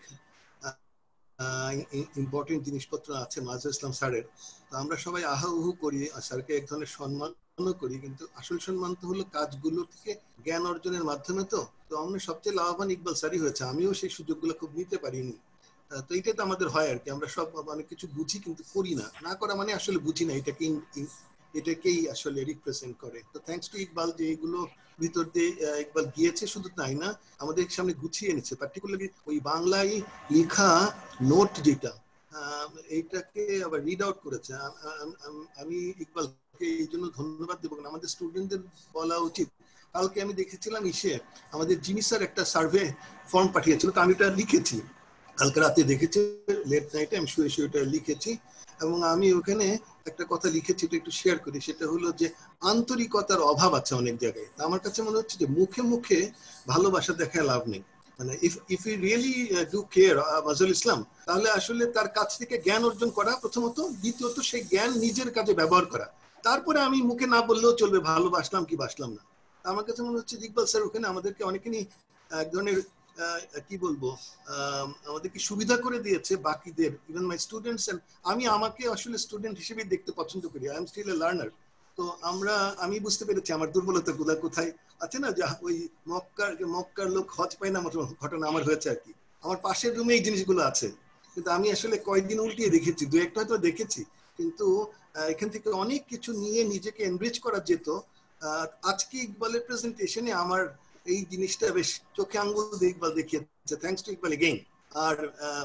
[SPEAKER 7] ইম্পর্টেন্ট জিনিসপত্র আছে মাজহারুল ইসলাম স্যারের। তো আমরা সবাই আহা উহু করি, স্যারকে এক ধরনের সম্মানও করি, কিন্তু আসল সম্মান তো হলো কাজগুলো থেকে জ্ঞান অর্জনের মাধ্যমে। তো তো আমরা সবচেয়ে লাভবান ইকবাল স্যারই হয়েছে, আমিও সেই সুযোগগুলো খুব নিতে পারিনি। তো এটাই তো আমাদের হয় আর কি, আমরা সব অনেক কিছু বুঝি কিন্তু করি না, না করা মানে আসলে বুঝি না, এটাকে এটাকেই আসলে রিপ্রেজেন্ট করে। তো থ্যাঙ্কস টু ইকবাল যে এগুলো ভিতর দিয়ে ইকবাল গিয়েছে, শুধু তাই না আমাদের সামনে গুছিয়ে এনেছে, পার্টিকুলারলি ওই বাংলায় লেখা নোট যেটা এইটাকে আবার রিড আউট করেছে। আমি ইকবালকে এই জন্য ধন্যবাদ দেবো, কারণ আমাদের স্টুডেন্টদের বলা উচিত। কালকে আমি দেখেছিলাম ইসে আমাদের জিমি স্যার একটা সার্ভে ফর্ম পাঠিয়েছিল, তো আমি এটা লিখেছি কালকে রাতে, দেখেছি লেট নাইটে আমি শুয়ে শুয়ে ওটা লিখেছি, এবং আমি ওখানে একটা কথা লিখেছি, এটা একটু শেয়ার করি। সেটা হলো যে আন্তরিকতার অভাব আছে অনেক জায়গায়। আমার কাছে মনে হচ্ছে যে মুখে মুখে ভালোবাসা দেখায় লাভ নেই, মানে if if you really do care Mazharul Islam, তাহলে আসলে তার কাছ থেকে জ্ঞান অর্জন করা প্রথমত, দ্বিতীয়ত সেই জ্ঞান নিজের কাজে ব্যবহার করা, তারপরে আমি মুখে না বললেও চলবে ভালোবাসলাম কি বাসলাম না। আমার কাছে মনে হচ্ছে ইকবাল স্যার ওখানে আমাদেরকে অনেকখানি এক ধরনের কি বলবো আমাদেরকে সুবিধা করে দিয়েছে বাকিদের, ইভেন মাই স্টুডেন্টস। আমি আমাকে আসলে স্টুডেন্ট হিসেবে দেখতে পছন্দ করি, I am still a learner. তো আমরা আমি বুঝতে পেরেছি আমার দুর্বলতা গুলা কোথায় আছে, না যে ওই মক্কার মক্কার লোক হজ পায় না মতো ঘটনা আমার হয়েছে আর কি। আমার পাশের রুমে এই জিনিসগুলো আছে, কিন্তু আমি আসলে কয়েকদিন উল্টিয়ে দেখেছি, দু একটা হয়তো দেখেছি, কিন্তু এখান থেকে অনেক কিছু নিয়ে নিজেকে এনরিচ করা যেত। আজকে ইকবালের প্রেজেন্টেশনে আমার এই জিনিসটা বেশ চোখে আঙ্গুল দিয়ে ইকবাল দেখিয়েছে। Thanks to Iqbal again. আর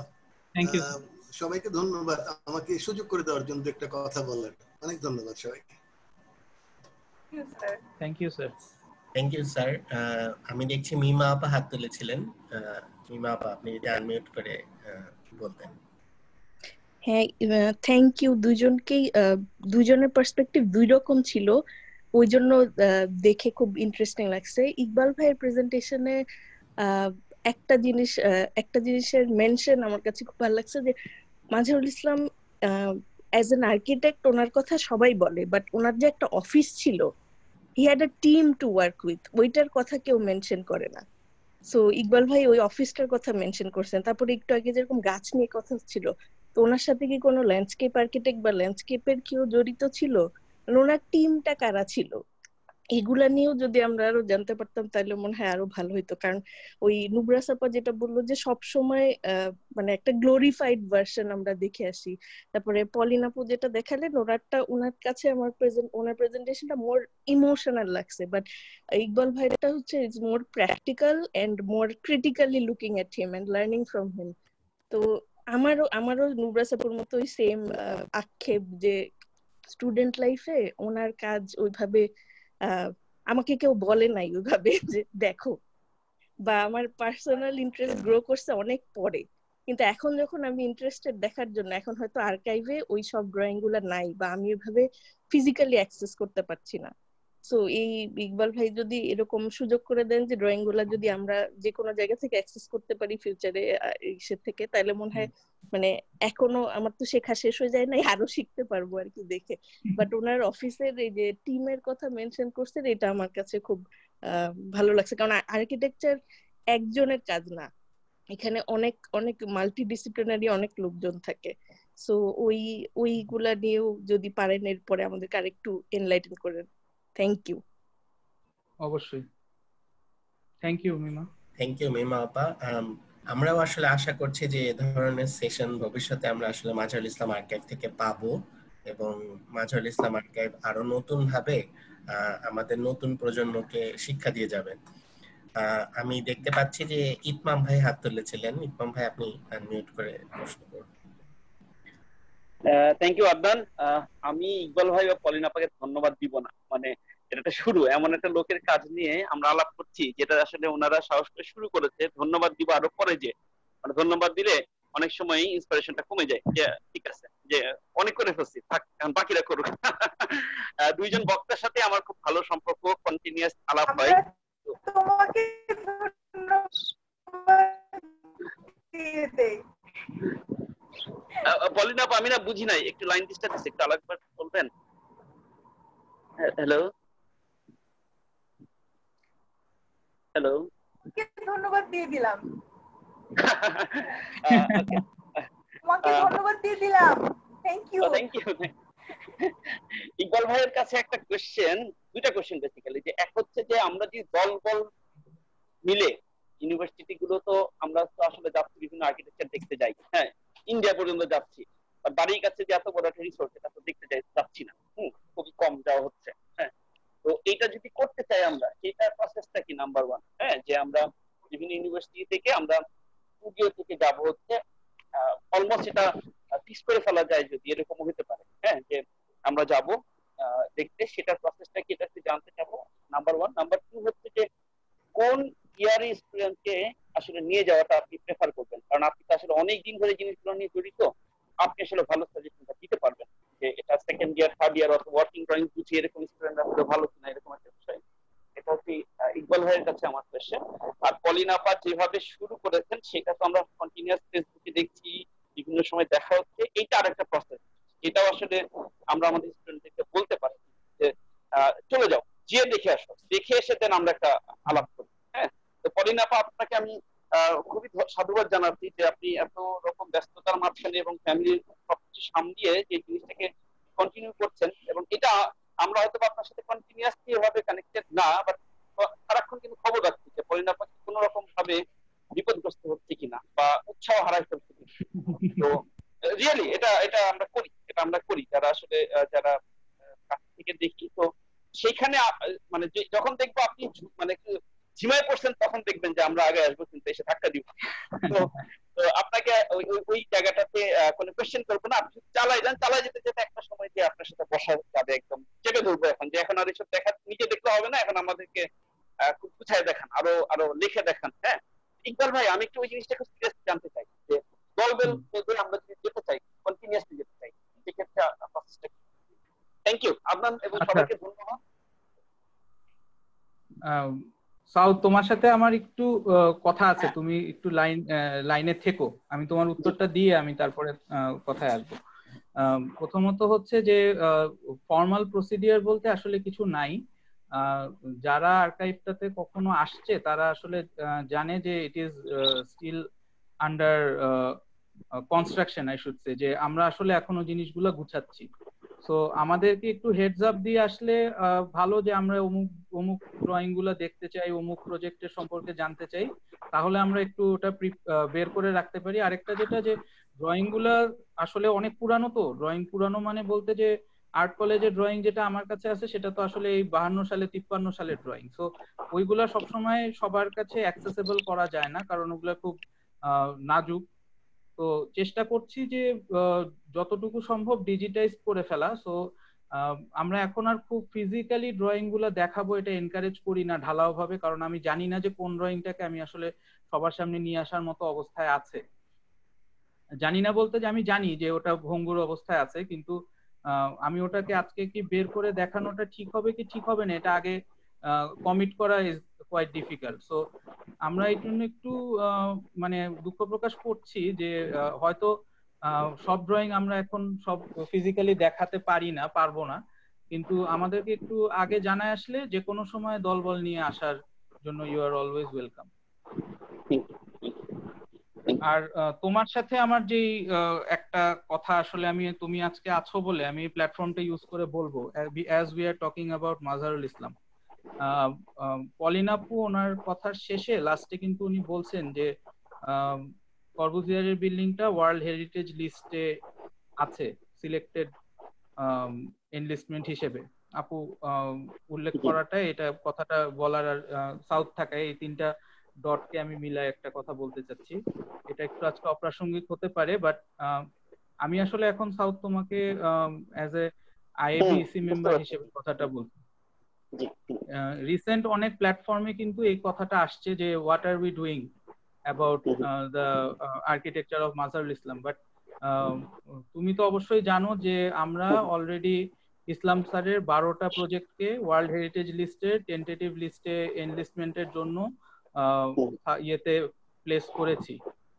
[SPEAKER 7] সবাইকে ধন্যবাদ আমাকে সুযোগ করে দেওয়ার জন্য একটা কথা বলার, অনেক ধন্যবাদ সবাইকে।
[SPEAKER 3] Thank you sir.
[SPEAKER 4] Thank you sir. আমি দেখছি মিমা আপা হাত তুলেছিলেন। মিমা আপা আপনি যদি আনমিউট করে বলতেন।
[SPEAKER 8] হ্যাঁ, থ্যাংক ইউ দুজনকেই। দুজনের পার্সপেক্টিভ দুই রকম ছিল, ওই জন্য দেখে খুব ইন্টারেস্টিং লাগছে। ইকবাল ভাইয়ের প্রেজেন্টেশনে একটা জিনিস একটা জিনিসের মেনশন আমার কাছে খুব ভালো লাগছে, যে Mazharul Islam as an architect ওনার কথা সবাই বলে, বাট ওনার যে একটা অফিস ছিল, he had a team to work with, ওইটার কথা কেউ মেনশন করে না। সো ইকবাল ভাই ওই অফিসটার কথা মেনশন করছেন। তারপরে একটু আগে যেরকম গাছ নিয়ে কথা ছিল, তো ওনার সাথে কি কোনো ল্যান্ডস্কেপ আর্কিটেক্ট বা ল্যান্ডস্কেপের কেউ জড়িত ছিল, ওনার টিমটা কারা ছিল, এগুলা নিয়েও যদি আমরা আরো জানতে পারতাম তাহলে মনে হয় আরো ভালো হইতো। কারণ ওই নুবরা সাপা যেটা বললো যে সব সময় মানে একটা গ্লোরিফাইড ভার্সন আমরা দেখে আসি। তারপরে পলিন আপু যেটা দেখালেন, ওনারটা ওনার কাছে আমার প্রেজেন্ট ওনার প্রেজেন্টেশনটা মোর ইমোশনাল লাগছে, বাট ইকবাল ভাইটা হচ্ছে is more practical and more critically looking at him and learning from him. তো আমারও আমারও নুবরা সাপুর মতোই সেম আক্ষেপ যে স্টুডেন্ট লাইফে ওনার কাজ ওইভাবে আহ আমাকে কেউ বলে নাই ওইভাবে যে দেখো, বা আমার পার্সোনাল ইন্টারেস্ট গ্রো করছে অনেক পরে, কিন্তু এখন যখন আমি ইন্টারেস্টেড দেখার জন্য, এখন হয়তো আর্কাইভে ওই সব ড্রয়িং গুলা নাই বা আমি ওইভাবে ফিজিক্যালি অ্যাক্সেস করতে পারছি না। সো এই ইকবাল ভাই যদি এরকম সুযোগ করে দেন যে ড্রয়িং গুলা যদি আমরা যে কোনো জায়গা থেকে অ্যাক্সেস করতে পারি ফিউচারে সে থেকে, তাহলে মনে হয় মানে এখনো আমার তো শেখা শেষ হয়ে যায় নাই, আরো শিখতে পারবো আর কি দেখে। বাট ওনার অফিসের এই যে টিমের কথা মেনশন করছেন, এটা আমার কাছে খুব আহ ভালো লাগছে, কারণ আর্কিটেকচার একজনের কাজ না, এখানে অনেক অনেক মাল্টিডিসিপ্লিনারি অনেক লোকজন থাকে। সো ওই ওইগুলা নিয়েও যদি পারেন এরপরে আমাদেরকে আরেকটু এনলাইটেন করেন। Thank you.
[SPEAKER 3] অবশ্যই, thank you Mima.
[SPEAKER 4] Thank you Mima আপা। আমরাও আসলে আশা করছি যে এই ধরনের সেশন ভবিষ্যতে আমরা আসলে মাজহারুল ইসলাম আর্কাইভ থেকে পাবো, এবং মাজহারুল ইসলাম আর্কাইভ আরো নতুন ভাবে আমাদের নতুন প্রজন্মকে শিক্ষা দিয়ে যাবেন। আমি দেখতে পাচ্ছি যে ইতমাম ভাই হাত তুলেছিলেন। ইতমাম ভাই, আপনি আনমিউট করে প্রশ্ন করুন।
[SPEAKER 9] Thank you Adnan. আমি ইকবাল ভাই বা পলিন আপাকে ধন্যবাদ দিব না, মানে এটা শুরু এমন একটা লোকের কাজ নিয়ে আমরা আলাপ করছি যেটা আসলে ওনারা সাহস করে শুরু করেছে। ধন্যবাদ দিব আরো পরে, যে মানে ধন্যবাদ দিলে অনেক সময় ইন্সপিরেশনটা কমে যায়, যে ঠিক আছে যে অনেক করে ফেলছি, থাক বাকিরা করুক। দুইজন বক্তার সাথে আমার খুব ভালো সম্পর্ক, কন্টিনিউয়াস আলাপ হয়।
[SPEAKER 2] তোমাকে
[SPEAKER 9] পলিন আপা, আমি না বুঝি নাই, একটু লাইন ডিস্টার্ব দিচ্ছে, একটু আলাদা করে বলবেন। হ্যালো হ্যালো,
[SPEAKER 2] ধন্যবাদ দিয়ে দিলাম। তোমাকে ধন্যবাদ দিয়ে দিলাম। Thank you
[SPEAKER 9] thank you. Iqbal ভাইয়ের কাছে একটা কোশ্চেন, দুইটা কোশ্চেন বেসিক্যালি, যে এক হচ্ছে যে আমরা যে দল বল মিলে ইউনিভার্সিটি গুলো, তো আমরা তো আসলে যাচ্ছি বিভিন্ন আর্কিটেকচার দেখতে যাই, হ্যাঁ ইন্ডিয়া পর্যন্ত যাচ্ছি, আর বাড়ির কাছে যে এত বড় একটা রিসোর্স এটা তো দেখতে যাই যাচ্ছি না, হুম খুবই কম যাওয়া হচ্ছে। হ্যাঁ, তো এইটা যদি করতে চাই আমরা, সেটার প্রসেসটা কি? নাম্বার ওয়ান, হ্যাঁ যে আমরা বিভিন্ন ইউনিভার্সিটি থেকে আমরা স্টুডিও থেকে যাব হচ্ছে, অলমোস্ট এটা ফিক্স করে ফেলা যায় যদি এরকম হতে পারে, হ্যাঁ যে আমরা যাব দেখতে, সেটার প্রসেসটা কি এটা একটু জানতে চাবো, নাম্বার ওয়ান। নাম্বার টু হচ্ছে যে কোন ইয়ারের স্টুডেন্টকে আসলে নিয়ে যাওয়াটা আপনি প্রেফার করবেন, কারণ আপনি তো আসলে অনেক দিন ধরে জিনিসগুলো নিয়ে জড়িত, আপনি আসলে ভালো সাজেশনটা দিতে পারবেন যে এটা সেকেন্ড ইয়ার থার্ড ইয়ার অথবা ওয়ার্কিং ড্রয়িং বুঝিয়ে এরকম স্টুডেন্টরা হলে ভালো কিনা, এরকম একটা বিষয়। এটা হচ্ছে ইকবাল ভাইয়ের কাছে আমার কোয়েশ্চেন। আর পলিন আপা যেভাবে শুরু করেছেন সেটা তো আমরা কন্টিনিউয়াস ফেসবুকে দেখছি, বিভিন্ন সময় দেখা হচ্ছে, এইটা আরেকটা প্রসেস, এটাও আসলে আমরা আমাদের স্টুডেন্টদেরকে বলতে পারি যে চলে যাও, গিয়ে দেখে আসো, দেখে এসে দেন আমরা একটা আলাপ করি। হ্যাঁ, তো পলিন আপা, আপনাকে আমি খুবই সাধুবাদ জানাচ্ছি যে আপনি এত রকম ব্যস্ততার মাঝখানে এবং ফ্যামিলির সবকিছু সামলিয়ে যে জিনিসটাকে কন্টিনিউ করছেন, এবং এটা আমরা হয়তো আপনার সাথে কন্টিনিউয়াসলি এভাবে কানেক্টেড না, বাট সারাক্ষণ কিন্তু খবর রাখছি যে পলিন আপা কোন রকম ভাবে বিপদগ্রস্ত হচ্ছে কিনা বা উৎসাহ হারাই ফেলছে কিনা। তো রিয়েলি এটা এটা আমরা করি, এটা আমরা করি যারা আসলে যারা কাছ থেকে দেখি, তো সেইখানে মানে যখন দেখবো আপনি মানে ঝিমায় পড়ছেন তখন দেখবেন যে আমরা আগে আসবো, কিন্তু এসে ধাক্কা দিব। তো আপনাকে ওই জায়গাটাতে কোনো কোয়েশ্চেন করবো না, আপনি চালাই যান, চালাই যেতে যেতে একটা সময় যে আপনার সাথে বসা যাবে, একদম চেপে ধরবো এখন, যে এখন আর এসব দেখা নিজে দেখলে হবে না, এখন আমাদেরকে খুব গুছায় দেখান, আরো আরো লিখে দেখান। হ্যাঁ ইকবাল ভাই, আমি একটু ওই জিনিসটা খুব সিরিয়াসলি জানতে চাই যে দলবেল আমরা যদি যেতে চাই, কন্টিনিউয়াসলি যেতে চাই, সেক্ষেত্রে প্রসেসটা কি? থ্যাংক ইউ আদনান এবং সবাইকে ধন্যবাদ।
[SPEAKER 3] সাউথ, তোমার সাথে আমার একটু কথা আছে, তুমি একটু লাইন লাইনে থেকো, আমি তোমার উত্তরটা দিয়ে আমি তারপরে কথায় আসবো। প্রথমত হচ্ছে যে ফর্মাল প্রসিডিওর বলতে আসলে কিছু নাই। যারা আর্কাইভটাতে কখনো আসছে তারা আসলে জানে যে it is still under construction, I should say, যে আমরা আসলে এখনো জিনিসগুলো গুছাচ্ছি। সো আমাদেরকে একটু হেডস আপ দিয়ে আসলে ভালো, যে আমরা অমুক অমুক ড্রয়িং গুলো দেখতে চাই, অমুক প্রজেক্টের সম্পর্কে জানতে চাই, তাহলে আমরা একটু ওটা বের করে রাখতে পারি। আরেকটা যেটা, যে ড্রয়িং গুলা আসলে অনেক পুরানো, তো ড্রয়িং পুরানো মানে বলতে যে আর্ট কলেজের ড্রয়িং যেটা আমার কাছে আছে সেটা তো আসলে এই বাহান্ন সালে তিপ্পান্ন সালের ড্রয়িং। সো ওইগুলা সবসময় সবার কাছে অ্যাক্সেসিবল করা যায় না, কারণ ওগুলা খুব নাজুক। তো চেষ্টা করছি যে যতটুকু সম্ভব ডিজিটাইজ করে ফেলা। সো আমরা এখন আর খুব ফিজিক্যালি ড্রয়িং গুলো দেখাবো এটা এনকারেজ করি না ঢালাও ভাবে, কারণ আমি জানি না যে কোন ড্রয়িংটাকে আমি আসলে সবার সামনে নিয়ে আসার মতো অবস্থায় আছে। জানি না বলতে যে আমি জানি যে ওটা ভঙ্গুর অবস্থায় আছে, কিন্তু আমি ওটাকে আজকে কি বের করে দেখানোটা ঠিক হবে কি ঠিক হবে না, এটা আগে কমিট করা ইজ কোয়াইট ডিফিকাল্ট। সো আমরা এই জন্য একটু মানে দুঃখ প্রকাশ করছি যে হয়তো সব ড্রয়িং আমরা এখন সব ফিজিক্যালি দেখাতে পারি না, পারবো না, কিন্তু আমাদেরকে একটু আগে জানায় আসলে যে কোনো সময় দলবল নিয়ে আসার জন্য ইউ আর অলওয়েজ ওয়েলকাম। আর তোমার সাথে আমার যে একটা কথা, আসলে আমি তুমি আজকে আছো বলে আমি প্ল্যাটফর্মটা ইউজ করে বলবো, as we are talking about Mazharul Islam, Polin আপু ওনার কথার শেষে লাস্টে কিন্তু উনি বলছেন যে করবুজিয়ারের বিল্ডিংটা ওয়ার্ল্ড হেরিটেজ লিস্টে আছে, সিলেক্টেড এনলিস্টমেন্ট হিসেবে। আপু উল্লেখ করাটা, এটা কথাটা বলার আর সাউথ থাকায় এই তিনটা ডটকে আমি মিলাই একটা কথা বলতে চাচ্ছি। এটা একটু আজকে অপ্রাসঙ্গিক হতে পারে, বাট আমি আসলে এখন সাউথ তোমাকে অ্যাজ এ আইএবিসি মেম্বার হিসেবে কথাটা বলছি। রিসেন্ট অনেক প্ল্যাটফর্মে কিন্তু এই কথাটা আসছে যে what are we doing about the architecture of Mazharul Islam, but তুমি তো অবশ্যই জানো যে আমরা অলরেডি ইসলাম স্যারের বারোটা প্রজেক্টকে ওয়ার্ল্ড হেরিটেজ লিস্টে টেন্টেটিভ লিস্টে এনলিস্টমেন্টের জন্য ইয়েতে প্লেস করেছি,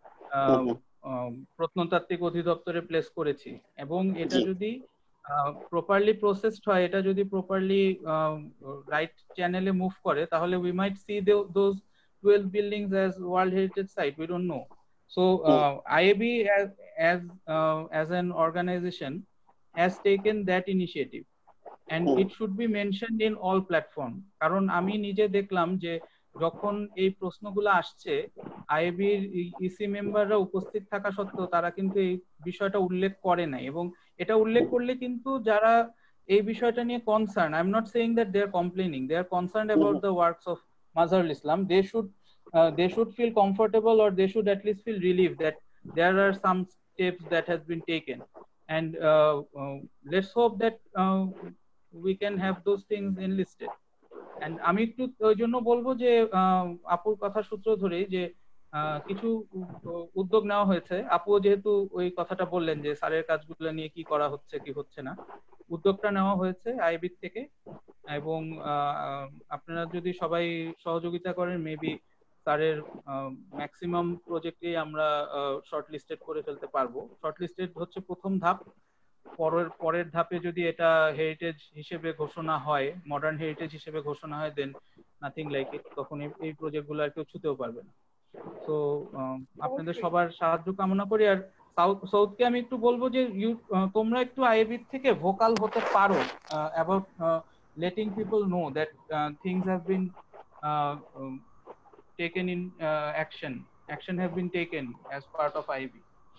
[SPEAKER 3] প্রত্নতাত্ত্বিক অধিদপ্তরে প্লেস করেছি। এবং এটা যদি প্রপারলি প্রসেসড হয়, এটা যদি প্রপারলি রাইট চ্যানেলে মুভ করে, তাহলে we might see those twelve buildings as World Heritage Site. We don't know. So uh, I A B as as uh, as an organization has taken that initiative, and it should be mentioned in all platform. কারণ আমি নিজে দেখলাম যে যখন এই প্রশ্নগুলো আসছে, আইএবির EC মেম্বাররা উপস্থিত থাকা সত্ত্বেও তারা কিন্তু এই বিষয়টা উল্লেখ করে নাই। এবং এটা উল্লেখ করলে কিন্তু যারা এই বিষয়টা নিয়ে concern, I am not saying that they are complaining, they are concern about the works of Mazharul Islam, they should uh, they should feel comfortable, or they should at least feel relieved that there are some steps that has been taken, and uh, uh, let's hope that uh, we can have those things enlisted. And আমি একটু ওই জন্য বলবো যে আপুর কথা সূত্র ধরে যে কিছু উদ্যোগ নেওয়া হয়েছে। আপু যেহেতু ওই কথাটা বললেন যে স্যারের কাজগুলো নিয়ে কি করা হচ্ছে কি হচ্ছে না, উদ্যোগটা নেওয়া হয়েছে আইবি থেকে, এবং আপনারা যদি সবাই সহযোগিতা করেন মেবি স্যারের ম্যাক্সিমাম প্রজেক্টেই আমরা শর্ট লিস্টেড করে ফেলতে পারবো। শর্ট লিস্টেড হচ্ছে প্রথম ধাপ, পরের পরের ধাপে যদি এটা হেরিটেজ হিসেবে ঘোষণা হয়, মডার্ন হেরিটেজ হিসেবে ঘোষণা হয়, দেন নাথিং লাইক ইট, তখন এই প্রজেক্টগুলো আর কেউ ছুতেও পারবে না। তো আপনাদের সবার সাহায্য কামনা করি। আর সাউথ সাউথকে আমি একটু বলবো যে ইউ তোমরা একটু আইএবি থেকে ভোকাল হতে পারো about letting people know that uh, things have been uh, um, taken in uh, action action have been taken as part of I A B.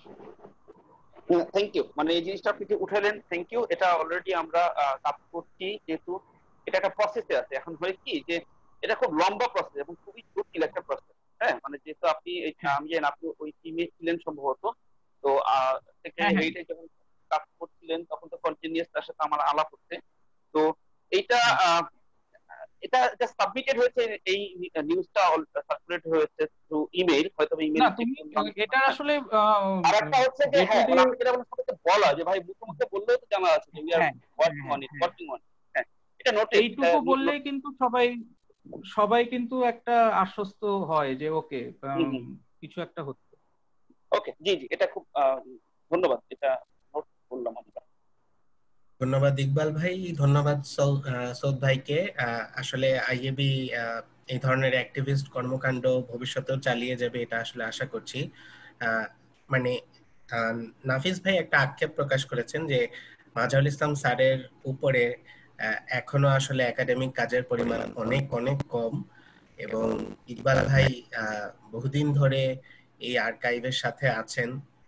[SPEAKER 9] Thank you, মানে এই জিনিসটা আপনি উঠালেন, থ্যাংক ইউ। এটা already আমরা কাজ করছি, যেহেতু এটা একটা প্রসেসে আছে। এখন হয় কি যে এটা খুব লম্বা প্রসেস এবং খুবই জটিল একটা প্রসেস। হ্যাঁ, মানে যেহেতু আপনি আমি জানি আপনি ওই টিমে ছিলেন সম্ভবত, তো হেরিটেজ যখন কাজ করছিলেন তখন তো কন্টিনিউয়াস তার সাথে আমার আলাপ হচ্ছে। তো এইটা এটা যা সাবমিটেড হয়েছে, এই নিউজটা সার্কুলেট হয়েছে থ্রু ইমেইল, হয়তো ইমেইল।
[SPEAKER 3] না তুমি এটা আসলে
[SPEAKER 9] আরেকটা হচ্ছে যে হ্যাঁ, মানে আপনি যেটা সবাইকে বলা যে ভাই মুখে বললেও তো জানা আছে যে we are working on it working on হ্যাঁ, এটা নোট
[SPEAKER 3] এইটুকু বললেই কিন্তু সবাই সবাই কিন্তু একটা আশ্বস্ত হয় যে ওকে কিছু একটা হচ্ছে।
[SPEAKER 9] ওকে, জি জি, এটা খুব ধন্যবাদ, এটা নোট করলাম আমরা।
[SPEAKER 4] ধন্যবাদ ইকবাল ভাই, ধন্যবাদ সৌদ ভাইকে। আসলে আইএবি এই ধরনের অ্যাক্টিভিস্ট কর্মকাণ্ড ভবিষ্যতেও চালিয়ে যাবে, এটা আসলে আশা করছি। মানে নাফিস ভাই একটা আক্ষেপ প্রকাশ করেছেন যে মাজহারুল ইসলাম স্যারের উপরে এখনো আসলে একাডেমিক কাজের পরিমাণ অনেক অনেক কম, এবং ইকবাল ভাই বহুদিন ধরে এই আর্কাইভের সাথে আছেন,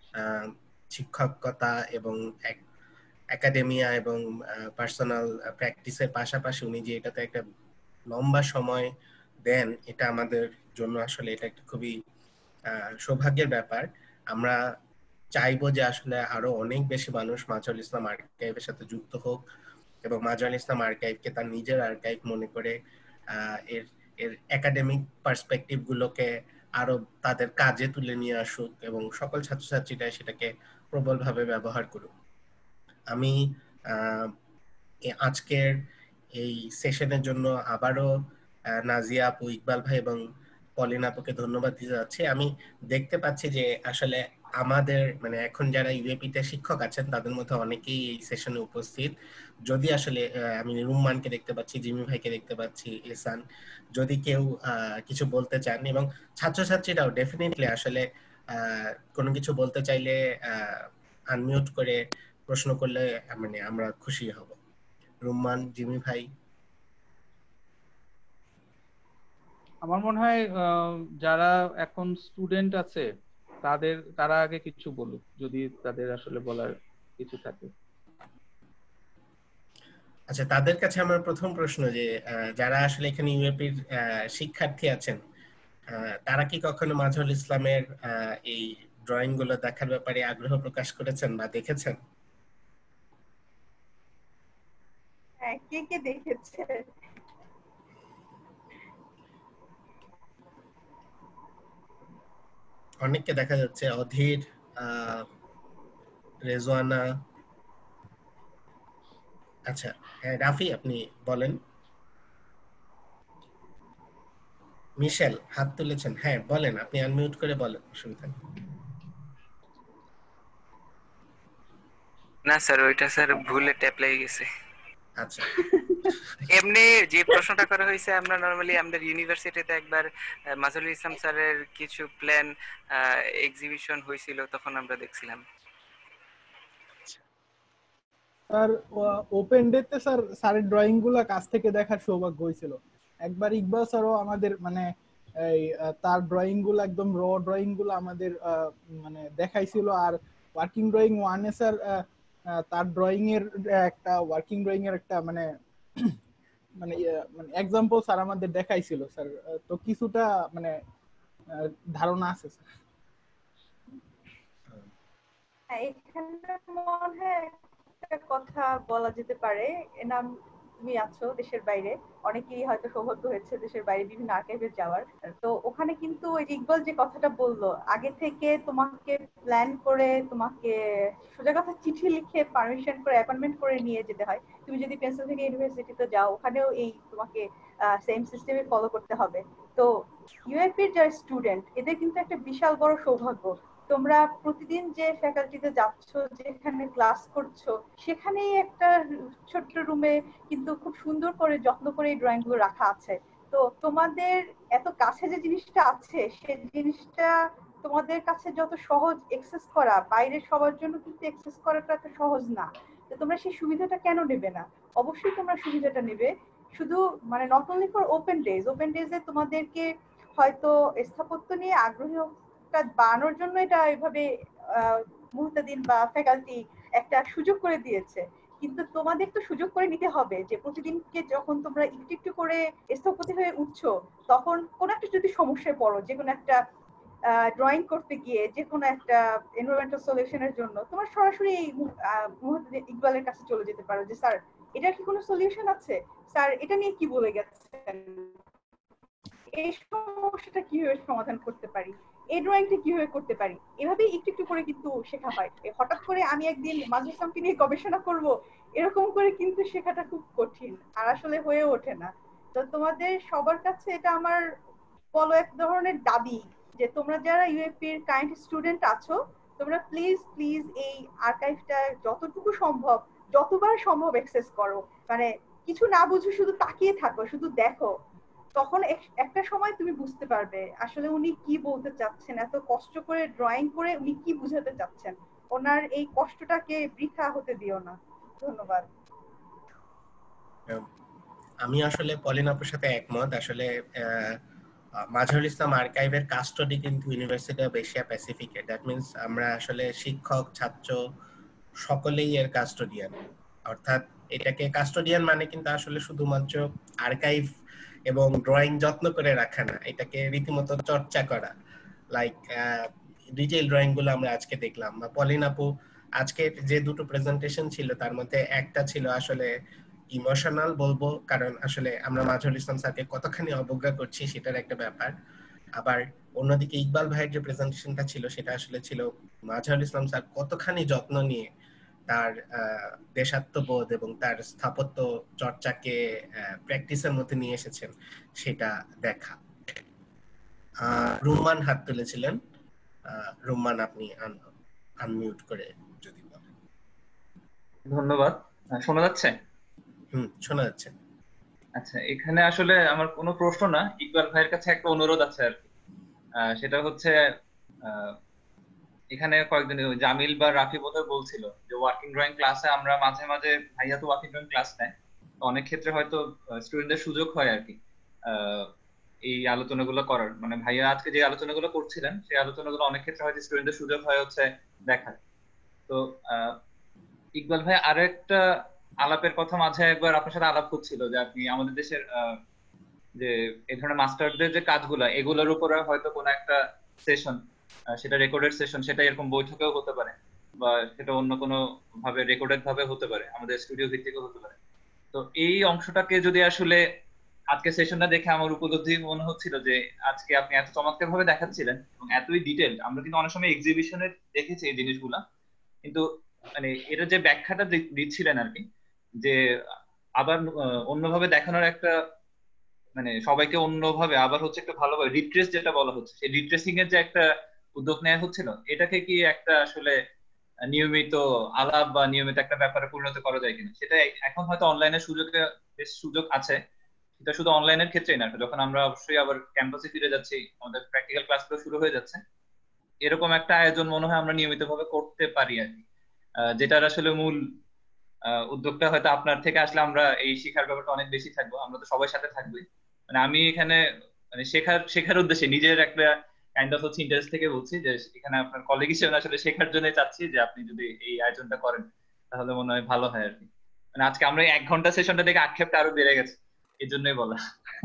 [SPEAKER 4] শিক্ষকতা এবং একাডেমিয়া এবং পার্সোনাল প্র্যাকটিসের পাশাপাশি উনি যে এটাতে একটা লম্বা সময় দেন, এটা আমাদের জন্য আসলে এটা একটা খুবই সৌভাগ্যের ব্যাপার। আমরা চাইবো যে আসলে আরো অনেক বেশি মানুষ মাজহারুল ইসলাম আর্কাইভের সাথে যুক্ত হোক এবং মাজহারুল ইসলাম আর্কাইভকে তার নিজের আর্কাইভ মনে করে এর এর একাডেমিক পার্সপেক্টিভ গুলোকে আরো তাদের কাজে তুলে নিয়ে আসুক এবং সকল ছাত্রছাত্রীরা সেটাকে প্রবলভাবে ব্যবহার করুক। আমি আজকের এই সেশনের জন্য আবারও নাজিয়া আপু, ইকবাল ভাই এবং পলিন আপুকে ধন্যবাদ দিতে যাচ্ছি। আমি দেখতে পাচ্ছি যে আসলে আমাদের মানে এখন যারা ইউএপি তে শিক্ষক আছেন তাদের মধ্যে অনেকেই এই সেশনে উপস্থিত। যদি আসলে আমি রুম্মানকে দেখতে পাচ্ছি, জিমি ভাইকে দেখতে পাচ্ছি, এসান, যদি কেউ কিছু বলতে চান, এবং ছাত্রছাত্রীরাও ডেফিনেটলি আসলে কোনো কিছু বলতে চাইলে আনমিউট করে প্রশ্ন করলে মানে আমরা খুশি হব। রুম্মান, জিমি ভাই।
[SPEAKER 3] আমার মনে হয় যারা এখন স্টুডেন্ট আছে তাদের তারা আগে কিছু বলুক, যদি তাদের আসলে বলার কিছু থাকে।
[SPEAKER 4] আচ্ছা, তাদের কাছে আমার প্রথম প্রশ্ন যে যারা আসলে এখানে ইউএপির শিক্ষার্থী আছেন, তারা কি কখনো মাজহারুল ইসলামের এই ড্রয়িং গুলো দেখার ব্যাপারে আগ্রহ প্রকাশ করেছেন বা দেখেছেন?
[SPEAKER 2] হ্যাঁ, কে কে দেখেছে?
[SPEAKER 4] অনেককে দেখা যাচ্ছে, অধীর, রেজওয়ানা। আচ্ছা, হ্যাঁ রাফি আপনি বলেন। মিশেল হাত তুলেছেন, হ্যাঁ বলেন, আপনি আনমিউট করে বলেন, অসুবিধা নেই।
[SPEAKER 10] না স্যার, ওইটা স্যার ভুলে ট্যাপ লেগে গেছে।
[SPEAKER 4] আচ্ছা,
[SPEAKER 10] এমনি যে প্রশ্নটা করা হয়েছে, আমরা নরমালি আমাদের ইউনিভার্সিটিতে একবার মাজহারুল ইসলাম স্যারের কিছু প্ল্যান এক্সিবিশন হয়েছিল, তখন আমরা দেখছিলাম।
[SPEAKER 11] স্যার ওপেন ডেতে স্যার স্যারের ড্রয়িং গুলা কাছ থেকে দেখার সৌভাগ্য হয়েছিল। একবার ইকবাল স্যারও আমাদের মানে এই তার ড্রয়িং গুলো একদম র ড্রয়িং গুলো আমাদের মানে দেখাইছিল। আর ওয়ার্কিং ড্রয়িং ওয়ানে স্যার তার ড্রয়িং এর একটা ওয়ার্কিং ড্রয়িং এর একটা মানে মানে মানে এক্সাম্পল স্যার আমাদের দেখাইছিল স্যার। তো কিছুটা মানে ধারণা আছে স্যার।
[SPEAKER 2] হ্যাঁ, এখানে মনে হয় একটা কথা বলা যেতে পারে। এর নাম, তুমি আছো দেশের বাইরে, অনেকেই হয়তো সৌভাগ্য হয়েছে দেশের বাইরে বিভিন্ন আর্কাইভে যাওয়ার। তো ওখানে কিন্তু ওই যে ইকবাল যে কথাটা বললো, আগে থেকে তোমাকে প্ল্যান করে, তোমাকে সোজা কথা চিঠি লিখে পারমিশন করে অ্যাপয়েন্টমেন্ট করে নিয়ে যেতে হয়। তুমি যদি পেনসিলভেনিয়া ইউনিভার্সিটিতে যাও, ওখানেও এই তোমাকে সেম সিস্টেমে ফলো করতে হবে। তো ইউএপির যারা স্টুডেন্ট, এদের কিন্তু একটা বিশাল বড় সৌভাগ্য। তোমরা প্রতিদিন যে ফ্যাকাল্টিতে যাচ্ছ, যেখানে ক্লাস করছো, সেখানেই একটা ছোট্ট রুমে কিন্তু খুব সুন্দর করে যত্ন করে এই ড্রয়িং গুলো রাখা আছে। তো তোমাদের এত কাছে যে জিনিসটা আছে, সেই জিনিসটা তোমাদের কাছে যত সহজ অ্যাক্সেস করা, বাইরের সবার জন্য কিন্তু অ্যাক্সেস করাটা এত সহজ না। তো তোমরা সেই সুবিধাটা কেন নেবে না? অবশ্যই তোমরা সুবিধাটা নেবে। শুধু মানে not only for open days, open ডেজে তোমাদেরকে হয়তো স্থাপত্য নিয়ে আগ্রহী বানানোর জন্য এটা এইভাবে মুহতাদিন বা ফ্যাকাল্টি একটা সুযোগ করে দিয়েছে। কিন্তু তোমাদের তো সুযোগ করে নিতে হবে যে প্রতিদিনকে যখন তোমরা একটু একটু করে স্থপতি হয়ে উঠছো, তখন কোন একটা যদি সমস্যায় পড়ো, যে কোনো একটা ড্রয়িং করতে গিয়ে, যে কোনো একটা এনভায়রনমেন্টাল সলিউশনের জন্য, তোমার সরাসরি মুহতাদিন ইকবালের কাছে চলে যেতে পারো যে স্যার এটার কি কোনো সলিউশন আছে, স্যার এটা নিয়ে কি বলে গেছেন, এই সমস্যাটা কিভাবে সমাধান করতে পারি, এই ড্রয়িংটা কিভাবে করতে পারি। এভাবেই একটু একটু করে কিন্তু শেখা হয়। হঠাৎ করে আমি একদিন মাজহারুল ইসলামকে নিয়ে গবেষণা করব, এরকম করে কিন্তু শেখাটা খুব কঠিন, আর আসলে হয়ে ওঠে না। তো তোমাদের সবার কাছে এটা আমার বলো এক ধরনের দাবি, যে তোমরা যারা ইউএপির কাইন্ড স্টুডেন্ট আছো, তোমরা প্লিজ প্লিজ এই আর্কাইভটা যতটুকু সম্ভব, যতবার সম্ভব অ্যাক্সেস করো। মানে কিছু না বুঝে শুধু তাকিয়ে থাকো, শুধু দেখো, তখন একটা সময় তুমি বুঝতে পারবে আসলে উনি কি বলতে চাচ্ছেন, এত কষ্ট করে ড্রয়িং করে উনি কি বুঝাতে চাচ্ছেন। ওনার এই কষ্টটাকে বৃথা হতে দিও না। ধন্যবাদ।
[SPEAKER 4] আমি আসলে পলিন আপুর সাথে একমত। আসলে মাজহারুল ইসলাম আর্কাইভের কাস্টডি কিন্তু ইউনিভার্সিটি অফ এশিয়া প্যাসিফিকে। দ্যাট মিনস আমরা আসলে শিক্ষক, ছাত্র সকলেই এর কাস্টোডিয়ান। অর্থাৎ এটাকে কাস্টোডিয়ান মানে কিন্তু আসলে শুধুমাত্র আর্কাইভ এবং ড্রয়িং যত্ন করে রাখা না, এটাকে রীতিমতো চর্চা করা। লাইক ডিটেইল ড্রয়িং গুলো আমরা আজকে দেখলাম, বা পলিন আপু আজকে যে দুটো প্রেজেন্টেশন ছিল তার মধ্যে একটা ছিল আসলে ইমোশনাল বলবো, কারণ আসলে আমরা মাজহারুল ইসলাম স্যারকে কতখানি অবজ্ঞা করছি সেটার একটা ব্যাপার। আবার অন্যদিকে ইকবাল ভাইয়ের যে প্রেজেন্টেশনটা ছিল সেটা আসলে ছিল মাজহারুল ইসলাম স্যার কতখানি যত্ন নিয়ে তার দেশাত্মবোধ এবং তার স্থাপত্য চর্চাকে প্র্যাকটিসের মধ্যে নিয়ে এসেছেন সেটা দেখা। রুম্মান হাত তুলেছিলেন, রুম্মান আপনি আনমিউট করে যদি বলেন।
[SPEAKER 12] ধন্যবাদ। শোনা যাচ্ছে?
[SPEAKER 4] হুম, শোনা যাচ্ছে।
[SPEAKER 12] আচ্ছা, এখানে আসলে আমার কোনো প্রশ্ন না, ইকবাল ভাইয়ের কাছে একটা অনুরোধ আছে আর কি। সেটা হচ্ছে এখানে কয়েকদিন জামিল বা রাফি বোধহয় বলছিল যে ওয়ার্কিং ড্রয়িং ক্লাসে আমরা মাঝে মাঝে, ভাইয়া তো ওয়ার্কিং ড্রয়িং ক্লাস নেয়, অনেক ক্ষেত্রে হয়তো স্টুডেন্টদের সুযোগ হয় আর কি এই আলোচনাগুলো করার। মানে ভাইয়া আজকে যে আলোচনাগুলো করছিলেন সেই আলোচনাগুলো অনেক ক্ষেত্রে হয়তো স্টুডেন্টদের সুযোগ হয় হচ্ছে দেখার। তো ইকবাল ভাই আরো একটা আলাপের কথা মাঝে একবার আপনার সাথে আলাপ করছিল যে আপনি আমাদের দেশের যে এই ধরনের মাস্টারদের যে কাজগুলো এগুলোর উপরে হয়তো কোনো একটা সেশন, সেটা রেকর্ডেড সেশন, সেটা এরকম বৈঠকেও হতে পারে বা সেটা অন্য কোনো ভাবে রেকর্ডেড ভাবে হতে পারে, আমাদের স্টুডিও ভিত্তিকও হতে পারে। তো এই অংশটাকে যদি আসলে আজকে সেশনটা দেখে আমার উপলব্ধি মনে হচ্ছিল যে আজকে আপনি এত চমৎকার ভাবে দেখাচ্ছিলেন এবং এতই ডিটেইলড। আমরা কিন্তু অনেক সময় এক্সিবিশনে দেখেছি এই জিনিসগুলা, কিন্তু মানে এটা যে ব্যাখ্যাটা দিচ্ছিলেন আর কি, যে আবার অন্যভাবে দেখানোর একটা মানে সবাইকে অন্যভাবে আবার হচ্ছে একটা ভালোভাবে রিট্রেস যেটা বলা হচ্ছে, সেই রিট্রেসিং এর যে একটা উদ্যোগ নেওয়া হচ্ছিল, এটাকে কি একটা আসলে নিয়মিত আলাপ বা নিয়মিত একটা ব্যাপারে পরিণত করা যায় কিনা, সেটা এখন হয়তো অনলাইনের সুযোগে বেশ সুযোগ আছে। সেটা শুধু অনলাইনের ক্ষেত্রেই না, যখন আমরা অবশ্যই আবার ক্যাম্পাসে ফিরে যাচ্ছি, আমাদের প্র্যাকটিক্যাল ক্লাসগুলো শুরু হয়ে যাচ্ছে, এরকম একটা আয়োজন মনে হয় আমরা নিয়মিত ভাবে করতে পারি আর কি, যেটার আসলে মূল উদ্যোগটা হয়তো আপনার থেকে আসলে আমরা এই শেখার ব্যাপারটা অনেক বেশি থাকবো, আমরা তো সবার সাথে থাকবোই। মানে আমি এখানে মানে শেখার শেখার উদ্দেশ্যে নিজের একটা কাইন্ড অফ হচ্ছে ইন্টারেস্ট থেকে বলছি যে এখানে আপনার কলিগ হিসেবে আসলে শেখার জন্য চাচ্ছি যে আপনি যদি এই আয়োজনটা করেন তাহলে মনে হয় ভালো হয় আর কি। মানে আজকে আমরা এক ঘন্টা সেশনটা দেখে আক্ষেপটা আরো বেড়ে গেছে, এই জন্যই বলা।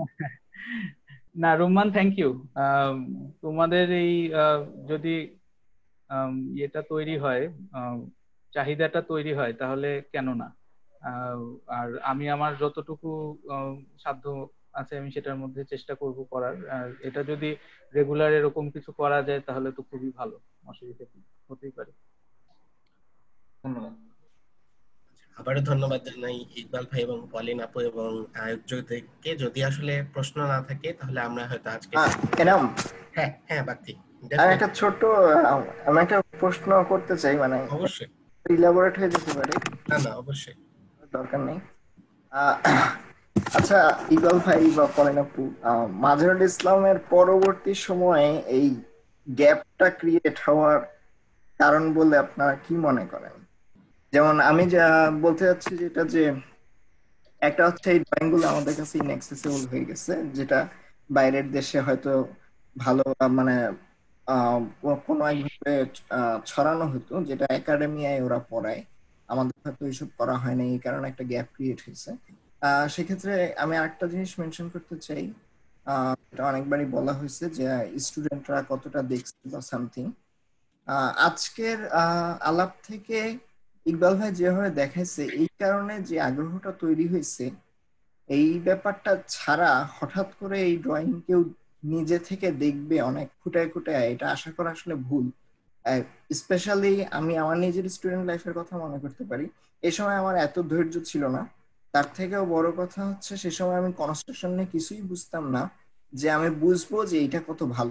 [SPEAKER 3] না রুম্মান, থ্যাংক ইউ। তোমাদের এই যদি এটা তৈরি হয়, চাহিদাটা তৈরি হয়, তাহলে কেন না। আর আমি আমার যতটুকু সাধ্য আছে আমি সেটার মধ্যে চেষ্টা করব করার। আর এটা যদি রেগুলার এরকম কিছু করা যায় তাহলে তো খুবই ভালো, অসুবিধা হতেই পারে।
[SPEAKER 12] ধন্যবাদ।
[SPEAKER 4] আবারও ধন্যবাদ জানাই ইকবাল ভাই এবং পলিন আপু এবং আয়োজকদেরকে। যদি আসলে প্রশ্ন না থাকে তাহলে আমরা হয়তো আজকে
[SPEAKER 13] এনাম
[SPEAKER 4] হ্যাঁ হ্যাঁ বাকি
[SPEAKER 13] আমি একটা ছোট আমি একটা প্রশ্ন করতে চাই, মানে
[SPEAKER 4] অবশ্যই
[SPEAKER 13] ইলাবোরেট হয়ে যেতে পারে।
[SPEAKER 4] না না অবশ্যই
[SPEAKER 13] দরকার নেই। আচ্ছা ইকবাল ভাই বা পলিন আপু, মাজহারুল ইসলামের পরবর্তী সময়ে এই গ্যাপটা ক্রিয়েট হওয়ার কারণ বলে আপনারা কি মনে করেন? যেমন আমি যা বলতে চাচ্ছি যেটা যে একটা হচ্ছে এই ড্রয়িং গুলো আমাদের কাছে ইনঅ্যাক্সেসিবল হয়ে গেছে, যেটা বাইরের দেশে হয়তো ভালো মানে কোনো একভাবে ছড়ানো হতো, যেটা একাডেমিয়ায় ওরা পড়ায়, আমাদের হয়তো এইসব করা হয় না, এই কারণে একটা গ্যাপ ক্রিয়েট হয়েছে। আহ সেক্ষেত্রে আমি আরেকটা জিনিস মেনশন করতে চাই, আহ এটা অনেকবারই বলা হয়েছে যে স্টুডেন্টরা কতটা দেখছে বা সামথিং। আহ আজকের আহ আলাপ থেকে ইকবাল ভাই যেভাবে দেখাইছে, এই কারণে যে আগ্রহটা তৈরি হয়েছে, এই ব্যাপারটা ছাড়া হঠাৎ করে এই ড্রয়িং কেউ নিজে থেকে দেখবে অনেক ফুটায় ফুটায়, এটা আশা করা আসলে ভুল। স্পেশালি আমি আমার নিজের স্টুডেন্ট লাইফের কথা মনে করতে পারি, এই সময় আমার এত ধৈর্য ছিল না। তার থেকেও বড় কথা হচ্ছে সে সময় আমি কনস্ট্রাকশন নিয়ে কিছুই বুঝতাম না, যে আমি বুঝবো যে এটা কত ভালো।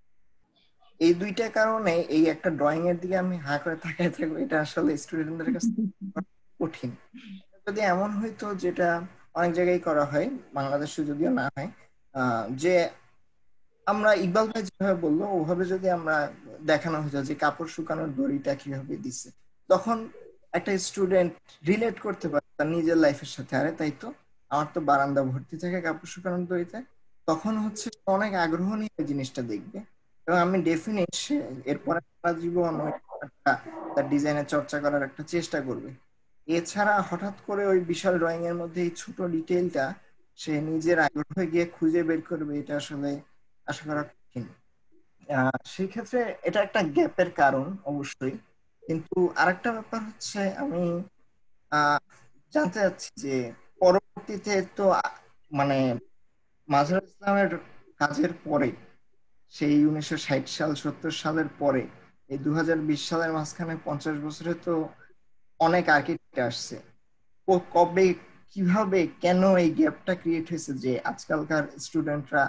[SPEAKER 13] এই দুইটা কারণে এই একটা ড্রয়িং এর দিকে আমি হা করে তাকায় থাকবো, এটা আসলে স্টুডেন্টদের কাছে কঠিন। যদি এমন হইতো, যেটা অনেক জায়গায় করা হয়, বাংলাদেশে যদিও না হয়, যে আমরা ইকবাল ভাই যেভাবে বললো ওভাবে যদি আমরা দেখানো হতো যে কাপড় শুকানোর দড়িটা কিভাবে দিচ্ছে, তখন একটা স্টুডেন্ট রিলেট করতে পারে তার নিজের লাইফের সাথে, আরে তাই তো আমার তো বারান্দা ভর্তি থাকে কাপড় শুকানোর দড়িতে, তখন হচ্ছে অনেক আগ্রহ নিয়ে জিনিসটা দেখবে। এবং আমি ডেফিনেট এরপরে সারা জীবন তার ডিজাইনের চর্চা করার একটা চেষ্টা করবে। এছাড়া হঠাৎ করে ওই বিশাল ড্রয়িং এর মধ্যে এই ছোট ডিটেইলটা সে নিজের আগ্রহে গিয়ে খুঁজে বের করবে, এটা আসলে আশা করা কঠিন। সেই ক্ষেত্রে এটা একটা গ্যাপের কারণ অবশ্যই। কিন্তু আরেকটা ব্যাপার হচ্ছে, আমি আহ জানতে চাচ্ছি যে পরবর্তীতে তো মানে মাজহারুল ইসলামের কাজের পরে, সেই উনিশশো ষাট সাল সত্তর সালের পরে এই দু হাজার বিশ সালের মাঝখানে পঞ্চাশ বছরে তো অনেক আর্কিটেক্ট আসছে। ও কবে কিভাবে কেন এই গ্যাপটা ক্রিয়েট হয়েছে যে আজকালকার স্টুডেন্টরা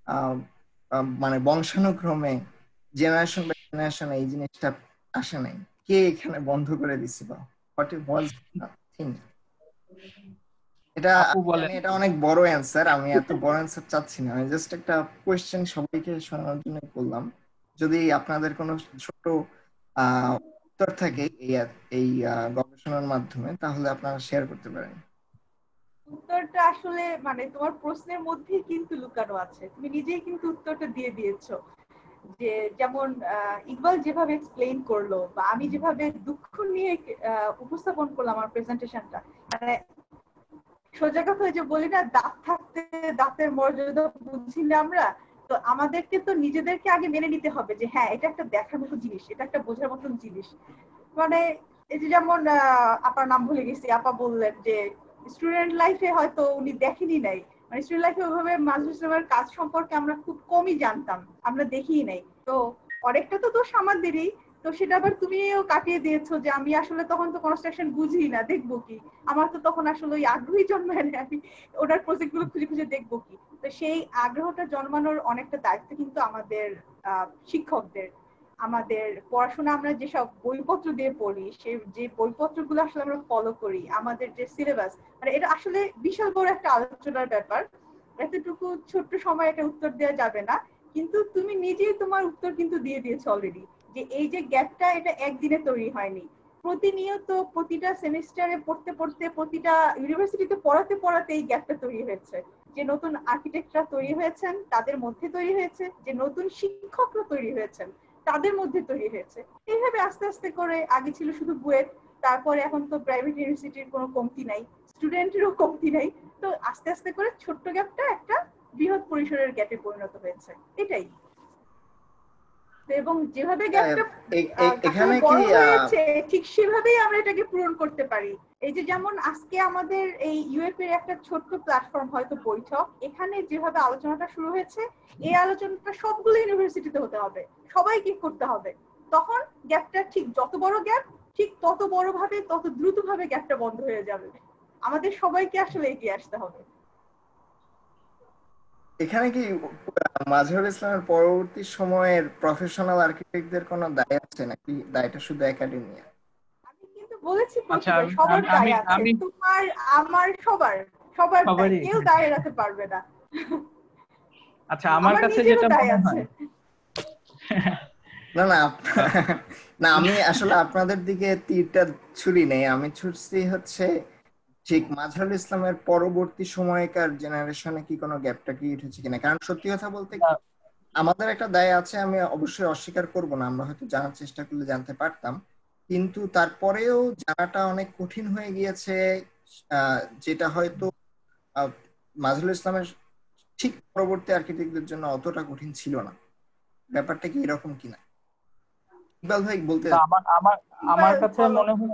[SPEAKER 13] মানে বংশানুক্রমে জেনারেশন বাই জেনারেশন এই জিনিসটা আসে নাই, কে এখানে বন্ধ করে দিছে বা হোয়াট ওয়াজ থিং? এটা এটা অনেক বড় অ্যান্সার, আমি এত বড় অ্যান্সার চাচ্ছি না, আমি জাস্ট একটা কোয়েশ্চেন সবাইকে শোনানোর জন্য করলাম। যদি আপনাদের কোনো ছোট আহ উত্তর থাকে এই এই গবেষণার মাধ্যমে, তাহলে আপনারা শেয়ার করতে পারেন।
[SPEAKER 2] উত্তরটা আসলে মানে তোমার প্রশ্নের মধ্যেই কিন্তু লুকানো আছে, তুমি নিজেই কিন্তু উত্তরটা দিয়ে দিয়েছো। যে যেমন ইকবাল যেভাবে এক্সপ্লেইন করলো বা আমি যেভাবে দুঃখ নিয়ে উপস্থাপন করলাম আমার প্রেজেন্টেশনটা, মানে সোজা কথা যে বলি না, দাঁত থাকতে দাঁতের মর্যাদা বুঝি না আমরা। তো আমাদেরকে তো নিজেদেরকে আগে মেনে নিতে হবে যে হ্যাঁ এটা একটা দেখার মতো জিনিস, এটা একটা বোঝার মতন জিনিস। মানে এই যে যেমন আপার নাম ভুলে গেছি, আপা বললেন যে স্টুডেন্ট লাইফে হয়তো উনি দেখেনি নাই, মানে স্টুডেন্ট লাইফে ওইভাবে মাজরুল ইসলামের কাজ সম্পর্কে আমরা খুব কমই জানতাম, আমরা দেখিই নাই। তো অনেকটা তো দোষ আমাদেরই। তো সেটা আবার তুমিও কাটিয়ে দিয়েছো যে আমি আসলে তখন তো কনস্ট্রাকশন বুঝি না, দেখবো কি, আমার তো তখন আসলে ওই আগ্রহী জন্মায় না, আমি ওনার প্রজেক্ট গুলো খুঁজে খুঁজে দেখবো কি। তো সেই আগ্রহটা জন্মানোর অনেকটা দায়িত্ব কিন্তু আমাদের আহ শিক্ষকদের। আমাদের পড়াশোনা আমরা যেসব বইপত্র দিয়ে পড়ি, সেই যে বইপত্রগুলো আসলে আমরা ফলো করি, আমাদের যে সিলেবাস, মানে এটা আসলে বিশাল বড় একটা আলোচনার ব্যাপার। এতটুকু ছোট্ট সময় একটা উত্তর দেওয়া যাবে না, কিন্তু তুমি নিজেই তোমার উত্তর কিন্তু দিয়ে দিয়েছো অলরেডি, যে এই যে গ্যাপটা এটা একদিনে তৈরি হয়নি, প্রতিনিয়ত প্রতিটা সেমিস্টারে পড়তে পড়তে প্রতিটা ইউনিভার্সিটিতে পড়াতে পড়াতে এই গ্যাপটা তৈরি হয়েছে। যে নতুন আর্কিটেক্টরা তৈরি হয়েছেন তাদের মধ্যে তৈরি হয়েছে, যে নতুন শিক্ষকরা তৈরি হয়েছেন তাদের মধ্যে তৈরি হয়েছে। এইভাবে আস্তে আস্তে করে, আগে ছিল শুধু বুয়েট, তারপরে এখন তো প্রাইভেট ইউনিভার্সিটির কোনো কমতি নাই, স্টুডেন্টেরও কমতি নাই। তো আস্তে আস্তে করে ছোট্ট গ্যাপটা একটা বৃহৎ পরিসরের গ্যাপে পরিণত হয়েছে, এটাই। এবং যেভাবে গ্যাপটা
[SPEAKER 13] এখানে
[SPEAKER 2] বড়
[SPEAKER 13] কি
[SPEAKER 2] হয়েছে ঠিক সেভাবেই আমরা এটাকে পূরণ করতে পারি। এই যে যেমন আজকে আমাদের এই ইউএপি এর একটা ছোট্ট প্ল্যাটফর্ম হয়তো বৈঠক, এখানে যেভাবে আলোচনাটা শুরু হয়েছে, এই আলোচনাটা সবগুলো ইউনিভার্সিটিতে হতে হবে, সবাইকে করতে হবে। তখন গ্যাপটা ঠিক যত বড় গ্যাপ, ঠিক তত বড় ভাবে তত দ্রুত ভাবে গ্যাপটা বন্ধ হয়ে যাবে। আমাদের সবাইকে আসলে এগিয়ে আসতে হবে।
[SPEAKER 13] এখানে কি মাজহারুল ইসলামের পরবর্তী সময়ের প্রফেশনাল আর্কিটেক্টদের কোনো দায় আছে নাকি দায়টা শুধু একাডেমিয়া?
[SPEAKER 2] আমি কিন্তু বলেছি
[SPEAKER 3] আচ্ছা,
[SPEAKER 2] প্রথমে সবার
[SPEAKER 3] আমি
[SPEAKER 2] দায় আছে,
[SPEAKER 3] আমি
[SPEAKER 2] তোমার আমার সবার সবার দায়, কেউ দায় এড়াতে পারবে না।
[SPEAKER 3] আচ্ছা, আমার কাছে যেটা মনে হয়,
[SPEAKER 13] না না না আমি আসলে আপনাদের দিকে তীরটা ছুরি নেই, আমি ছুটছি হচ্ছে ঠিক মাজহারুল ইসলামের পরবর্তী সময়কার জেনারেশনে কি কোনো গ্যাপটা ক্রিয়েট হয়েছে কিনা। কারণ সত্যি কথা বলতে আমাদের একটা দায় আছে, আমি অবশ্যই অস্বীকার করব না, আমরা হয়তো জানার চেষ্টা করলে জানতে পারতাম, কিন্তু তারপরেও জানাটা অনেক কঠিন হয়ে গিয়েছে, যেটা হয়তো মাজহারুল ইসলামের ঠিক পরবর্তী আর্কিটেক্টদের জন্য অতটা কঠিন ছিল না। ব্যাপারটা কি এরকম কিনা ইকবাল ভাই বলতে?
[SPEAKER 3] আমার আমার আমার কাছে মনে হয়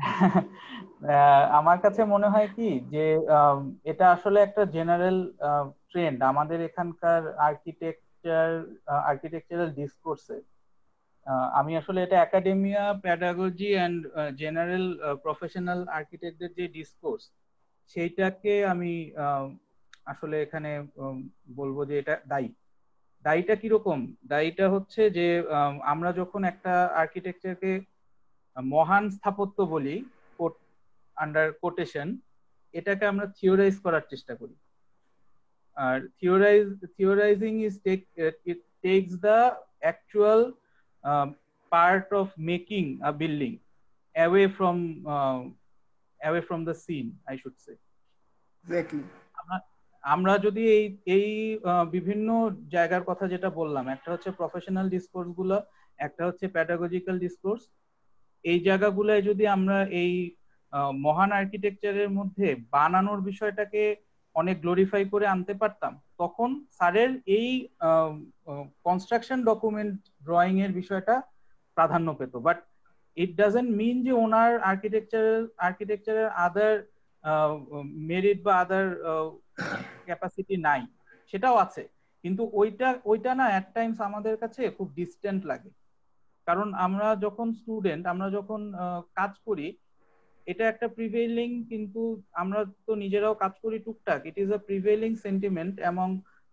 [SPEAKER 3] আমার কাছে মনে হয় কি যে এটা আসলে একটা জেনারেল ট্রেন্ড আমাদের এখানকার আর্কিটেকচার আর্কিটেকচারাল ডিসকোর্সে। আমি আসলে এটা academia, pedagogy and general professional আর্কিটেক্টদের যে ডিসকোর্স, সেইটাকে আমি আসলে এখানে বলবো যে এটা দায়ী। দায়ীটা কিরকম? দায়ীটা হচ্ছে যে আমরা যখন একটা আর্কিটেকচারকে মহান স্থাপত্য বলি আন্ডার কোটেশন, এটাকে আমরা থিওরাইজ করার চেষ্টা করি। আর theorize theorizing is take it takes the actual part of making a building away from away from the scene, I should say.
[SPEAKER 13] Exactly.
[SPEAKER 3] আমরা যদি এই এই বিভিন্ন জায়গার কথা যেটা বললাম, একটা হচ্ছে প্রফেশনাল ডিসকোর্স গুলো, একটা হচ্ছে প্যাডাগজিক্যাল ডিসকোর্স, এই জায়গাগুলোয় যদি আমরা এই মহান আর্কিটেকচারের মধ্যে বানানোর বিষয়টাকে অনেক গ্লোরিফাই করে আনতে পারতাম, তখন স্যারের এই কনস্ট্রাকশন ডকুমেন্ট ড্রয়িং এর বিষয়টা প্রাধান্য পেত। বাট ইট ডাজেন্ট মিন যে ওনার আর্কিটেকচার আর্কিটেকচারের আদার মেরিট বা আদার ক্যাপাসিটি নাই, সেটাও আছে, কিন্তু ওইটা ওইটা না অ্যাট টাইমস আমাদের কাছে খুব ডিস্টেন্ট লাগে। কারণ আমরা যখন স্টুডেন্ট, আমরা যখন কাজ করি, এটা একটা প্রিভেইলিং, কিন্তু আমরা তো নিজেরাও কাজ করি টুকটাক, it is a prevailing sentiment among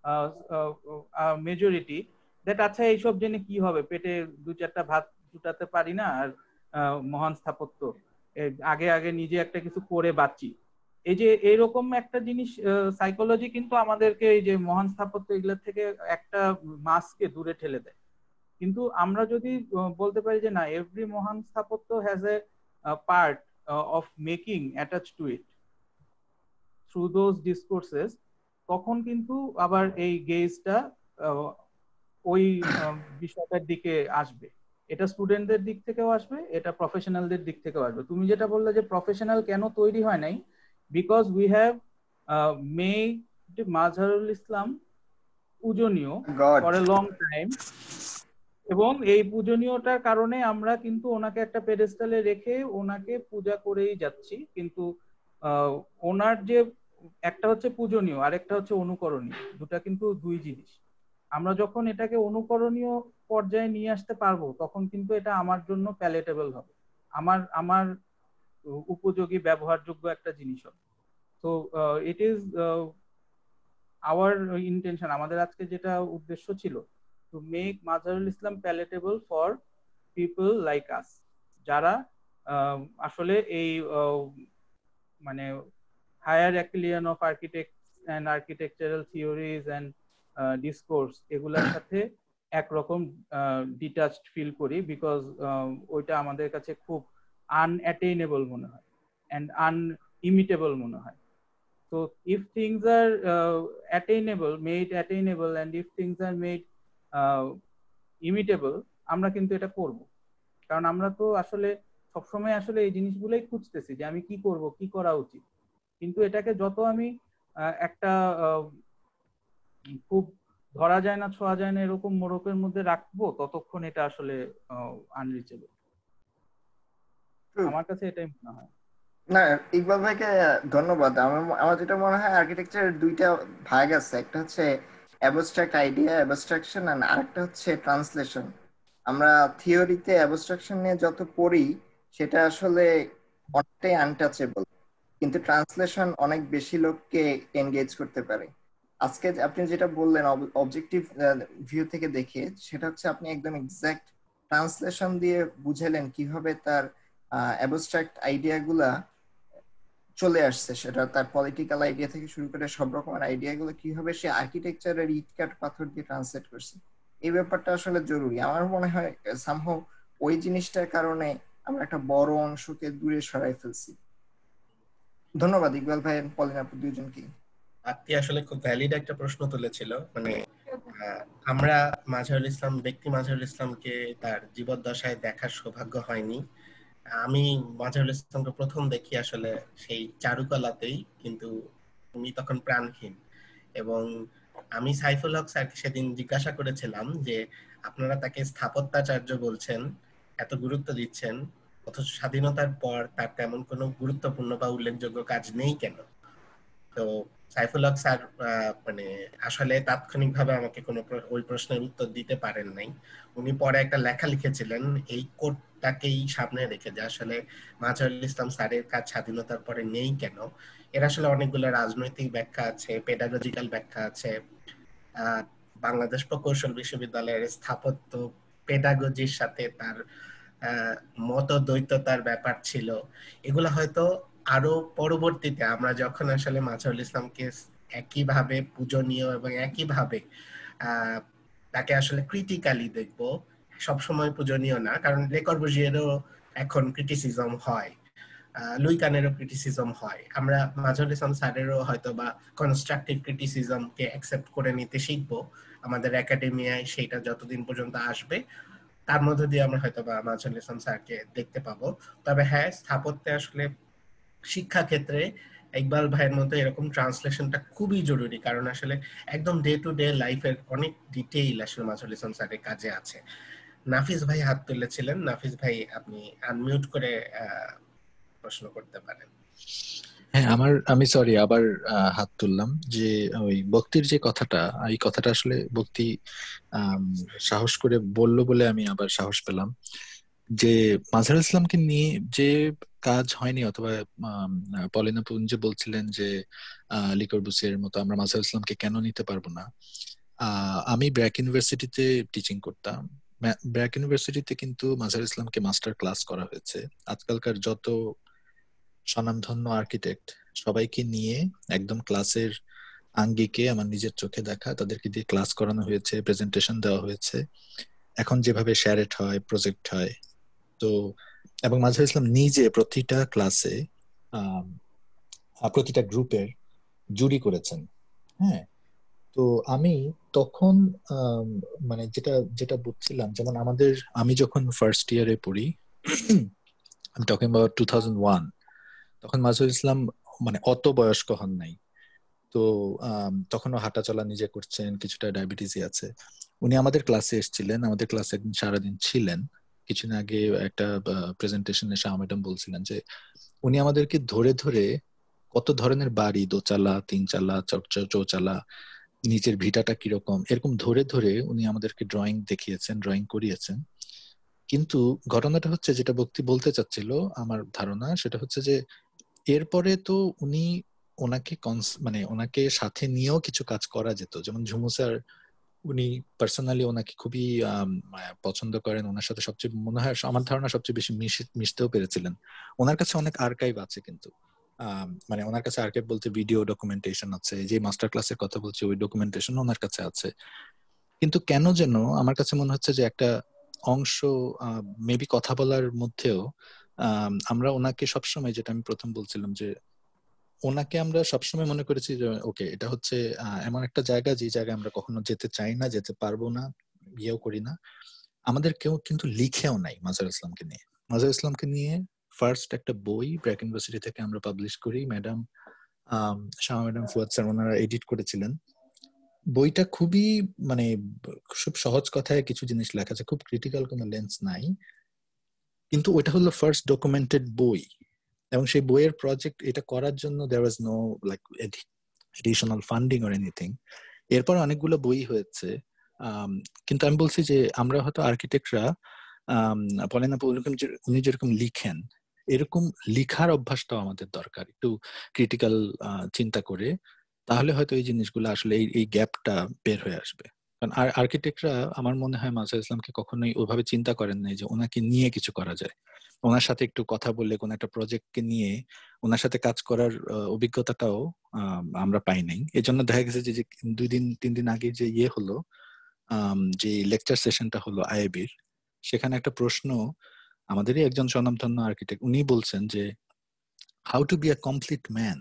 [SPEAKER 3] majority that আচ্ছা এইসব জেনে কি হবে, পেটে দু চারটা ভাত জুটাতে পারি না, আর মহান স্থাপত্য আগে আগে নিজে একটা কিছু করে বাঁচি। এই যে এইরকম একটা জিনিস সাইকোলজি কিন্তু আমাদেরকে এই যে মহান স্থাপত্য এগুলোর থেকে একটা মাসকে দূরে ঠেলে দেয়। কিন্তু আমরা যদি বলতে পারি যে না, এভরি মহান স্থাপত্য has a part of making attach to it through those discourses, তখন কিন্তু আবার এই গেজটা ওই বিষয়টার দিকে আসবে। এটা স্টুডেন্টদের দিক থেকেও আসবে, এটা প্রফেশনালদের দিক থেকেও আসবে। তুমি যেটা বললে যে প্রফেশনাল কেন তৈরি হয় নাই, because we have made Mazharul Islam পূজনীয় ফর এ লং টাইম, এবং এই পূজনীয়তার কারণে আমরা কিন্তু ওনাকে একটা পেডেস্টালে রেখে ওনাকে পূজা করেই যাচ্ছি। কিন্তু ওনার যে একটা হচ্ছে পূজনীয় আর একটা হচ্ছে অনুকরণীয়, দুটা কিন্তু দুই জিনিস। আমরা যখন এটাকে অনুকরণীয় পর্যায়ে নিয়ে আসতে পারবো তখন কিন্তু এটা আমার জন্য প্যালেটেবল হবে, আমার আমার উপযোগী ব্যবহারযোগ্য একটা জিনিস হবে। তো ইট ইজ আওয়ার ইন্টেনশন, আমাদের আজকে যেটা উদ্দেশ্য ছিল, to make Mazharul Islam palatable for people like us, যারা আসলে এই মানে higher echelon of architect and architectural theories and discourse এগুলোর সাথে একরকম ডিটাচড ফিল করি, বিকজ ওইটা আমাদের কাছে খুব আনঅ্যাটেইনেবল মনে হয় অ্যান্ড আনইমিটেবল মনে হয়। So if things are uh, attainable, made attainable, and if things are made uh, imitable, আমরা কিন্তু এটা করব। কারণ আমরা তো আসলে সবসময় আসলে এই জিনিসগুলোই খুঁজতেছি যে আমি কি করব, কি করা উচিত। কিন্তু এটাকে যত আমি একটা খুব ধরা যায় না, ছোঁয়া যায় না এরকম মোড়কের মধ্যে রাখবো, ততক্ষণ এটা আসলে আনরিচেবল। আমার কাছে এটাই মনে হয়।
[SPEAKER 13] না, ইকবাল ভাইকে ধন্যবাদ। আমার আমার যেটা মনে হয় আর্কিটেকচারের দুইটা ভাগ আছে, একটা হচ্ছে অ্যাবস্ট্রাক্ট আইডিয়া, অ্যাবস্ট্রাকশন, আর আরেকটা হচ্ছে ট্রান্সলেশন। আমরা থিওরিতে অ্যাবস্ট্রাকশন নিয়ে যত পড়ি সেটা আসলে অনেকটাই আনটাচেবল, কিন্তু ট্রান্সলেশন অনেক বেশি লোককে এনগেজ করতে পারে। আজকে আপনি যেটা বললেন অবজেক্টিভ ভিউ থেকে দেখে, সেটা হচ্ছে আপনি একদম এক্সাক্ট ট্রান্সলেশন দিয়ে বুঝালেন কিভাবে তার অ্যাবস্ট্রাক্ট আইডিয়াগুলা চলে আসছে, সেটা তার পলিটিক্যাল আইডিয়া থেকে শুরু করে সব রকমের আইডিয়াগুলো কিভাবে সে আর্কিটেকচারের ইটকাট পাথর দিয়ে ট্রান্সলেট করছে। এই ব্যাপারটা আসলে জরুরি। আমার মনে হয় সামহাউ ওই জিনিসটার কারণে আমরা একটা বড় অংশকে দূরে সরাই ফেলছি। ধন্যবাদ ইকবাল ভাই এবং পলিন আপু দুইজনকে।
[SPEAKER 4] আপনি আসলে খুব ভ্যালিড একটা প্রশ্ন তুলেছিল। মানে আমরা মাজহারুল ইসলাম, ব্যক্তি মাজহারুল ইসলামকে তার জীবদ্দশায় দেখার সৌভাগ্য হয়নি। আমি মাজহারুল ইসলামকে প্রথম দেখি আসলে সেই চারুকলাতেই, কিন্তু উনি তখন প্রাণহীন। এবং আমি সাইফুল হক স্যারকে সেদিন জিজ্ঞাসা করেছিলাম যে আপনারা তাকে স্থাপত্যাচার্য বলছেন, এত গুরুত্ব দিচ্ছেন, অথচ স্বাধীনতার পর তার তেমন কোনো গুরুত্বপূর্ণ বা উল্লেখযোগ্য কাজ নেই কেন? তো সাইফুল হক স্যার মানে আসলে তাৎক্ষণিকভাবে আমাকে কোনো ওই প্রশ্নের উত্তর দিতে পারেন নাই। উনি পরে একটা লেখা লিখেছিলেন এই কোটটাকেই সামনে রেখে, যে আসলে মাজহারুল ইসলাম স্যারের কাজ স্বাধীনতার পরে নেই কেন। এর আসলে অনেকগুলো রাজনৈতিক ব্যাখ্যা আছে, পেডাগজিক্যাল ব্যাখ্যা আছে। আহ বাংলাদেশ প্রকৌশল বিশ্ববিদ্যালয়ের স্থাপত্য পেডাগজির সাথে তার আহ মতদ্বৈততার ব্যাপার ছিল। এগুলো হয়তো আরো পরবর্তীতে আমরা যখন আসলে মাজহারুল ইসলামকে একইভাবে পূজনীয় এবং একইভাবে আহ তাকে আসলে ক্রিটিক্যালি দেখবো, সবসময় পূজনীয় না, কারণ লে কর্বুজিয়েরও এখন ক্রিটিসিজম হয়, লুই কানেরও ক্রিটিসিজম হয়। আমরা মাজহারুল ইসলাম স্যারেরও হয়তো বা কনস্ট্রাকটিভ ক্রিটিসিজমকে অ্যাকসেপ্ট করে নিতে শিখবো আমাদের একাডেমিয়ায়। সেইটা যতদিন পর্যন্ত আসবে তার মধ্যে দিয়ে আমরা হয়তো বা মাজহারুল ইসলাম স্যারকে দেখতে পাবো। তবে হ্যাঁ, স্থাপত্যে আসলে শিক্ষা ক্ষেত্রে ইকবাল ভাইয়ের মতো এরকম ট্রান্সলেশনটা খুবই জরুরি, কারণ আসলে একদম ডে টু ডে লাইফের অনেক ডিটেইল আসলে মাজহারুল ইসলাম স্যারের কাজে আছে। নাফিস ভাই হাত তুলেছিলেন, নাফিস ভাই আপনি আনমিউট করে প্রশ্ন করতে পারেন।
[SPEAKER 5] হ্যাঁ, আমার আমি সরি আবার হাত তুললাম যে ওই ভক্তির যে কথাটা, এই কথাটা আসলে ভক্তি সাহস করে বললো বলে আমি আবার সাহস পেলাম যে মাজহারুল ইসলামকে নিয়ে যে কাজ হয়নি, অথবা পলিনা পুন যে বলছিলেন যে লি কর্বুসিয়ের মতো আমরা মাজহারুল ইসলামকে কেন নিতে পারবো না। আমি ব্র্যাক ইউনিভার্সিটিতে টিচিং করতাম। ব্র্যাক ইউনিভার্সিটিতে কিন্তু মাজহারুল ইসলামকে মাস্টার ক্লাস করা হয়েছে। আজকালকার যত স্বনামধন্য আর্কিটেক্ট সবাইকে নিয়ে একদম ক্লাসের আঙ্গিকে আমার নিজের চোখে দেখা তাদেরকে দিয়ে ক্লাস করানো হয়েছে, প্রেজেন্টেশন দেওয়া হয়েছে। এখন যেভাবে শ্যারেট হয়, প্রজেক্ট হয়, তো এবং মাজহারুল ইসলাম নিজে প্রতিটা ক্লাসে প্রতিটা গ্রুপের জুরি করেছেন। হ্যাঁ, তো তো আমি তখন আম, মানে যেটা যেটা বুঝছিলাম, যেমন আমাদের আমি যখন ফার্স্ট ইয়ারে পড়ি, আমি talking about two thousand one, তখন মাজহারুল ইসলাম মানে অত বয়স্ক হন নাই। তো আম, তখনও হাঁটা চলা নিজে করছেন, কিছুটা ডায়াবেটিসই আছে। উনি আমাদের ক্লাসে এসেছিলেন, আমাদের ক্লাসে একদিন সারাদিন ছিলেন। কিছুদিন আগে একটা প্রেজেন্টেশনে শাহ ম্যাডাম বলছিলেন যে উনি আমাদেরকে ধরে ধরে কত ধরনের বাড়ি, দোচালা, তিনচালা, চৌ- চৌচালা, নিচের ভিটাটা কিরকম, এরকম ধরে ধরে উনি আমাদেরকে ড্রয়িং দেখিয়েছেন, ড্রয়িং করিয়েছেন। কিন্তু ঘটনাটা হচ্ছে, যেটা বক্তি বলতে চাচ্ছিল, আমার ধারণা সেটা হচ্ছে যে এরপরে তো উনি ওনাকে কনস- মানে ওনাকে সাথে নিয়েও কিছু কাজ করা যেত। যেমন ঝুমু স্যার, উনি পার্সোনালি ওনাকে খুবই আম, আহ, পছন্দ করেন। ওনার সাথে সবচেয়ে মনে হয়, আমার ধারণা সবচেয়ে বেশি মিশে- মিশতেও পেরেছিলেন। ওনার কাছে অনেক আর্কাইভ আছে কিন্তু আম, মানে ওনার কাছে আর্কাইভ বলতে ভিডিও ডকুমেন্টেশন আছে, যে মাস্টার ক্লাসের কথা বলছি ওই ডকুমেন্টেশন ওনার কাছে আছে। কিন্তু কেন যেন আমার কাছে মনে হচ্ছে যে একটা অংশ মেবি কথা বলার মধ্যেও আম, আমরা ওনাকে সবসময়, যেটা আমি প্রথম বলছিলাম, যে ওনাকে আমরা সবসময় মনে করেছি যে ওকে, এটা হচ্ছে আহ, এমন একটা জায়গা, যে জায়গায় আমরা কখনো যেতে চাই না, যেতে পারবো না, ইয়েও করি না। আমাদের কেউ কিন্তু লিখেও নাই মাজহারুল ইসলামকে নিয়ে। মাজহারুল ইসলামকে নিয়ে ফার্স্ট একটা বই ব্র্যাক ইউনিভার্সিটি থেকে আমরা পাবলিশ করি। Madam Shah madam, Fuad sir, ওনারা এডিট করেছিলেন। বইটা খুবই মানে খুব সহজ কথায় কিছু জিনিস লেখা আছে, খুব ক্রিটিক্যাল কোনো লেন্স নাই, কিন্তু ওটা হলো ফার্স্ট ডকুমেন্টেড বই। এবং সেই বইয়ের প্রজেক্ট এটা করার জন্য there was no like additional funding or anything. এরপর অনেকগুলো বই হয়েছে। আম, কিন্তু আমি বলছি যে আমরা হয়তো আর্কিটেক্টরা বলেন না, উনি যেরকম লিখেন, এরকম লিখার অভ্যাসটাও আমাদের দরকার, একটু ক্রিটিক্যাল চিন্তা করে। তাহলে হয়তো এই জিনিসগুলো আসলে এই এই গ্যাপটা বের হয়ে আসবে। কারণ আর্কিটেক্টরা আমার মনে হয় মাজহারুল ইসলামকে কখনোই ওইভাবে চিন্তা করেন নাই যে ওনাকে নিয়ে কিছু করা যায়। ওনার সাথে একটু কথা বললে, কোন একটা প্রজেক্টকে নিয়ে ওনার সাথে কাজ করার আহ, অভিজ্ঞতাটাও আহ, আমরা পাই নাই। এই জন্য দেখা গেছে যে যে দুই দিন তিন দিন আগে যে ইয়ে হলো, আম, যে লেকচার সেশনটা হলো আইআইবির, সেখানে একটা প্রশ্ন আমাদেরই একজন স্বনামধন্য আর্কিটেক্ট, উনি বলছেন যে how to be a complete man.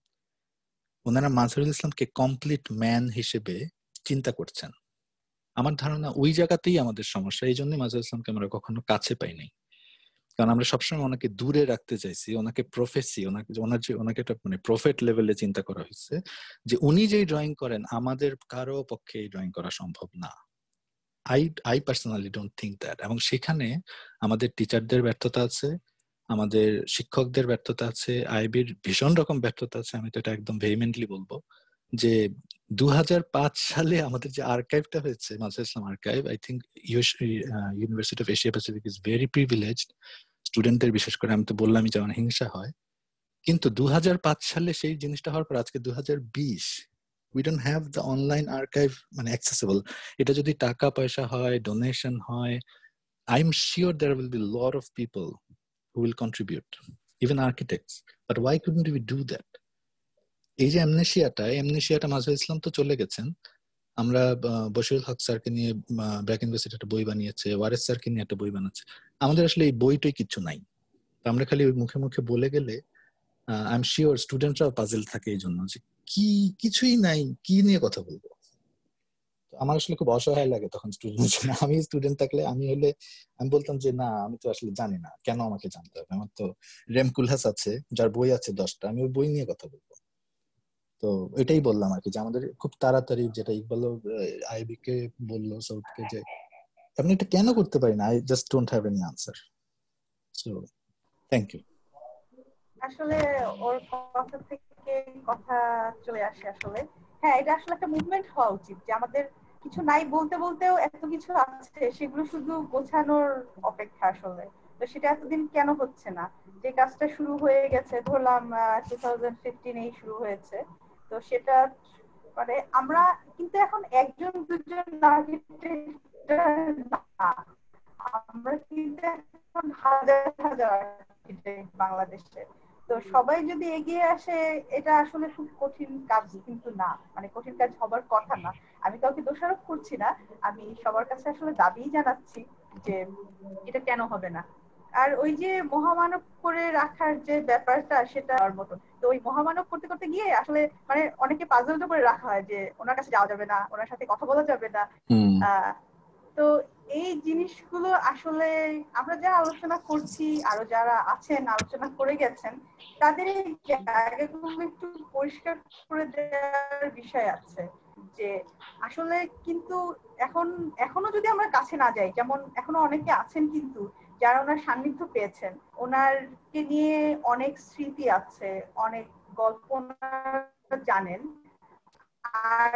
[SPEAKER 5] ওনারা মাজহারুল ইসলামকে কমপ্লিট ম্যান হিসেবে চিন্তা করছেন। আমার ধারণা ওই জায়গাতেই আমাদের সমস্যা। এই জন্যই মাজহারুল ইসলামকে আমরা কখনো কাছে পাই নাই, কারণ আমরা সবসময় ওনাকে দূরে রাখতে চাইছি। ওনাকে প্রফেসি, ওনাকে ওনার যে ওনাকে একটা মানে প্রফেট লেভেলে চিন্তা করা হয়েছে, যে উনি যেই ড্রয়িং করেন আমাদের কারো পক্ষে এই ড্রয়িং করা সম্ভব না। I I personally don't think that. এবং সেখানে আমাদের টিচারদের ব্যর্থতা আছে, আমাদের শিক্ষকদের ব্যর্থতা আছে, আইবির ভীষণ রকম ব্যর্থতা আছে। আমি তো এটা একদম ভেহিমেন্টলি বলবো যে দু হাজার পাঁচ সালে আমাদের যে আর্কাইভটা হয়েছে, Mazharul Islam archive, I think university of Asia Pacific is very privileged. স্টুডেন্টদের বিশেষ করে, আমি তো বললামই যেমন হিংসা হয়, কিন্তু দু হাজার পাঁচ সালে সেই জিনিসটা হওয়ার পর আজকে দু হাজার বিশ, we don't have the online archive মানে অ্যাক্সেসিবল। এটা যদি টাকা পয়সা হয়, ডোনেশন হয়, I am sure there will be lot of people who will contribute, even architects. But why couldn't we do that? এই যে অ্যামনেশিয়াটা, এমনেশিয়াটা মাজহারুল ইসলাম তো চলে গেছেন। আমরা বশিরুল হক স্যারকে নিয়ে ব্র্যাক ইউনিভার্সিটি একটা বই বানিয়েছে, ওয়ারেস স্যারকে নিয়ে একটা বই বানাচ্ছে। আমাদের আসলে এই বইটাই কিছু নাই। আমরা খালি ওই মুখে মুখে বলে গেলে আই এম শিওর স্টুডেন্টরাও পাজেল থাকে এই জন্য, যে কি কিছুই নাই, কি নিয়ে কথা বলবো। আমার আসলে খুব অসহায় লাগে তখন স্টুডেন্ট। আমি স্টুডেন্ট থাকলে, আমি হলে আমি বলতাম যে না, আমি তো আসলে জানি না, কেন আমাকে জানতে হবে? আমার তো রেম কুলহাস আছে, যার বই আছে দশটা, আমি ওই বই নিয়ে কথা বলবো। তো এটাই বললাম আর কি, যে আমাদের খুব তাড়াতাড়ি, যেটা ইকবাল আইবি কে বললো, সৌদকে, যে আপনি এটা কেন করতে পারি না? I just don't have any answer. So thank you.
[SPEAKER 2] আসলে ওর কথা থেকে কথা চলে আসে আসলে। হ্যাঁ, এটা আসলে একটা মুভমেন্ট হওয়া উচিত, যে আমাদের কিছু নাই বলতে বলতেও এত কিছু আছে, সেগুলো শুধু গোছানোর অপেক্ষা আসলে। তো সেটা এতদিন কেন হচ্ছে না? যে কাজটা শুরু হয়ে গেছে, ধরলাম টু থাউজেন্ড ফিফটিনেই শুরু হয়েছে, তো সেটা মানে আমরা কিন্তু এখন একজন দুজন আমরা কিন্তু এখন হাজার হাজার বাংলাদেশে। তো সবাই যদি এগিয়ে আসে, এটা আসলে খুব কঠিন কাজ কিন্তু না, মানে কঠিন কাজ হবার কথা না। আমি কাউকে দোষারোপ করছি না, আমি সবার কাছে আসলে দাবি জানাচ্ছি যে এটা কেন হবে না। আর ওই যে মহামানব করে রাখার যে ব্যাপারটা সেটা আর মতো, তো ওই মহামানব করতে করতে গিয়ে আসলে মানে অনেকে পাজলড করে রাখা হয় যে ওনার কাছে যাওয়া যাবে না, ওনার সাথে কথা বলা যাবে না। আহ তো এই জিনিসগুলো আসলে আমরা যা আলোচনা করছি, আরো যারা আছেন আলোচনা করে গেছেন, তাদের এই জায়গাগুলো একটু পরিষ্কার করে দেওয়ার বিষয় আছে যে আসলে কিন্তু এখন এখনো যদি আমরা কাছে না যাই, যেমন এখনো অনেকে আছেন কিন্তু যারা ওনার সান্নিধ্য পেয়েছেন, ওনারকে নিয়ে অনেক স্মৃতি আছে, অনেক গল্প জানেন, আর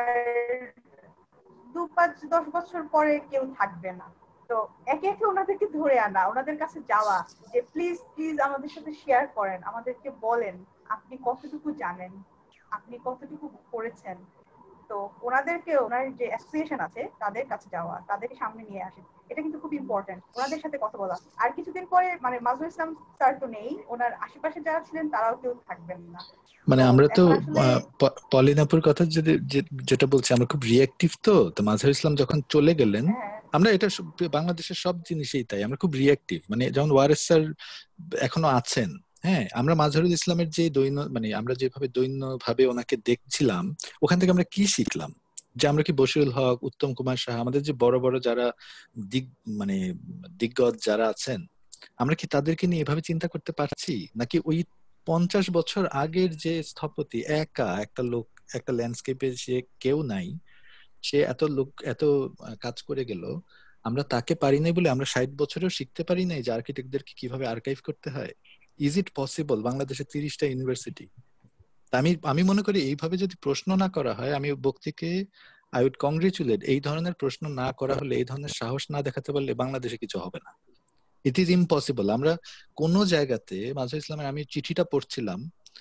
[SPEAKER 2] দু পাঁচ দশ বছর পরে কেউ থাকবে না। তো একে একে ওনাদেরকে ধরে আনা, ওনাদের কাছে যাওয়া যে প্লিজ প্লিজ আমাদের সাথে শেয়ার করেন, আমাদেরকে বলেন আপনি কতটুকু জানেন, আপনি কতটুকু করেছেন। তো ওনাদেরকে ওনার যে অ্যাসোসিয়েশন আছে তাদের কাছে যাওয়া, তাদেরকে সামনে নিয়ে আসেন, এটা কিন্তু খুব ইম্পর্টেন্ট, ওনাদের সাথে কথা বলা। আর কিছুদিন পরে মানে মাজহারুল ইসলাম স্যার তো নেই, ওনার আশেপাশে যারা ছিলেন তারাও কেউ থাকবেন না।
[SPEAKER 5] মানে আমরা তো পলিনাপুর কথা যদি যেটা বলছি, আমরা খুব রিঅ্যাক্টিভ। তো তো মাজহারুল ইসলাম যখন চলে গেলেন, আমরা এটা বাংলাদেশের সব জিনিসেই তাই, আমরা খুব রিঅ্যাক্টিভ। মানে যেমন ওয়ারেস স্যার এখনো আছেন, হ্যাঁ, আমরা মাজহারুল ইসলামের যে দৈন্য মানে আমরা যেভাবে দৈন্য ভাবে ওনাকে দেখছিলাম, ওখান থেকে আমরা কি শিখলাম? যে আমরা কি বশিরুল হক, উত্তম কুমার সাহা, আমাদের যে বড় বড় যারা দিক মানে দিগ্গজ যারা আছেন, আমরা কি তাদেরকে নিয়ে এভাবে চিন্তা করতে পারছি? নাকি ওই পঞ্চাশ বছর আগের যে স্থপতি একা একটা লোক একটা ল্যান্ডস্কেপে, সে কেউ নাই, সে এত লোক এত কাজ করে গেল, আমরা তাকে পারি নাই বলে আমরা ষাট বছরেও শিখতে পারি নাই যে আর্কিটেক্টদেরকে কিভাবে আর্কাইভ করতে হয়? Is it possible? বাংলাদেশে তিরিশটা ইউনিভার্সিটি। আমি আমি মনে করি এইভাবে যদি প্রশ্ন না করা হয়, আমি বক্তিকে আই উড কংগ্রেচুলেট। এই ধরনের প্রশ্ন না করা হলে, এই ধরনের সাহস না দেখাতে পারলে বাংলাদেশে কিছু হবে না। It is impossible. আমরা কোন জায়গাতে মাজহারুল ইসলামের, আমি চিঠিটা পড়ছিলাম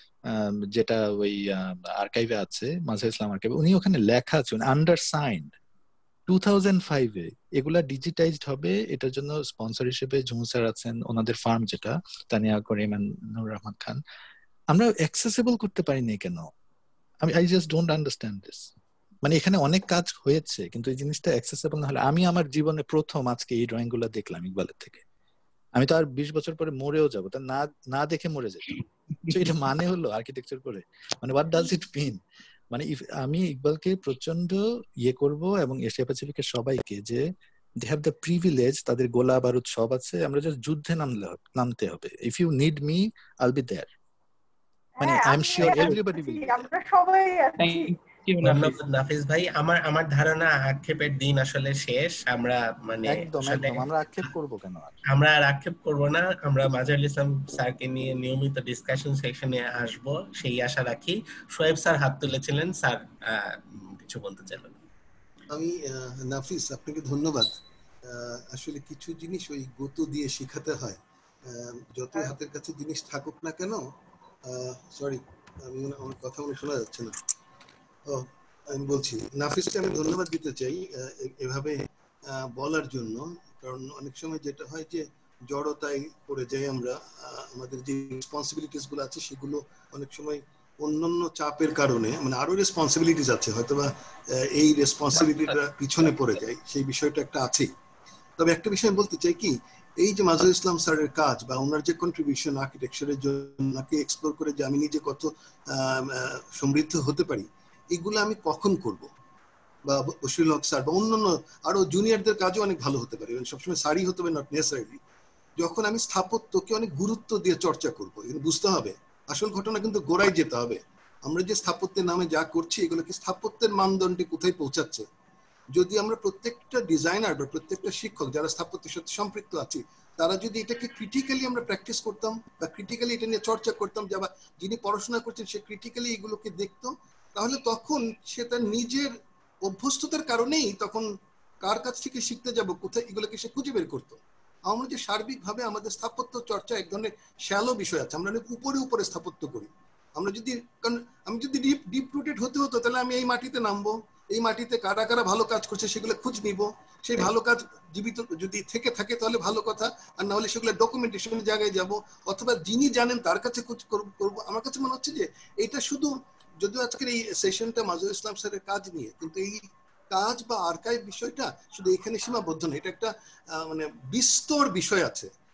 [SPEAKER 5] যেটা ওই আর্কাইভে আছে, মাজহারুল ইসলাম আর্কাইভে, উনি ওখানে লেখা আছে আন্ডারসাইন্ড টু থাউজেন্ড ফাইভে এগুলা ডিজিটাইজড হবে। এটার জন্য স্পন্সর হিসেবে জুমু স্যার আছেন, ওনাদের ফার্ম যেটা তানিয়া করিম, নুর রহমান খান। আমরা অ্যাক্সেসিবল করতে পারিনি কেন? আমি I just don't understand this. মানে এখানে অনেক কাজ হয়েছে, কিন্তু এই জিনিসটা অ্যাক্সেসিবল না হলে, আমি আমার জীবনে প্রথম আজকে এই ড্রয়িং গুলা দেখলাম ইকবালের থেকে। আমি তো আর বিশ বছর পরে মরেও যাবো, তা না না দেখে মরে যেত। এটা মানে হলো আর্কিটেকচার করে, মানে হোয়াট ডাজ ইট মিন? মানে আমি ইকবালকে প্রচন্ড ইয়ে করব এবং এশিয়া প্যাসিফিকের সবাইকে, যে দে হ্যাভ দ্য প্রিভিলেজ, তাদের গোলা বারুদ সব আছে, আমরা জাস্ট যুদ্ধে নামলে নামতে হবে। If you need me I will be there. মানে I am sure everybody will be.
[SPEAKER 2] আমরা সবাই আছি।
[SPEAKER 4] নাফিস ভাই, আমার আমার ধারণা আক্ষেপের দিন আসলে শেষ। আমরা মানে
[SPEAKER 5] একদম একদম আমরা আক্ষেপ করব কেন?
[SPEAKER 4] আমরা আর আক্ষেপ করব না। আমরা মাজহারুল ইসলাম স্যারকে নিয়ে নিয়মিত ডিসকাশন সেকশনে আসব, সেই আশা রাখি। শোয়েব স্যার হাত তুলেছিলেন, স্যার কিছু বলতে চাইলেন।
[SPEAKER 7] আমি নাফিস, আপনাকে ধন্যবাদ। আসলে কিছু জিনিস ওই গত দিয়ে শেখাতে হয়, যতই হাতের কাছে জিনিস থাকুক না কেন। সরি, আমি আমার কথা মনে শোনা যাচ্ছে না। ও আমি বলছি, নাফিসকে আমি ধন্যবাদ দিতে চাই এভাবে বলার জন্য। কারণ অনেক সময় যেটা হয় যে জড়তায় পড়ে যাই আমরা, আমাদের যে রেসপন্সিবিলিটিস গুলো আছে সেগুলো অনেক সময় অন্যান্য চাপের কারণে, মানে আরো রেসপন্সিবিলিটিস আছে হয়তোবা, এই রেসপন্সিবিলিটিটা পিছনে পড়ে যায়, সেই বিষয়টা একটা আছে। তবে একটা বিষয় বলতে চাই কি, এই যে মাজহারুল ইসলাম স্যারের কাজ বা ওনার যে কন্ট্রিবিউশন আর্কিটেকচারের জন্য এক্সপ্লোর করে যে আমি নিজে কত সমৃদ্ধ হতে পারি, এগুলো আমি কখন করব? বা বশিরুল হক স্যার বা অন্যান্য আরো জুনিয়রদের কাজও অনেক ভালো হতে পারে, সবসময় স্যারই হতে পারে নট নেসেসারিলি। যখন আমি স্থাপত্যকে অনেক গুরুত্ব দিয়ে চর্চা করবো, বুঝতে হবে আসল ঘটনা কিন্তু গোড়ায় যেতে হবে। আমরা যে স্থাপত্যের নামে যা করছি, এগুলো কি স্থাপত্যের মানদণ্ডে কোথায় পৌঁছাচ্ছে? যদি আমরা প্রত্যেকটা ডিজাইনার বা প্রত্যেকটা শিক্ষক যারা স্থাপত্যের সাথে সম্পৃক্ত আছি, তারা যদি এটাকে ক্রিটিক্যালি আমরা প্র্যাকটিস করতাম বা ক্রিটিক্যালি এটা নিয়ে চর্চা করতাম, যা যিনি পড়াশোনা করছেন সে ক্রিটিক্যালি এগুলোকে দেখতো, তাহলে তখন সে তার নিজের অভ্যস্ততার কারণেই তখন কার কাছ থেকে শিখতে যাব, কোথায়, এগুলোকে সে খুঁজে বের করতো। আমরা যে সার্বিকভাবে আমাদের স্থাপত্য চর্চা এক ধরনের শ্যালো বিষয় আছে, আমরা অনেক উপরে উপরে স্থাপত্য করি। আমরা যদি আমি যদি ডিপ ডিপ রুটেড হতে হতো, তাহলে আমি এই মাটিতে নামবো, এই মাটিতে কারা কারা ভালো কাজ করছে সেগুলো খোঁজ নিব, সেই ভালো কাজ জীবিত যদি থেকে থাকে তাহলে ভালো কথা, আর না হলে সেগুলো ডকুমেন্টেশনের জায়গায় যাব, অথবা যিনি জানেন তার কাছে খোঁজ করবো। আমার কাছে মনে হচ্ছে যে এটা শুধু, যদিও আজকের এই সেশনটা মাজহারুল ইসলাম স্যারের কাজ নিয়ে, কিন্তু এই কাজ বা আর্কাইভ বিষয়টা শুধু এখানে সীমাবদ্ধ না, এটা একটা মানে বিস্তর বিষয় আছে।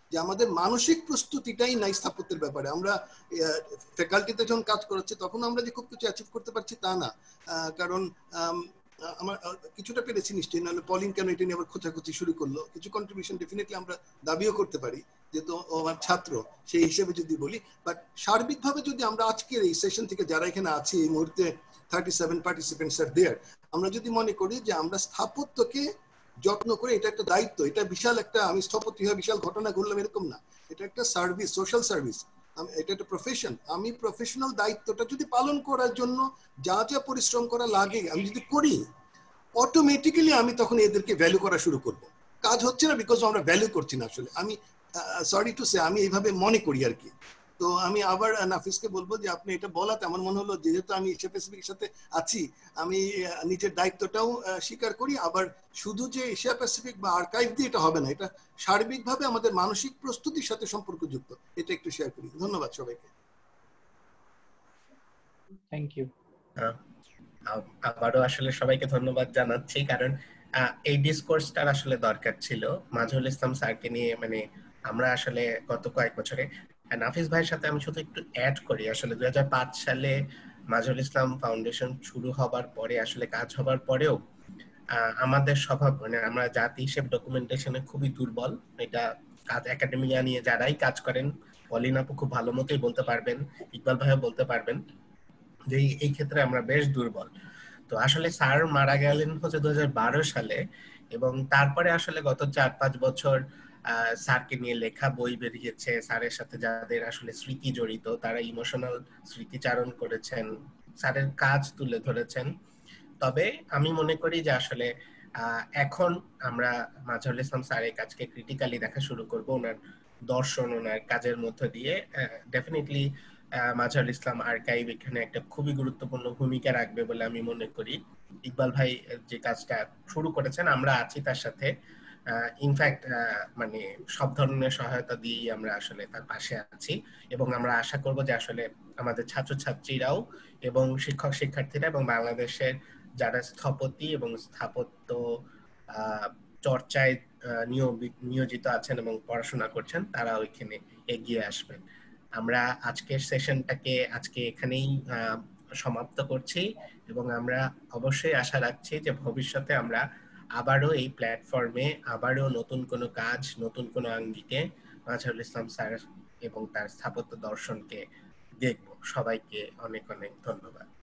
[SPEAKER 7] যে আমাদের মানসিক প্রস্তুতিটাই নাই স্থাপত্যের ব্যাপারে। আমরা ফ্যাকাল্টিতে যখন কাজ করাচ্ছি তখন আমরা যে খুব কিছু অ্যাচিভ করতে পারছি তা না, কারণ আমার কিছুটা পেরেছি নিশ্চয়ই, নাহলে পলিং কেন এটা নিয়ে আবার খোঁচাখুচি শুরু করলো। কিছু কন্ট্রিবিউশন ডেফিনেটলি আমরা দাবিও করতে পারি, যেহেতু আমার ছাত্র সেই হিসেবে যদি বলি। বাট সার্বিকভাবে যদি আমরা আজকের এই সেশন থেকে যারা এখানে আছি এই মুহূর্তে thirty seven participants are there, আমরা যদি মনে করি যে আমরা স্থাপত্যকে যত্ন করে, এটা একটা দায়িত্ব, এটা বিশাল একটা, আমি স্থপতি হয়ে বিশাল ঘটনা ঘটলাম এরকম না, এটা একটা সার্ভিস, সোশ্যাল সার্ভিস, এটা একটা প্রফেশন। আমি প্রফেশনাল দায়িত্বটা যদি পালন করার জন্য যা যা পরিশ্রম করা লাগে আমি যদি করি, অটোমেটিক্যালি আমি তখন এদেরকে ভ্যালু করা শুরু করব। কাজ হচ্ছে না বিকজ আমরা ভ্যালু করছি না আসলে, আমি সরি টু সে আমি এইভাবে মনে করি আর কি। তো আমি আবার নাফিসকে বলবো যে আপনি এটা বলাতে আমার মনে হলো যেহেতু আমি এশিয়া প্যাসিফিকের সাথে আছি, আমি নিজের দায়িত্বটাও স্বীকার করি। আবার শুধু যে এশিয়া প্যাসিফিক বা আর্কাইভ দিয়ে এটা হবে না, এটা সার্বিকভাবে আমাদের মানসিক প্রস্তুতির সাথে সম্পর্কযুক্ত, এটা একটু শেয়ার করি। ধন্যবাদ সবাইকে।
[SPEAKER 3] Thank you.
[SPEAKER 4] আবারও আসলে সবাইকে ধন্যবাদ জানাচ্ছি, কারণ এই ডিসকোর্সটার আসলে দরকার ছিল মাজহারুল ইসলাম স্যারকে নিয়ে। মানে আমরা আসলে গত কয়েক বছরে, নাফিস ভাইয়ের সাথে আমি শুধু একটু অ্যাড করি, আসলে দুই হাজার পাঁচ সালে মাজহারুল ইসলাম ফাউন্ডেশন শুরু হবার পরে, আসলে কাজ হবার পরেও আমাদের স্বভাব, মানে আমরা জাতি হিসেবে ডকুমেন্টেশনে খুবই দুর্বল। এটা কাজ একাডেমিয়া নিয়ে যারাই কাজ করেন, পলিন আপু খুব ভালো মতোই বলতে পারবেন, ইকবাল ভাইও বলতে পারবেন যে এই ক্ষেত্রে আমরা বেশ দুর্বল। তো আসলে স্যার মারা গেলেন হচ্ছে দু হাজার বারো সালে, এবং তারপরে আসলে গত চার পাঁচ বছর স্যারকে নিয়ে লেখা বই বেরিয়েছে। স্যারের সাথে যাদের আসলে স্মৃতি জড়িত তারা ইমোশনাল স্মৃতিচারণ করেছেন, স্যারের কাজ তুলে ধরেছেন। তবে আমি মনে করি যে আসলে এখন আমরা মাজহারুল ইসলাম স্যারের কাজকে ক্রিটিক্যালি দেখা শুরু করব, ওনার দর্শন, ওনার কাজের মধ্য দিয়ে। ডেফিনেটলি মাজহারুল ইসলাম আর্কাইভ এখানে একটা খুবই গুরুত্বপূর্ণ ভূমিকা রাখবে বলে আমি মনে করি। ইকবাল ভাই যে কাজটা শুরু করেছেন, আমরা আছি তার সাথে। ইনফ্যাক্ট মানে সব ধরনের সহায়তা দিয়ে আমরা আসলে তার পাশে আছি, এবং আমরা আশা করব যে আসলে আমাদের ছাত্রছাত্রীরাও এবং শিক্ষক শিক্ষার্থীরা এবং বাংলাদেশের যারা স্থপতি এবং স্থাপত্য চর্চায় নিয়োজিত আছেন এবং পড়াশোনা করছেন, তারা ওইখানে এগিয়ে আসবেন। আমরা আজকের সেশনটাকে আজকে এখানেই সমাপ্ত করছি, এবং আমরা অবশ্যই আশা রাখছি যে ভবিষ্যতে আমরা আবারও এই প্ল্যাটফর্মে আবারও নতুন কোনো কাজ, নতুন কোনো আঙ্গিকে মাজহারুল ইসলাম স্যার এবং তার স্থাপত্য দর্শনকে দেখব। সবাইকে অনেক অনেক ধন্যবাদ।